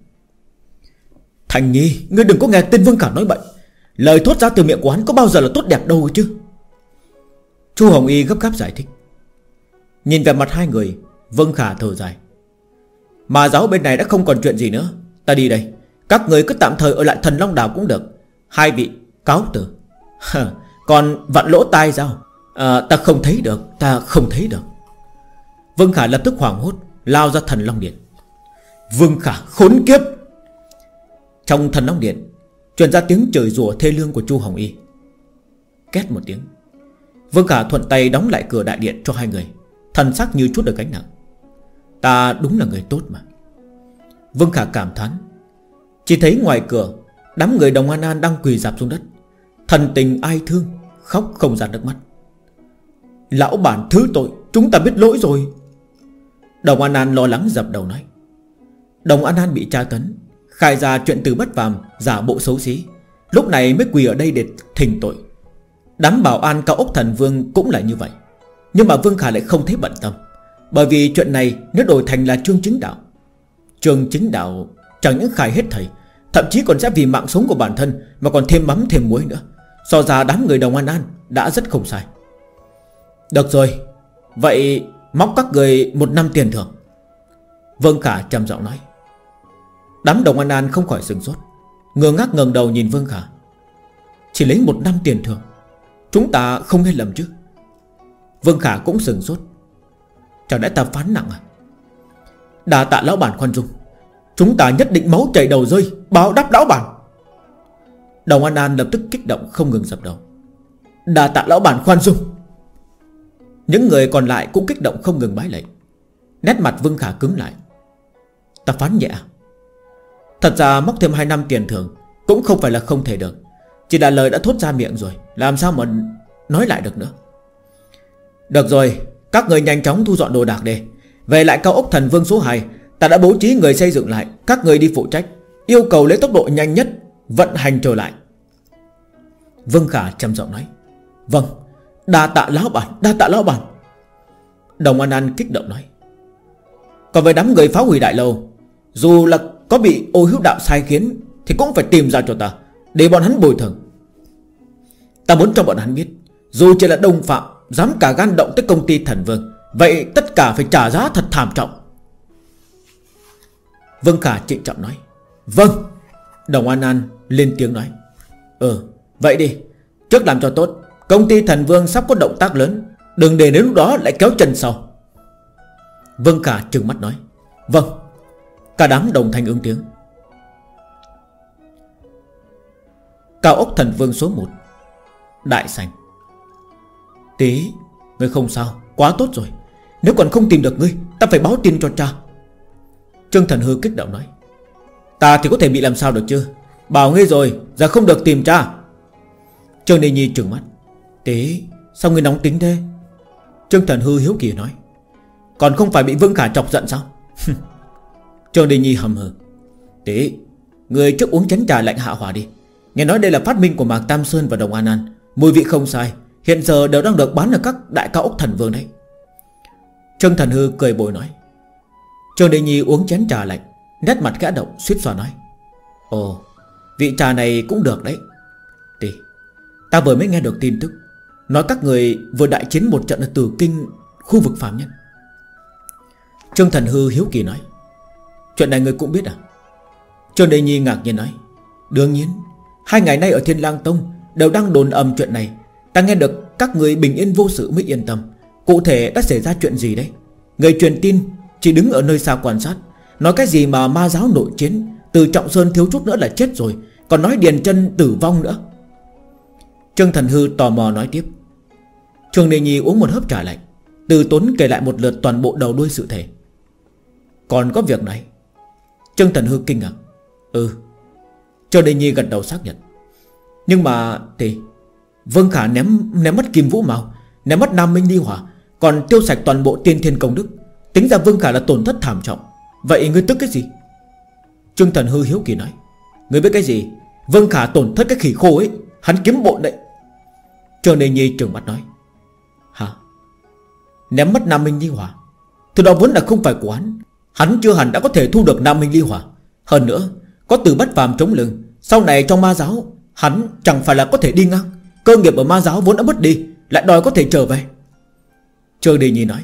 Thanh Nhi, ngươi đừng có nghe tên Vương Khả nói bậy. Lời thốt ra từ miệng của hắn có bao giờ là tốt đẹp đâu chứ? Chu Hồng Y gấp gáp giải thích. Nhìn về mặt hai người, Vương Khả thở dài. Mà giáo bên này đã không còn chuyện gì nữa, ta đi đây. Các người cứ tạm thời ở lại Thần Long Đảo cũng được. Hai vị cáo từ. Còn vặn lỗ tai sao? À, ta không thấy được, ta không thấy được. Vương Khả lập tức hoảng hốt lao ra Thần Long Điện. Vương Khả khốn kiếp! Trong Thần Long Điện truyền ra tiếng chửi rủa thê lương của Chu Hồng Y. Két một tiếng, Vương Khả thuận tay đóng lại cửa đại điện cho hai người, thần sắc như chút được gánh nặng. Ta đúng là người tốt mà. Vương Khả cảm thán. Chỉ thấy ngoài cửa, đám người Đồng An An đang quỳ rạp xuống đất, thần tình ai thương, khóc không ra nước mắt. Lão bản thứ tội, chúng ta biết lỗi rồi. Đồng An An lo lắng dập đầu nói. Đồng An An bị tra tấn, khai ra chuyện Từ Bất Phàm giả bộ xấu xí, lúc này mới quỳ ở đây để thỉnh tội. Đám bảo an Cao Ốc Thần Vương cũng là như vậy. Nhưng mà Vương Khả lại không thấy bận tâm, bởi vì chuyện này nếu đổi thành là Trương Chính Đạo, Trương Chính Đạo chẳng những khai hết thầy, thậm chí còn sẽ vì mạng sống của bản thân mà còn thêm mắm thêm muối nữa. So ra đám người Đồng An An đã rất không sai. Được rồi, vậy móc các người một năm tiền thưởng. Vương Khả trầm giọng nói. Đám Đồng An An không khỏi sửng sốt, ngơ ngác ngẩng đầu nhìn Vương Khả. Chỉ lấy một năm tiền thưởng? Chúng ta không nghe lầm chứ? Vương Khả cũng sửng sốt. Chẳng lẽ ta phán nặng à? Đà tạ lão bản khoan dung, chúng ta nhất định máu chảy đầu rơi báo đáp lão bản. Đồng An An lập tức kích động không ngừng dập đầu. Đà tạ lão bản khoan dung. Những người còn lại cũng kích động không ngừng bái lạy. Nét mặt Vương Khả cứng lại. Ta phán nhẹ. Thật ra móc thêm hai năm tiền thưởng cũng không phải là không thể được, chỉ là lời đã thốt ra miệng rồi, làm sao mà nói lại được nữa. Được rồi, các người nhanh chóng thu dọn đồ đạc đi. Về lại Cao Ốc Thần Vương số hai, ta đã bố trí người xây dựng lại, các người đi phụ trách, yêu cầu lấy tốc độ nhanh nhất vận hành trở lại. Vương Khả trầm giọng nói. Vâng, đa tạ lão bản, đa tạ lão bản. Đồng An An kích động nói. Còn về đám người phá hủy đại lâu, dù là có bị Ô Hữu Đạo sai khiến thì cũng phải tìm ra cho ta, để bọn hắn bồi thường. Ta muốn cho bọn hắn biết, dù chỉ là đồng phạm dám cả gan động tới công ty Thần Vương, vậy tất cả phải trả giá thật thảm trọng. Vương Khả trịnh trọng nói. Vâng. Đồng An An lên tiếng nói. Ừ, vậy đi, trước làm cho tốt, công ty Thần Vương sắp có động tác lớn, đừng để đến lúc đó lại kéo chân sau. Vương Khả trừng mắt nói. Vâng. Cả đám đồng thanh ứng tiếng. Cao Ốc Thần Vương số một, Đại Sảnh. Tí, ngươi không sao, quá tốt rồi. Nếu còn không tìm được ngươi, ta phải báo tin cho cha. Trương Thần Hư kích động nói. Ta thì có thể bị làm sao được chứ, bảo ngươi rồi, giờ không được tìm cha. Trương Đề Nhi trừng mắt. Tí, sao ngươi nóng tính thế? Trương Thần Hư hiếu kỳ nói. Còn không phải bị Vương Khả chọc giận sao? Trương Đề Nhi hầm hừ. Tí, ngươi trước uống chén trà lạnh hạ hỏa đi. Nghe nói đây là phát minh của Mạc Tam Sơn và Đồng An An, mùi vị không sai, hiện giờ đều đang được bán ở các đại Cao Ốc Thần Vương đấy. Trương Thần Hư cười bồi nói. Trương Đề Nhi uống chén trà lạnh, nét mặt khẽ động, suýt xoa nói. Ồ, vị trà này cũng được đấy. Tí, ta vừa mới nghe được tin tức, nói các người vừa đại chiến một trận ở Tử Kinh, khu vực phàm nhân. Trương Thần Hư hiếu kỳ nói. Chuyện này người cũng biết à? Trương Đề Nhi ngạc nhiên nói. Đương nhiên, hai ngày nay ở Thiên Lang Tông đều đang đồn ầm chuyện này. Ta nghe được các người bình yên vô sự mới yên tâm. Cụ thể đã xảy ra chuyện gì đấy? Người truyền tin chỉ đứng ở nơi xa quan sát, nói cái gì mà ma giáo nội chiến, Từ Trọng Sơn thiếu chút nữa là chết rồi, còn nói Điền Chân tử vong nữa. Trương Thần Hư tò mò nói tiếp. Trương Đề Nhi uống một hớp trà lạnh, từ tốn kể lại một lượt toàn bộ đầu đuôi sự thể. Còn có việc này? Trương Thần Hư kinh ngạc. Ừ. Trương Đề Nhi gật đầu xác nhận. Nhưng mà thì Vương Khả ném ném mất Kim Vũ Mao, ném mất Nam Minh Ly Hỏa, còn tiêu sạch toàn bộ Tiên Thiên Công Đức. Tính ra Vương Khả là tổn thất thảm trọng. Vậy ngươi tức cái gì? Trương Thần Hư hiếu kỳ nói. Ngươi biết cái gì? Vương Khả tổn thất cái khỉ khô ấy, hắn kiếm bộn đấy. Trương Đề Nhi trừng mắt nói. Hả? Ném mất Nam Minh Ly Hỏa, thứ đó vốn là không phải của hắn. Hắn chưa hẳn đã có thể thu được Nam Minh Ly Hỏa. Hơn nữa, có Từ Bất Phàm chống lưng, sau này trong ma giáo hắn chẳng phải là có thể đi ngang. Cơ nghiệp ở ma giáo vốn đã mất đi, lại đòi có thể trở về. Trương Đề Nhi nói.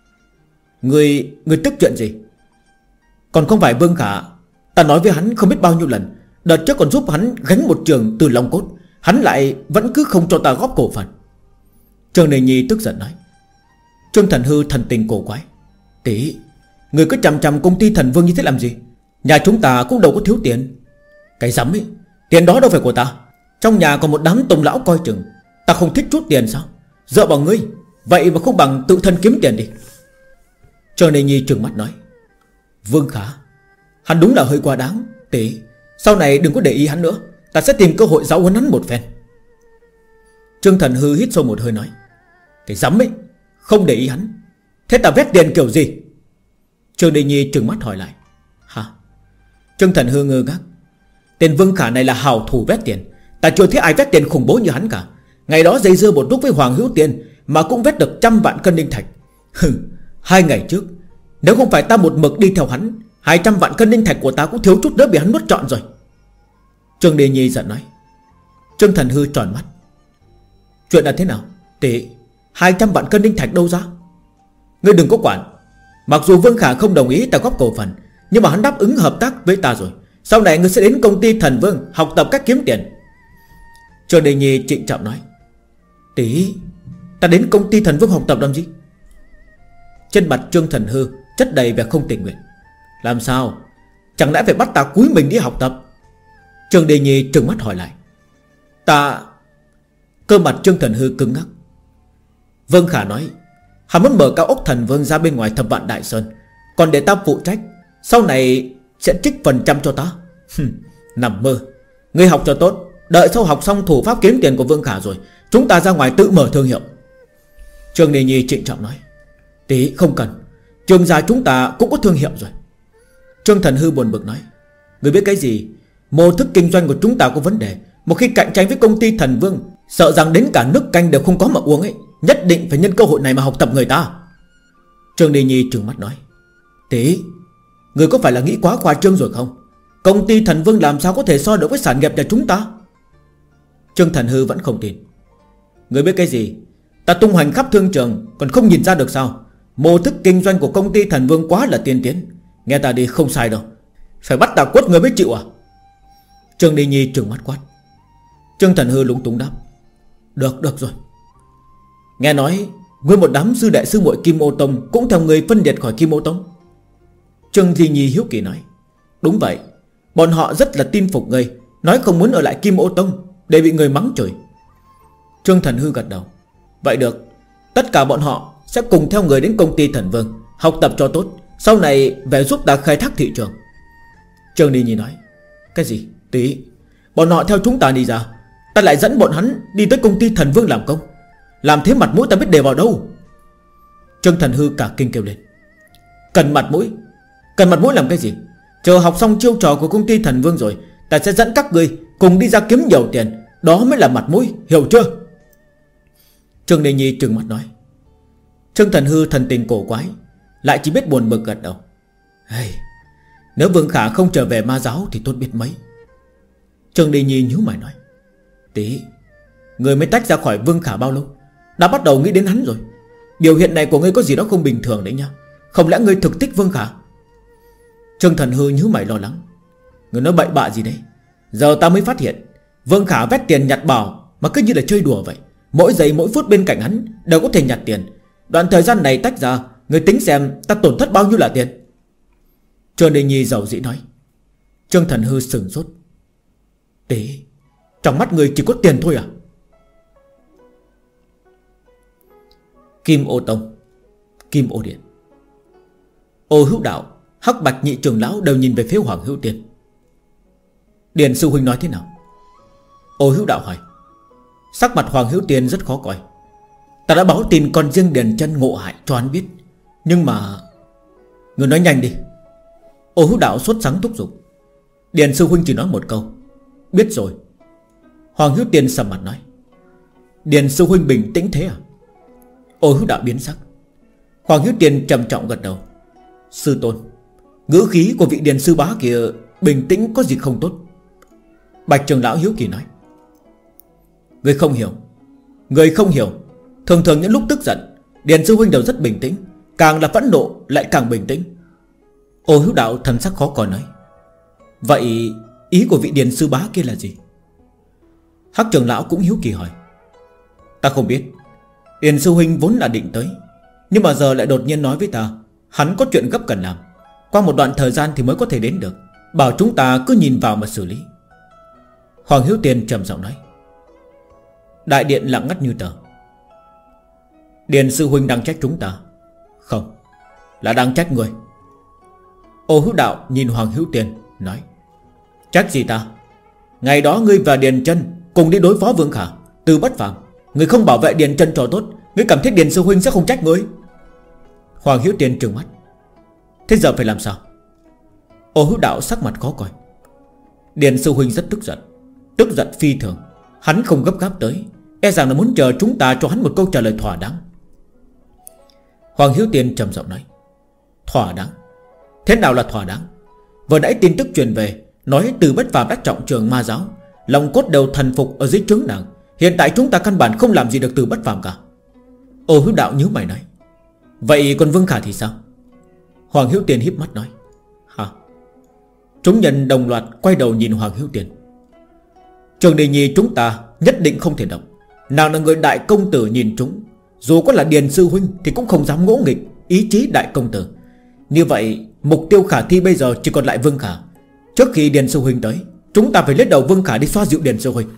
Người, người tức chuyện gì? Còn không phải Vương Khả, ta nói với hắn không biết bao nhiêu lần, đợt trước còn giúp hắn gánh một trường từ Long Cốt, hắn lại vẫn cứ không cho ta góp cổ phần. Trương Đề Nhi tức giận nói. Trương Thần Hư thần tình cổ quái. Tỷ, người cứ chằm chằm công ty Thần Vương như thế làm gì? Nhà chúng ta cũng đâu có thiếu tiền. Cái rắm ấy, tiền đó đâu phải của ta. Trong nhà còn một đám tông lão coi chừng. Ta không thích chút tiền sao? Dựa vào ngươi, vậy mà không bằng tự thân kiếm tiền đi. Trương Đề Nhi trừng mắt nói. Vương Khả, hắn đúng là hơi quá đáng. Tỷ, sau này đừng có để ý hắn nữa, ta sẽ tìm cơ hội giáo huấn hắn một phen. Trương Thần Hư hít sâu một hơi nói. Cái rắm ấy, không để ý hắn, thế ta vét tiền kiểu gì? Trương Đề Nhi trừng mắt hỏi lại. Hả? Trương Thần Hư ngơ ngác. Tên Vương Khả này là hào thủ vét tiền, Ta chưa thấy ai vét tiền khủng bố như hắn cả. Ngày đó dây dưa một lúc với Hoàng Hữu Tiền mà cũng vét được trăm vạn cân linh thạch. Hai ngày trước, nếu không phải ta một mực đi theo hắn, hai trăm vạn cân linh thạch của ta cũng thiếu chút nữa bị hắn nuốt trọn rồi. Trương Đề Nhi giận nói. Trương Thần Hư tròn mắt. Chuyện là thế nào? Tỷ, hai trăm vạn cân linh thạch đâu ra? Ngươi đừng có quản. Mặc dù Vương Khả không đồng ý ta góp cổ phần, nhưng mà hắn đáp ứng hợp tác với ta rồi. Sau này ngươi sẽ đến công ty Thần Vương học tập cách kiếm tiền. Trương Đề Nhi trịnh trọng nói. Tỷ, ta đến công ty Thần Vương học tập làm gì? Trên mặt Trương Thần Hư chất đầy vẻ không tình nguyện. Làm sao? Chẳng lẽ phải bắt ta cúi mình đi học tập? Trương Đề Nhi trừng mắt hỏi lại. Ta... Cơ mặt Trương Thần Hư cứng ngắc. Vương Khả nói, hắn muốn mở cao ốc Thần Vương ra bên ngoài Thập Vạn Đại Sơn, còn để ta phụ trách, sau này sẽ trích phần trăm cho ta. Nằm mơ. Ngươi học cho tốt, đợi sau học xong thủ pháp kiếm tiền của Vương Khả rồi, chúng ta ra ngoài tự mở thương hiệu. Trương Đề Nhi trịnh trọng nói. Tí không cần, Trương gia chúng ta cũng có thương hiệu rồi. Trương Thần Hư buồn bực nói. Ngươi biết cái gì? Mô thức kinh doanh của chúng ta có vấn đề. Một khi cạnh tranh với công ty Thần Vương, sợ rằng đến cả nước canh đều không có mà uống ấy. Nhất định phải nhân cơ hội này mà học tập người ta. Trương Đề Nhi trừng mắt nói. Tí, người có phải là nghĩ quá khoa trương rồi không? Công ty Thần Vương làm sao có thể so được với sản nghiệp nhà chúng ta? Trương Thần Hư vẫn không tin. Người biết cái gì? Ta tung hoành khắp thương trường còn không nhìn ra được sao? Mô thức kinh doanh của công ty Thần Vương quá là tiên tiến. Nghe ta đi, không sai đâu. Phải bắt ta quất người mới chịu à? Trương Đề Nhi trừng mắt quát. Trương Thần Hư lúng túng đáp. Được, được rồi. Nghe nói nguyên một đám sư đệ sư muội Kim Ô Tông cũng theo người phân liệt khỏi Kim Ô Tông. Trương Di Nhi hiếu kỳ nói. Đúng vậy, bọn họ rất là tin phục ngươi, nói không muốn ở lại Kim Ô Tông để bị người mắng chửi. Trương Thần Hư gật đầu. Vậy được, tất cả bọn họ sẽ cùng theo người đến công ty Thần Vương, học tập cho tốt, sau này về giúp ta khai thác thị trường. Trương Di Nhi nói. Cái gì? Tí, bọn họ theo chúng ta đi ra, ta lại dẫn bọn hắn đi tới công ty Thần Vương làm công. Làm thế mặt mũi ta biết để vào đâu? Trương Thần Hư cả kinh kêu lên. Cần mặt mũi? Cần mặt mũi làm cái gì? Chờ học xong chiêu trò của công ty Thần Vương rồi, ta sẽ dẫn các ngươi cùng đi ra kiếm nhiều tiền. Đó mới là mặt mũi, hiểu chưa? Trương Đề Nhi trừng mắt nói. Trương Thần Hư thần tình cổ quái, lại chỉ biết buồn bực gật đầu. Hey, nếu Vương Khả không trở về ma giáo thì tốt biết mấy. Trương Đề Nhi nhíu mày nói. Tí, người mới tách ra khỏi Vương Khả bao lâu? Đã bắt đầu nghĩ đến hắn rồi. Biểu hiện này của ngươi có gì đó không bình thường đấy nha. Không lẽ ngươi thực thích Vương Khả? Trương Thần Hư nhíu mày lo lắng. Ngươi nói bậy bạ gì đấy? Giờ ta mới phát hiện Vương Khả vét tiền nhặt bảo mà cứ như là chơi đùa vậy. Mỗi giây mỗi phút bên cạnh hắn đều có thể nhặt tiền. Đoạn thời gian này tách ra, ngươi tính xem ta tổn thất bao nhiêu là tiền. Trương Đề Nhi giàu dĩ nói. Trương Thần Hư sừng sốt. Tế, trong mắt người chỉ có tiền thôi à? Kim Ô Tông, Kim Ô Điện. Ô Hữu Đạo, Hắc Bạch nhị trưởng lão đều nhìn về phía Hoàng Hữu Tiên. Điền sư huynh nói thế nào? Ô Hữu Đạo hỏi. Sắc mặt Hoàng Hữu Tiên rất khó coi. Ta đã báo tin con riêng Điền Chân ngộ hại cho hắn biết, nhưng mà... Người nói nhanh đi. Ô Hữu Đạo sốt sắng thúc giục. Điền sư huynh chỉ nói một câu. Biết rồi. Hoàng Hữu Tiên sầm mặt nói. Điền sư huynh bình tĩnh thế à? Ô Hữu Đạo biến sắc. Hoàng Hữu Tiên trầm trọng gật đầu. Sư tôn, ngữ khí của vị Điền sư bá kia bình tĩnh có gì không tốt? Bạch trưởng lão hiếu kỳ nói. Người không hiểu. Người không hiểu. Thường thường những lúc tức giận, Điền sư huynh đều rất bình tĩnh, càng là phẫn nộ lại càng bình tĩnh. Ô Hữu Đạo thần sắc khó coi nói. Vậy ý của vị Điền sư bá kia là gì? Hắc trưởng lão cũng hiếu kỳ hỏi. Ta không biết. Điền sư huynh vốn là định tới, nhưng mà giờ lại đột nhiên nói với ta hắn có chuyện gấp cần làm, qua một đoạn thời gian thì mới có thể đến được, bảo chúng ta cứ nhìn vào mà xử lý. Hoàng Hữu Tiên trầm giọng nói. Đại điện lặng ngắt như tờ. Điền sư huynh đang trách chúng ta? Không, là đang trách người. Ô Hữu Đạo nhìn Hoàng Hữu Tiên nói. Trách gì ta? Ngày đó ngươi và Điền Chân cùng đi đối phó Vương Khả, Từ Bất Phàm, ngươi không bảo vệ Điền Chân cho tốt, ngươi cảm thấy Điền sư huynh sẽ không trách ngươi? Hoàng Hữu Tiên trừng mắt. Thế giờ phải làm sao? Ô Hữu Đạo sắc mặt khó coi. Điền sư huynh rất tức giận, tức giận phi thường. Hắn không gấp gáp tới, e rằng là muốn chờ chúng ta cho hắn một câu trả lời thỏa đáng. Hoàng Hiếu Tiên trầm giọng nói: Thỏa đáng? Thế nào là thỏa đáng? Vừa nãy tin tức truyền về nói Từ Bất Phàm đã trọng trường ma giáo, lòng cốt đều thần phục ở dưới trướng nàng. Hiện tại chúng ta căn bản không làm gì được Từ Bất Phàm cả. Ô Hữu Đạo nhíu mày nói: Vậy còn Vương Khả thì sao? Hoàng Hiếu Tiên híp mắt nói: Hả? Chúng nhân đồng loạt quay đầu nhìn Hoàng Hiếu Tiên. Trường Đề Nhi chúng ta nhất định không thể động. Nàng là người đại công tử nhìn chúng, dù có là Điền sư huynh thì cũng không dám ngỗ nghịch ý chí đại công tử. Như vậy mục tiêu khả thi bây giờ chỉ còn lại Vương Khả. Trước khi Điền sư huynh tới, chúng ta phải lấy đầu Vương Khả đi xoa dịu Điền sư huynh.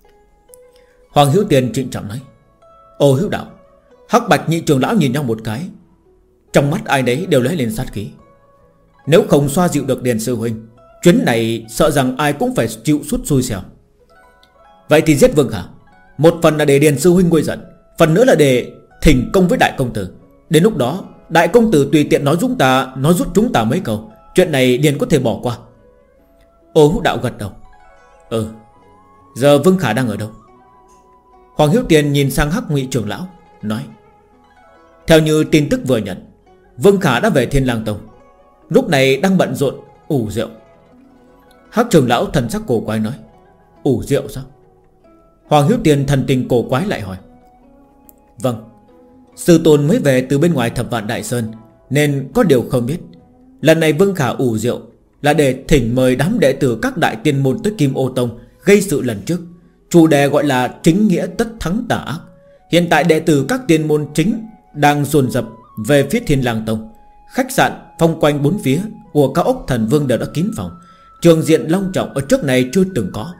Hoàng Hiếu Tiên trịnh trọng nói: Ô Hữu Đạo, Hắc Bạch nhị trưởng lão nhìn nhau một cái, trong mắt ai đấy đều lấy lên sát khí. Nếu không xoa dịu được Điền sư huynh, chuyến này sợ rằng ai cũng phải chịu suốt xui xẻo. Vậy thì giết Vương Khả. Một phần là để Điền sư huynh nguôi giận, phần nữa là để thỉnh công với đại công tử. Đến lúc đó đại công tử tùy tiện nói chúng ta, nói rút chúng ta mấy câu, chuyện này Điền có thể bỏ qua. Ô Hữu Đạo gật đầu: Ừ. Giờ Vương Khả đang ở đâu? Hoàng Hiếu Tiền nhìn sang Hắc Ngụy trưởng lão nói: Theo như tin tức vừa nhận, Vương Khả đã về Thiên Lang Tông, lúc này đang bận rộn ủ rượu. Hắc trưởng lão thần sắc cổ quái nói: Ủ rượu sao? Hoàng Hiếu Tiền thần tình cổ quái lại hỏi: Vâng, sư tôn mới về từ bên ngoài Thập Vạn Đại Sơn, nên có điều không biết. Lần này Vương Khả ủ rượu là để thỉnh mời đám đệ tử các đại tiên môn tới Kim Ô Tông gây sự lần trước. Chủ đề gọi là chính nghĩa tất thắng tà ác. Hiện tại đệ tử các tiên môn chính đang dồn dập về phía Thiên Lang Tông. Khách sạn phong quanh bốn phía của cao ốc Thần Vương đều đã kín phòng, trường diện long trọng ở trước này chưa từng có.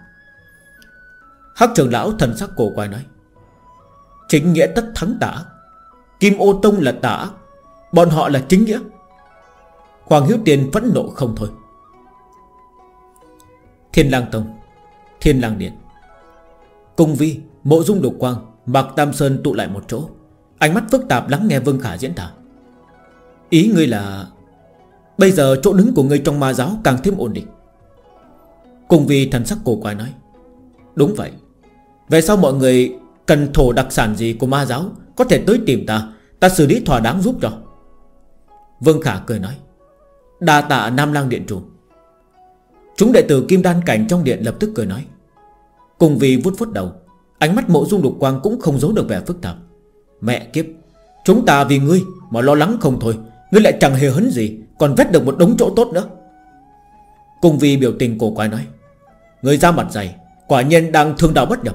Hắc trưởng lão thần sắc cổ quái nói: Chính nghĩa tất thắng tà ác? Kim Ô Tông là tà ác, bọn họ là chính nghĩa? Hoàng Hiếu Tiền phẫn nộ không thôi. Thiên Lang Tông, Thiên Lang Điện. Cung Vi, Mộ Dung Đục Quang, Mạc Tam Sơn tụ lại một chỗ, ánh mắt phức tạp lắng nghe Vương Khả diễn tả. Ý ngươi là bây giờ chỗ đứng của ngươi trong ma giáo càng thêm ổn định? Cung Vi thần sắc cổ quái nói: Đúng vậy. Về sau mọi người cần thổ đặc sản gì của ma giáo có thể tới tìm ta, ta xử lý thỏa đáng giúp cho. Vương Khả cười nói: Đa tạ Nam Lang Điện chủ. Chúng đệ tử Kim Đan cảnh trong điện lập tức cười nói. Cùng vì vuốt vuốt đầu, ánh mắt Mộ Dung Đục Quang cũng không giấu được vẻ phức tạp. Mẹ kiếp, chúng ta vì ngươi mà lo lắng không thôi, ngươi lại chẳng hề hấn gì, còn vét được một đống chỗ tốt nữa. Cùng vì biểu tình cổ quái nói: Ngươi ra mặt dày, quả nhiên đang thương đạo bất nhập.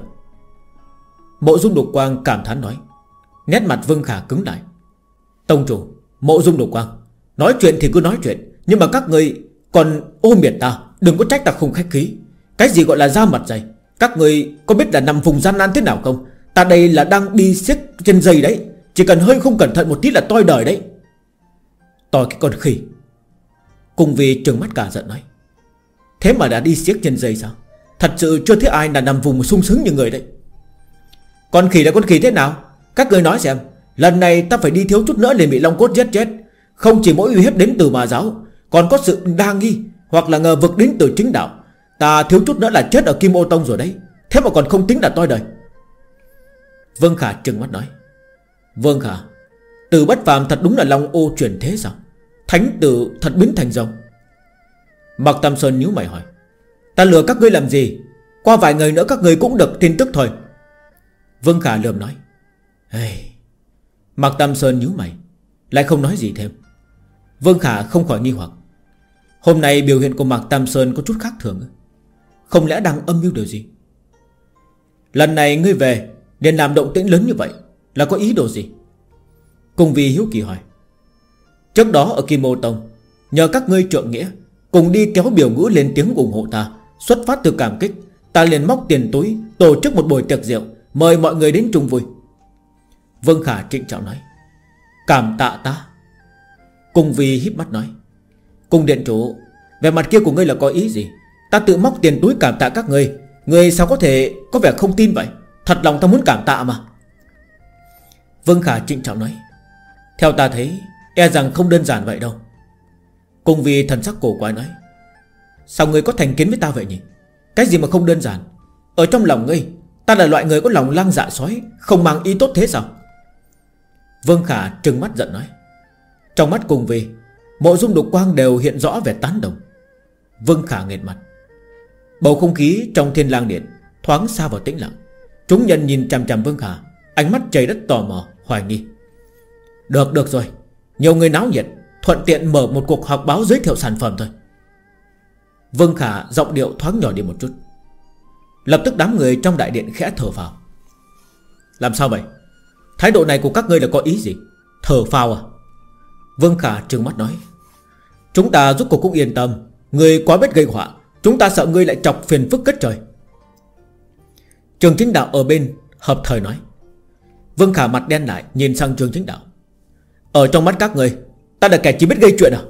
Mộ Dung Đục Quang cảm thán nói. Nét mặt Vương Khả cứng lại. Tông chủ, Mộ Dung Đục Quang, nói chuyện thì cứ nói chuyện, nhưng mà các ngươi còn ô miệt ta, đừng có trách ta không khách khí. Cái gì gọi là ra mặt dày? Các ngươi có biết là nằm vùng gian nan thế nào không? Ta đây là đang đi xiếc trên dây đấy, chỉ cần hơi không cẩn thận một tí là toi đời đấy. Toi cái con khỉ. Cùng vì trừng mắt cả giận nói: Thế mà đã đi xiếc trên dây sao? Thật sự chưa thấy ai là nằm vùng sung sướng như người đấy. Con khỉ là con khỉ thế nào? Các ngươi nói xem, lần này ta phải đi thiếu chút nữa liền bị Long Cốt giết chết. Không chỉ mỗi uy hiếp đến từ ma giáo, còn có sự đa nghi hoặc là ngờ vực đến từ chính đạo. Ta thiếu chút nữa là chết ở Kim Ô Tông rồi đấy, thế mà còn không tính là toi đời. Vương Khả trừng mắt nói: Vương Khả, Từ Bất Phàm thật đúng là Long Ô chuyển thế sao? Thánh tử thật biến thành rồng. Mạc Tam Sơn nhíu mày hỏi: Ta lừa các ngươi làm gì? Qua vài ngày nữa các ngươi cũng được tin tức thôi. Vương Khả lườm nói. Hey. Mạc Tam Sơn nhíu mày, lại không nói gì thêm. Vương Khả không khỏi nghi hoặc. Hôm nay biểu hiện của Mạc Tam Sơn có chút khác thường. Không lẽ đang âm mưu điều gì? Lần này ngươi về nên làm động tĩnh lớn như vậy là có ý đồ gì? Cùng vì hiếu kỳ hỏi. Trước đó ở Kim Ô Tông, nhờ các ngươi trượng nghĩa cùng đi kéo biểu ngữ lên tiếng ủng hộ ta, xuất phát từ cảm kích, ta liền móc tiền túi tổ chức một buổi tiệc rượu, mời mọi người đến chung vui. Vương Khả trịnh trọng nói. Cảm tạ ta. Cùng vì híp mắt nói. Cùng điện chủ, về mặt kia của ngươi là có ý gì? Ta tự móc tiền túi cảm tạ các ngươi, ngươi sao có thể có vẻ không tin vậy? Thật lòng ta muốn cảm tạ mà. Vương Khả trịnh trọng nói. Theo ta thấy, e rằng không đơn giản vậy đâu. Cùng vì thần sắc cổ quái nói. Sao ngươi có thành kiến với ta vậy nhỉ? Cái gì mà không đơn giản? Ở trong lòng ngươi, Ta là loại người có lòng lang dạ sói, không mang ý tốt thế sao? Vương Khả trừng mắt giận nói. Trong mắt Cùng Vi, Mộ Dung Đục Quang đều hiện rõ vẻ tán đồng. Vương Khả nghệt mặt. Bầu không khí trong Thiên Lang Điện thoáng xa vào tĩnh lặng. Chúng nhân nhìn chằm chằm Vương Khả, ánh mắt chảy đất tò mò, hoài nghi. Được được rồi, nhiều người náo nhiệt, thuận tiện mở một cuộc họp báo giới thiệu sản phẩm thôi. Vương Khả giọng điệu thoáng nhỏ đi một chút. Lập tức đám người trong đại điện khẽ thở phào. Làm sao vậy? Thái độ này của các ngươi là có ý gì? Thở phào à? Vương Khả trừng mắt nói. Chúng ta rốt cuộc cũng yên tâm. Ngươi quá biết gây họa, chúng ta sợ ngươi lại chọc phiền phức kết trời. Trường Chính Đạo ở bên hợp thời nói. Vương Khả mặt đen lại, nhìn sang Trường Chính Đạo. Ở trong mắt các ngươi, ta là kẻ chỉ biết gây chuyện à?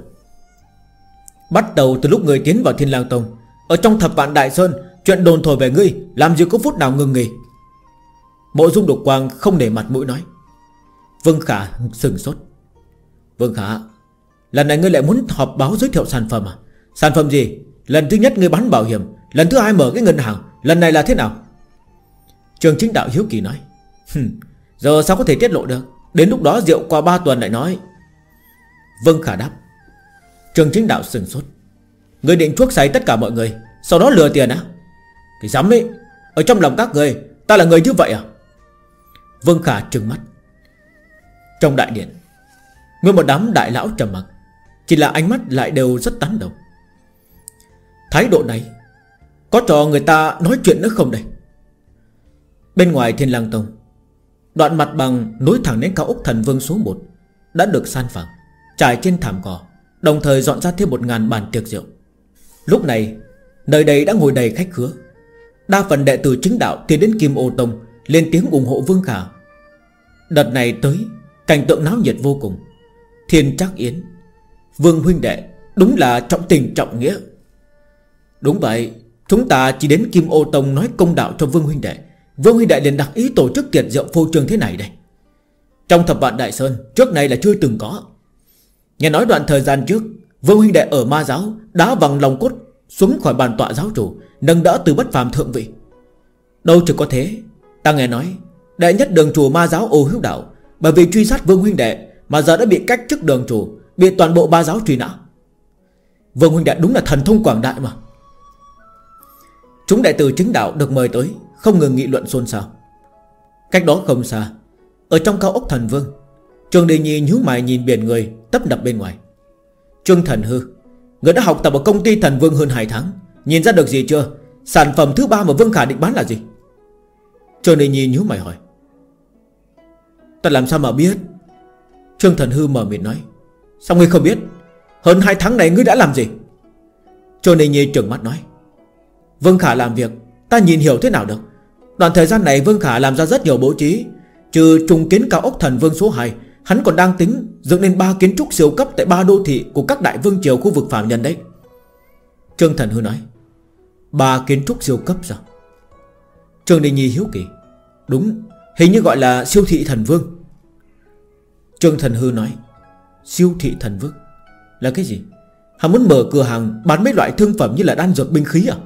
Bắt đầu từ lúc ngươi tiến vào Thiên Lang Tông, ở trong Thập Vạn Đại Sơn, chuyện đồn thổi về ngươi làm gì có phút nào ngừng nghỉ. Mộ Dung Đục Quang không để mặt mũi nói. Vương Khả sừng sốt. Vương Khả, lần này ngươi lại muốn họp báo giới thiệu sản phẩm à? Sản phẩm gì? Lần thứ nhất ngươi bán bảo hiểm, lần thứ hai mở cái ngân hàng, lần này là thế nào? Trường Chính Đạo hiếu kỳ nói. Giờ sao có thể tiết lộ được? Đến lúc đó rượu qua ba tuần lại nói. Vương Khả đáp. Trường Chính Đạo sừng sốt. Ngươi định chuốc say tất cả mọi người, sau đó lừa tiền á? Cái dám ấy, ở trong lòng các người, ta là người như vậy à? Vương Khả trừng mắt. Trong đại điện, nguyên một đám đại lão trầm mặc, chỉ là ánh mắt lại đều rất tán đồng. Thái độ này có cho người ta nói chuyện nữa không đây? Bên ngoài Thiên Lang Tông, đoạn mặt bằng nối thẳng đến cao ốc Thần Vương số một đã được san phẳng, trải trên thảm cỏ, đồng thời dọn ra thêm một ngàn bàn tiệc rượu. Lúc này nơi đây đã ngồi đầy khách khứa. Đa phần đệ tử chính đạo tiến đến Kim Ô Tông lên tiếng ủng hộ Vương Khả. Đợt này tới, cảnh tượng náo nhiệt vô cùng. Thiên Trác Yến, Vương huynh đệ đúng là trọng tình trọng nghĩa. Đúng vậy, chúng ta chỉ đến Kim Ô Tông nói công đạo cho Vương huynh đệ, Vương huynh đệ liền đặc ý tổ chức tiệc rượu phô trương thế này đây. Trong Thập Vạn Đại Sơn trước này là chưa từng có. Nghe nói đoạn thời gian trước, Vương huynh đệ ở Ma Giáo đá văng lòng cốt xuống khỏi bàn tọa giáo chủ, nâng đỡ từ bất phàm thượng vị. Đâu chỉ có thế, ta nghe nói đệ nhất đường chủ Ma Giáo Ô Hữu Đạo bởi vì truy sát Vương huynh đệ mà giờ đã bị cách chức đường chủ, bị toàn bộ Ma Giáo truy nã. Vương huynh đệ đúng là thần thông quảng đại mà. Chúng đệ tử chính đạo được mời tới không ngừng nghị luận xôn xao. Cách đó không xa, ở trong cao ốc Thần Vương, Trương Đình Nhi nhíu mày nhìn biển người tấp nập bên ngoài. Trương Thần Hư, người đã học tập ở công ty Thần Vương hơn hai tháng, nhìn ra được gì chưa? Sản phẩm thứ ba mà Vương Khả định bán là gì? Trương Đình Nhi nhíu mày hỏi. Ta làm sao mà biết? Trương Thần Hư mở miệng nói. Sao ngươi không biết? Hơn hai tháng này ngươi đã làm gì? Trương Đình Nhi trừng mắt nói. Vương Khả làm việc ta nhìn hiểu thế nào được. Đoạn thời gian này Vương Khả làm ra rất nhiều bố trí. Trừ trùng kiến cao ốc Thần Vương số hai, hắn còn đang tính dựng nên ba kiến trúc siêu cấp tại ba đô thị của các đại vương triều khu vực phàm nhân đấy. Trương Thần Hư nói. Ba kiến trúc siêu cấp sao? Trương Đình Nhi hiếu kỳ. Đúng, hình như gọi là siêu thị Thần Vương. Trương Thần Hư nói. Siêu thị Thần Vương là cái gì? Hắn muốn mở cửa hàng bán mấy loại thương phẩm như là đan dược binh khí à?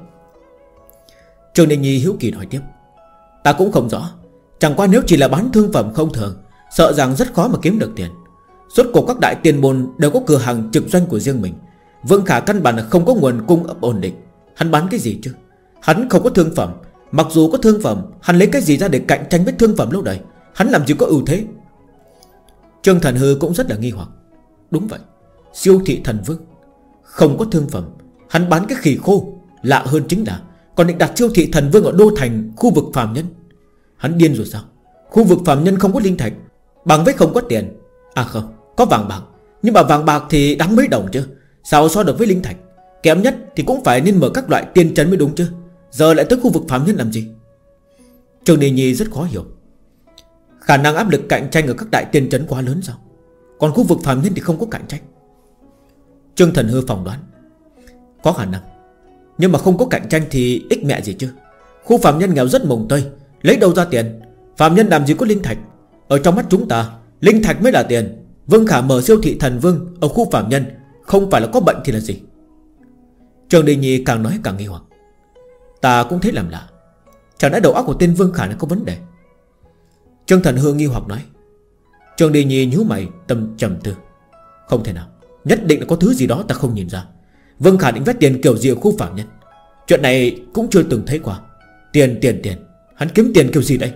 Trương Đình Nhi hiếu kỳ hỏi tiếp. Ta cũng không rõ, chẳng qua nếu chỉ là bán thương phẩm không thường, sợ rằng rất khó mà kiếm được tiền. Suốt cuộc các đại tiền môn đều có cửa hàng trực doanh của riêng mình. Vương Khả căn bản là không có nguồn cung ấp ổn định. Hắn bán cái gì chứ? Hắn không có thương phẩm. Mặc dù có thương phẩm, hắn lấy cái gì ra để cạnh tranh với thương phẩm lâu đời? Hắn làm gì có ưu thế? Trương Thần Hư cũng rất là nghi hoặc. Đúng vậy, siêu thị Thần Vương không có thương phẩm, hắn bán cái khỉ khô. Lạ hơn chính là còn định đặt siêu thị Thần Vương ở đô thành khu vực phàm nhân. Hắn điên rồi sao? Khu vực phàm nhân không có linh thạch, bằng với không có tiền. À không, có vàng bạc, nhưng mà vàng bạc thì đáng mấy đồng chứ, sao so được với linh thạch? Kém nhất thì cũng phải nên mở các loại tiên trấn mới đúng chứ. Giờ lại tới khu vực phàm nhân làm gì? Trương Đình Nhi rất khó hiểu. Khả năng áp lực cạnh tranh ở các đại tiên trấn quá lớn sao? Còn khu vực phàm nhân thì không có cạnh tranh. Trương Thần Hư phỏng đoán. Có khả năng, nhưng mà không có cạnh tranh thì ích mẹ gì chứ. Khu phàm nhân nghèo rất mồng tơi, lấy đâu ra tiền? Phàm nhân làm gì có linh thạch? Ở trong mắt chúng ta, linh thạch mới là tiền. Vương Khả mở siêu thị Thần Vương ở khu phàm nhân, không phải là có bệnh thì là gì? Trương Đình Nhi càng nói càng nghi hoặc. Ta cũng thấy làm lạ. Chẳng lẽ đầu óc của tên Vương Khả này có vấn đề? Trương Thần Hư nghi hoặc nói. Trương Đi Nhi nhíu mày tâm trầm tư. Không thể nào, nhất định là có thứ gì đó ta không nhìn ra. Vương Khả định vét tiền kiểu gì ở khu phạm nhân? Chuyện này cũng chưa từng thấy qua. Tiền tiền tiền, hắn kiếm tiền kiểu gì đây?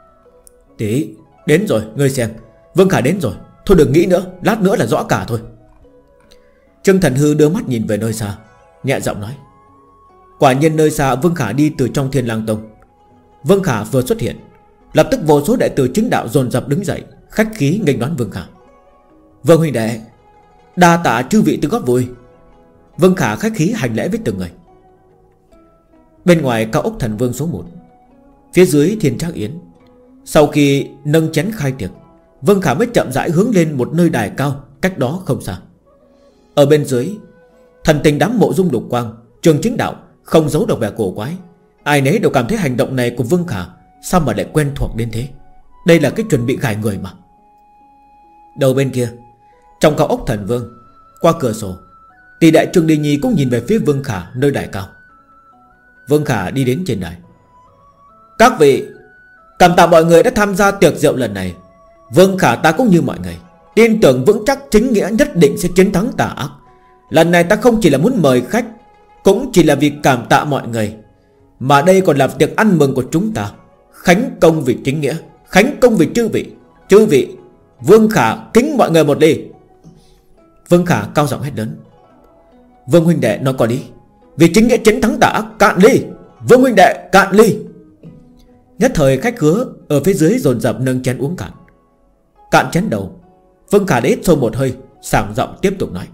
Tí, đến rồi, ngươi xem. Vương Khả đến rồi, thôi đừng nghĩ nữa, lát nữa là rõ cả thôi. Trương Thần Hư đưa mắt nhìn về nơi xa, nhẹ giọng nói. Quả nhiên nơi xa Vương Khả đi từ trong Thiên Lang Tông. Vương Khả vừa xuất hiện, lập tức vô số đệ tử chính đạo dồn dập đứng dậy, khách khí nghênh đón Vương Khả. Vương huynh đệ, đa tạ chư vị từ góp vui. Vương Khả khách khí hành lễ với từng người. Bên ngoài cao ốc Thần Vương số một, phía dưới Thiên Trác Yến. Sau khi nâng chén khai tiệc, Vương Khả mới chậm rãi hướng lên một nơi đài cao cách đó không xa. Ở bên dưới, thần tình đám Mộ Dung Lục Quang, Trường Chính Đạo không giấu được vẻ cổ quái. Ai nấy đều cảm thấy hành động này của Vương Khả sao mà lại quen thuộc đến thế. Đây là cái chuẩn bị gài người mà. Đầu bên kia, trong cao ốc Thần Vương, qua cửa sổ, tỷ đại Trương Đi Nhi cũng nhìn về phía Vương Khả nơi đài cao. Vương Khả đi đến trên đài. Các vị, cảm tạ mọi người đã tham gia tiệc rượu lần này. Vương Khả ta cũng như mọi người, tin tưởng vững chắc chính nghĩa nhất định sẽ chiến thắng tà ác. Lần này ta không chỉ là muốn mời khách, cũng chỉ là vì cảm tạ mọi người, mà đây còn là tiệc ăn mừng của chúng ta. Khánh công vì chính nghĩa, khánh công vì chư vị. Chư vị, Vương Khả kính mọi người một ly. Vương Khả cao giọng hét lớn. Vương huynh đệ nói có lý, vì chính nghĩa chiến thắng tà ác, cạn ly. Vương huynh đệ cạn ly. Nhất thời khách khứa ở phía dưới dồn dập nâng chén uống cạn. Cạn chén đầu, Vương Khả đã hít sâu một hơi, sảng giọng tiếp tục nói.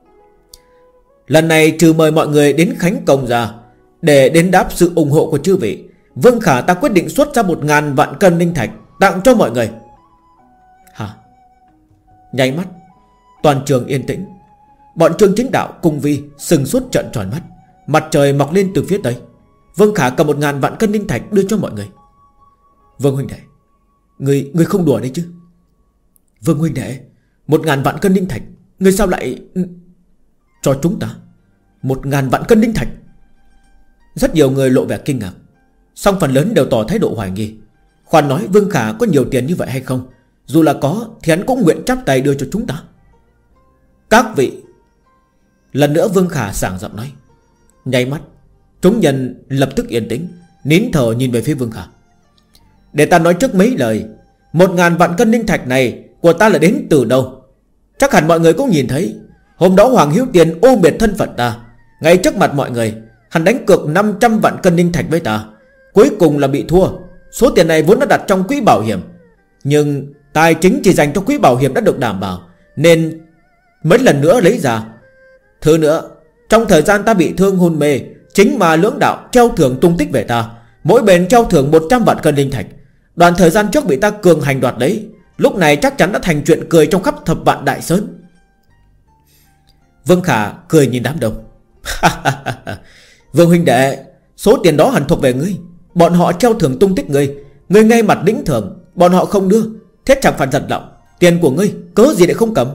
Lần này trừ mời mọi người đến khánh công ra, để đền đáp sự ủng hộ của chư vị, Vương Khả ta quyết định xuất ra một ngàn vạn cân linh thạch tặng cho mọi người. Hả? Nháy mắt, toàn trường yên tĩnh. Bọn Trương Chính Đạo cùng Vi sừng sốt trợn tròn mắt. Mặt trời mọc lên từ phía tây. Vương Khả cầm một ngàn vạn cân linh thạch đưa cho mọi người. Vương huynh đệ, Người, người không đùa đấy chứ? Vương huynh đệ, một ngàn vạn cân linh thạch, người sao lại... Cho chúng ta một ngàn vạn cân linh thạch? Rất nhiều người lộ vẻ kinh ngạc, song phần lớn đều tỏ thái độ hoài nghi. Khoan nói Vương Khả có nhiều tiền như vậy hay không? Dù là có thì hắn cũng nguyện chắp tay đưa cho chúng ta. Các vị. Lần nữa Vương Khả sảng giọng nói. Nháy mắt, chúng nhân lập tức yên tĩnh, nín thở nhìn về phía Vương Khả. Để ta nói trước mấy lời. Một ngàn vạn cân linh thạch này của ta là đến từ đâu? Chắc hẳn mọi người cũng nhìn thấy. Hôm đó Hoàng Hiếu Tiền ô biệt thân phận ta, ngay trước mặt mọi người, hắn đánh cược năm trăm vạn cân linh thạch với ta. Cuối cùng là bị thua. Số tiền này vốn đã đặt trong quỹ bảo hiểm, nhưng tài chính chỉ dành cho quỹ bảo hiểm đã được đảm bảo, nên mấy lần nữa lấy ra. Thứ nữa, trong thời gian ta bị thương hôn mê, chính mà lưỡng đạo treo thưởng tung tích về ta, mỗi bên treo thưởng một trăm vạn cân linh thạch. Đoạn thời gian trước bị ta cường hành đoạt lấy, lúc này chắc chắn đã thành chuyện cười trong khắp thập vạn đại sơn. Vương Khả cười nhìn đám đông. Vương huynh đệ, số tiền đó hẳn thuộc về ngươi. Bọn họ treo thưởng tung tích ngươi, ngươi ngay mặt lĩnh thưởng, bọn họ không đưa, thế chẳng phải giật lòng. Tiền của ngươi cớ gì để không cầm?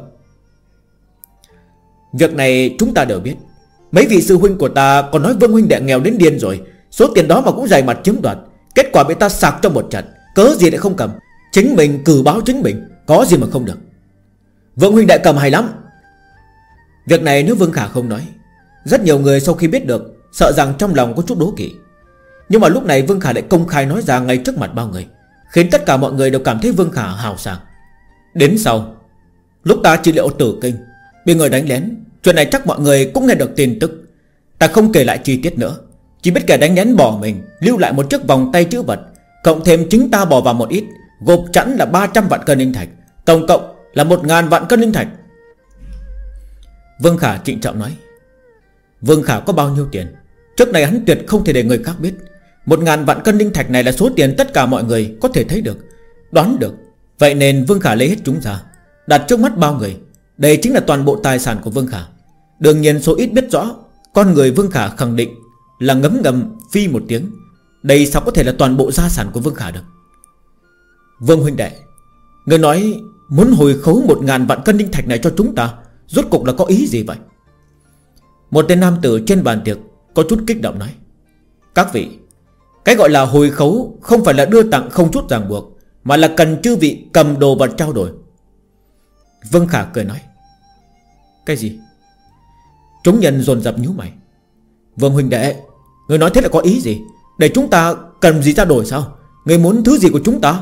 Việc này chúng ta đều biết. Mấy vị sư huynh của ta còn nói Vương huynh đệ nghèo đến điên rồi, số tiền đó mà cũng dày mặt chiếm đoạt, kết quả bị ta sạc trong một trận, cớ gì để không cầm? Chính mình cử báo chính mình, có gì mà không được. Vương huynh đệ cầm hay lắm. Việc này nếu Vương Khả không nói, rất nhiều người sau khi biết được sợ rằng trong lòng có chút đố kỵ. Nhưng mà lúc này Vương Khả lại công khai nói ra ngay trước mặt bao người, khiến tất cả mọi người đều cảm thấy Vương Khả hào sảng. Đến sau, lúc ta trị liệu tử kinh bị người đánh lén, chuyện này chắc mọi người cũng nghe được tin tức. Ta không kể lại chi tiết nữa, chỉ biết kẻ đánh lén bỏ mình, lưu lại một chiếc vòng tay chữ vật, cộng thêm chính ta bỏ vào một ít, gộp chẵn là ba trăm vạn cân linh thạch, tổng cộng là một ngàn vạn cân linh thạch. Vương Khả trịnh trọng nói. Vương Khả có bao nhiêu tiền trước này hắn tuyệt không thể để người khác biết. Một ngàn vạn cân linh thạch này là số tiền tất cả mọi người có thể thấy được, đoán được. Vậy nên Vương Khả lấy hết chúng ra, đặt trước mắt bao người. Đây chính là toàn bộ tài sản của Vương Khả. Đương nhiên số ít biết rõ, con người Vương Khả khẳng định là ngấm ngầm phi một tiếng. Đây sao có thể là toàn bộ gia sản của Vương Khả được? Vương huynh đệ, người nói muốn hồi khấu một ngàn vạn cân linh thạch này cho chúng ta, rốt cục là có ý gì vậy? Một tên nam tử trên bàn tiệc có chút kích động nói. Các vị, Cái gọi là hồi khấu không phải là đưa tặng không chút ràng buộc, mà là cần chư vị cầm đồ vật trao đổi. Vương Khả cười nói. Cái gì? Chúng nhân dồn dập nhíu mày. Vương huynh đệ, người nói thế là có ý gì? Để chúng ta cần gì trao đổi sao? Người muốn thứ gì của chúng ta?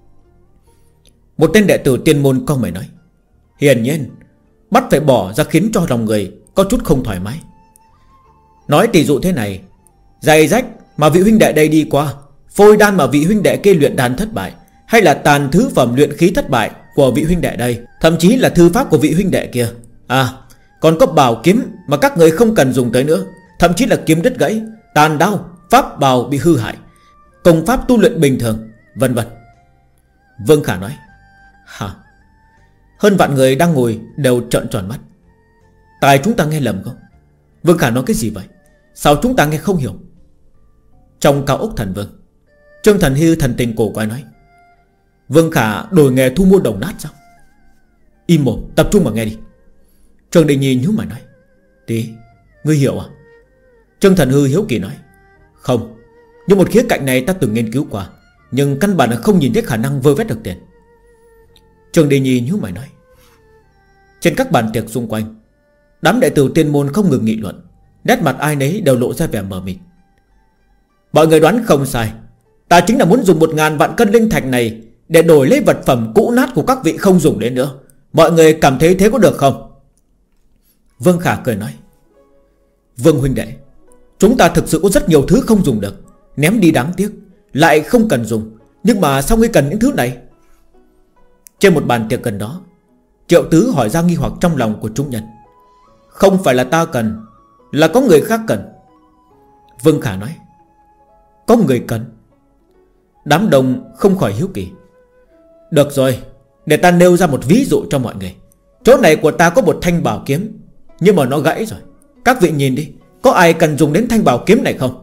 Một tên đệ tử tiên môn câu mày nói. Hiển nhiên bắt phải bỏ ra khiến cho lòng người có chút không thoải mái. Nói tỷ dụ thế này, giày rách mà vị huynh đệ đây đi qua, phôi đan mà vị huynh đệ kia luyện đan thất bại, hay là tàn thứ phẩm luyện khí thất bại của vị huynh đệ đây, thậm chí là thư pháp của vị huynh đệ kia. À, còn có bảo kiếm mà các người không cần dùng tới nữa, thậm chí là kiếm đứt gãy, tàn đao, pháp bào bị hư hại, công pháp tu luyện bình thường, vân vân. Vương Khả nói. Hả? Hơn vạn người đang ngồi đều trợn tròn mắt. Tại chúng ta nghe lầm không? Vương Khả nói cái gì vậy? Sao chúng ta nghe không hiểu? Trong cao ốc thần vương, Trương Thần Hư thần tình cổ quái nói. Vương Khả đổi nghề thu mua đồng nát sao? Im mồm, tập trung mà nghe đi. Trương Đình Nhi nhíu mày nói. Tí, ngươi hiểu à? Trương Thần Hư hiếu kỳ nói. Không, nhưng một khía cạnh này ta từng nghiên cứu qua, nhưng căn bản là không nhìn thấy khả năng vơ vét được tiền. Trương Đình Nhi nhíu mày nói. Trên các bàn tiệc xung quanh, đám đệ tử tiên môn không ngừng nghị luận, nét mặt ai nấy đều lộ ra vẻ mờ mịt. Mọi người đoán không sai, ta chính là muốn dùng một ngàn vạn cân linh thạch này để đổi lấy vật phẩm cũ nát của các vị không dùng đến nữa. Mọi người cảm thấy thế có được không? Vương Khả cười nói. Vương huynh đệ, chúng ta thực sự có rất nhiều thứ không dùng được, ném đi đáng tiếc, lại không cần dùng. Nhưng mà sao ngươi cần những thứ này? Trên một bàn tiệc gần đó, Triệu Tứ hỏi ra nghi hoặc trong lòng của chúng nhân. Không phải là ta cần, là có người khác cần. Vương Khả nói. Có người cần? Đám đông không khỏi hiếu kỳ. Được rồi, để ta nêu ra một ví dụ cho mọi người. Chỗ này của ta có một thanh bảo kiếm, nhưng mà nó gãy rồi. Các vị nhìn đi, có ai cần dùng đến thanh bảo kiếm này không?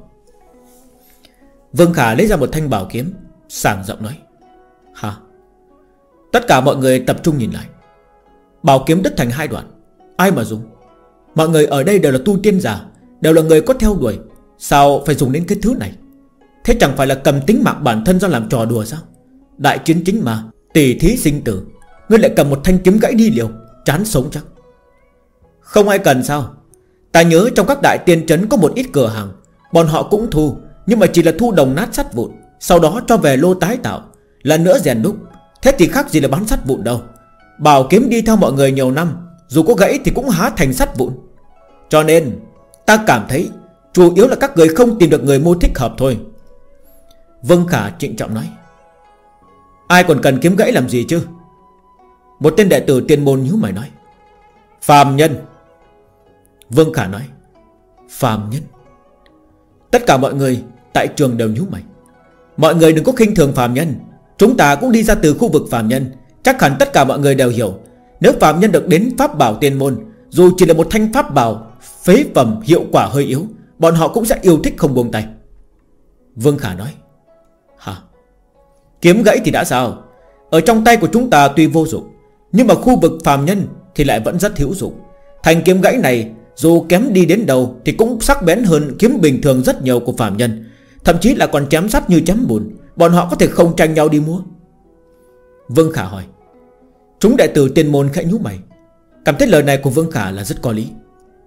Vương Khả lấy ra một thanh bảo kiếm, sảng giọng nói. Hả? Tất cả mọi người tập trung nhìn lại. Bảo kiếm đứt thành hai đoạn, ai mà dùng? Mọi người ở đây đều là tu tiên giả, đều là người có theo đuổi, sao phải dùng đến cái thứ này? Thế chẳng phải là cầm tính mạng bản thân ra làm trò đùa sao? Đại chiến chính mà, tỷ thí sinh tử, ngươi lại cầm một thanh kiếm gãy đi liều, chán sống chắc. Không ai cần sao? Ta nhớ trong các đại tiên trấn có một ít cửa hàng, bọn họ cũng thu, nhưng mà chỉ là thu đồng nát sắt vụn, sau đó cho về lô tái tạo, lần nữa rèn đúc. Thế thì khác gì là bán sắt vụn đâu. Bảo kiếm đi theo mọi người nhiều năm, dù có gãy thì cũng há thành sắt vụn. Cho nên ta cảm thấy chủ yếu là các người không tìm được người mua thích hợp thôi. Vương Khả trịnh trọng nói. Ai còn cần kiếm gãy làm gì chứ? Một tên đệ tử tiên môn nhíu mày nói. Phàm nhân. Vương Khả nói. Phàm nhân. Tất cả mọi người tại trường đều nhíu mày. Mọi người đừng có khinh thường phàm nhân, chúng ta cũng đi ra từ khu vực phàm nhân. Chắc hẳn tất cả mọi người đều hiểu, nếu phàm nhân được đến pháp bảo tiên môn, dù chỉ là một thanh pháp bảo phế phẩm hiệu quả hơi yếu, bọn họ cũng sẽ yêu thích không buông tay. Vương Khả nói. Hả? Kiếm gãy thì đã sao? Ở trong tay của chúng ta tuy vô dụng, nhưng mà khu vực phàm nhân thì lại vẫn rất hữu dụng. Thanh kiếm gãy này dù kém đi đến đâu thì cũng sắc bén hơn kiếm bình thường rất nhiều của phàm nhân, thậm chí là còn chém sắt như chém bùn. Bọn họ có thể không tranh nhau đi mua. Vương Khả hỏi. Chúng đệ tử tiên môn khẽ nhíu mày, cảm thấy lời này của Vương Khả là rất có lý.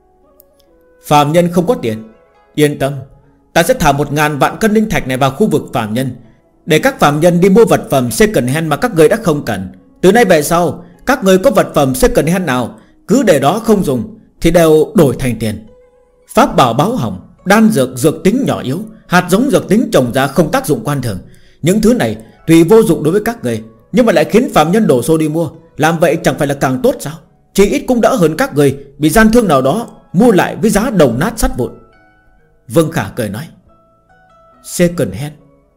Phàm nhân không có tiền, yên tâm, ta sẽ thả một ngàn vạn cân linh thạch này vào khu vực phàm nhân, để các phàm nhân đi mua vật phẩm second hand mà các người đã không cần. Từ nay về sau, các người có vật phẩm second hand nào cứ để đó không dùng thì đều đổi thành tiền. Pháp bảo báo hỏng, đan dược dược tính nhỏ yếu, hạt giống dược tính trồng ra không tác dụng quan thường, những thứ này tuy vô dụng đối với các người, nhưng mà lại khiến phàm nhân đổ xô đi mua. Làm vậy chẳng phải là càng tốt sao? Chỉ ít cũng đỡ hơn các người bị gian thương nào đó mua lại với giá đồng nát sắt vụn. Vương Khả cười nói. Second hand.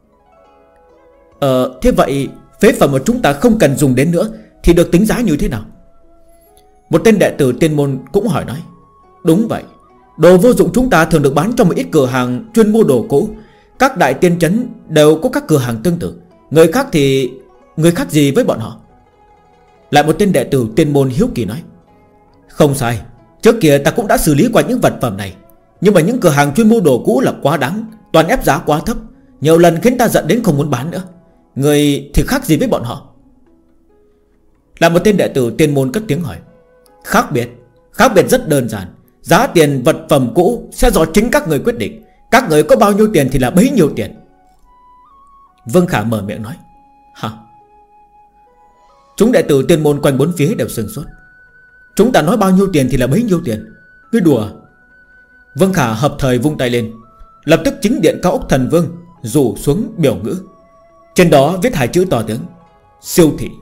Ờ thế vậy phế phẩm mà chúng ta không cần dùng đến nữa thì được tính giá như thế nào? Một tên đệ tử tiên môn cũng hỏi nói. Đúng vậy, đồ vô dụng chúng ta thường được bán trong một ít cửa hàng chuyên mua đồ cũ. Các đại tiên trấn đều có các cửa hàng tương tự. Người khác thì... người khác gì với bọn họ? Lại một tên đệ tử tiên môn hiếu kỳ nói. Không sai, trước kia ta cũng đã xử lý qua những vật phẩm này, nhưng mà những cửa hàng chuyên mua đồ cũ là quá đáng, toàn ép giá quá thấp. Nhiều lần khiến ta giận đến không muốn bán nữa. Người thì khác gì với bọn họ? Là một tên đệ tử tiên môn cất tiếng hỏi. Khác biệt, khác biệt rất đơn giản. Giá tiền vật phẩm cũ sẽ do chính các người quyết định. Các người có bao nhiêu tiền thì là bấy nhiêu tiền. Vương Khả mở miệng nói. Hả? Chúng đệ tử tiên môn quanh bốn phía đều sửng sốt. Chúng ta nói bao nhiêu tiền thì là bấy nhiêu tiền? Ngươi đùa? Vương Khả hợp thời vung tay lên. Lập tức chính điện cao ốc thần vương rủ xuống biểu ngữ. Trên đó viết hai chữ to tướng: siêu thị.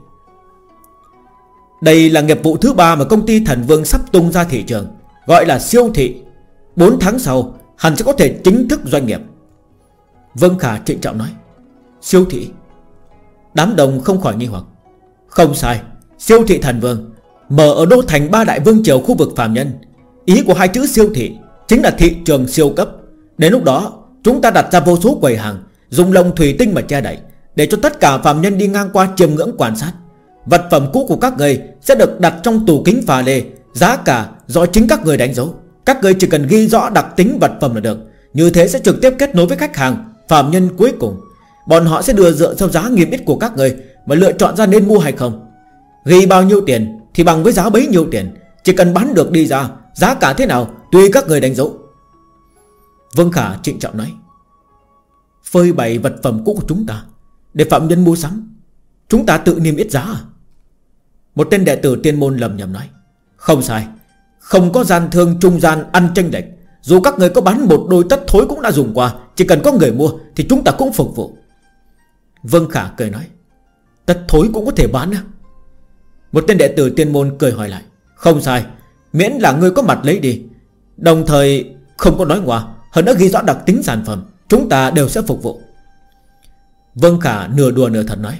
Đây là nghiệp vụ thứ ba mà công ty thần vương sắp tung ra thị trường, gọi là siêu thị. Bốn tháng sau hắn sẽ có thể chính thức doanh nghiệp. Vương Khả trịnh trọng nói. Siêu thị? Đám đông không khỏi nghi hoặc. Không sai, siêu thị thần vương mở ở đô thành ba đại vương triều khu vực phàm nhân. Ý của hai chữ siêu thị chính là thị trường siêu cấp. Đến lúc đó chúng ta đặt ra vô số quầy hàng, dùng lồng thủy tinh mà che đậy, để cho tất cả phàm nhân đi ngang qua chiêm ngưỡng quan sát. Vật phẩm cũ của các người sẽ được đặt trong tủ kính pha lê, giá cả do chính các người đánh dấu. Các người chỉ cần ghi rõ đặc tính vật phẩm là được. Như thế sẽ trực tiếp kết nối với khách hàng phàm nhân cuối cùng. Bọn họ sẽ đưa dựa theo giá niêm yết của các người mà lựa chọn ra nên mua hay không. Ghi bao nhiêu tiền thì bằng với giá bấy nhiêu tiền. Chỉ cần bán được đi ra, giá cả thế nào tùy các người đánh dấu. Vương Khả trịnh trọng nói. Phơi bày vật phẩm cũ của chúng ta để phạm nhân mua sắm, chúng ta tự niêm yết giá à? Một tên đệ tử tiên môn lầm nhầm nói. Không sai, không có gian thương trung gian ăn chênh lệch. Dù các người có bán một đôi tất thối cũng đã dùng qua, chỉ cần có người mua thì chúng ta cũng phục vụ. Vương Khả cười nói. Tất thối cũng có thể bán à? Một tên đệ tử tiên môn cười hỏi lại. Không sai, miễn là người có mặt lấy đi. Đồng thời không có nói ngoa, hơn nữa ghi rõ đặc tính sản phẩm, chúng ta đều sẽ phục vụ. Vương Khả nửa đùa nửa thật nói.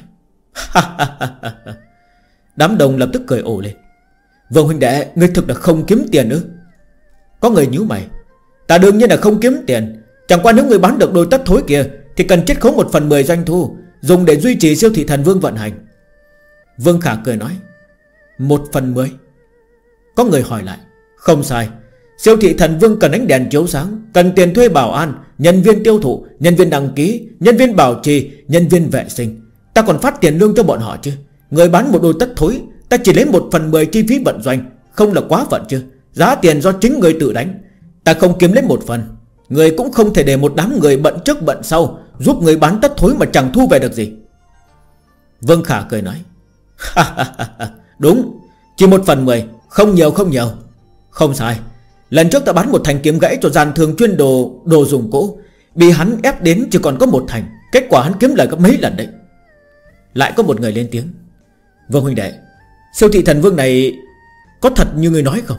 Đám đông lập tức cười ồ lên. Vương huynh đệ, ngươi thực là không kiếm tiền nữa. Có người nhíu mày. Ta đương nhiên là không kiếm tiền. Chẳng qua nếu người bán được đôi tất thối kia thì cần chiết khấu một phần mười doanh thu, dùng để duy trì siêu thị thần vương vận hành. Vương Khả cười nói. Một phần mười? Có người hỏi lại. Không sai, siêu thị thần vương cần ánh đèn chiếu sáng, cần tiền thuê bảo an, nhân viên tiêu thụ, nhân viên đăng ký, nhân viên bảo trì, nhân viên vệ sinh. Ta còn phát tiền lương cho bọn họ chứ. Người bán một đôi tất thối, ta chỉ lấy một phần mười chi phí vận doanh, không là quá phận chứ? Giá tiền do chính người tự đánh, ta không kiếm lấy một phần. Người cũng không thể để một đám người bận trước bận sau giúp người bán tất thối mà chẳng thu về được gì. Vương Khả cười nói. Đúng, chỉ một phần mười, không nhiều không nhiều. Không sai, lần trước ta bán một thành kiếm gãy cho gian thương chuyên đồ đồ dùng cũ, bị hắn ép đến chỉ còn có một thành. Kết quả hắn kiếm lời gấp mấy lần đấy. Lại có một người lên tiếng. Vương huynh đệ, siêu thị thần vương này có thật như người nói không?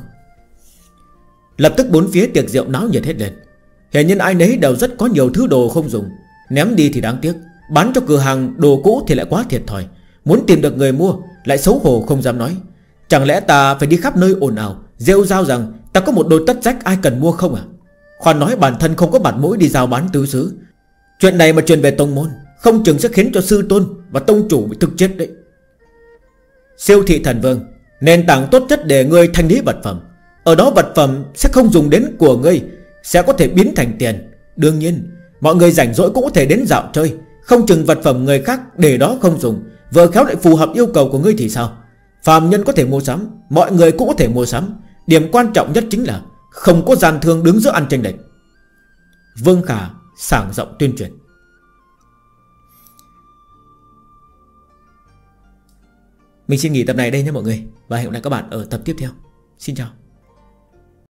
Lập tức bốn phía tiệc rượu náo nhiệt hết lên. Hiển nhiên ai nấy đều rất có nhiều thứ đồ không dùng. Ném đi thì đáng tiếc, bán cho cửa hàng đồ cũ thì lại quá thiệt thòi. Muốn tìm được người mua lại xấu hổ không dám nói. Chẳng lẽ ta phải đi khắp nơi ồn ào rêu rao rằng ta có một đôi tất rách ai cần mua không à? Khoan nói bản thân không có mặt mũi đi giao bán tứ xứ. Chuyện này mà truyền về tông môn, không chừng sẽ khiến cho sư tôn và tông chủ bị thực chết đấy. Siêu thị thần vương, nền tảng tốt nhất để ngươi thanh lý vật phẩm. Ở đó vật phẩm sẽ không dùng đến của ngươi, sẽ có thể biến thành tiền. Đương nhiên mọi người rảnh rỗi cũng có thể đến dạo chơi. Không chừng vật phẩm người khác để đó không dùng, vừa khéo lại phù hợp yêu cầu của ngươi thì sao? Phàm nhân có thể mua sắm, mọi người cũng có thể mua sắm. Điểm quan trọng nhất chính là không có gian thương đứng giữa ăn chênh lệch. Vương Khả sảng giọng tuyên truyền. Mình xin nghỉ tập này đây nhé mọi người, và hẹn gặp lại các bạn ở tập tiếp theo. Xin chào.